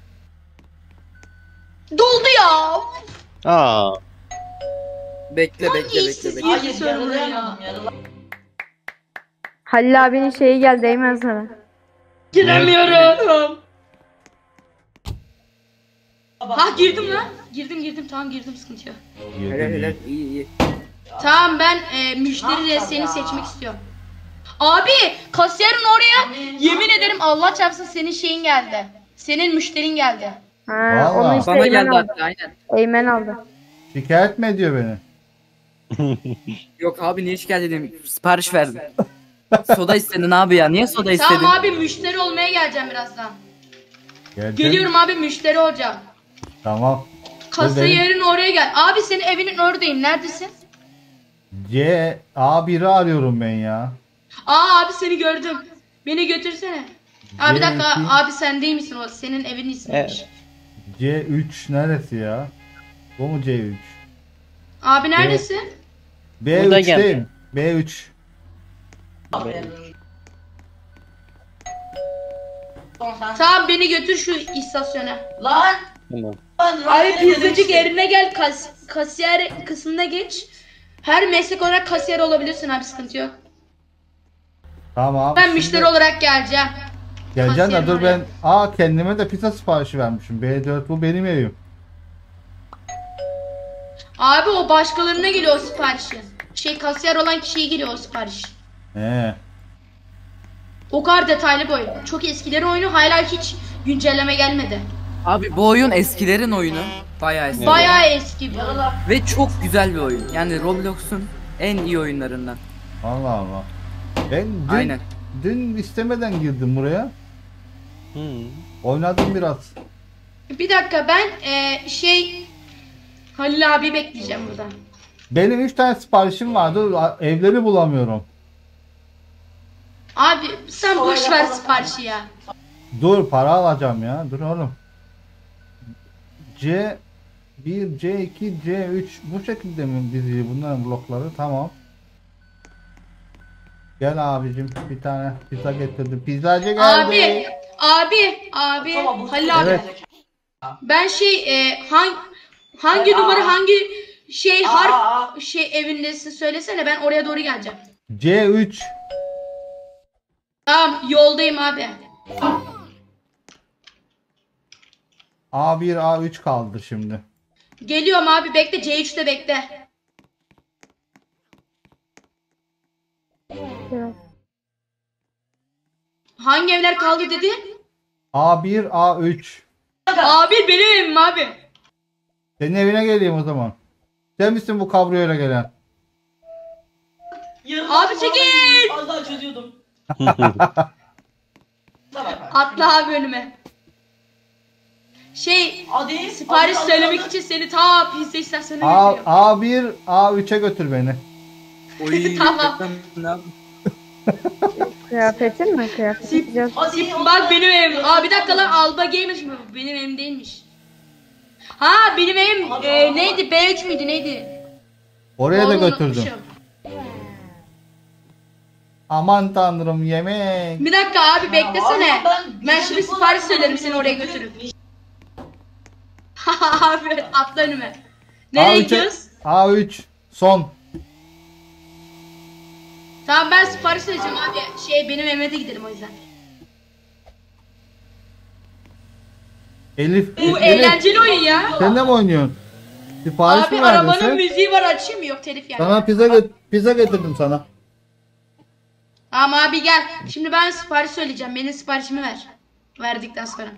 S7: Doldu ya.
S4: Aa.
S5: Bekle
S7: Hangi
S5: bekle bekle
S7: işsiz
S5: bekle.
S7: yüzü sorumlu ya.
S9: Halil abinin şeyi geldi Eymen sana.
S7: Giremiyorum. Ha girdim lan. Girdim tamam girdim sıkıntı yok.
S5: Helal helal iyi iyi.
S7: Tamam ben müşteri seni seçmek istiyorum. Abi kasiyerin oraya yemin ederim Allah çarpsın senin şeyin geldi. Senin müşterin geldi.
S9: Ha,
S1: Vallahi.
S9: onu işte
S5: Bana
S9: Eymen
S5: geldi
S9: aldı.
S5: hatta aynen.
S9: Eymen aldı.
S1: Şikayet mi ediyor beni?
S5: Yok abi niye şikayet edeyim? Sipariş verdim. Soda istedin abi ya. Niye soda istedin?
S7: Tamam abi müşteri olmaya geleceğim birazdan.
S1: Geldim.
S7: Geliyorum abi müşteri olacağım.
S1: Tamam.
S7: Kasiyerin oraya gel. Abi senin evinin oradayım. Neredesin?
S1: A1'i arıyorum ben ya.
S7: Abi seni gördüm. Beni götürsene. Abi bir dakika
S1: C2.
S7: abi sen değil misin o? Senin evin ismiymiş.
S1: C3 neresi ya? Bu mu C3?
S7: Abi neredesin?
S4: Burada gel.
S1: B3'teyim. B3.
S7: Tamam beni götür şu istasyona.
S3: Lan
S4: Tamam.
S7: Abi pizzacı yerine gel, kasiyer kısmına geç. Her meslek olarak kasiyer olabilirsin abi, sıkıntı yok.
S1: Tamam.
S7: Ben
S1: şimdi
S7: müşteri olarak geleceğim.
S1: geleceğim de
S7: kasiyerim
S1: dur
S7: oraya.
S1: ben. Kendime de pizza siparişi vermişim. B4 bu benim evim.
S7: Abi o başkalarına geliyor o siparişi. Kasiyer olan kişiye geliyor o sipariş. O kadar detaylı bir oyun. Çok eskileri oyunu, hala hiç güncelleme gelmedi.
S10: Abi bu oyun eskilerin oyunu. Bayağı eski.
S7: Bayağı eski bir oyun.
S10: Ve çok güzel bir oyun. Yani Roblox'un en iyi oyunlarından.
S1: Allah Allah. Ben
S10: Aynen.
S1: dün istemeden girdim buraya. Oynadım biraz.
S7: Bir dakika, ben Halil abi bekleyeceğim burada.
S1: Benim 3 tane siparişim vardı. Evleri bulamıyorum.
S7: Abi sen boş ver siparişi ya.
S1: Dur para alacağım ya. Dur oğlum. C1, C2, C3 bu şekilde mi diziyor bunların blokları? Tamam. Gel abicim bir tane pizza getirdim. Pizzacı geldi.
S7: Abi Halil abi.
S1: Evet.
S7: Ben hangi numara, hangi harf evindesin söylesene, ben oraya doğru geleceğim.
S1: C3.
S7: Tamam, yoldayım abi.
S1: A1, A3 kaldı şimdi.
S7: Geliyorum abi, bekle, C3'te bekle. Hangi evler kaldı dedi?
S1: A1, A3.
S7: Abi benim evim abi.
S1: Senin evine geleyim o zaman. Sen misin bu kabriyoyla gelen?
S7: Abi çekil.
S3: Az daha çözüyordum.
S7: Atla abi önüme.
S3: Hadi.
S7: Sipariş
S3: hadi,
S7: söylemek
S3: hadi.
S7: için seni ta pizza istasyonuna götürüyorum.
S1: A1, A3'e götür beni.
S10: Oy.
S7: Tamam.
S10: Ne yap-
S9: Kıyafetin mi? Kıyafet yapacağız.
S3: Hadi.
S7: Bak benim evim. Bir dakika lan, Alba Games mi? Benim evim değilmiş. Ha benim evim neydi? B3 müydü neydi?
S1: Oraya da
S7: Oğlum,
S1: götürdüm.
S7: unutmuşum.
S1: Aman tanrım yemek.
S7: Bir dakika abi beklesene.
S3: Ben
S7: Ben şimdi sipariş söylerim, seni oraya götürüp. Abi atla önüme. Nereye gidiyoruz?
S1: A3 son.
S7: Tamam, ben sipariş söyleyeceğim abi. Benim evime de gidelim o yüzden.
S1: Elif.
S7: Bu eğlenceli oyun ya.
S1: Sen de mi oynuyorsun? Sipariş
S7: Abi
S1: mi verdin
S7: arabanın
S1: sen?
S7: müziği var, açayım mı? Yok, telif yani.
S1: Sana pizza getirdim sana.
S7: Tamam abi gel. Şimdi ben sipariş söyleyeceğim. Benim siparişimi ver. Verdikten sonra.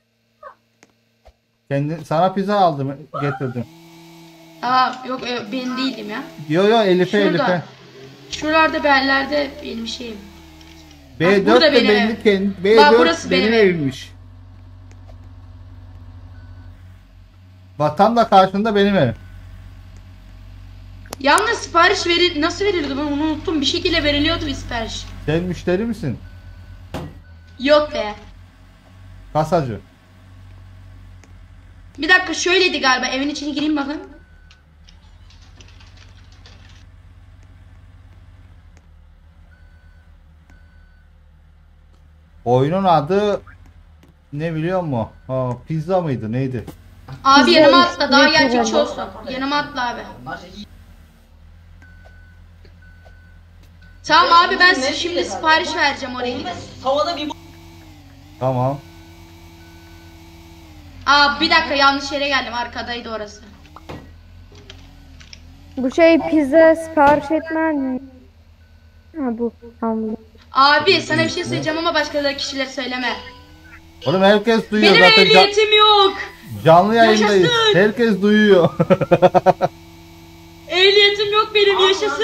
S1: Sana pizza aldım getirdim.
S7: Yok ben değilim ya.
S1: Yo Elif'e
S7: Şurada.
S1: Elif'e.
S7: Şuralarda bir yerlerde benim şeyim.
S1: B4
S7: burada
S1: de
S7: benim
S1: benim
S7: evim.
S1: B4
S7: Bak, burası
S1: benim
S7: benim evim.
S1: evimmiş. Vatan da karşında benim evim.
S7: Yalnız sipariş nasıl verildi, ben onu unuttum. Bir şekilde veriliyordu bir sipariş.
S1: Sen müşteri misin?
S7: Yok be.
S1: Kasacı.
S7: Bir dakika, şöyleydi galiba. Evin içine gireyim bakın.
S1: Oyunun adı ne biliyor musun? Pizza mıydı neydi?
S7: Abi
S9: Güzel,
S7: yanıma atla, daha
S9: ne
S7: gerçekçi
S9: güzel.
S7: olsun. Yanıma atla abi. Tamam abi, ben size şimdi sipariş vereceğim oraya gidip.
S3: Tavada bir
S1: Tamam.
S7: Bir dakika, yanlış yere geldim, arkadaydı orası.
S9: Bu pizza sipariş etmen. Ha bu. Tamam.
S7: Abi sana bir şey söyleyeceğim ama başkaları kişilere söyleme.
S1: Oğlum herkes duyuyor
S7: Benim
S1: zaten
S7: ehliyetim yok.
S1: canlı yayındayız.
S7: Yaşasın.
S1: Herkes duyuyor.
S7: Ehliyetim yok benim, yaşasın.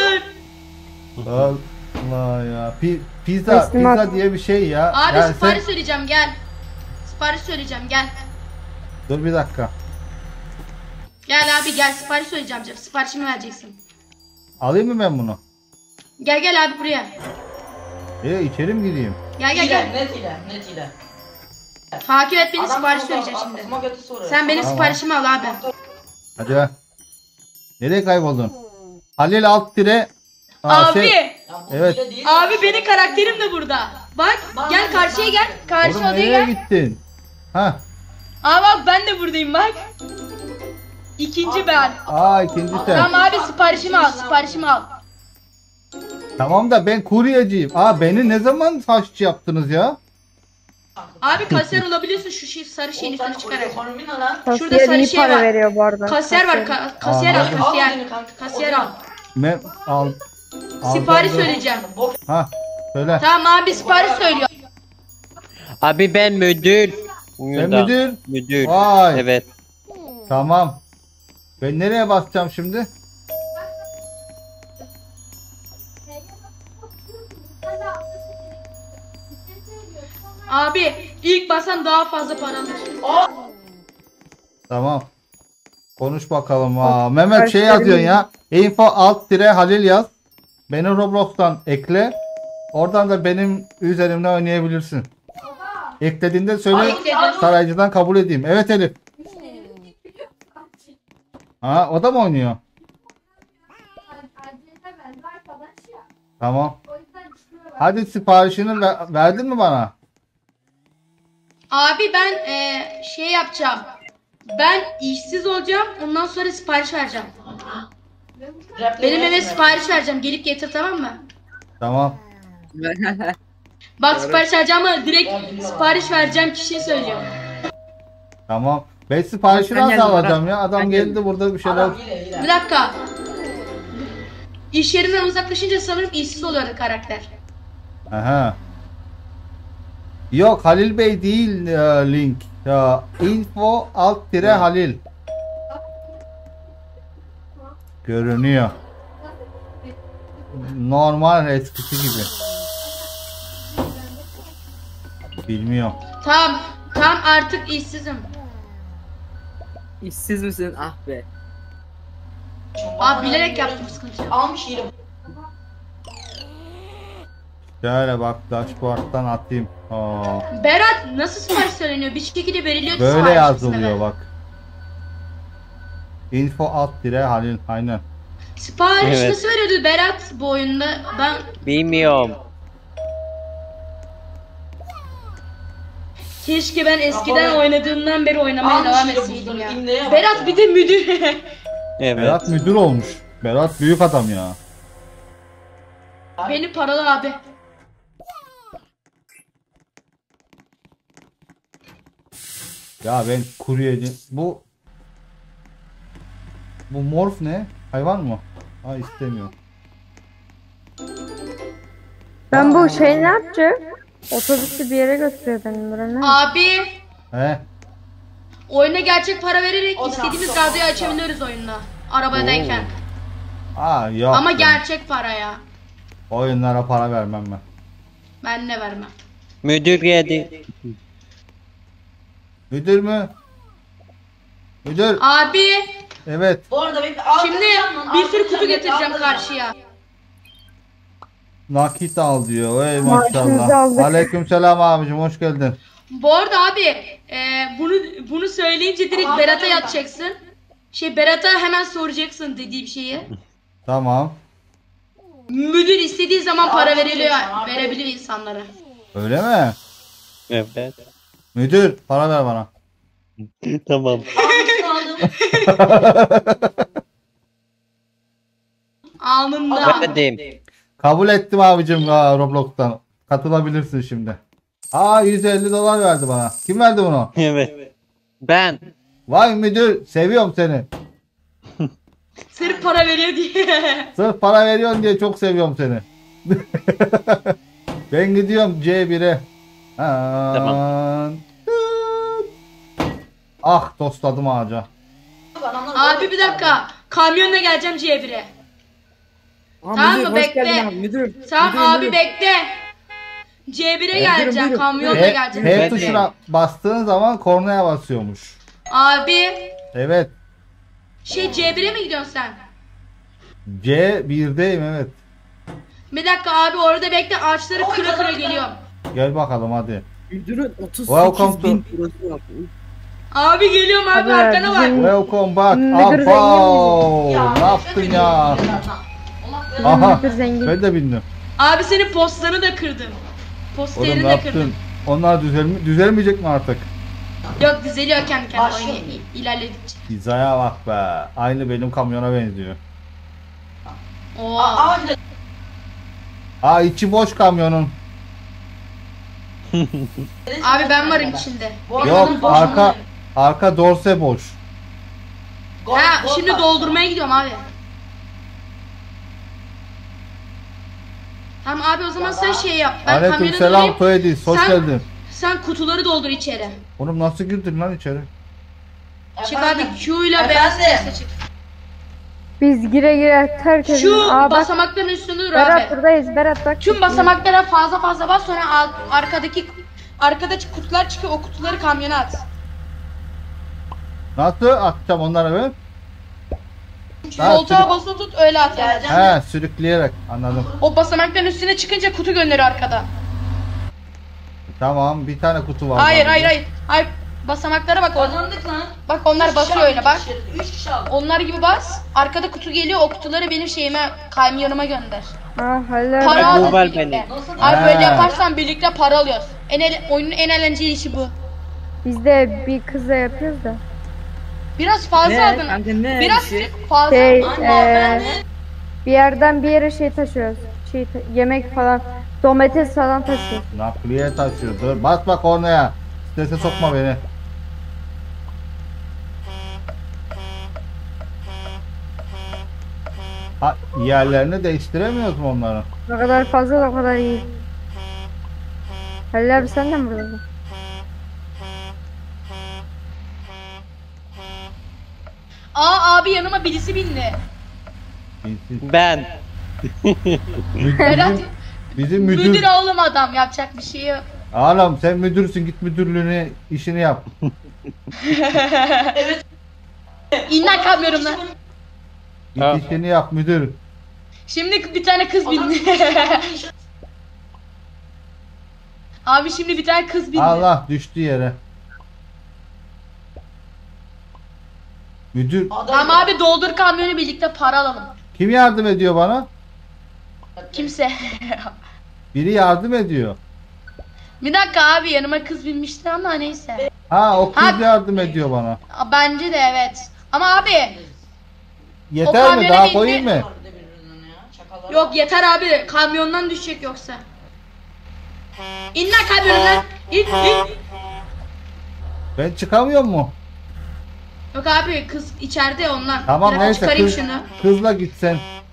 S1: Allah ya. Pizza
S9: Teslimat.
S1: diye bir şey ya.
S7: Abi
S1: Yani
S7: sipariş söyleyeceğim, gel. Sipariş söyleyeceğim, gel.
S1: Dur bir dakika.
S7: Gel abi gel, sipariş söyleyeceğim. Siparişimi vereceksin.
S1: Alayım mı ben bunu?
S7: Gel abi buraya.
S1: İçeri mi gireyim?
S7: Gel
S3: net ile.
S7: Takip et beni,
S3: Adam
S7: sipariş
S3: sonra-
S7: söyleyeceğim şimdi.
S3: aklıma götü soruyor.
S7: Sen benim
S1: Tamam.
S7: siparişimi al abi.
S1: Hadi ver. Nereye kayboldun? Halil alt dire.
S7: Abi.
S3: Ya bu
S1: Evet.
S3: bile değil.
S7: Abi benim karakterim de burada. Bak gel karşıya gel. Karşı
S1: Oğlum
S7: odaya
S1: nereye
S7: gel.
S1: gittin? Ha.
S7: Aa bak ben de buradayım bak. İkinci ben.
S1: Aa ikinci sen.
S7: Tamam abi siparişimi al, siparişimi al.
S1: Tamam da ben kuryeciyim. Aa beni ne zaman saççı yaptınız ya?
S7: Abi kasiyer olabiliyorsun şu şey sarı şeyin üstüne çıkarak.
S3: Ekonomi ne lan?
S7: Şurada
S9: Kasiyer
S7: sarı
S9: iyi
S7: şey
S9: para
S7: var.
S9: veriyor bu arada.
S7: Kasiyer var, kasiyer al,
S1: Anladım.
S7: kasiyer. Kasiyer al.
S1: Al.
S7: Sipariş
S1: aldım.
S7: söyleyeceğim.
S1: Ha söyle.
S7: Tamam abi sipariş söylüyor.
S4: Abi ben müdür.
S1: Sen müdür.
S4: Müdür.
S1: Vay.
S4: Evet.
S1: Tamam. Ben nereye basacağım şimdi?
S7: Abi ilk basan daha fazla para alır.
S1: Tamam. Konuş bakalım. Aa, Mehmet şey yazıyorsun ya. Info alt dire Halil yaz. Beni Roblox'tan ekle. Oradan da benim üzerimden oynayabilirsin. Eklediğinde söyle
S7: Ekledim.
S1: saraycıdan kabul edeyim. Evet Elif. Ha o da mı oynuyor? Tamam. Hadi siparişini verdin mi bana?
S7: Abi ben şey yapacağım. Ben işsiz olacağım. Ondan sonra sipariş vereceğim. Benim eve sipariş vereceğim. Gelip getir tamam mı?
S1: Tamam.
S7: Bak sipariş vereceğim ama direkt sipariş vereceğim kişiyi söylüyorum.
S1: Tamam. Ben siparişi
S5: Sen
S1: nasıl
S5: gel
S1: alacağım
S5: bana.
S1: ya? Adam
S5: Sen
S1: geldi
S5: gel.
S1: burada bir şeyler.
S3: Adam hile hile.
S7: Bir dakika. İş yerinden uzaklaşınca sanırım işsiz oluyor karakter.
S1: Aha. Yok Halil Bey değil link. Info alt dire Halil. Görünüyor. Normal eskisi gibi. Bilmiyorum.
S7: Tamam. Tamam artık işsizim.
S5: İşsiz misin? Ah be.
S7: Abi bilerek yaptım sıkıntı yok.
S3: Almış hile.
S1: Şöyle bak dashboard'dan atayım. Aa,
S7: Berat nasıl sipariş söyleniyor? Bir şekilde veriliyor.
S1: böyle
S7: sipariş
S1: yazılıyor
S7: istemeden.
S1: bak. Info alt dire Halil aynen.
S7: Sipariş
S4: Evet.
S7: nasıl veriyordu Berat bu oyunda? Ben
S4: Bilmiyorum.
S7: keşke ben eskiden oynadığımdan beri oynamaya
S3: Almış
S7: devam
S3: hile
S7: etseydim
S3: buzları.
S7: ya.
S3: İmleye bak
S7: Berat
S3: ya.
S7: bir de müdür.
S4: Evet.
S1: Berat müdür olmuş. Berat büyük adam ya.
S7: Beni paralı abi.
S1: Ya ben kuryeci. Bu morf ne? Hayvan mı? Ha istemiyorum.
S9: Ben bu şey ne yapacağım? Otobüsü bir yere götürüyor benim buranın.
S7: Abi
S1: He?
S7: oyuna gerçek para vererek
S3: O ne
S7: istediğimiz
S3: yaptı?
S7: radyoyu açabiliyoruz oyunda. Arabadayken.
S1: Aa yok.
S7: Ama
S1: ben
S7: gerçek para ya.
S1: oyunlara para vermem ben.
S7: Ben de vermem.
S4: Müdür geldi.
S1: Müdür mü? Müdür.
S7: Abi
S1: Evet.
S3: Bu arada bekle.
S7: şimdi bir sürü kutu getireceğim karşıya.
S1: Nakit al diyor. Ey
S9: Maaşınızı
S1: maşallah.
S9: aldık.
S1: Aleykümselam abicim hoş geldin.
S7: Bu arada abi bunu söyleyince direkt Berat'a yatacaksın. Berat'a hemen soracaksın dediği bir şeyi.
S1: Tamam.
S7: Müdür istediği zaman para veriliyor, verebiliyor insanlara.
S1: Öyle mi?
S4: Evet.
S1: Müdür para ver bana.
S4: Tamam.
S7: Anında.
S4: Verdim.
S1: Kabul ettim abicim Roblox'tan. Katılabilirsin şimdi. Aa 150 dolar verdi bana. Kim verdi bunu?
S4: Evet. Ben.
S1: Vay müdür seviyorum seni.
S7: Sırf para veriyor diye.
S1: Sırf para veriyorsun diye çok seviyorum seni. Ben gidiyorum C1'e.
S4: Tamam.
S1: Ah tosladım ağaca.
S7: Abi bir dakika. Kamyonla geleceğim C1'e. Tamam
S5: müdür,
S7: mı?
S5: hoş
S7: Bekle.
S5: geldin abi, müdür.
S7: Tamam
S5: Müdür,
S7: abi
S5: müdür.
S7: bekle. C1'e geleceğim.
S5: buyurun.
S7: Kamyonla
S1: H,
S7: geleceğim.
S1: H
S4: Ben
S1: tuşuna bastığın zaman kornaya basıyormuş.
S7: Abi
S1: Evet.
S7: C1'e mi gidiyorsun sen?
S1: C1'deyim evet.
S7: Bir dakika abi orada bekle. Ağaçları kıra kıra geliyorum.
S1: Gel bakalım hadi.
S5: Müdürün
S1: Welcome
S5: 38 bin prosu var.
S7: Abi geliyorum abi
S9: Abi,
S7: arkana bak.
S9: bizim-
S1: Welcome back.
S9: Müdür
S1: Abav. Ne yaptın ya? Aha.
S9: Müdür zengin.
S1: Ben de bindim.
S7: Abi senin postlarını da kırdım.
S1: Oğlum
S7: Posterini
S1: ne
S7: de
S1: yaptın?
S7: kırdım.
S1: Onlar düzelmeyecek mi artık?
S7: Yok düzeliyor kendi kendine
S3: Başlıyor.
S7: oyun ilerledikçe.
S1: Hizaya bak be. Aynı benim kamyona benziyor.
S7: Oo.
S1: Aa içi boş kamyonun.
S7: Abi ben varım içinde.
S1: Yok arka dorse boş.
S7: Ha şimdi doldurmaya gidiyorum abi. Tamam abi o zaman sen şey yap. Ben kamyona
S1: Aleykümselam
S7: doldurayım.
S1: Toedis. Hoş
S7: Sen-
S1: geldin.
S7: Sen kutuları doldur içeri.
S1: Oğlum nasıl girdin lan içeri?
S7: Çık abi Q ile
S3: Efendim?
S7: beyaz teste çık.
S9: Biz gire gire terk edin.
S7: Şu
S9: Aa bak
S7: basamakların üstünde dur
S9: Berat
S7: abi.
S9: buradayız. Berat bak.
S7: Tüm basamaklara fazla bas sonra arkadaki kutular çıkıyor o kutuları kamyona at.
S1: Nasıl atacağım onları ben? Ha,
S7: Koltuğa basılı tut öyle at.
S1: He sürükleyerek anladım.
S7: O basamakların üstüne çıkınca kutu gönderiyor arkada.
S1: Tamam bir tane kutu var.
S7: Hayır
S1: bende.
S7: hayır. Hayır basamaklara bak orada.
S3: Kazandık lan.
S7: Bak onlar basıyor öyle bak.
S3: 3 kişi aldık.
S7: Onlar gibi bas. Arkada kutu geliyor o kutuları benim şeyime kamyonuma gönder.
S9: Ha Halil
S7: Para
S9: abi.
S7: alıyoruz
S4: var
S7: birlikte.
S4: benim.
S7: Abi böyle
S1: He.
S7: yaparsan birlikte para alıyoruz. Oyunun en eğlenceli işi bu.
S9: Biz de bir kızla yapıyoruz da.
S7: Biraz fazla
S5: Ne?
S7: aldın.
S5: Kanka ne
S7: Biraz
S5: işi?
S7: fazla.
S9: Şey
S7: Aynen.
S9: bir yerden bir yere şey taşıyoruz. Yemek falan. Domates falan taşıyoruz.
S1: Nakliye taşıyor. Dur bas bak oraya. Strese sokma beni. Ha, yerlerini değiştiremiyoruz mu onların?
S9: Ne kadar fazla da o kadar iyi. Halil abi sen de mi buradasın?
S7: Abi yanıma birisi bindi.
S4: Ben.
S7: Berat
S1: Bizim müdür.
S7: müdür oğlum adam yapacak bir şey yok.
S1: Oğlum sen müdürsün git müdürlüğünü işini yap.
S7: İn lan kamyonumdan.
S1: Git işini yap müdür.
S7: Şimdi bir tane kız bindi. Abi şimdi bir tane kız bindi.
S1: Allah düştü yere. Müdür
S7: Tamam abi doldur kamyonu birlikte para alalım.
S1: kim yardım ediyor bana?
S7: Kimse.
S1: Biri yardım ediyor.
S7: Bir dakika abi yanıma kız binmişti ama neyse.
S1: Ha o kız
S7: Ha.
S1: yardım ediyor bana.
S7: Bence de evet. Ama abi
S1: Yeter mi?
S7: kamyona
S1: Daha
S7: bindi.
S1: koyayım mı?
S7: yok yeter abi kamyondan düşecek yoksa. İn lan kamyonundan. İn.
S1: Ben çıkamıyor mu?
S7: Yok abi kız içeride ondan.
S1: Tamam
S7: Biraz
S1: neyse
S7: çıkarayım
S1: kız,
S7: şunu.
S1: kızla gitsen.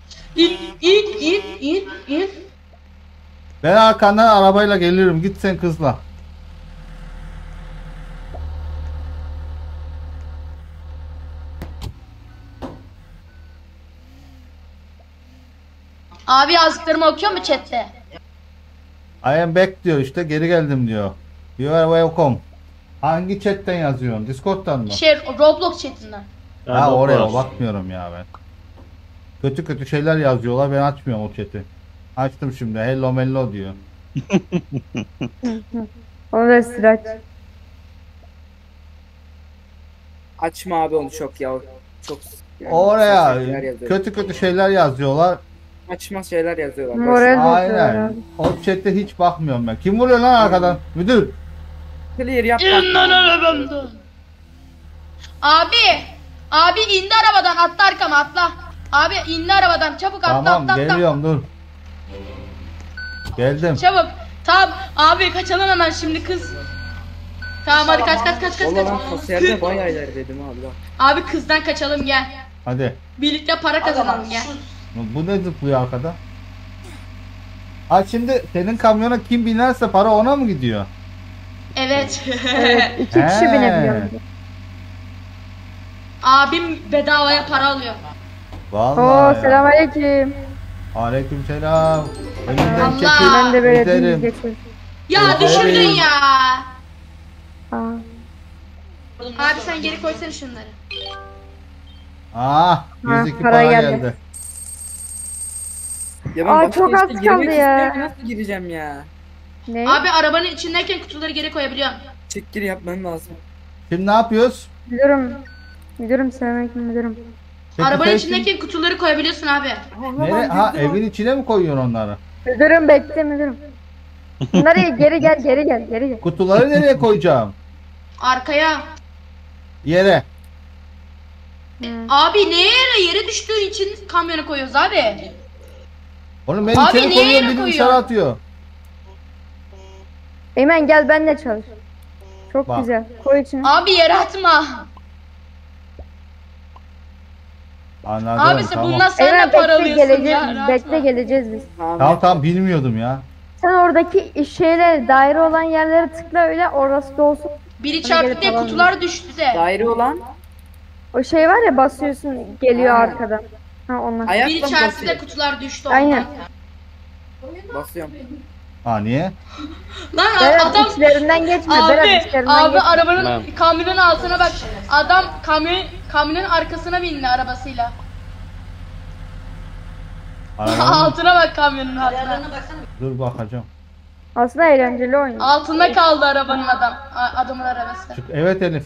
S7: İn.
S1: Ben arkandan arabayla gelirim. Git sen kızla.
S7: Abi yazdıklarımı okuyor mu chatte?
S1: I am back diyor işte geri geldim diyor. You are welcome. Hangi chatten yazıyorsun? Discord'dan mı?
S7: Roblox chatinden.
S1: Ha oraya bakmıyorum ya ben. Kötü kötü şeyler yazıyorlar ben açmıyorum o chat'i. Açtım şimdi hello mello diyor.
S9: Onu da sıraç.
S5: Açma abi onu çok ya. Çok yani
S1: Oraya
S5: saçma şeyler yazıyor.
S1: kötü kötü şeyler yazıyorlar.
S5: Saçma şeyler yazıyorlar.
S9: Oraya da
S1: Aynen.
S9: sıraç.
S1: O chat'te hiç bakmıyorum ben. Kim vuruyor lan arkadan? Müdür.
S5: Clear yap.
S7: İn lan arabamdan. Abi indi arabadan atla arkama atla. Abi indi arabadan çabuk atla
S1: Tamam
S7: atla atla.
S1: geliyorum dur. Geldim.
S7: Çabuk. Tamam abi kaçalım hemen şimdi kız. Tamam hadi kaç.
S5: Valla ben kasiyerde bayağı ilerledim abi bak.
S7: Abi kızdan kaçalım gel.
S1: Hadi.
S7: Birlikte para kazanalım gel.
S1: Bu ne zıplıyor arkada? Ha şimdi senin kamyona kim binerse para ona mı gidiyor?
S7: Evet.
S9: Evet, 2 kişi
S1: He.
S9: binebiliyor.
S7: Abim bedavaya para alıyor.
S1: Vallahi
S9: Oo
S1: ya.
S9: selamünaleyküm.
S1: Aleykümselam. Önümden
S7: Allah.
S1: çekil.
S9: Ben de böyle
S1: giderim.
S9: dümdüz geçiyorum.
S7: Ya
S1: Evet.
S7: düşürdün ya.
S9: Aa.
S7: Abi sen geri koysana şunları.
S1: Ah 102
S9: para
S1: para
S9: geldi.
S1: geldi.
S5: Ya
S9: Aa,
S5: başka
S9: çok
S5: işte
S9: az
S5: girmek
S9: kaldı ya.
S5: istiyorum, nasıl gireceğim ya?
S9: Ne?
S7: Abi arabanın içindeyken kutuları geri koyabiliyorsun.
S5: Çık gir yapmam lazım.
S1: Şimdi ne yapıyoruz?
S9: Müdürüm selamünaleyküm müdürüm.
S1: Peki
S7: Arabanın
S1: sen
S7: içindeyken kutuları koyabiliyorsun abi.
S1: Nereye? Ha evin içine mi koyuyorsun onları?
S9: Müdürüm bekle müdürüm. Bunları geri gel.
S1: Kutuları nereye koyacağım?
S7: Arkaya.
S1: Yere.
S7: Abi neye yere düştüğü için kamyona koyuyoruz abi.
S1: Oğlum ben
S7: Abi
S1: içeri
S7: niye
S1: koyuyorum,
S7: yere
S1: beni dışarı
S7: koyuyorsun?
S1: atıyor.
S9: Eymen gel benimle çalış. Çok
S1: Bak.
S9: güzel. Koy içine.
S7: Abi yere atma.
S1: Anladım,
S7: Abi sen
S1: tamam.
S7: bundan sen
S9: Eymen
S7: de para
S9: bekle
S7: alıyorsun
S9: geleceğiz
S7: ya.
S9: biz.
S7: rahat
S9: Bekle
S7: ol.
S9: geleceğiz biz.
S1: Tamam bilmiyordum ya.
S9: Sen oradaki şeyler daire olan yerlere tıkla öyle orası da olsun.
S7: Biri
S9: Bana
S7: çarptı
S9: gelip
S7: diye
S9: alalım.
S7: kutular düştü de.
S5: Daire olan
S9: O şey var ya basıyorsun geliyor
S5: Ha.
S9: arkadan. Ha onlar.
S5: ayakla
S7: Biri
S5: mı
S7: çarptı
S5: basıyor?
S7: da kutular düştü
S9: Aynen.
S7: ondan.
S5: Basıyorum.
S1: Ha niye?
S7: Lan
S9: Berat
S7: adam
S9: içlerinden geçme. Berat
S7: abi
S9: içlerinden geçme.
S7: arabanın
S4: Tamam.
S7: kamyonun altına bak. Adam kamyonun arkasına bindi arabasıyla.
S1: Arabanın...
S7: Altına bak kamyonun altına.
S3: Ayarlarına baksana.
S1: Dur bakacağım.
S9: Aslında eğlenceli oyun.
S7: Altında kaldı arabanın adamın arabası.
S1: Evet Elif.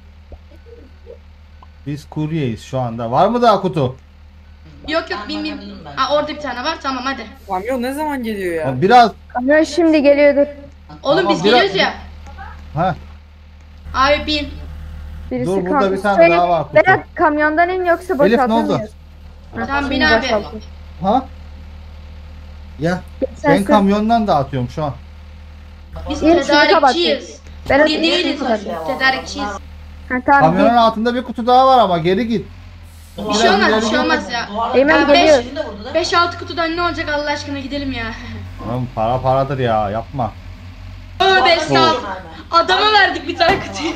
S1: Biz kuryeyiz şu anda. Var mı daha kutu?
S7: Yok bin. Orada bir tane var tamam hadi.
S5: Kamyon ne zaman geliyor ya?
S1: Biraz.
S9: Kamyon şimdi geliyordur.
S7: Oğlum
S1: Tamam,
S7: biz
S1: biraz-
S7: geliyoruz ya.
S1: Ha.
S7: Abi bin.
S9: Birisi
S1: Dur, burada bir tane
S9: Söyle,
S1: daha var kutu.
S9: Berat kamyondan in yoksa
S1: Elif, ne
S9: boşaltamıyoruz.
S1: oldu?
S7: Tamam, bin
S9: şimdi
S7: abi.
S9: boşaltın.
S1: Ha? Ya
S9: Sen
S1: ben
S9: sür.
S1: kamyondan dağıtıyorum şu an.
S7: Biz
S9: İn, şunu
S7: tedarikçiyiz.
S9: Berat
S7: Buraya değiliz
S9: şunu
S7: biz.
S9: kapat.
S7: Tedarikçiyiz.
S9: Ha, tamam
S1: Kamyonun
S9: git.
S1: altında bir kutu daha var ama geri git.
S7: Bir şey olmaz bir şey olmaz ya.
S9: Eymen
S7: Ya
S9: geliyor.
S7: 5-6 kutudan ne olacak Allah aşkına gidelim ya.
S1: Oğlum para paradır ya, yapma.
S7: Tövbe estağfurullah. Adama verdik bir tane kutuyu.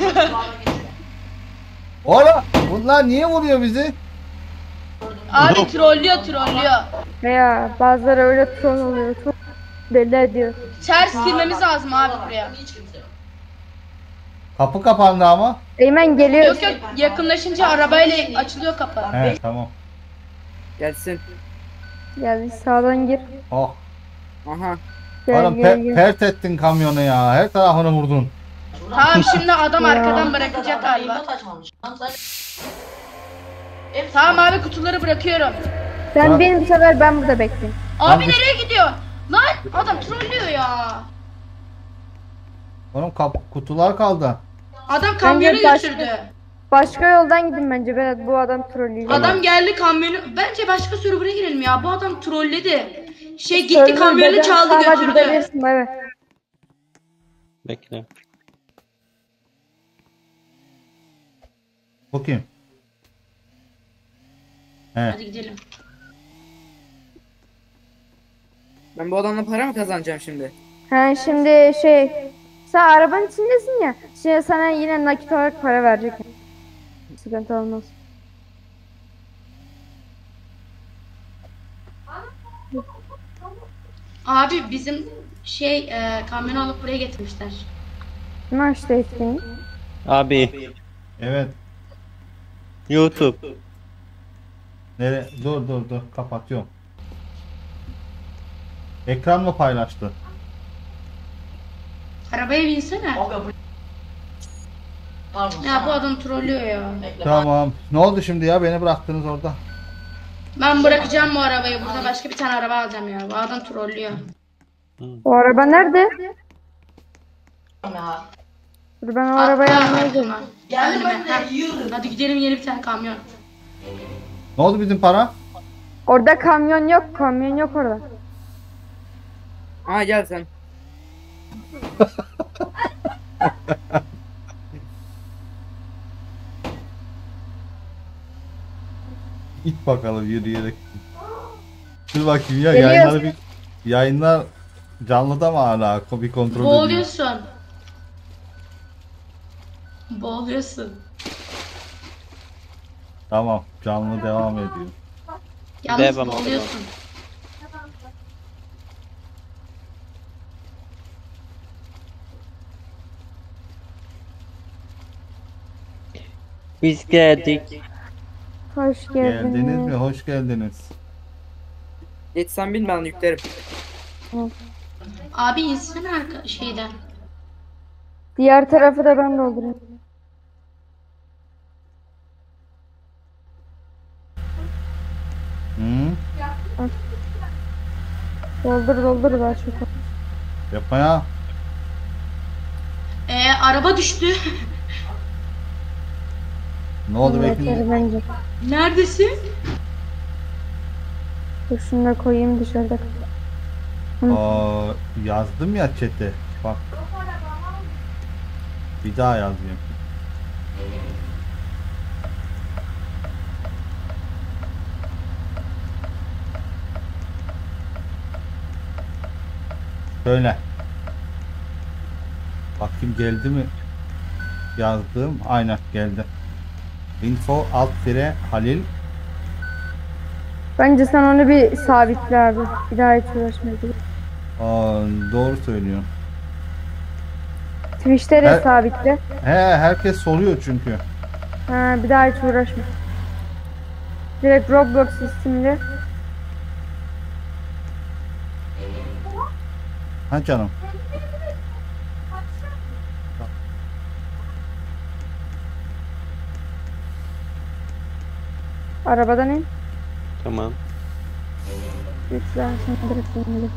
S1: Oğlum bunlar niye vuruyor bizi?
S7: Abi trollüyor.
S9: Veya bazıları öyle troll oluyor. Çok belli ediyor.
S7: Ters girmemiz lazım abi buraya.
S1: Kapı kapandı ama.
S9: Eymen geliyor.
S7: Yok yakınlaşınca arabayla açılıyor kapı.
S1: He tamam.
S5: Gelsin.
S9: Gel sağdan gir.
S1: Oh.
S5: Aha.
S9: Gel
S1: Oğlum
S9: gel gel.
S1: pert ettin kamyonu ya. Her tarafını vurdun.
S7: Tamam şimdi adam arkadan bırakacak galiba. Tamam abi kutuları bırakıyorum.
S9: Sen bin bu sefer ben burada bekleyeyim.
S7: Abi
S1: Ben-
S7: nereye gidiyor? Lan adam trollüyor ya.
S1: Oğlum kutular kaldı.
S7: Adam kamyonu
S9: Bence başka-
S7: götürdü.
S9: Başka yoldan gidin bence Berat. Bu adam trollüyor.
S7: Adam geldi kamyonu. Bence başka server'a girelim ya. Bu adam trolledi. Gitti
S9: Server
S7: kamyonu
S9: dedi,
S7: çaldı
S9: tamam, hadi
S7: götürdü.
S9: gidebilirsin, bay bay.
S4: Bekle.
S1: Bu kim? He.
S7: Hadi gidelim.
S5: Ben bu adamla para mı kazanacağım şimdi?
S9: Ha şimdi sen arabanın içindesin ya. Şimdi sana yine nakit olarak para verecek. Sıkıntı olmaz.
S7: Abi bizim kamyonu alıp buraya getirmişler.
S9: Ne açtı etkinlik?
S4: Abi
S1: Evet.
S4: YouTube.
S1: Dur kapatıyorum. Ekran mı paylaştı?
S7: Arabaya binsene.
S3: Pardon.
S7: Ya bu adam trollüyor ya.
S1: Tamam. Ne oldu şimdi ya? Beni bıraktınız orada.
S7: Ben bırakacağım bu arabayı. Burada başka bir tane araba alacağım ya. Bu adam trollüyor.
S9: O araba nerede?
S3: Ya.
S9: Dur ben o arabayı almaya gidiyorum.
S3: Geldim ben de yiyorum.
S7: Hadi gidelim yeni bir tane kamyon.
S1: Ne oldu bizim para?
S9: Orada kamyon yok. Kamyon yok orada.
S5: Ha gel sen.
S1: Git bakalım yürüyerek. Dur bakayım ya,
S9: Geliyor.
S1: yayınlar canlıda mı hala? Bir kontrol edeyim.
S7: Boğuluyorsun. Boğuluyorsun.
S1: Tamam, canlı devam ediyor.
S7: Yalnız
S4: Devam.
S7: boğuluyorsun.
S4: Biz geldik.
S9: Hoş geldiniz.
S1: Geldiniz mi? Hoş geldiniz.
S5: Geç sen bin ben yüklerim.
S7: Abi insene şeyden.
S9: Diğer tarafı da ben doldurayım.
S1: Hı?
S9: Doldur daha çok.
S1: Yapma ya.
S7: Araba düştü.
S1: Ne oldu
S9: Yeter
S1: bekle?
S9: bence.
S7: Neredesin?
S9: Dur şunu da koyayım dışarıda.
S1: Yazdım ya chat'e. Bak. Bir daha yazayım. Şöyle. Bakayım geldi mi? Yazdığım aynen geldi. Info alt tire Halil.
S9: Bence sen onu bir sabitle abi. Bir daha hiç uğraşma.
S1: Doğru söylüyor.
S9: Twitch'te de sabitle.
S1: Herkes soruyor çünkü.
S9: Ha, bir daha hiç uğraşma. Direkt Roblox isimli.
S1: Ha canım.
S9: Arabadan in.
S4: Tamam.
S9: Lütfen sen direkt indir.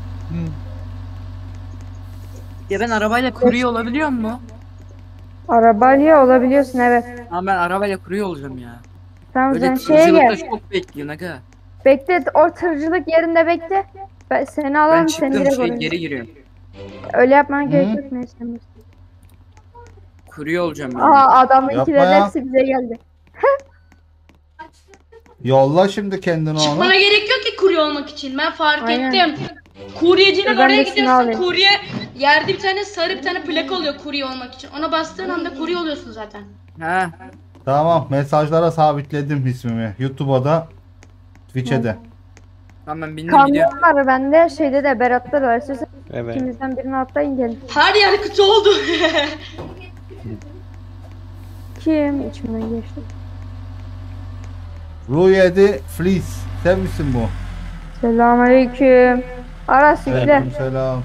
S10: Ya ben arabayla kurye olabiliyor mu?
S9: Arabayla olabiliyorsun evet.
S10: Ama ben arabayla kurye olacağım ya.
S9: Sen o
S10: Öyle
S9: zaman şeye
S10: tırcılıkta
S9: gel.
S10: çok bekliyorsun aga.
S9: Bekle o tırcılık yerinde bekle. Ben seni
S10: Ben
S9: alalım seni
S10: çıktım
S9: direkt
S10: şey
S9: oraya.
S10: geri giriyorum.
S9: Öyle yapmana gerek yok neyse.
S10: Kurye olacağım ben.
S9: Aa adamın
S1: Yapma
S9: ikilerin
S1: ya.
S9: hepsi bize geldi.
S1: Yolla şimdi kendini ona.
S7: Çıkmana gerek yok ki kurye olmak için. Ben fark
S9: Aynen.
S7: ettim. Kuryecinin
S9: Ben
S7: oraya
S9: de
S7: gidiyorsun.
S9: alayım.
S7: Kurye yerde bir tane sarı bir tane plaka oluyor kurye olmak için. Ona bastığın anda kurye oluyorsun zaten.
S10: Ha.
S1: Tamam, mesajlara sabitledim ismimi. YouTube'a da, Twitch'e de.
S10: Tamam ben bindim gidiyorum.
S9: Kamyon var bende şeyde de Berat'ta da var. İstersen
S4: Evet.
S9: ikimizden birini atlayın gelin.
S7: Her yer kötü oldu.
S9: Kim içimden geçti?
S1: Ru7 Fleece. Sen misin bu?
S9: Selamünaleyküm. Aras yükle.
S1: Selam.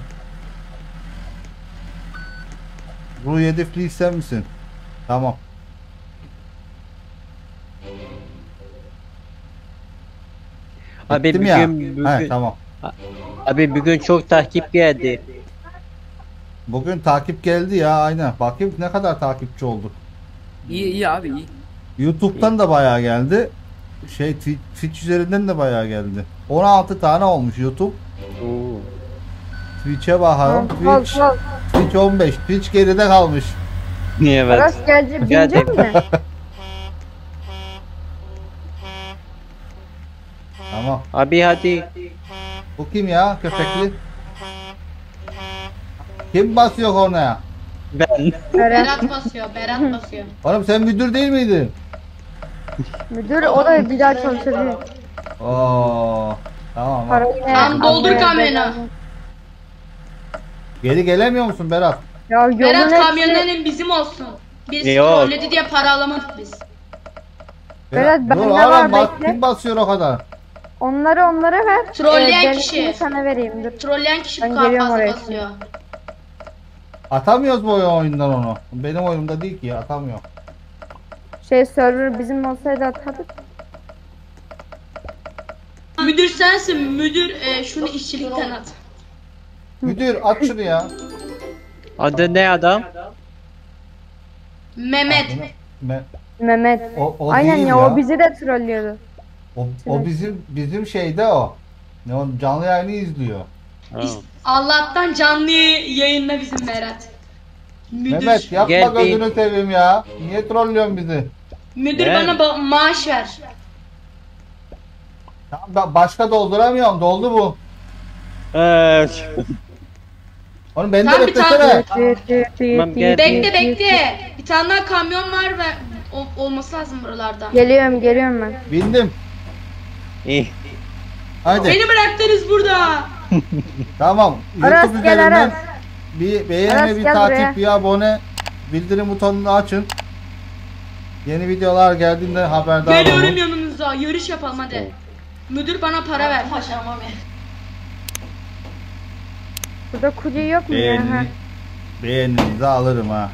S1: Ru7 Fleece sen misin? Tamam.
S4: Abi
S1: Gittim ya.
S4: bugün
S1: He, tamam.
S4: abi bugün çok takip geldi.
S1: Bugün takip geldi ya aynen. Bakayım ne kadar takipçi olduk.
S10: İyi iyi abi iyi.
S1: YouTube'dan da bayağı geldi. Twitch üzerinden de bayağı geldi. 16 tane olmuş YouTube.
S4: Oo.
S1: Twitch'e bakalım.
S9: Al,
S1: Twitch,
S9: al.
S1: Twitch 15. Twitch geride kalmış.
S4: Evet.
S9: Aras gelecek
S4: Geldi.
S9: binecek mi?
S1: Tamam.
S4: Abi hadi.
S1: Bu kim ya köpekli? Kim basıyor kornaya?
S4: Ben.
S7: Berat basıyor, Berat basıyor.
S1: Oğlum sen müdür değil miydin?
S9: Müdür o da bir daha çalışabilir.
S1: Oo. Tamam.
S9: Parayı ne?
S7: Tamam, doldur
S9: Almaya
S7: kamyonu.
S9: lazım.
S1: Geri gelemiyor musun Berat?
S9: Ya yolun
S7: Berat
S9: hepsi-
S7: kamyonların bizim olsun. Biz
S4: Yok.
S7: trolledi diye para alamadık biz.
S9: Berat,
S1: dur
S9: bende
S1: oğlum
S9: var,
S1: bak
S9: bekle.
S1: kim basıyor o kadar?
S9: Onlara ver.
S7: Trolleyen
S9: Ben
S7: kişi.
S9: ikini sana vereyim dur.
S7: Trolleyen kişi
S9: Ben
S7: bu kadar
S9: geliyorum
S7: fazla
S9: oraya
S7: basıyor.
S1: Atamıyoruz bu oyundan onu. Benim oyunumda değil ki atamıyor.
S9: Server bizim olsaydı atardık.
S7: Müdür sensin, müdür şunu işçilikten at.
S1: Müdür at şunu ya.
S4: Adı ne adam?
S7: Mehmet.
S9: Mehmet.
S1: O
S9: Aynen
S1: değil
S9: ya o bizi de trollüyordu.
S1: O bizim şeyde o. Ne o canlı yayını izliyor.
S7: Allah'tan canlı yayında bizim Berat. Müdür.
S1: Mehmet yapma
S4: Gel bir-
S1: gözünü seveyim ya. Niye trollüyorsun bizi?
S7: Müdür
S4: Ne?
S7: bana maaş ver.
S1: Tamam, ben başka dolduramıyorum. Doldu bu.
S4: Evet.
S1: Oğlum beni de
S7: Tamam, bir
S1: beklesene.
S4: Tamam, gel.
S7: Bekle. Bir tane daha kamyon var ve olması lazım buralarda.
S9: Geliyorum ben.
S1: Bindim.
S4: İyi.
S1: Hadi.
S7: Beni bıraktınız burada.
S1: Tamam.
S9: Aras,
S1: YouTube
S9: gel,
S1: üzerinden
S9: Aras.
S1: bir beğeni,
S9: Aras,
S1: bir
S9: gel
S1: takip,
S9: buraya.
S1: bir abone, bildirim butonunu açın. Yeni videolar geldiğinde haberdar
S7: Geliyorum
S1: olun.
S7: yanınıza. Yarış yapalım hadi. Müdür bana para ver.
S9: Burada kurye yok mu ya? Ha.
S1: Beğeninizi alırım ha.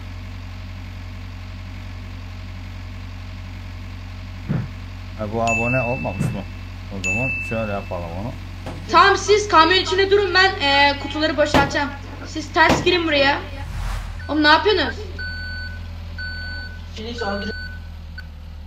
S1: Bu abone olmamış mı? O zaman şöyle yapalım onu.
S7: Tamam, siz kamyon içinde durun, ben kutuları boşaltacağım. Siz ters girin buraya. Oğlum ne yapıyorsunuz?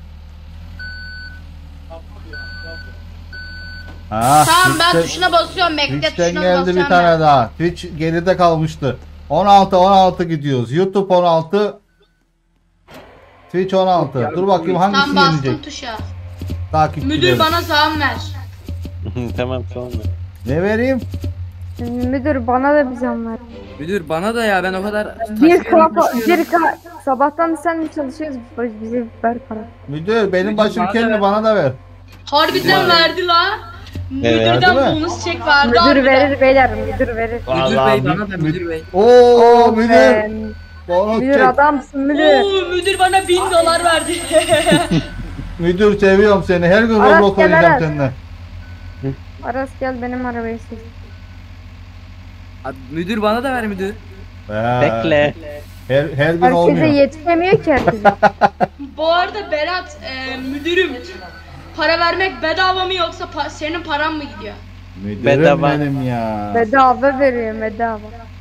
S1: Ha,
S7: Tamam ben
S1: Twitch'ten-
S7: tuşuna basıyorum. Bekle
S1: Twitch'ten
S7: tuşuna
S1: geldi
S7: basıyorum
S1: bir tane
S7: ben.
S1: daha. Twitch geride kalmıştı. 16 gidiyoruz. YouTube 16. Twitch 16. Dur bakayım
S7: Tam
S1: hangisi
S7: bastım
S1: yenecek?
S7: tuşa.
S1: Takipçileri.
S7: Müdür bana zam ver.
S11: Tamam sonra.
S1: Ne vereyim?
S9: Müdür bana da bir zam ver.
S5: Müdür bana da ya ben o kadar
S9: Bir
S5: taşıyorum,
S9: kafa,
S5: taşıyorum.
S9: sabahtan sen mi çalışıyoruz? Bize ver para.
S1: Müdür benim
S5: Müdür,
S1: başım
S5: bana da
S1: kendi
S5: ver.
S1: verdi da ver.
S7: Harbiden verdi la.
S1: verdi
S7: Müdürden
S1: mi?
S7: bonus çek verdi
S9: Müdür
S7: harbiden.
S9: verir beyler, müdür verir.
S5: Müdür
S1: Vallahi
S5: bey bana da müdür bey.
S1: Oo müdür.
S9: Ee,
S1: Bonus
S9: müdür
S1: çek.
S9: adamsın müdür.
S7: Oo müdür bana 1000 dolar verdi.
S1: Müdür seviyorum seni. Her gün
S9: Aras,
S1: Roblox
S9: gel,
S1: oynayacağım
S9: Aras.
S1: seninle.
S9: Aras gel benim arabayı sür.
S5: Abi, müdür bana da ver müdür.
S11: Bekle.
S1: Her gün
S9: Herkese
S1: olmuyor.
S9: yetişemiyor ki herkese.
S7: Bu arada Berat müdürüm. Para vermek bedava mı yoksa senin paran mı gidiyor?
S1: Müdürüm
S11: Bedava.
S1: benim ya.
S9: Bedava veriyor bedava.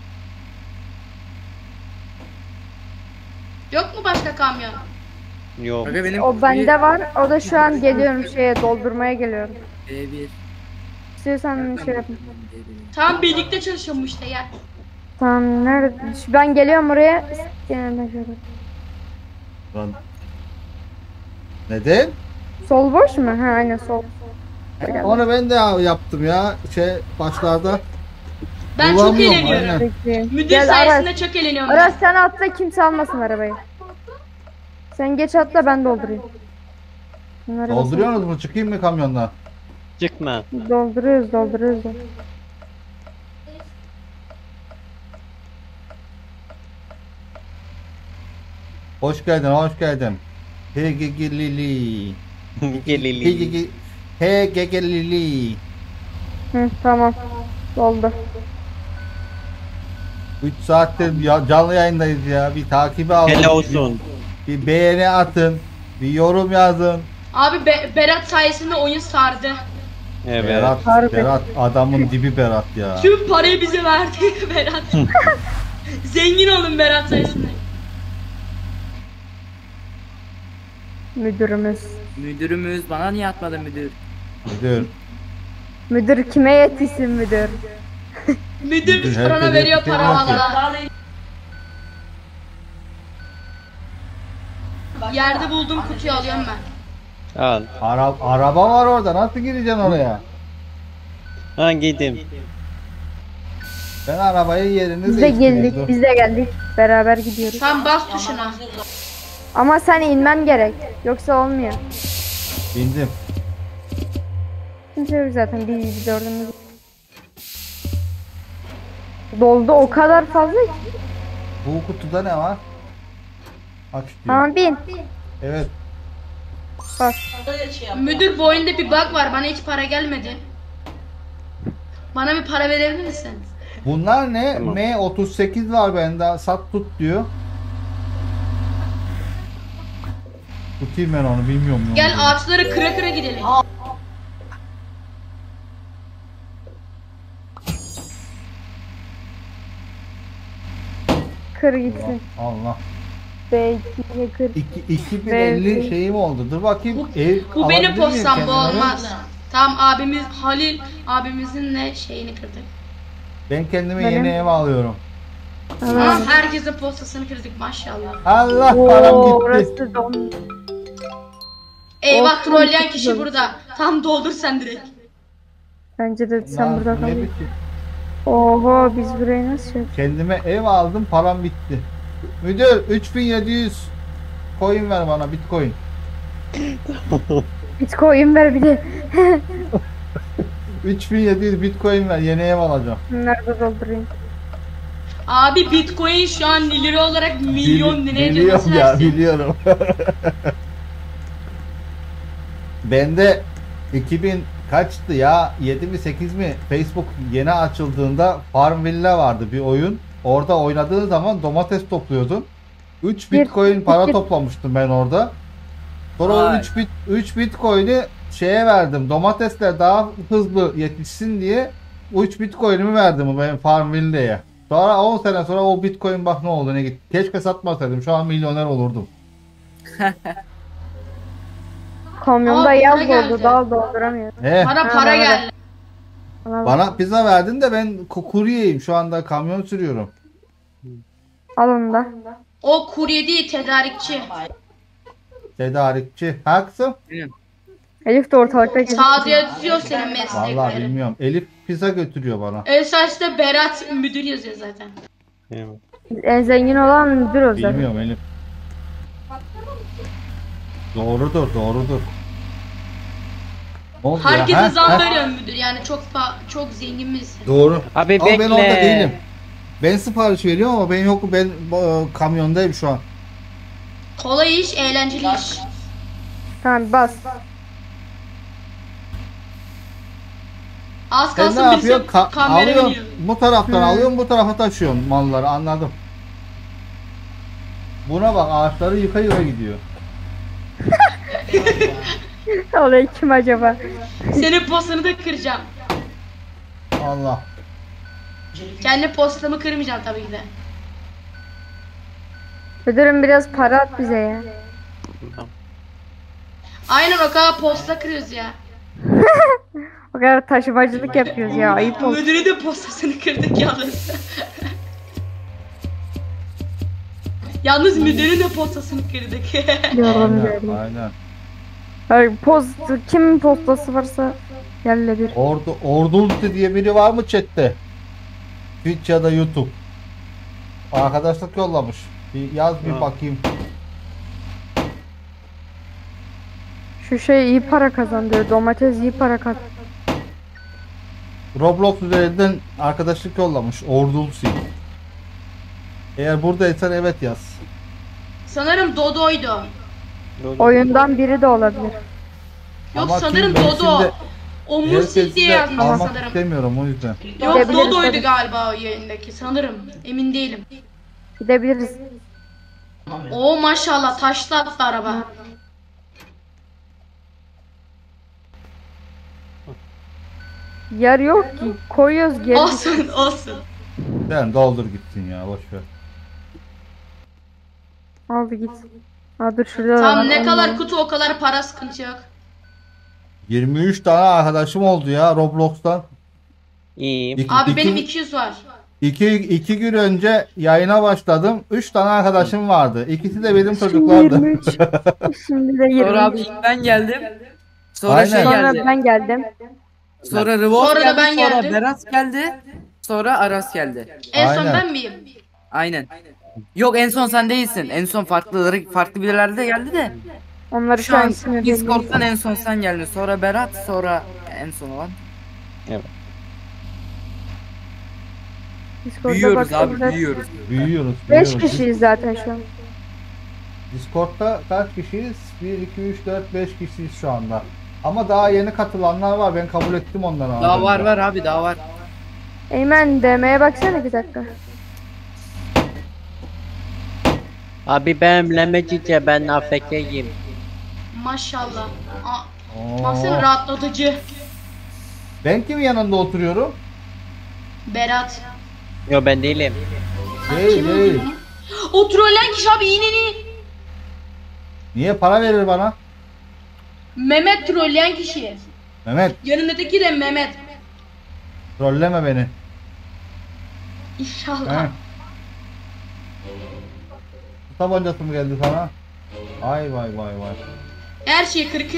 S7: Yok mu başka kamyon?
S11: Yok.
S5: Aga benim
S9: O bende var. O da şu an geliyorum doldurmaya geliyorum.
S5: B1.
S9: İstiyorsan şey yapın.
S7: Tamam birlikte çalışalım işte gel.
S9: Tamam nerede? Ben geliyorum oraya. Genelde şöyle.
S1: Lan. Neden?
S9: Sol boş mu? Ha aynen sol.
S1: Onu ben de yaptım ya. Başlarda.
S7: Ben çok
S1: Bulamıyorum,
S7: eğleniyorum.
S1: aynen.
S9: Peki.
S7: Müdür
S9: Gel
S7: sayesinde
S9: Aras.
S7: çok eğleniyorum
S9: Aras sen atla kimse almasın arabayı. Sen geç atla ben doldurayım. Bunları
S1: Dolduruyorsunuz mu? Çıkayım mı kamyondan?
S11: Çıkma.
S9: Dolduruyoruz.
S1: Hoş geldin, hoş geldin. Hegegilili.
S11: Gelili.
S1: Hegegilili.
S9: Hı, tamam. Doldu.
S1: 3 saattir canlı yayındayız ya. Bir takibi alın.
S11: Helal olsun.
S1: Bir beğeni atın. Bir yorum yazın.
S7: Abi Berat sayesinde oyun sardı.
S11: Evet.
S1: Berat,
S9: Harbi.
S1: Berat adamın dibi Berat ya.
S7: Tüm parayı bize verdi Berat. Zengin olun Berat sayesinde.
S9: Müdürümüz.
S5: Müdürümüz bana niye atmadın müdür?
S1: Müdür.
S9: Müdür kime yetişsin müdür?
S7: Müdür
S1: Müdür
S7: parana
S1: herkese
S7: veriyor
S1: yetişemiyor
S7: para
S1: ki.
S7: valla. Yerde bulduğum kutuyu alıyorum ben.
S11: Al.
S1: Araba var orada. Nasıl gireceksin oraya?
S11: Ha gidim.
S1: Ben arabayı yerini
S9: Biz de
S1: değiştireyim,
S9: geldik,
S1: dur.
S9: biz de geldik. Beraber gidiyoruz.
S7: Sen bas tuşuna.
S9: Ama sen inmen gerek. Yoksa olmuyor.
S1: Bindim.
S9: Kimse yok zaten. Biz dördümüz. Doldu o kadar fazla ki.
S1: Bu kutuda ne var? Aç diyor.
S9: Tamam bin.
S1: Evet.
S9: Bak.
S7: Müdür bu oyunda bir bug var. Bana hiç para gelmedi. Bana bir para verebilir misin?
S1: Bunlar ne?
S11: Tamam.
S1: M38 var bende. Sat tut diyor. Tutayım ben onu bilmiyorum. ne
S7: Gel
S1: olduğunu.
S7: ağaçları kıra kıra gidelim.
S9: Kır gitsin.
S1: Allah.
S9: B2'ye kır.
S1: 2050
S9: Evet.
S1: şeyim oldu. Dur bakayım.
S7: Bu benim
S1: alabilir miyim
S7: postam bu
S1: kendime?
S7: olmaz. Tamam abimiz Halil abimizin ne şeyini kırdık.
S1: Ben kendime
S9: Benim-
S1: yeni ev alıyorum.
S7: Ama herkesin postasını kırdık maşallah.
S1: Allah param
S9: Oo,
S1: gitti.
S9: orası don.
S7: Eyvah
S9: Olsun,
S7: trolleyen
S9: çok
S7: kişi
S9: güzel.
S7: burada. Tam doldur sen direkt.
S9: Bence de sen burada
S1: Ne
S9: kal.
S1: biçim?
S9: Oho biz burayı nasıl şey?
S1: Kendime ev aldım, param bitti. Müdür 3700 coin ver bana, bitcoin.
S9: Bitcoin ver bir de.
S1: 3700 bitcoin ver, yeni ev alacağım.
S9: Nerede doldurayım?
S7: Abi bitcoin şu an lira olarak milyon liraya
S1: Biliyorum
S7: dönmesi
S1: ya,
S7: lazım.
S1: biliyorum. Bende 2000 kaçtı ya, 7 mi 8 mi, Facebook yeni açıldığında Farmville vardı bir oyun. Orada oynadığın zaman domates topluyordun. 3 bitcoin para toplamıştım ben orada. Sonra o
S5: Vay.
S1: 3 bitcoin'i şeye verdim. Domatesler daha hızlı yetişsin diye 3 bitcoin'imi verdim ben Farmville'ye. Sonra 10 sene sonra o bitcoin bak ne oldu ne gitti. Keşke satmasaydım. Şu an milyoner olurdum.
S9: Kamyonda
S7: Aa,
S9: yaz
S7: para geldi.
S9: doldu daha dolduramıyorum.
S1: He.
S7: Bana
S9: Ha,
S7: para
S9: bana da.
S7: geldi.
S1: Bana pizza verdin de ben kuryeyim. Şu anda kamyon sürüyorum.
S9: Al onu da.
S7: O kurye değil, tedarikçi.
S1: Tedarikçi. Ha kızım?
S9: Elif de ortalıkta geziyor.
S7: Sağda yazıyor senin
S1: Vallahi
S7: meslekleri.
S1: bilmiyorum. Elif pizza götürüyor bana.
S7: Esasında Berat müdür yazıyor zaten.
S11: Evet.
S9: En zengin olan müdür o zaten.
S1: Bilmiyorum Elif. Doğrudur. Ne oldu ya?
S7: Herkese
S1: Ha?
S7: zam
S1: Ha?
S7: veriyor müdür. Yani çok zengin misin?
S1: Doğru.
S11: Abi
S1: Ama ben orada
S11: bekle.
S1: değilim. Ben sipariş veriyorum ama ben yokum. Ben kamyondayım şu an.
S7: Kolay iş, eğlenceli iş.
S9: Tamam bas.
S7: Az
S1: Sen ne
S7: kalsın birisi
S1: yapıyorsun?
S7: kamera
S1: Alıyorsun.
S7: biniyor.
S1: Bu taraftan alıyorsun, bu tarafa taşıyorsun malları. Anladım. Buna bak, ağaçları yıka gidiyor.
S9: Olay kim acaba?
S7: Senin postanı da kıracağım.
S1: Allah.
S7: Kendi postamı kırmayacağım tabii ki de.
S9: Müdürüm biraz para at bize ya.
S7: Aynen o kadar posta kırıyoruz ya.
S9: O kadar taşımacılık yapıyoruz ya. Ayıp oldu.
S7: Müdürü de postasını kırdık yalnız. Yalnız müdürün de postasını kırdık.
S9: Diyorum böyle.
S1: Aynen.
S9: Hayır, kimin postası varsa yerle bir.
S1: Ordultu diye biri var mı chatte? Twitch ya da YouTube. Arkadaşlık yollamış. Bir yaz bir bakayım.
S9: Şu şey iyi para kazandırıyor. Domates iyi para kazandırıyor.
S1: Roblox üzerinden arkadaşlık yollamış. Ordultu. Eğer buradaysan evet yaz.
S7: Sanırım Dodo'ydu.
S9: Oyundan biri de olabilir.
S7: Yok
S1: Ama
S7: sanırım
S1: kim? Ben
S7: Dodo.
S1: şimdi
S7: O
S1: herkesi
S7: Musil diye
S1: de
S7: yazmış
S1: almak
S7: sanırım.
S1: istemiyorum o yüzden.
S7: Yok
S9: Gidebiliriz
S7: Dodo'ydu
S9: tabii.
S7: galiba o yayındaki sanırım. Emin değilim.
S9: Gidebiliriz.
S7: Oo maşallah taşlı attı araba.
S9: Yer yok ki. Koyuyoruz geri.
S7: Olsun olsun.
S1: Sen doldur gitsin ya, boş ver.
S9: Aldı git. Aa, dur şurada da var.
S7: Tam ne
S9: Onu
S7: kadar
S9: da-
S7: kutu o kadar para, sıkıntı yok.
S1: 23 tane arkadaşım oldu ya Roblox'tan.
S11: İyiyim.
S7: Abi benim 200 var.
S1: İki gün önce yayına başladım. 3 tane arkadaşım vardı. İkisi de benim çocuklardı.
S9: 23. Şimdi de 23.
S10: Sonra abi ilk ben geldim. Sonra
S1: Aynen.
S10: şey
S9: Sonra
S10: geldi.
S9: ben geldim.
S10: Sonra Revolt
S7: Sonra da
S10: geldi.
S7: ben
S10: Sonra
S7: geldim.
S10: Berat geldi. Sonra Aras geldi.
S7: En son
S1: Aynen.
S7: ben miyim?
S10: Aynen. Yok en son sen değilsin. En son farklı birileri de geldi de.
S9: Onları
S10: Şu an
S9: isimleri
S10: Discord'dan en son sen geldin. Sonra Berat, sonra en son olan.
S9: Discord'da
S10: Büyüyoruz abi,
S9: bakıyoruz.
S10: büyüyoruz.
S1: Büyüyoruz.
S9: 5 kişiyiz zaten şu an.
S1: Discord'da kaç kişiyiz? 1, 2, 3, 4, 5 kişiyiz şu anda. Ama daha yeni katılanlar var. Ben kabul ettim onları. az
S10: Daha
S1: önce.
S10: var abi, daha var.
S9: Eymen DM'ye baksana bir dakika.
S11: Abi ben lemecice, ben AFK'yim.
S7: Maşallah. Aa,
S1: Oo.
S7: baksana rahatlatıcı.
S1: Ben kimin yanında oturuyorum?
S7: Berat.
S11: Yo ben değilim.
S1: Değil.
S7: O trollen kişi abi iğneni.
S1: Niye para verir bana?
S7: Mehmet trolleyen kişi.
S1: Mehmet,
S7: Yanındaki de Mehmet.
S1: trolleme beni.
S7: İnşallah.
S1: He. Su tabancası mı geldi sana? Ay vay vay vay.
S7: Her şeyi kır.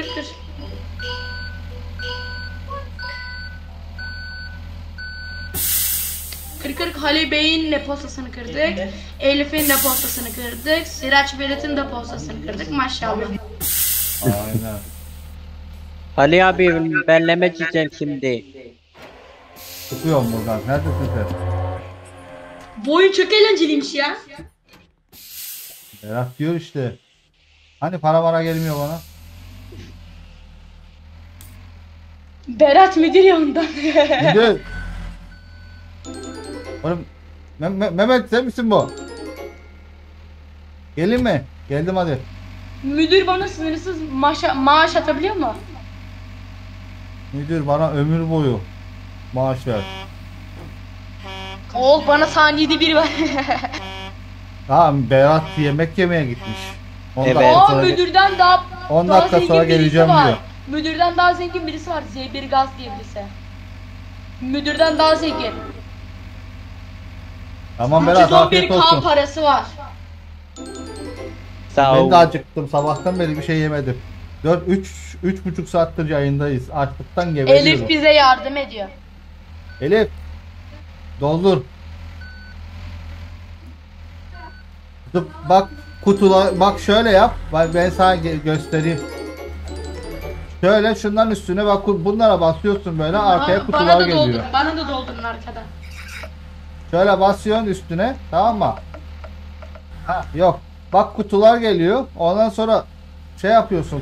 S7: Kır Halil Bey'in de postasını kırdık. Elif'in de postasını kırdık. Siraç Berat'ın da postasını kırdık maşallah.
S1: Aynen.
S11: Ali abi ben lemeciyeceğim şimdi.
S1: Çıkıyorum buradan. Neredesin sen?
S7: Bu oyun çok eğlenceliymiş ya.
S1: Berat diyor işte. Hani para gelmiyor bana.
S7: Berat müdür ya ondan.
S1: Müdür. Oğlum Mehmet sen misin bu? Gelin mi? Geldim hadi.
S7: Müdür bana sınırsız maaş atabiliyor mu?
S1: Müdür bana ömür boyu maaş ver.
S7: Oğul bana saniyede biri var.
S1: Tamam, Berat yemek yemeye gitmiş. 10
S11: Evet.
S1: dakika
S7: Aa
S1: sonra,
S7: müdürden daha
S1: 10
S7: daha
S1: dakika
S7: zengin
S1: sonra
S7: birisi
S1: geleceğim
S7: var.
S1: diyor.
S7: Müdürden daha zengin birisi var. Zeybir Gaz diye birisi. Müdürden daha zengin.
S1: Tamam Berat, afiyet
S7: 311k
S1: olsun.
S7: parası var.
S11: Sağ
S1: Ben
S11: ol.
S1: de acıktım. Sabahtan beri bir şey yemedim. 3,5 saattir yayındayız. Açlıktan geberiyorum.
S7: Elif bize yardım ediyor.
S1: Elif. Doldur. Bak kutular, bak şöyle yap. Bak ben sana göstereyim. Şöyle şunların üstüne bak, bunlara basıyorsun böyle, arkaya
S7: Bana
S1: kutular
S7: da
S1: geliyor.
S7: doldurun. Bana da doldurun arkadan.
S1: Şöyle basıyorsun üstüne, tamam mı? Ha yok. Bak kutular geliyor. Ondan sonra şey yapıyorsun.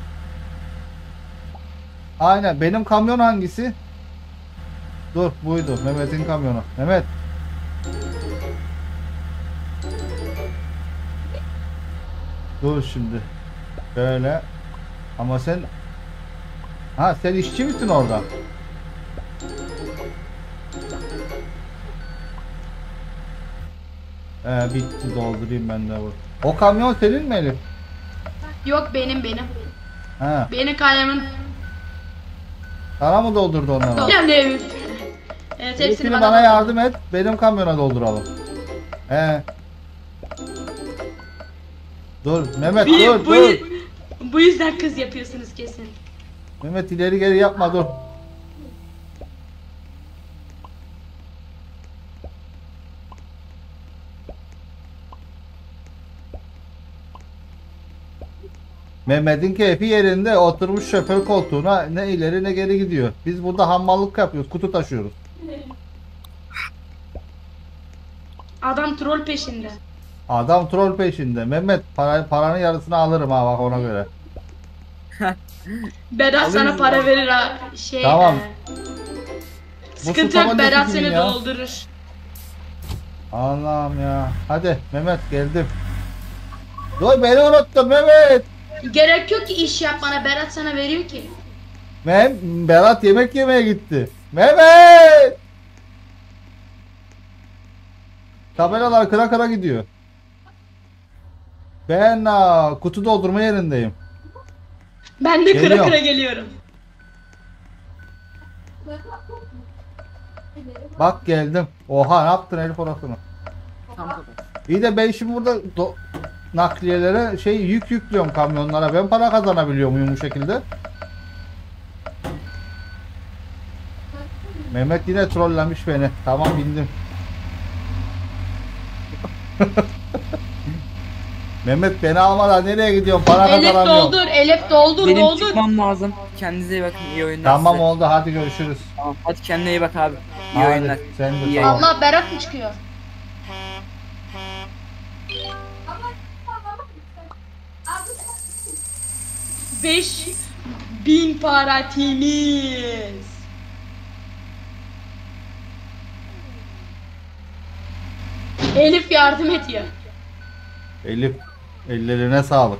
S1: Aynen. Benim kamyon hangisi? Dur, buydu. Mehmet'in kamyonu. Mehmet. Dur şimdi. Böyle. Ama sen... Ha, sen işçi misin orada? Bitti, doldurayım ben de bu. O kamyon senin mi Elif?
S7: Yok benim.
S1: Ha.
S7: Benim kalemim.
S1: Sana mı doldurdu onları?
S7: Yani evet, hepsini
S1: Hepsini
S7: bana
S1: bana
S7: doldurun.
S1: yardım et. Benim kamyona dolduralım. Dur Mehmet, dur.
S7: Bu yüzden kız yapıyorsunuz kesin.
S1: Mehmet ileri geri yapma, dur. Mehmet'in keyfi yerinde, oturmuş şoför koltuğuna, ne ileri ne geri gidiyor. Biz burada hammallık yapıyoruz, kutu taşıyoruz.
S7: Adam troll peşinde.
S1: Adam troll peşinde. Mehmet, paranın yarısını alırım ha, bak ona göre.
S7: Berat sana
S5: Alırız
S7: para
S5: ya.
S7: verir ha.
S1: Tamam.
S7: Sıkıntı
S1: su
S7: yok,
S1: tabancası
S7: Berat
S1: kimin
S7: seni
S1: ya?
S7: doldurur.
S1: Allah'ım ya. Hadi Mehmet, geldim. Dur, beni unuttun Mehmet.
S7: Gerek yok ki iş yapmana, Berat sana veriyor ki.
S1: Berat yemek yemeye gitti. Mehmet! Tabelalar kıra kıra gidiyor. Ben kutu doldurma yerindeyim.
S7: Ben de kıra
S1: Geliyorum.
S7: kıra geliyorum.
S1: Bak geldim. Oha, ne yaptın Elif orasını?
S5: Tam kadar.
S1: İyi de ben şimdi burada nakliyelere yük yüklüyorum, kamyonlara. Ben para kazanabiliyor muyum bu şekilde? Mehmet yine trollemiş beni. Tamam, bindim. Mehmet, beni almadan nereye gidiyorsun? Para
S7: Elif
S1: kazanamıyorum.
S7: doldur, Elif doldur,
S5: Benim
S7: doldur.
S5: çıkmam lazım. Kendinize iyi bakın. İyi oyunlar
S1: Tamam
S5: size.
S1: oldu, hadi görüşürüz.
S5: Tamam, hadi kendine iyi bak abi. İyi
S1: Hadi,
S5: oyunlar.
S1: sen de
S5: İyi
S1: tamam.
S7: Allah, Berat mı çıkıyor? Beş bin para temiz. Elif yardım ediyor.
S1: Elif, ellerine sağlık.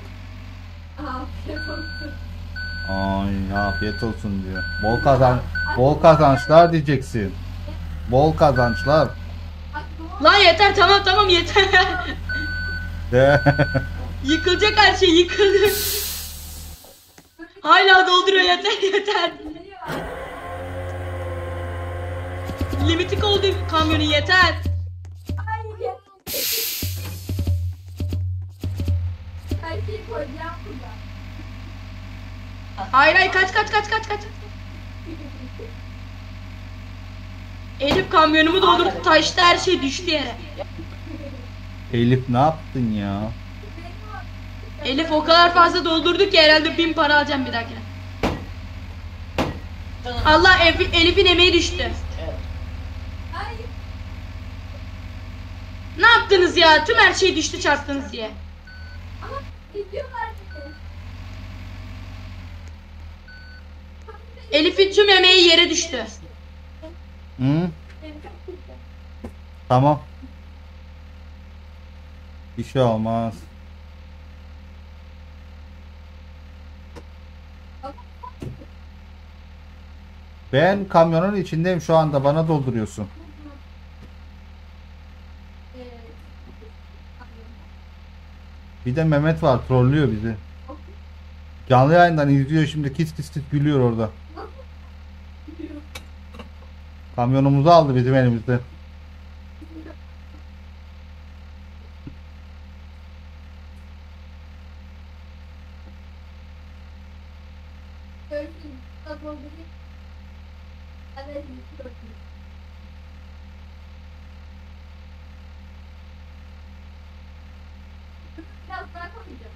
S1: Ay, afiyet olsun diyor. Bol kazançlar diyeceksin. Bol kazançlar.
S7: Lan yeter, tamam yeter.
S1: De.
S7: Yıkılacak her şey, yıkılır. Hala dolduruyor, yeter. Limitik oldu kamyonun, yeter. Hayır, kaç. Elif kamyonumu doldurdu, taştı, her şey düştü yere.
S1: Elif, ne yaptın ya?
S7: Elif o kadar fazla doldurdu ki herhalde 1000 para alacağım bir dahakine. Allah, Elif'in emeği düştü. Ne yaptınız ya? Tüm her şey düştü, çarptınız diye. Elif'in tüm emeği yere düştü.
S1: Hı? Tamam. Bir şey olmaz. Ben kamyonun içindeyim şu anda, bana dolduruyorsun. Bir de Mehmet var, trollüyor bizi. Canlı yayından izliyor şimdi, kis kis kis gülüyor orada. Kamyonumuzu aldı bizim elimizde.
S6: Biraz daha koyacağım.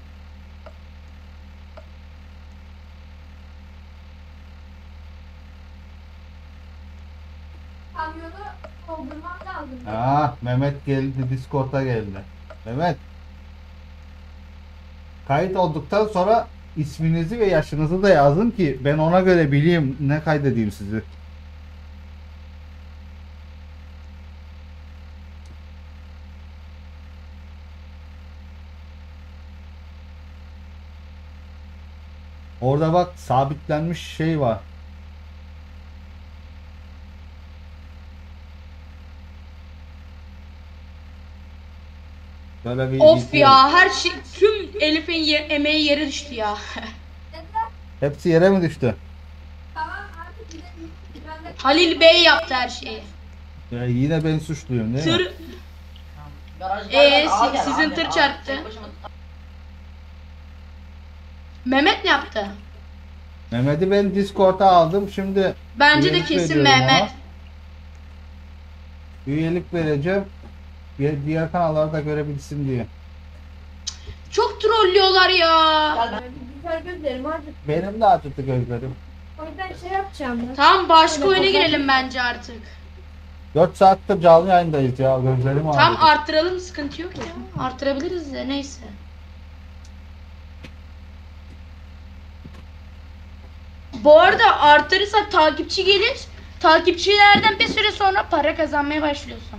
S6: Kamyonu doldurmam lazım.
S1: Mehmet geldi, Discord'a geldi. Mehmet. Kayıt olduktan sonra isminizi ve yaşınızı da yazın ki ben ona göre bileyim ne kaydedeyim sizi. Orada bak sabitlenmiş şey var. Böyle bir
S7: Of
S1: video.
S7: ya, her şey tüm Elif'in emeği yere düştü ya.
S1: Hepsi yere mi düştü?
S6: Tamam artık gidelim. Ben de
S7: Halil Bey yaptı her şeyi.
S1: Ya yine ben suçluyum değil mi?
S7: Tır sizin tır çarptı. Mehmet ne yaptı?
S1: Mehmet'i ben Discord'a aldım. Şimdi
S7: Bence de
S1: üyelik
S7: kesin
S1: veriyorum
S7: Mehmet.
S1: ona. Üyelik vereceğim. Diğer kanalları da görebilsin diye.
S7: Çok trollüyorlar ya.
S6: güzel gözlerim artık.
S1: Benim de acıttı gözlerim.
S6: O yüzden şey yapacağım.
S7: Tamam, başka oyuna girelim bence artık.
S1: 4 saattir canlı yayındayız ya. Gözlerim ağrıdı.
S7: Tam arttıralım, sıkıntı yok ya. Arttırabiliriz de neyse. Bu arada arttırırsak takipçi gelir. Takipçilerden bir süre sonra para kazanmaya başlıyorsun.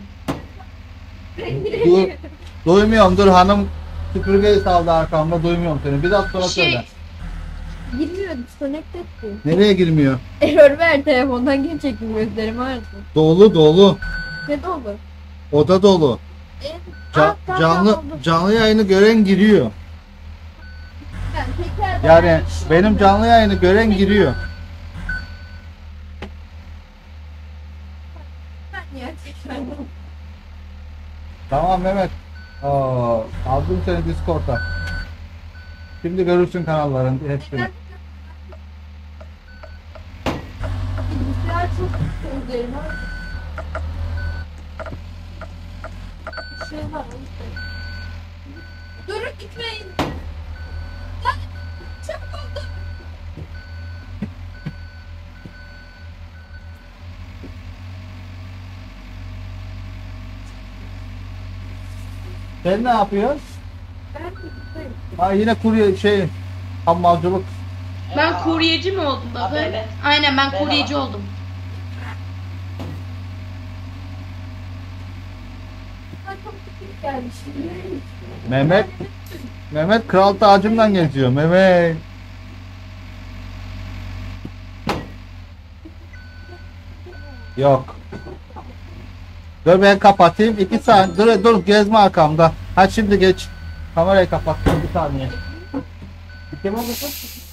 S1: Duymuyorum, dur hanım süpürgeyi saldı arkamda, duymuyorum seni. Biraz sonra söyle.
S6: Girmiyor, disconnect etti.
S1: Nereye girmiyor?
S6: Error ver, telefondan geri çektim, gözlerim ağrıdı.
S1: Dolu.
S6: Ne doldu?
S1: Oda dolu. Canlı yayını gören giriyor.
S6: Ben tekrar
S1: Yani benim canlı yayını gören giriyor.
S6: ben ya tekrar.
S1: Tamam Mehmet. Aldım seni Discord'a. Şimdi görürsün kanalların hepsini.
S6: Bilgisayar çok gözlerim ağrıdı. Bir şey var. Durun gitmeyin. Lan, çabuk oldu.
S1: Sen ne yapıyorsun?
S6: Ben buradayım.
S1: Ha yine kurye hammalcılık.
S7: Ben kuryeci mi oldum baba?
S3: Evet.
S7: Aynen, ben kuryeci oldum.
S6: Ben çok küçük gelmişim.
S1: Mehmet kral tacından geziyor. Mehmet. Yok. Dur ben kapatayım. 2 saniye. Dur gezme arkamda. Ha şimdi geç. Kamerayı kapattım, bir saniye. Bitirme mısın?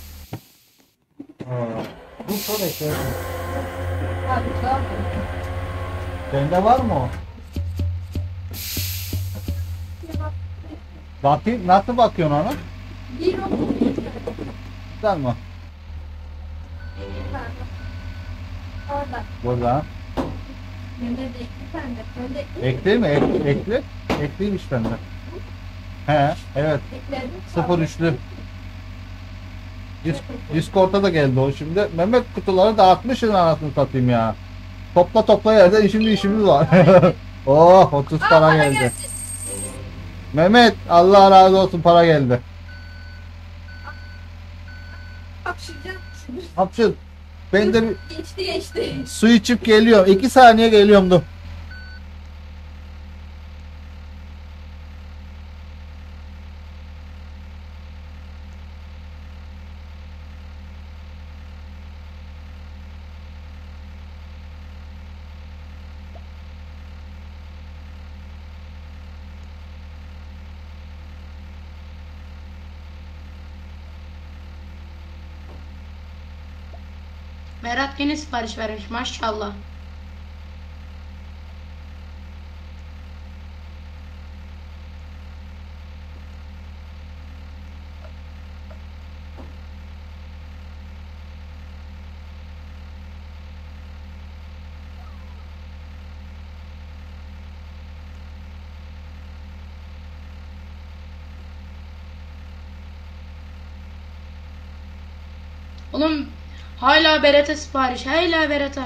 S1: Bu son ekledim. Sende var mı o? Bakayım nasıl bakıyorsun ona?
S6: Bir okul.
S1: Güzel mi?
S6: Orada.
S1: Burada.
S6: Bende de iki tane de. Bende
S1: Ekli mi? Ekli. Ekliymiş bende. He, evet.
S6: ekledim.
S1: 0-3'lü. Discord'da da geldi o şimdi. Mehmet kutuları dağıtmışsın anasını satayım ya. Topla yerden şimdi işimiz var. Oh 30 para geldi. Mehmet Allah razı olsun, para geldi.
S6: Hapşıracağım.
S1: Hapşır. Ben de bir
S6: Geçti.
S1: su içip geliyorum. 2 saniye geliyorum dur.
S7: Berat yine sipariş vermiş maşallah. Oğlum hala Berat'a sipariş. Hala Berat'a.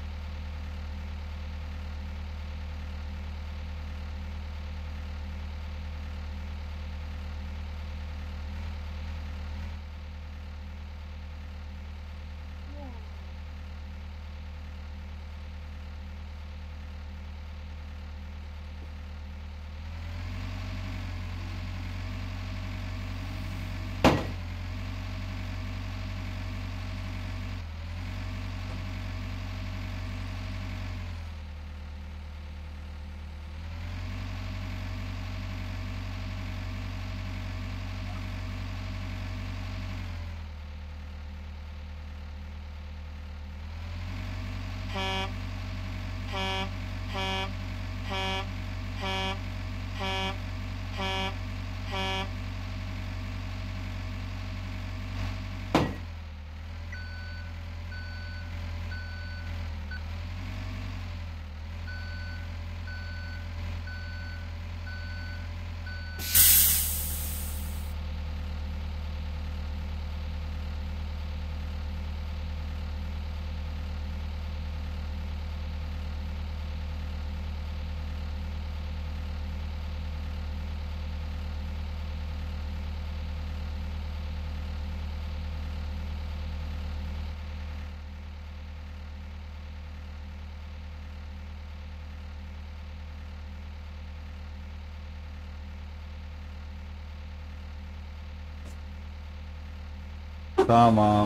S1: Tamam.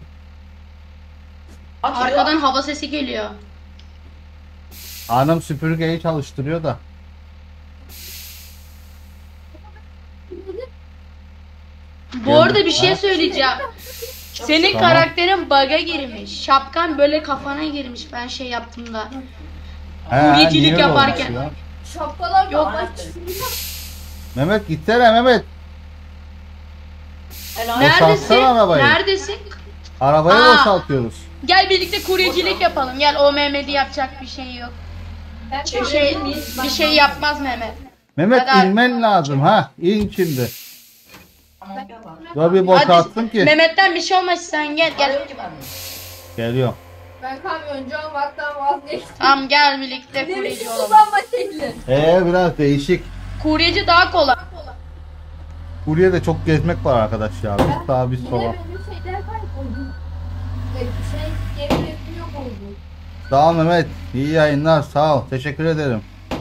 S7: Arkadan hava sesi geliyor.
S1: Hanım süpürgeyi çalıştırıyor da.
S7: Bu arada bir şey söyleyeceğim. Senin
S1: Tamam.
S7: karakterin bug'a girmiş. Şapkan böyle kafana girmiş. Ben şey yaptım da.
S1: He,
S7: Kuryecilik
S1: niye
S7: yaparken.
S1: olmuş ya?
S6: Şapkalar
S7: Yok.
S1: Mehmet gitsene Mehmet.
S7: Neredesin?
S1: Boşaltsana arabayı.
S7: Neredesin?
S1: Arabayı
S7: Aa.
S1: boşaltıyoruz.
S7: Gel birlikte kuryecilik yapalım. Gel, o Mehmet'i yapacak bir şey yok. Bir şey yapmaz Mehmet.
S1: Mehmet
S7: Hadi.
S1: inmen lazım ha. İn şimdi. Dur bir boşalttım ki.
S7: Mehmet'ten bir şey olmaz, sen gel.
S1: Geliyorum.
S6: Ben kamyoncu olmaktan vazgeçtim.
S7: Tamam gel birlikte kuryeci
S6: Nefis
S7: olalım.
S6: kullanma şekli.
S1: Biraz değişik.
S7: Kuryeci daha kolay.
S1: Buraya da çok gezmek var arkadaş ya. Biz sağa biz sola.
S6: Yine benim şeyler kayboldu. Geri resmi yok oldu.
S1: Sağ ol Mehmet. İyi yayınlar. Sağ ol. Teşekkür ederim.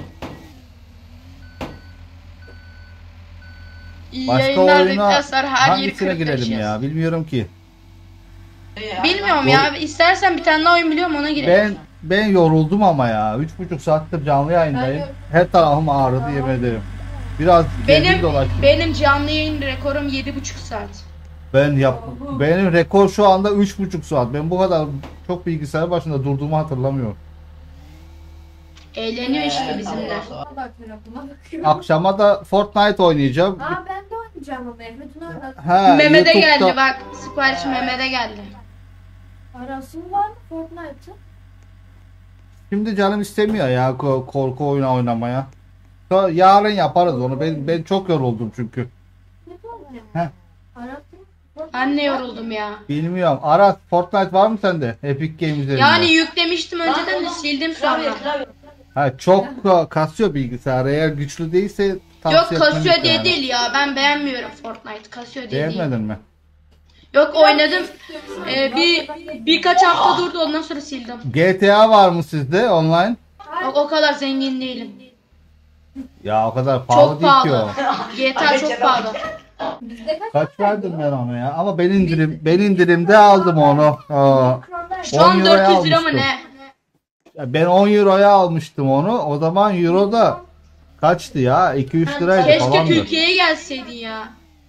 S7: İyi
S1: Başka
S7: yayınlar
S1: oyuna
S7: dedikten sonra her yeri
S1: hangisine
S7: kırıp
S1: girelim
S7: taşıyoruz.
S1: ya? Bilmiyorum ki.
S7: Bilmiyorum ya. İstersen bir tane daha oyun biliyorum, ona girelim.
S1: Ben yoruldum ama ya. 3,5 saattir canlı yayındayım. Her tarafım ağrıdı yemin ederim. Biraz gezdim dolaştım.
S7: Benim canlı yayın rekorum 7,5 saat.
S1: Benim rekor şu anda 3,5 saat. Ben bu kadar çok bilgisayar başında durduğumu hatırlamıyorum.
S7: Eğleniyor işte bizimle.
S6: Allah tarafına bakıyorum.
S1: Akşama da Fortnite oynayacağım.
S6: Aa ben de oynayacağım ama Mehmet'in anlat.
S1: Ha,
S7: Mehmet'e
S1: YouTube'da-
S7: geldi bak. Sipariş Mehmet'e geldi.
S6: Parası var mı Fortnite'ın?
S1: Şimdi canım istemiyor ya korku oyunu oynamaya. Yarın yaparız onu. Ben çok yoruldum çünkü.
S6: Ne oldu?
S1: Heh.
S6: Parası.
S7: Ben de yoruldum ya.
S1: Bilmiyorum. Aras Fortnite var mı sende? Epic Games üzerinde.
S7: Yani yüklemiştim önceden de sildim sonra.
S1: Ha, çok kasıyor bilgisayar. Eğer güçlü değilse
S7: Yok
S1: tavsiye etmem
S7: kasıyor
S1: yani.
S7: diye değil ya. Ben beğenmiyorum Fortnite. Kasıyor diye değil.
S1: Beğenmedin mi?
S7: Yok oynadım. Birkaç hafta durdu, ondan sonra sildim.
S1: GTA var mı sizde online?
S7: Yok, o kadar zengin değilim.
S1: Ya o kadar pahalı
S7: Çok
S1: değil ki o.
S7: pahalı. GTA çok pahalı.
S1: Kaç verdim ben ona ya? Ama ben indirimde aldım onu.
S7: Şu an
S1: 10 euroya
S7: 400 lira mı
S1: almıştım.
S7: ne?
S1: Ya ben 10 euroya almıştım onu. O zaman euro da kaçtı ya? 2-3 liraydı
S7: Keşke
S1: falandı.
S7: Türkiye'ye gelseydin ya.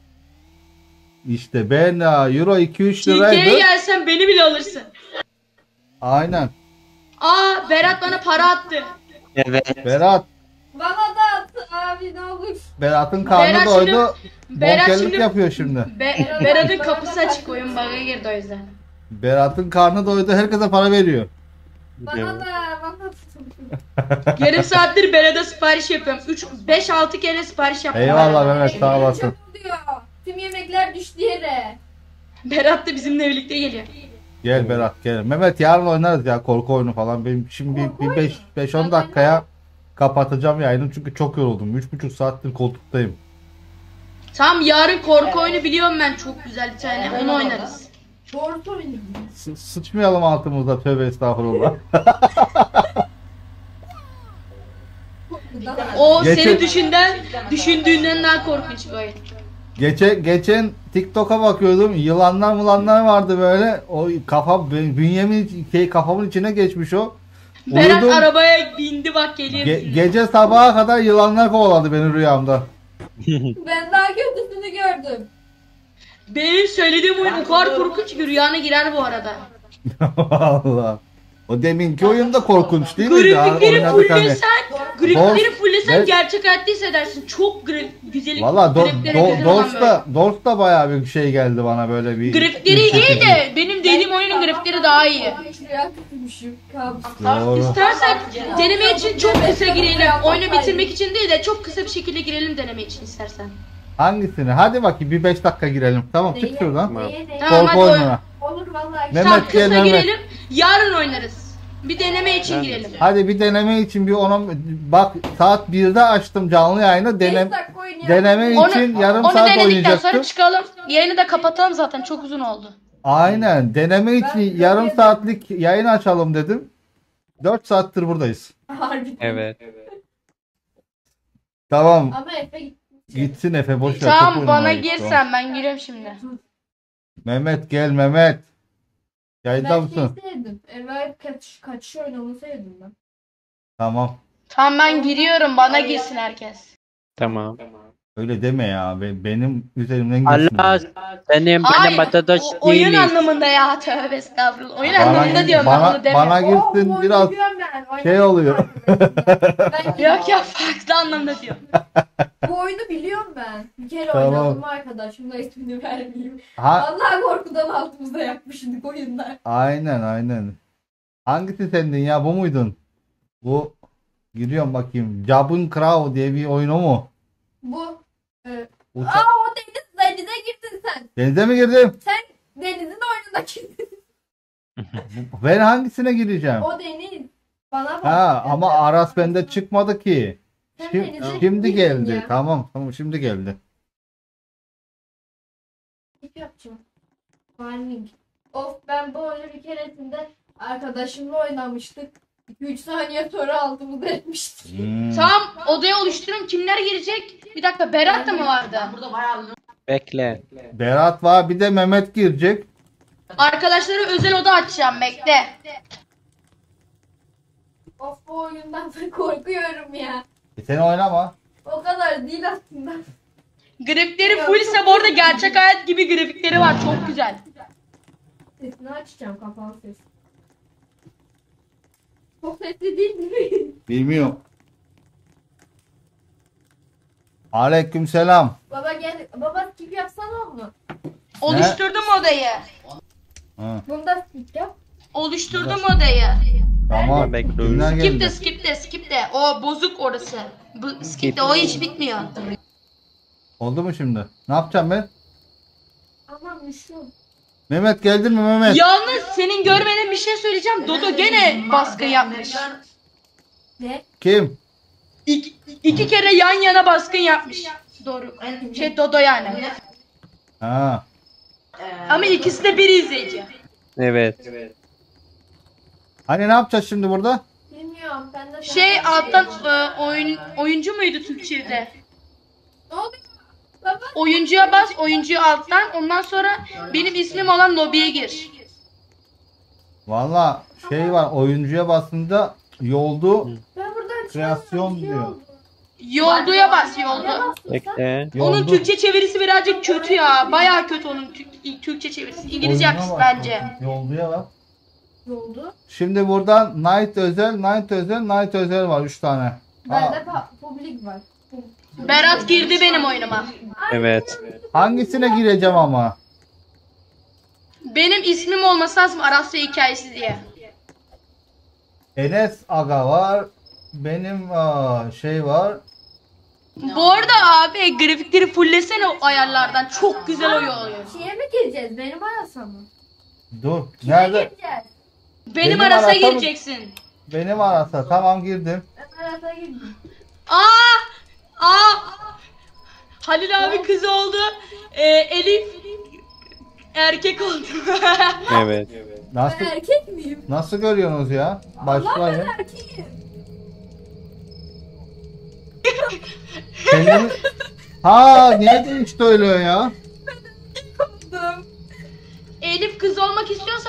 S1: İşte ben euro 2-3
S7: Türkiye'ye
S1: liraydı.
S7: gelsen beni bile alırsın.
S1: Aynen.
S7: Aa, Berat bana para attı.
S11: Evet.
S1: Berat.
S6: Bana da at abi ne olur.
S1: Berat'ın karnı
S7: Berat
S1: doydu.
S7: Berat
S1: Bonkerlik
S7: şimdi-
S1: yapıyor şimdi.
S7: Berat'ın kapısı açık, oyun bug'a girdi o yüzden.
S1: Berat'ın karnı doydu. Herkese para veriyor.
S6: Bana da.
S7: Yarım saattir Berat'a sipariş yapıyorum. 5-6 kere sipariş yaptım.
S1: Eyvallah Mehmet, sağ olasın.
S6: Çok oluyor. Tüm yemekler düştü yere.
S7: Berat da bizimle birlikte geliyor.
S1: Gel Berat gel. Mehmet yarın oynarız ya korku oyunu falan. Benim şimdi bir 5-10 dakikaya kapatacağım yayını çünkü çok yoruldum. 3,5 saattir koltuktayım.
S7: Tamam, yarın korku oyunu biliyorum ben, çok güzel bir tane. Onu oynarız.
S6: Doğru söylüyorsun.
S1: Sıçmayalım altımızda, tövbe estağfurullah.
S7: O
S1: Geçen-
S7: seni düşündüğünden daha korkunç bir oyun.
S1: Geçen TikTok'a bakıyordum. Yılanlar vardı böyle. O kafamın içine geçmiş o.
S7: Berat
S1: Uyudum.
S7: arabaya bindi, bak geliyor.
S1: Gece sabaha kadar yılanlar kovaladı beni rüyamda.
S6: Ben daha kötüsünü gördüm.
S7: Benim söylediğim oyun o kadar korkunç ki rüyana girer bu arada.
S1: Allah. O deminki oyunda korkunç değil miydi?
S7: Grafikleri
S1: Oynadık hani.
S7: fullesen
S1: Evet.
S7: gerçek hayatta hissedersin. Çok güzel
S1: Valla
S7: grafiklere güzel olan böyle.
S1: Doors da bayağı bir şey geldi bana böyle bir.
S7: Grafikleri iyi de benim dediğim oyunun grafikleri daha iyi.
S6: Şuraya tutmuşum. Kabus.
S1: Doğru.
S7: İstersen deneme için çok kısa girelim. Oyunu bitirmek için değil de çok kısa bir şekilde girelim deneme için istersen.
S1: Hangisini? Hadi bakayım bir 5 dakika girelim. Tamam çık şuradan.
S7: Tamam,
S1: Korku
S7: hadi
S1: oyununa.
S6: Olur vallahi.
S1: Mehmet,
S7: Tamam,
S1: gel
S7: kısa
S1: Mehmet.
S7: girelim. Yarın oynarız. Bir deneme için girelim.
S1: Hadi bir deneme için bir bak saat 1'de açtım canlı yayını deneme için yarım
S7: Onu
S1: saat
S7: denedikten
S1: oynayacaktım.
S7: sonra çıkalım. Yayını da kapatalım, zaten çok uzun oldu.
S1: Aynen deneme için yarım saatlik yayın açalım dedim. 4 saattir buradayız.
S6: Harbiden.
S11: Evet.
S1: Tamam
S6: Ama Efe
S1: gitsin Efe boş ver. top
S7: Tamam,
S1: oynamaya
S7: bana
S1: gitti o.
S7: girsen ben giriyorum şimdi.
S1: Mehmet gel Mehmet. Yayında
S6: ben
S1: mısın?
S6: sevdim. Evvel kaçış oynamayı sevdim ben.
S1: Tamam.
S7: Tamam, ben giriyorum, bana girsin herkes.
S11: Tamam.
S1: Öyle deme ya. Benim üzerimden girsin.
S11: Allah benim
S7: Hayır,
S11: arkadaş
S7: oyun
S11: değiliz.
S7: anlamında ya, tövbe estağfurullah. Oyun
S1: Bana-
S7: anlamında diyorum,
S1: bana-
S7: onu deme.
S1: bana girsin
S6: Oo, bu
S1: biraz
S6: oyunu biliyorum ben.
S1: şey oluyor.
S7: Yok ya, farklı anlamda diyorum.
S6: Bu oyunu biliyorum ben. Bir kere
S1: Tamam.
S6: oynadım arkadaşımla, ismini vermeyeyim.
S1: Ha,
S6: Allah korkudan altımızda yapmıştık oyunlar.
S1: aynen. Hangisi sendin ya bu muydun? Bu giriyorum bakayım. Jabun Crow diye bir oyun o mu?
S6: Bu.
S1: Uça-
S6: O denize girdin sen.
S1: Denize mi girdim?
S6: Denizin oyununa girdin.
S1: Ben hangisine gireceğim?
S6: O deniz. Bana bak.
S1: Ha ama Aras bende çıkmadı ki.
S6: Sen
S1: Şimdi,
S6: denize
S1: şimdi
S6: girdin
S1: geldi.
S6: ya.
S1: Tamam şimdi geldi.
S6: İp yapacağım. Farming. Of, ben bu oyunu bir keresinde arkadaşımla oynamıştık. 2-3 saniye sonra altımızda etmiştik.
S7: Tamam, odaya oluşturun, kimler girecek? Bir dakika, Berat da mı vardı?
S11: Bekle.
S1: Berat var bir de Mehmet girecek.
S7: Arkadaşlara özel oda açacağım, bekle.
S6: Of, bu oyundan da korkuyorum ya.
S1: Sen oynama.
S6: O kadar değil aslında.
S7: Grafikleri fullse bu arada gerçek hayat gibi grafikleri var, çok güzel.
S6: Sesini açacağım, kapalı ses. Çok sesli değil mi?
S1: Bilmiyorum. Aleykümselam.
S6: Baba gel. Baba skip yapsana onu.
S7: Oluşturdum odayı.
S1: Ha,
S6: Bunu da skip yap.
S7: Oluşturdum odayı.
S1: tamam.
S11: Bekliyoruz.
S1: Kimler
S7: Skip de
S1: geldi?
S7: skip de. O bozuk orası. Bu skip de, o hiç bitmiyor.
S1: Oldu mu şimdi? Ne yapacağım ben?
S6: Aman üşüyorum.
S1: Mehmet geldin mi Mehmet?
S7: Yalnız senin görmediğin bir şey söyleyeceğim. Dodo gene baskın yapmış.
S6: Ne?
S1: Kim?
S7: İki kere yan yana baskın yapmış. Doğru. Dodo yani.
S1: Ha.
S7: Ama ikisi de bir izleyici.
S11: Evet.
S1: Hani ne yapacağız şimdi burada?
S6: Bilmiyorum. Ben de
S7: Alttan oyuncu muydu Türkçe'de?
S6: Ne oluyor? Baba.
S7: Oyuncuya bas, oyuncuyu alttan. Ondan sonra benim ismim olan lobiye gir.
S1: Valla şey var oyuncuya basınca yoldu.
S6: Ben buradan
S1: Kreasyon diyor.
S7: Yolduya bas, yoldu.
S11: Bekle.
S7: Onun
S1: Yoldu.
S7: Türkçe çevirisi birazcık kötü ya. Bayağı kötü onun Türkçe çevirisi. İngilizce
S1: Oyununa
S7: yapmış
S1: bak.
S7: bence.
S1: Yolduya bak.
S6: oldu.
S1: Şimdi buradan Night özel var 3 tane.
S6: Bende public var.
S7: Berat girdi benim oyunuma.
S11: Evet.
S1: Hangisine gireceğim ama?
S7: Benim ismim olması lazım, Arasya hikayesi diye.
S1: Enes Aga var. Benim şey var.
S7: Bu arada abi grafikleri fulllesene o ayarlardan. Çok güzel oluyor.
S6: Şeye mi gireceğiz? Benim arasa mı?
S1: Dur.
S6: Kime
S1: Nerede?
S6: gireceğiz?
S7: Benim
S1: Benim
S7: arasa
S1: arasa mı?
S7: gireceksin.
S1: Benim arasa. Tamam girdim.
S6: Ben arasa girdim.
S7: Aa! Halil abi kız oldu. Elif erkek oldu.
S11: Evet.
S1: Nasıl
S6: Ben erkek miyim?
S1: nasıl görüyorsunuz ya?
S6: Allah
S1: Başlayın.
S6: ben erkeğim.
S1: Kendimi... Ha niye değişti öyle ya?
S7: Elif kız olmak istiyorsa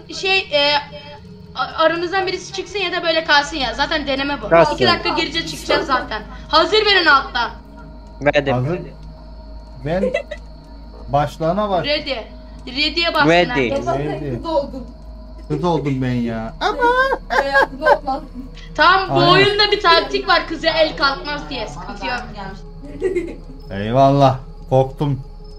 S7: aranızdan birisi çıksın ya da böyle kalsın ya. Zaten deneme bu.
S11: Kalsın.
S7: 2 dakika girince çıkacağız zaten. Hazır verin altta.
S11: Verdim.
S1: Hazır. Ben başlarına bak.
S7: Ready. Ready'ye bassın
S11: Ready.
S7: herkes.
S6: Baba
S1: Neydi?
S6: sen kız oldum.
S1: Kız oldum ben ya.
S6: Veya kız olmaz.
S7: Tamam bu
S1: Aynen.
S7: oyunda bir taktik var kıza el kalkmaz diye. Sıkıntı yok.
S1: Eyvallah. Korktum.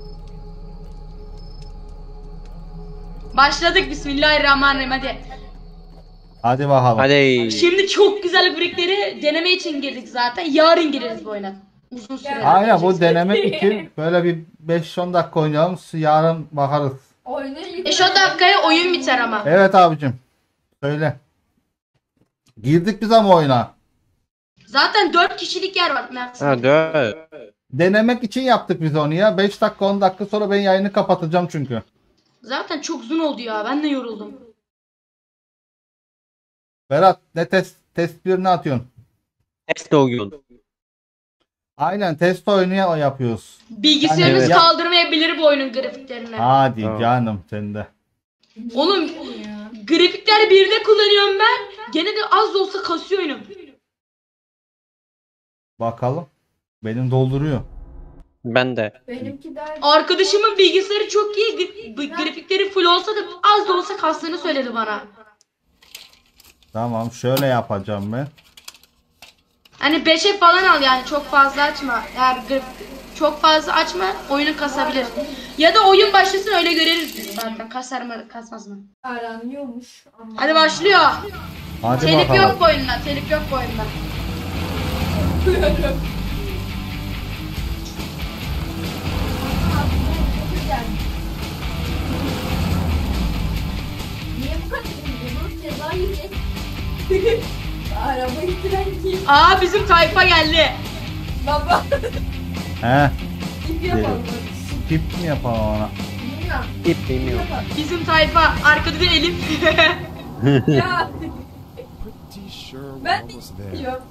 S7: Başladık bismillahirrahmanirrahim hadi.
S1: Hadi bakalım.
S11: Hadi.
S7: Şimdi çok güzel grafikleri deneme için girdik zaten. Yarın gireriz bu oyuna. Uzun süre.
S1: Aynen bu denemek için böyle bir 5-10 dakika oynayalım. Yarın bakarız.
S6: Oyunu ilk
S7: 5-10 dakikaya oyun biter ama.
S1: Evet abicim. Söyle. Girdik biz ama oyuna.
S7: Zaten 4 kişilik yer var Mert.
S11: Ha 4.
S1: Denemek için yaptık biz onu ya. 5 dakika 10 dakika sonra ben yayını kapatacağım çünkü.
S7: Zaten çok uzun oldu ya. Ben de yoruldum.
S1: Berat ne test bir ne atıyorsun?
S11: Test oyun.
S1: Aynen test oyunu yapıyoruz.
S7: Bilgisayarınız
S1: Evet.
S7: kaldırmayabilir bu oyunun grafiklerini.
S1: Hadi
S11: Tamam.
S1: canım sen de.
S7: Oğlum grafikler 1'de kullanıyorum ben. Gene de az da olsa kasıyor oyunum.
S1: Bakalım. Benim dolduruyor.
S11: Ben de.
S6: benimki daha
S7: Arkadaşımın bilgisayarı çok iyi. Grafikleri full olsa da az da olsa kastığını söyledi bana.
S1: Tamam şöyle yapacağım ben.
S7: Hani 5'e falan al yani çok fazla açma. Yani çok fazla açma oyunu kasabilir. Ya da oyun başlasın öyle görürüz biz zaten. Kasar mı kasmaz mı?
S6: aranıyormuş. Ama
S7: Hadi başlıyor.
S1: Hadi
S7: Telif
S1: bakalım.
S7: yok bu oyunda. Telif yok bu oyunda.
S6: Niye bu kadar üzüldün? Ceza yiyecek. Araba ittiren kim?
S7: Aa bizim tayfa geldi.
S6: Baba.
S1: He.
S6: İp yapalım.
S1: Tip mi yapalım ona?
S6: Bilmiyorum.
S11: Tip bilmiyorum.
S7: Bizim tayfa. Arkada da Elif.
S6: Ya
S12: Pretty sure we're
S6: ben
S12: almost
S6: de
S12: there.
S6: istiyorum.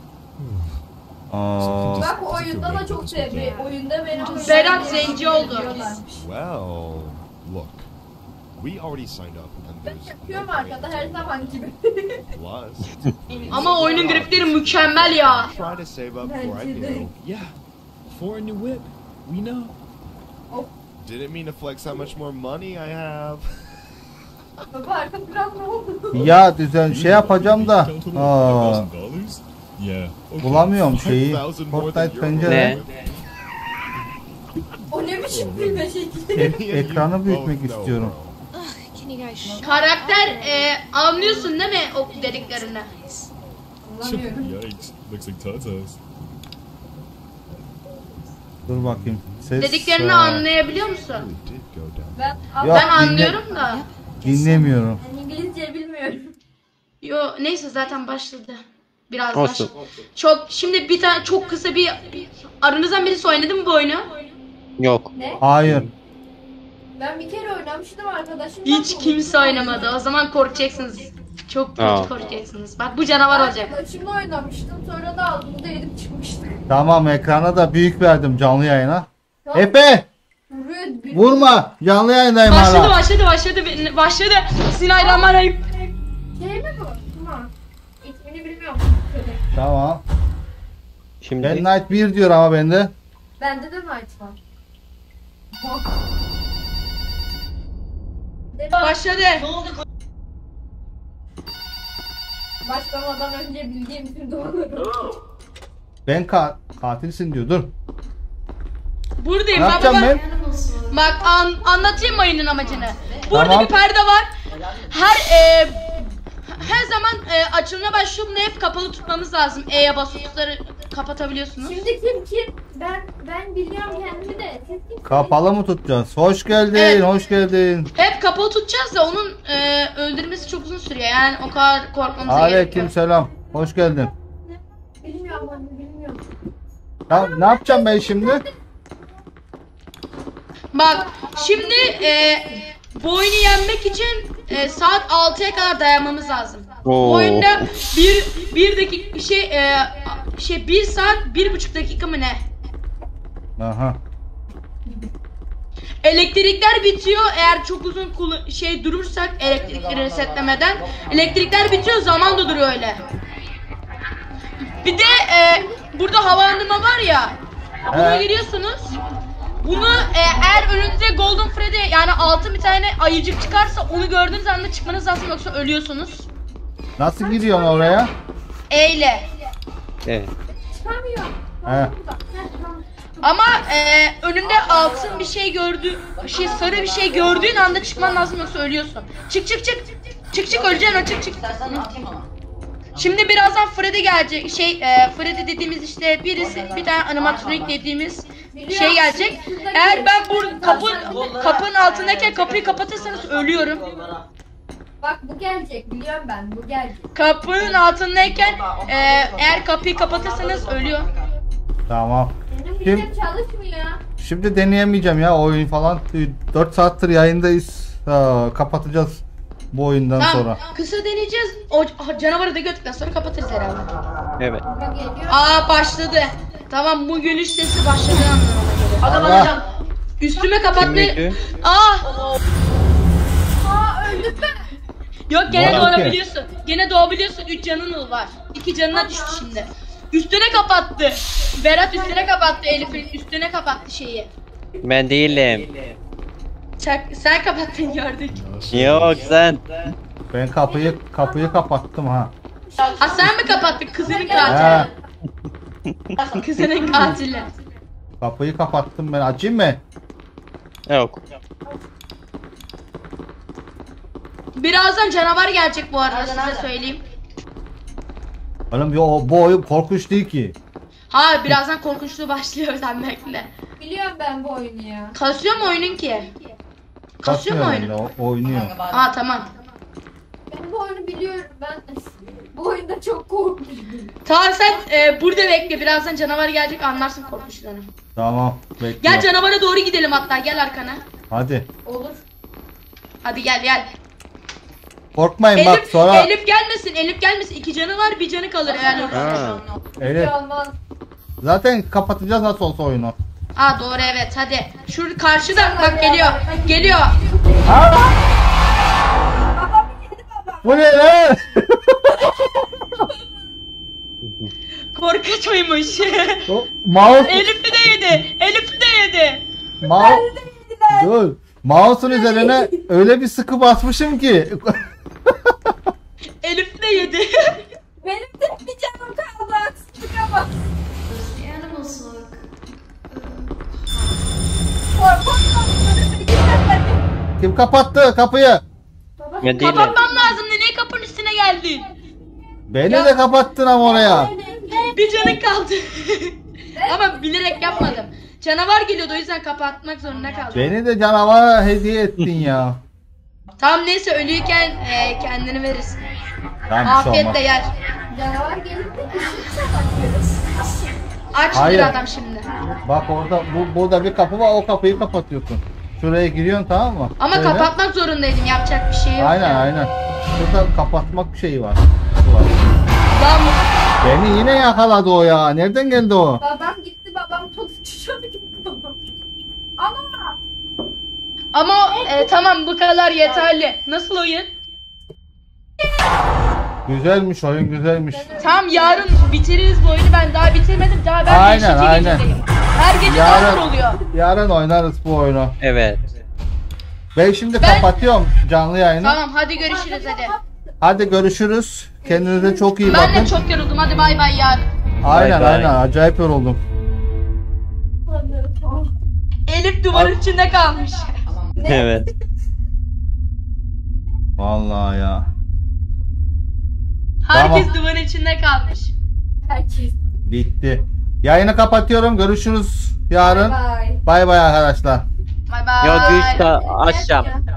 S1: Aa,
S6: Bak oyunda da çok sevdi. Oyunda benim
S7: Berat zenci oldu.
S12: Well, look, we already signed up, and
S6: Ben
S12: there's
S6: yapıyorum
S12: no
S6: arkada her zaman gibi.
S12: plus.
S7: Ama oyunun grafikleri mükemmel ya.
S12: Try to save up before I
S6: Bence de.
S12: go.
S8: Yeah, for a new whip. We know.
S12: Didn't mean to flex how much more money I have.
S6: Baba arka plan ne oldu?
S1: ya düzen şey yapacağım da. Aa, bulamıyorum şeyi.
S12: 1,000 more than
S1: Fortnite
S12: your
S1: pencere.
S11: Ne?
S6: O ne biçim gülme şekli?
S12: Me and you
S1: Ekranı büyütmek
S12: both know,
S1: istiyorum.
S12: bro.
S7: Karakter anlıyorsun değil mi o dediklerini?
S6: Anlamıyorum.
S12: Yikes, looks like Tata's.
S1: Dur bakayım. Ses.
S7: Dediklerini
S1: aa,
S7: anlayabiliyor musun?
S12: Really did go down.
S6: Ben,
S1: Yok,
S7: Ben anlıyorum da.
S1: Dinlemiyorum.
S6: ben İngilizce bilmiyorum.
S7: Yo neyse zaten başladı. Biraz
S11: Olsun.
S7: Çok şimdi bir tane çok kısa bir aranızdan birisi oynadı mı bu oyunu?
S11: Yok.
S6: Ne?
S1: Hayır.
S6: Ben bir kere oynamıştım arkadaşım.
S7: Hiç kimse oynamadı. O zaman korkacaksınız. Çok
S11: Aa.
S7: kötü korkacaksınız. Bak bu canavar olacak.
S6: Arkadaşımla oynamıştım. Sonra da ağzımda yedim çıkmıştı.
S1: Tamam ekrana da büyük verdim canlı yayına.
S6: Tamam.
S1: Efe!
S6: Vuruyor.
S1: Vurma! Canlı yayındayım
S7: Başladı
S1: hala.
S7: başladı. Bismillahirrahmanirrahim.
S6: Şey mi bu? Tamam. İsmini bilmiyorum.
S1: Tamam.
S11: Şimdi
S1: Ben Night 1 diyor ama bende.
S6: Bende de Night var.
S7: Başladı.
S6: Başlamadan önce bildiğim bütün doğruları.
S1: Ben katilsin diyor. Dur.
S7: Buradayım
S1: Ne
S7: baba
S1: yapacağım
S7: bak.
S1: ben?
S7: Bak anlatayım mı oyunun amacını. Burada
S1: Tamam.
S7: bir perde var. Her zaman açılmaya başlıyor. Bunu hep kapalı tutmamız lazım. E'ye basıp kapatabiliyorsunuz.
S6: Şimdi kim? Ben biliyorum kendimi de. Siz kim?
S1: Kapalı mı tutacağız? Hoş geldin,
S7: Evet.
S1: hoş geldin.
S7: Hep kapalı tutacağız da onun öldürmesi çok uzun sürüyor. Yani o kadar korkmamıza gerek
S1: Aleyküm
S7: yok.
S1: selam. Hoş geldin.
S6: Bilmiyorum anne bilmiyorum.
S1: Ya, ne yapacağım ben şimdi?
S7: Bak şimdi bu oyunu yenmek için saat 6'ya kadar dayanmamız lazım. Bu
S11: Oo.
S7: oyunda bir dakika 1 saat 1,5 dakika mı ne?
S1: Aha.
S7: Elektrikler bitiyor eğer çok uzun durursak elektrikleri resetlemeden elektrikler bitiyor, zaman da duruyor öyle. Bir de burada havalandırma var ya, buna giriyorsunuz. Bunu eğer önünüze Golden Freddy yani altın bir tane ayıcık çıkarsa onu gördüğünüz anda çıkmanız lazım, yoksa ölüyorsunuz.
S1: Nasıl giriyorsun oraya?
S7: Eyle.
S11: Evet.
S6: Çıkamıyor.
S1: He.
S7: Ama önünde altın bir şey sarı bir şey gördüğün anda çıkman lazım, yoksa ölüyorsun. Çık. Çık öleceksin, o çık. Şimdi birazdan Freddy gelecek. Freddy dediğimiz işte bir tane animatronik dediğimiz şey gelecek. Eğer ben bu kapının altındayken kapıyı kapatırsanız ölüyorum.
S6: Bak bu gelecek biliyorum ben, bu gelecek.
S7: Kapının altındayken eğer kapıyı kapatırsanız ölüyor.
S1: Tamam.
S6: Benim
S1: Kim?
S6: bildiğim çalışmıyor.
S1: Şimdi deneyemeyeceğim ya oyun falan. 4 saattir yayındayız. Kapatacağız bu oyundan
S7: Tamam,
S1: sonra.
S7: kısa deneyeceğiz. O canavarı da gördükten sonra kapatırız herhalde.
S11: Evet.
S6: Bak geliyor.
S7: Başladı. Tamam, bu gülüş sesi başladı anlamına
S1: Allah.
S7: geliyor. Üstüme
S11: Kim
S7: kapattı.
S11: öldü?
S6: Öldüm ben.
S7: Yok, gene
S1: Var ki.
S7: doğabiliyorsun. Gene doğabiliyorsun. 3 canın var. 2 canına düştü şimdi. Üstüne kapattı. Berat üstüne kapattı, Elif'in üstüne kapattı şeyi.
S11: Ben değilim.
S7: Sen kapattın, gördük.
S11: Yok sen.
S1: Ben kapıyı kapattım ha.
S7: Ha, sen mi kapattın kızının
S1: He.
S7: katili? Kızının katili.
S1: Kapıyı kapattım ben. Açayım mı?
S11: Yok.
S7: Birazdan canavar gelecek bu arada, size söyleyeyim.
S1: Oğlum bu oyun korkunç değil ki.
S7: Ha, birazdan korkunçluğu başlıyor, sen bekle.
S6: Biliyorum ben bu oyunu ya.
S7: Kasıyor mu oyunun ki? Kasıyor mu
S1: Kasmıyor
S7: oyunun?
S1: bende, oynuyor.
S7: Ha, tamam.
S6: Ben bu oyunu biliyorum. Ben bu oyunda çok korkmuştum.
S7: Tamam, sen burada bekle, birazdan canavar gelecek, anlarsın korkunçluğunu.
S1: Tamam. Bekliyorum.
S7: Gel canavara doğru gidelim, hatta gel arkana.
S1: Hadi.
S6: Olur.
S7: Hadi gel.
S1: Korkmayın bak sonra.
S7: Elif gelmesin. 2 canı var, 1 canı kalır eğer olursa.
S1: Elif.
S6: Olmaz.
S1: Zaten kapatacağız nasıl olsa oyunu.
S7: Ha, doğru, evet, hadi. Şu karşıda bak, geliyor.
S1: Bu ne lan?
S7: Korkunç oymuş.
S1: Mouse.
S7: Elif'i de yedi.
S1: Dur. Mouse'un üzerine öyle bir sıkı basmışım ki.
S7: Elif de yedi.
S6: Benim de bir canım kaldı. Haksızlık ama.
S1: Kim kapattı kapıyı?
S11: Ben değilim.
S7: Kapatmam lazımdı, niye kapının üstüne geldin?
S1: Beni de kapattın ama oraya.
S7: Bir canın kaldı. Ama bilerek yapmadım. Canavar geliyordu, o yüzden kapatmak zorunda kaldım.
S1: Beni de canavara hediye ettin ya.
S7: Tamam, neyse, ölüyken kendini verirsin.
S1: Tamam, bir şey
S7: Afiyetle
S1: olmaz.
S7: yer.
S6: Canavar gelip de ışıksa bakıyoruz.
S7: Açtır
S1: Hayır.
S7: adam şimdi.
S1: Bak orada burada bir kapı var, o kapıyı kapatıyorsun. Şuraya giriyorsun, tamam mı?
S7: Ama
S1: Şöyle.
S7: kapatmak zorundaydım, yapacak bir şey yok.
S1: Aynen
S7: ya.
S1: aynen. Şurada kapatmak şeyi var. Şu var.
S7: Lan
S1: Beni yine yakaladı o ya. Nereden geldi o?
S6: Babam gitti, babam tutuşuyordu gitti babam.
S7: ama tamam, bu kadar yeterli. Nasıl oyun?
S1: Güzelmiş oyun, güzelmiş.
S7: Tamam, yarın bitiririz bu oyunu, ben daha bitirmedim. Daha ben
S1: Aynen,
S7: 5.
S1: aynen.
S7: gecedeyim. Her gece
S1: Yarın-
S7: hazır oluyor.
S1: Yarın oynarız bu oyunu.
S11: Evet.
S1: Ben şimdi kapatıyorum canlı yayını.
S7: Tamam, hadi görüşürüz hadi.
S1: Hadi görüşürüz. Kendinize çok iyi
S7: Ben
S1: bakın.
S7: de çok yoruldum, hadi bay bay yarın.
S1: Aynen
S11: Bye bye.
S1: aynen, acayip yoruldum.
S7: Elif duvarın içinde kalmış.
S11: Evet.
S1: Vallahi ya.
S7: Herkes
S1: Tamam.
S7: duvarın içinde kalmış.
S6: Herkes.
S1: Bitti. Yayını kapatıyorum. Görüşürüz yarın.
S6: Bye bye.
S1: Bay bay arkadaşlar.
S7: Bay bay.
S11: Yok, 3 aşacağım.